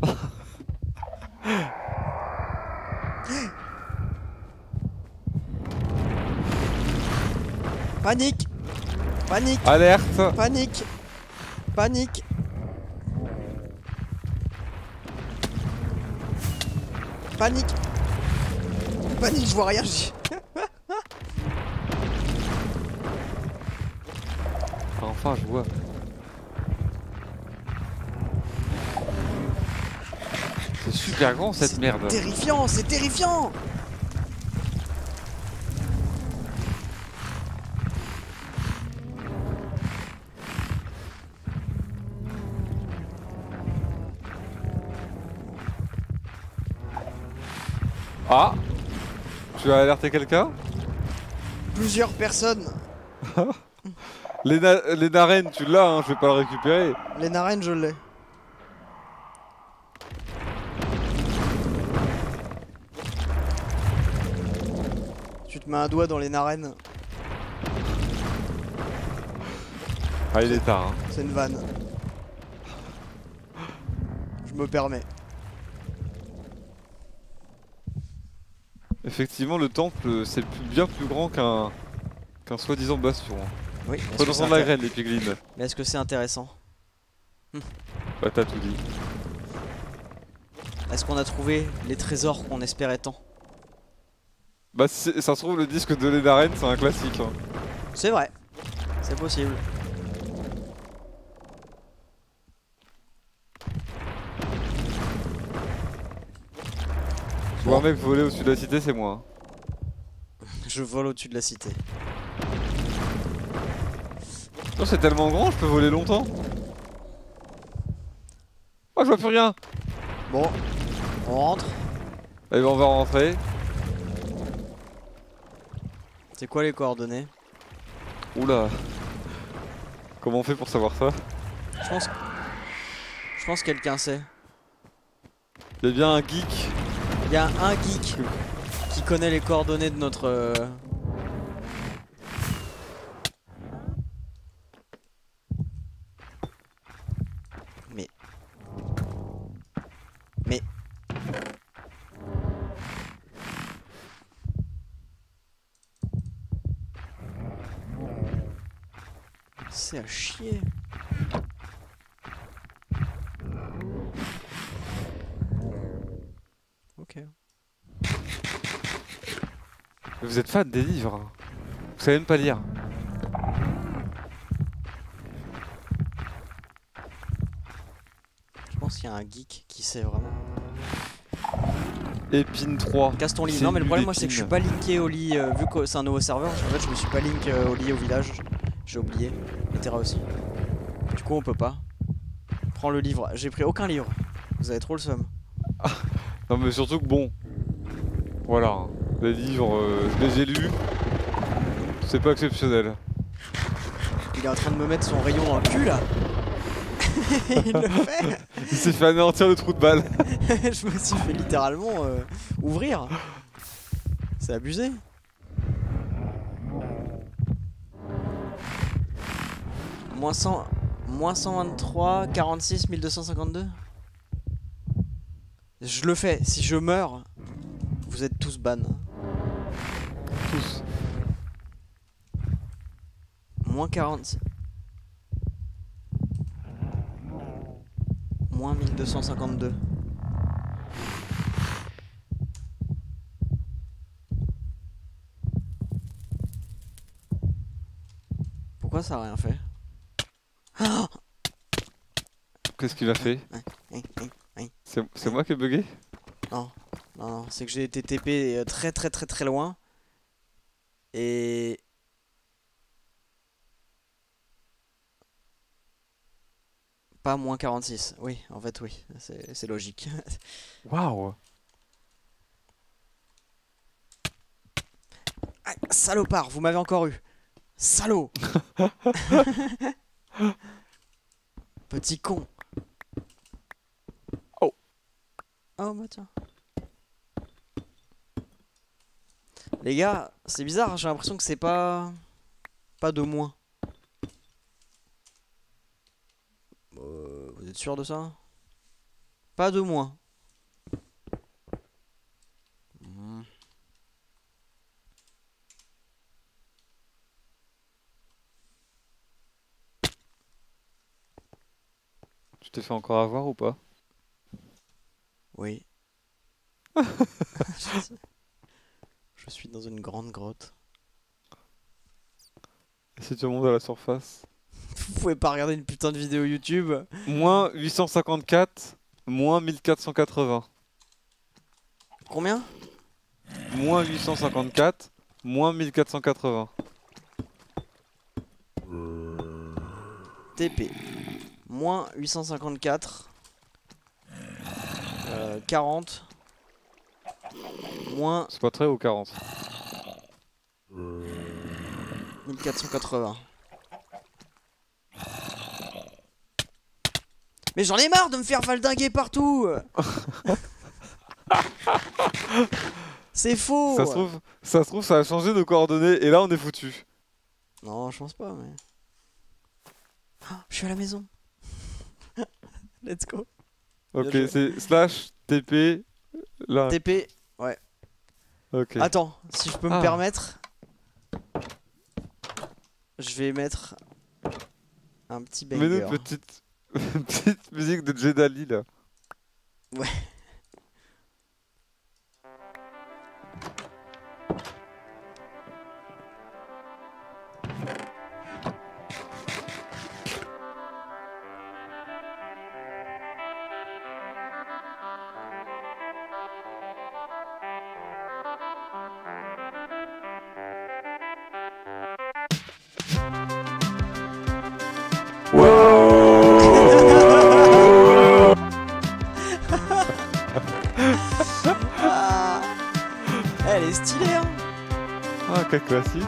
Panique! Panique!
Alerte!
Panique! Panique! Panique! Panique, je vois rien. je-
Enfin, je vois. C'est super grand cette
C'est
merde.
terrifiant, c'est terrifiant!
Ah! Tu as alerté quelqu'un?
Plusieurs personnes.
Les, na les narines, tu l'as, hein, je vais pas le récupérer.
Les narines, je l'ai. Tu te mets un doigt dans les narines,
Ah, il est tard, hein.
c'est une vanne. Je me permets.
Effectivement, le temple, c'est plus- bien plus grand qu'un qu'un soi-disant bastion. Hein.
Oui, est-ce que
Prenons
c'est
de la
intér-
graine, les piglins.
mais est-ce que c'est intéressant?
Bah, t'as tout dit.
Est-ce qu'on a trouvé les trésors qu'on espérait tant?
Bah, si ça se trouve, le disque de Lénaren, c'est un classique. Hein.
C'est vrai, c'est possible.
Je vois un mec voler au-dessus de la cité, c'est moi. Hein.
Je vole au-dessus de la cité.
Non, c'est tellement grand, je peux voler longtemps. Oh, je vois plus rien.
Bon, on rentre.
Allez, bah, on va rentrer.
C'est quoi les coordonnées?
Oula. Comment on fait pour savoir ça?
Je pense... Je pense que quelqu'un sait.
Il y a bien un geek.
Il y a un geek qui connaît les coordonnées de notre... euh, Mais... Mais... C'est à chier. Ok.
Vous êtes fan des livres, hein. Vous savez même pas lire.
Je pense qu'il y a un geek qui sait vraiment.
Épine trois.
Casse ton lit.
C'est
Non mais le
nul,
problème moi c'est que je suis
Épine.
pas linké au lit euh, vu que c'est un nouveau serveur. En fait je me suis pas link euh, au lit au village. J'ai oublié. Et Terra aussi. Du coup on peut pas. Prends le livre. J'ai pris aucun livre. Vous avez trop le seum.
Non mais surtout que bon. Voilà. hein. Les livres, euh, je les ai lus. C'est pas exceptionnel.
Il est en train de me mettre son rayon dans le cul là. Il le fait.
Il s'est fait anéantir le trou de balle.
Je me suis fait littéralement euh, ouvrir. C'est abusé. Moins cent, moins cent vingt-trois, quarante-six, mille deux cent cinquante-deux. Je le fais. Si je meurs, vous êtes tous ban.
Tous.
Moins quarante. Moins mille deux cent cinquante-deux. Pourquoi ça a rien fait?
Qu'est-ce qu'il a fait? C'est c'est moi qui ai bugué?
Non, non, non, c'est que j'ai été T P euh, très très très très loin. Et... Pas moins quarante-six, oui, en fait oui, c'est c'est logique.
Waouh!
Ah, salopard, vous m'avez encore eu. Salaud. Petit con.
Oh.
Oh bah tiens. Les gars, c'est bizarre, j'ai l'impression que c'est pas... Pas de moins. Euh, vous êtes sûr de ça? Pas de moins. Hmm.
Tu t'es fait encore avoir ou pas?
Oui. Je suis dans une grande grotte.
Et si tu remontes à la surface?
Vous pouvez pas regarder une putain de vidéo YouTube.
Moins huit cent cinquante-quatre, moins mille quatre cent quatre-vingts.
Combien?
Moins huit cent cinquante-quatre, moins mille quatre cent quatre-vingts.
T P. Moins huit cent cinquante-quatre. Euh, quarante. Moins
C'est pas très haut, quarante.
mille quatre cent quatre-vingts. Mais j'en ai marre de me faire valdinguer partout. C'est faux.
Ça se trouve, ça se trouve, ça a changé nos coordonnées et là on est foutu.
Non, je pense pas, mais... Ah, je suis à la maison. Let's go.
Ok,
Bien joué.
c'est slash T P là.
T P, ouais.
Ok.
Attends, si je peux me
Ah.
permettre, je vais mettre un petit banger.
Mets-nous une petite, une petite musique de Jedali là.
Ouais. Ah, elle est stylée, hein.
Ah, quel classique.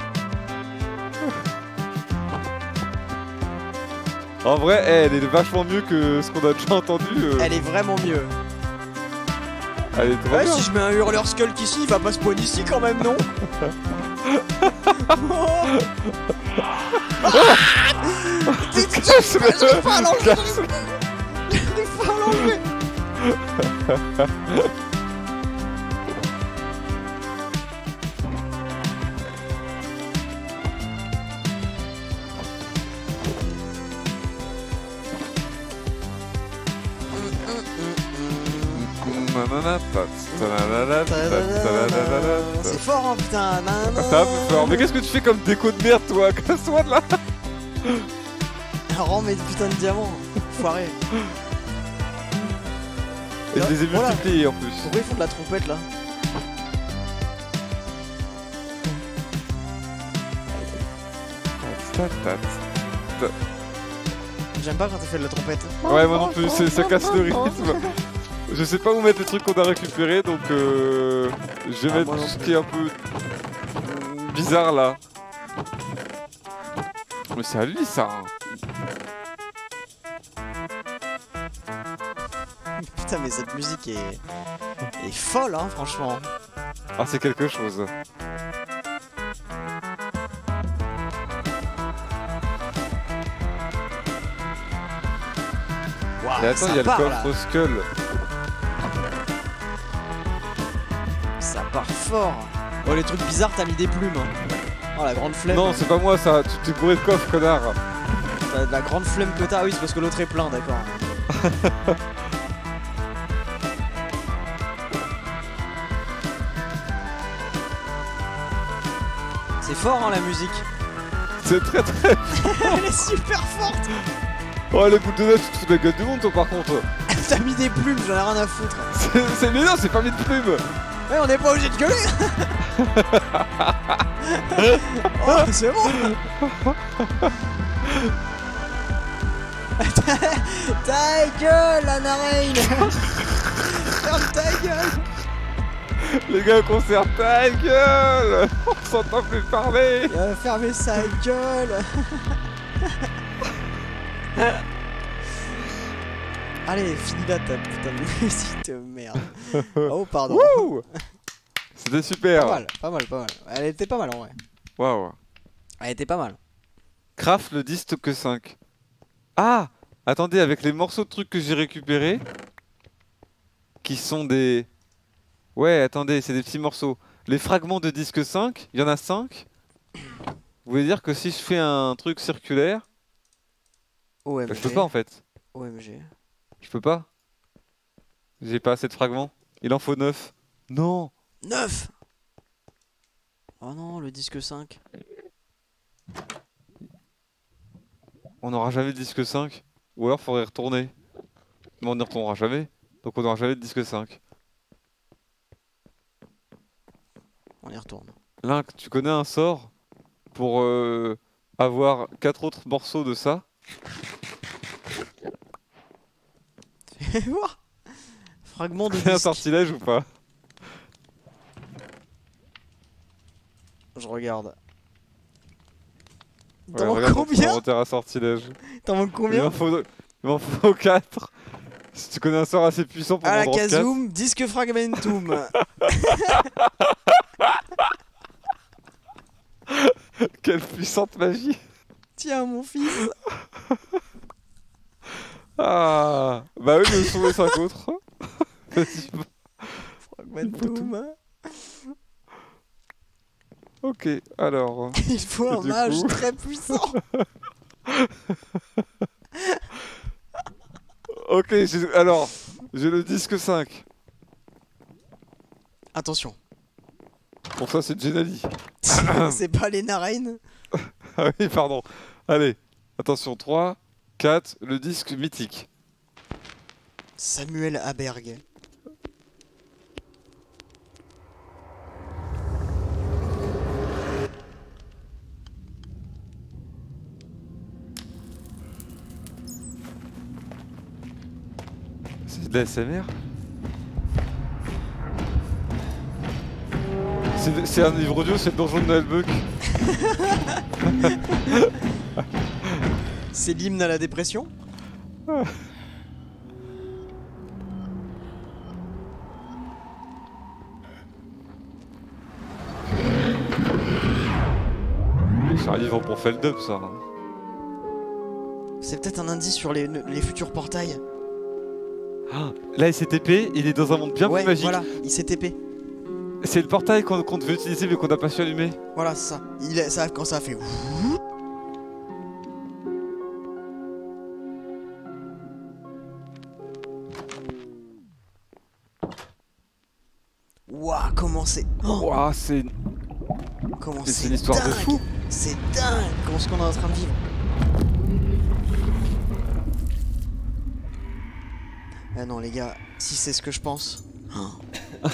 En vrai, eh, elle est vachement mieux que ce qu'on a déjà entendu. euh.
Elle est vraiment mieux.
Elle est trop
Ouais,
bien.
si je mets un hurleur Skulk ici, il va pas spawn ici quand même, non? J'arrive pas à l'enlever. J'arrive pas à l'enlever.
tanana, ta- tanana, ta- tanana, ta-
C'est fort, hein, putain. Nan, nan.
C'est un peu fort. Mais qu'est-ce que tu fais comme déco de merde, toi? Casse-toi de là.
Rends mes putains de diamants. Foiré.
Et je les ai
Voilà.
multipliés en plus.
Pourquoi ils font de la trompette là?
Ta- ta- ta-
J'aime pas quand tu fais de la trompette.
Ouais, moi non plus, c'est- ça casse le rythme. Je sais pas où mettre les trucs qu'on a récupérés, donc euh, je vais
Ah,
mettre
moi non
tout ce qui est un peu bizarre là. Mais c'est à lui ça.
Putain, mais cette musique est, est folle, hein, franchement.
Ah, c'est quelque chose.
Waouh,
Et attends,
ça
il y a
part,
le
là.
coffre Skull.
Ça part fort. Oh, les trucs bizarres, t'as mis des plumes. Hein. Oh, la grande flemme.
Non, c'est pas moi ça, tu t'es bourré de coffre, connard.
T'as de la grande flemme que t'as. Ah oui, c'est parce que l'autre est plein, d'accord. C'est fort, hein, la musique.
C'est très très.
Elle est super forte.
Oh, les boules de neige, tu te fous de la gueule du monde, toi, par contre.
T'as mis des plumes, j'en ai rien à foutre.
C'est- C'est mais non, c'est pas mis de plumes.
Ouais, on n'est pas obligé de gueuler. Oh, c'est bon. ta, ta gueule, la narine. Ferme ta gueule.
Les gars, au concert, ta gueule. On s'entend plus parler.
Il va fermer sa gueule. Allez, finis là ta putain de musique de merde. Oh, pardon.
Wouh. C'était super.
Pas mal, pas mal, pas mal. Elle était pas mal en vrai.
Waouh.
Elle était pas mal.
Craft le disque que cinq. Ah, attendez, avec les morceaux de trucs que j'ai récupérés, qui sont des... Ouais, attendez, c'est des petits morceaux. Les fragments de disque cinq, il y en a cinq. Vous voulez dire que si je fais un truc circulaire,
O M G.
bah, je peux pas en fait.
O M G.
Je peux pas. J'ai pas assez de fragments. Il en faut neuf. Non.
neuf. Oh non, le disque cinq.
On n'aura jamais de disque cinq. Ou alors faudrait retourner. Mais on n'y retournera jamais. Donc on n'aura jamais de disque cinq.
On y retourne.
Link, tu connais un sort pour euh, avoir quatre autres morceaux de ça?
Fais voir. Fragment de
C'est un
disque.
sortilège ou pas?
Je regarde.
Ouais,
T'en manques
regarde ton
combien?
inventaire à sortilège.
T'en manques
Il
combien?
m'en faut, il m'en faut quatre. Si tu connais un sort assez puissant pour
À
m'en
la
vendre quatre.
Kazoom, disque fragmentum.
Quelle puissante magie.
Tiens, mon fils.
Ah, bah oui, mais sont les cinq autres. Vas-y.
Fragmentum.
Ok, alors.
Il faut un
Du
mage
coup-
très puissant.
Ok, j'ai- alors, j'ai le disque cinq.
Attention.
Pour ça, c'est Genali.
C'est pas les narines.
Ah oui, pardon. Allez, attention, trois, quatre, le disque mythique.
Samuel Aberg.
C'est de la S M R. C'est- C'est un livre audio, c'est le donjon de Noël Buck.
C'est l'hymne à la dépression.
C'est un livre pour Feldup, ça.
C'est peut-être un indice sur les, les futurs portails.
Ah, là, il s'est T P, il est dans un monde bien
Ouais,
plus magique.
voilà, il s'est T P.
C'est le portail qu'on qu'on devait utiliser mais qu'on n'a pas su allumer.
Voilà, c'est ça. Il a- ça. Quand ça a fait. comment c'est... Oh,
Ouah, c'est
comment
c'est
c'est
une histoire de
dingue.
fou.
C'est dingue comment ce qu'on est en train de vivre. Ah non les gars, si c'est ce que je pense... Oh.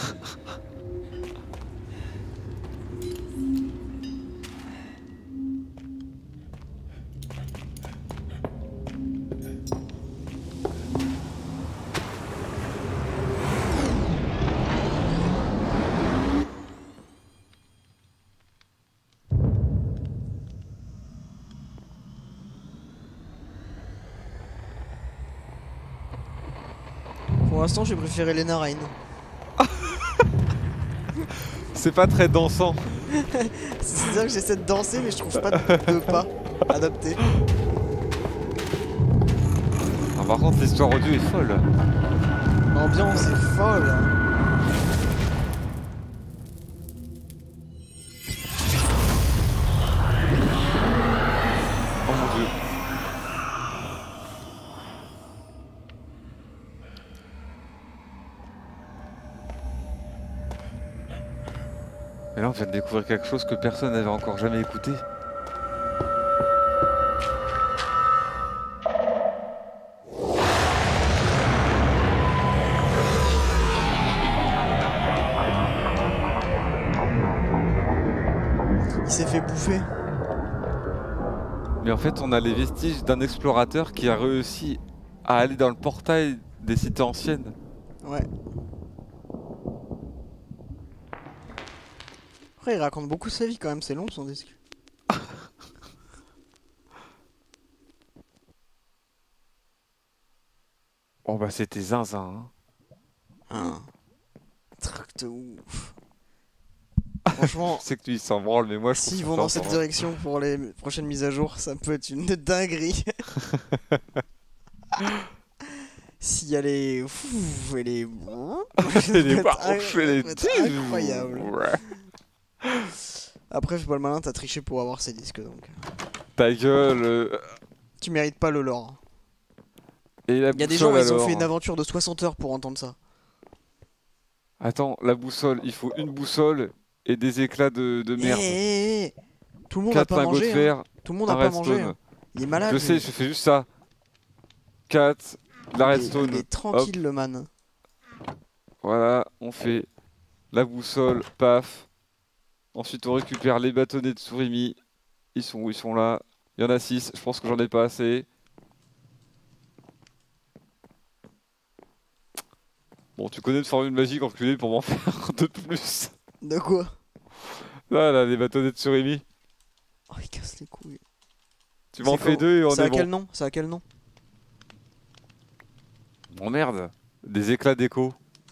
Pour l'instant j'ai préféré Lena Rain.
C'est pas très dansant.
C'est ça que j'essaie de danser mais je trouve pas de, de pas adapté.
Ah, par contre, l'histoire audio est folle.
L'ambiance est folle.
Oh mon dieu. Et là, on vient de découvrir quelque chose que personne n'avait encore jamais écouté.
Il s'est fait bouffer.
Mais en fait, on a les vestiges d'un explorateur qui a réussi à aller dans le portail des cités anciennes.
Ouais. Après, il raconte beaucoup sa vie quand même, c'est long son disque.
Oh bah c'était zinzin. Hein.
Un truc de ouf. Franchement,
Je sais que tu y s'en branle, mais moi je trouve
s'ils
ça
vont dans
sympa.
cette direction pour les prochaines mises à jour, ça peut être une dinguerie. S'il y a les... Ouh, et les...
Et les
Ça peut
barres,
être
on fait les
inc- ça peut être incroyable.
Ouais.
Après, fais pas le malin, t'as triché pour avoir ces disques donc.
Ta gueule. euh,
Tu mérites pas le lore.
Et la
Il y a des
boussole
gens, ils ont
alors.
fait une aventure de soixante heures pour entendre ça.
Attends, la boussole, il faut une boussole et des éclats de, de
Eh,
merde.
eh, eh, tout le monde a
Quatre
pas
lingots de
mangé. Hein.
fer,
Tout le monde a
un
pas mangé.
redstone.
Hein. Il est malade.
Je sais,
lui.
je fais juste ça. quatre, la
Il est-
redstone.
Il est tranquille le man.
Voilà, on fait la boussole, paf. Ensuite, on récupère les bâtonnets de surimi. Ils sont où? Ils sont là. Il y en a six, je pense que j'en ai pas assez. Bon, tu connais une formule magique enculé pour m'en faire de plus.
De quoi?
Là, là, les bâtonnets de surimi.
Oh, il casse les couilles.
Tu m'en
C'est
fais
quoi
deux et on
C'est
est
à quel
bon.
nom C'est à quel nom
Oh merde, des éclats d'écho.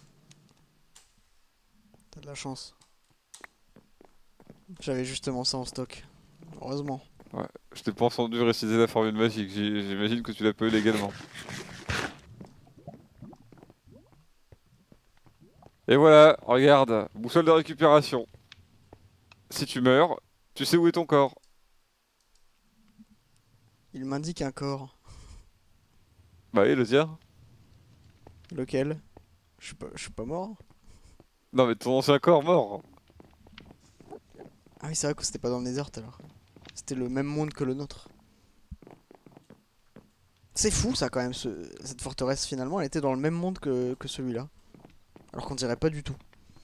T'as de la chance. J'avais justement ça en stock. Heureusement.
Ouais, je t'ai pas entendu réciter la formule magique, J- j'imagine que tu l'as pas eu légalement. Et voilà, regarde, boussole de récupération. Si tu meurs, tu sais où est ton corps.
Il m'indique un corps.
Bah oui, le tien.
Lequel? Je suis pas, je suis pas mort.
Non mais ton ancien corps mort.
Ah oui, c'est vrai que c'était pas dans le Nether tout à l'heure. C'était le même monde que le nôtre. C'est fou ça quand même, ce- cette forteresse finalement, elle était dans le même monde que, que celui-là. Alors qu'on dirait pas du tout.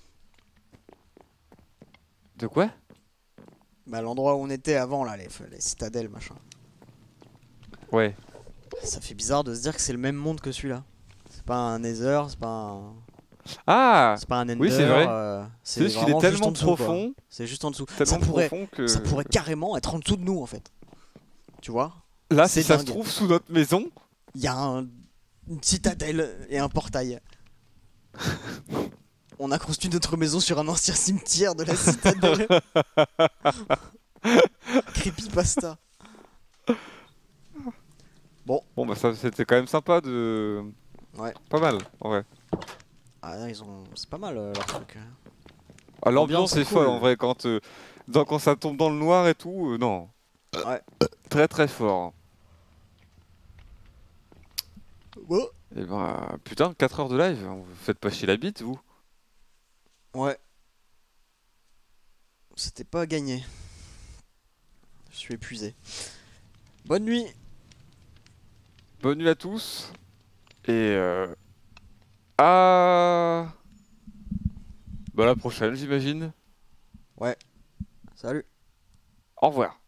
De quoi?
Bah l'endroit où on était avant là, les, les citadelles machin.
Ouais.
Ça fait bizarre de se dire que c'est le même monde que celui-là. C'est pas un Nether, c'est pas un...
Ah!
C'est pas un Ender.
Oui, c'est vrai.
euh,
C'est juste qu'il
vraiment
est
juste en
tellement
dessous, quoi.
profond,
C'est juste en dessous.
tellement
Ça pourrait,
profond que...
ça pourrait carrément être en dessous de nous en fait. Tu vois?
Là,
c'est
si ça se
dingue.
trouve sous notre maison,
Il y a un- une citadelle et un portail. On a construit notre maison sur un ancien cimetière de la citadelle. Creepypasta. Bon,
bon bah ça c'était quand même sympa de...
ouais.
Pas mal, en vrai.
Ah, là, ils ont... C'est pas mal euh, leur truc.
Ah, l'ambiance
L'ambiance est
est folle
cool.
en vrai, quand, euh, dans- quand ça tombe dans le noir et tout, euh, non.
Ouais.
Très très fort.
Oh.
Et ben putain, quatre heures de live, vous faites pas chier la bite vous?
Ouais. c'était pas gagné. Je suis épuisé. Bonne nuit.
Bonne nuit à tous. Et euh... à... Bah, la prochaine, j'imagine.
Ouais. Salut.
Au revoir.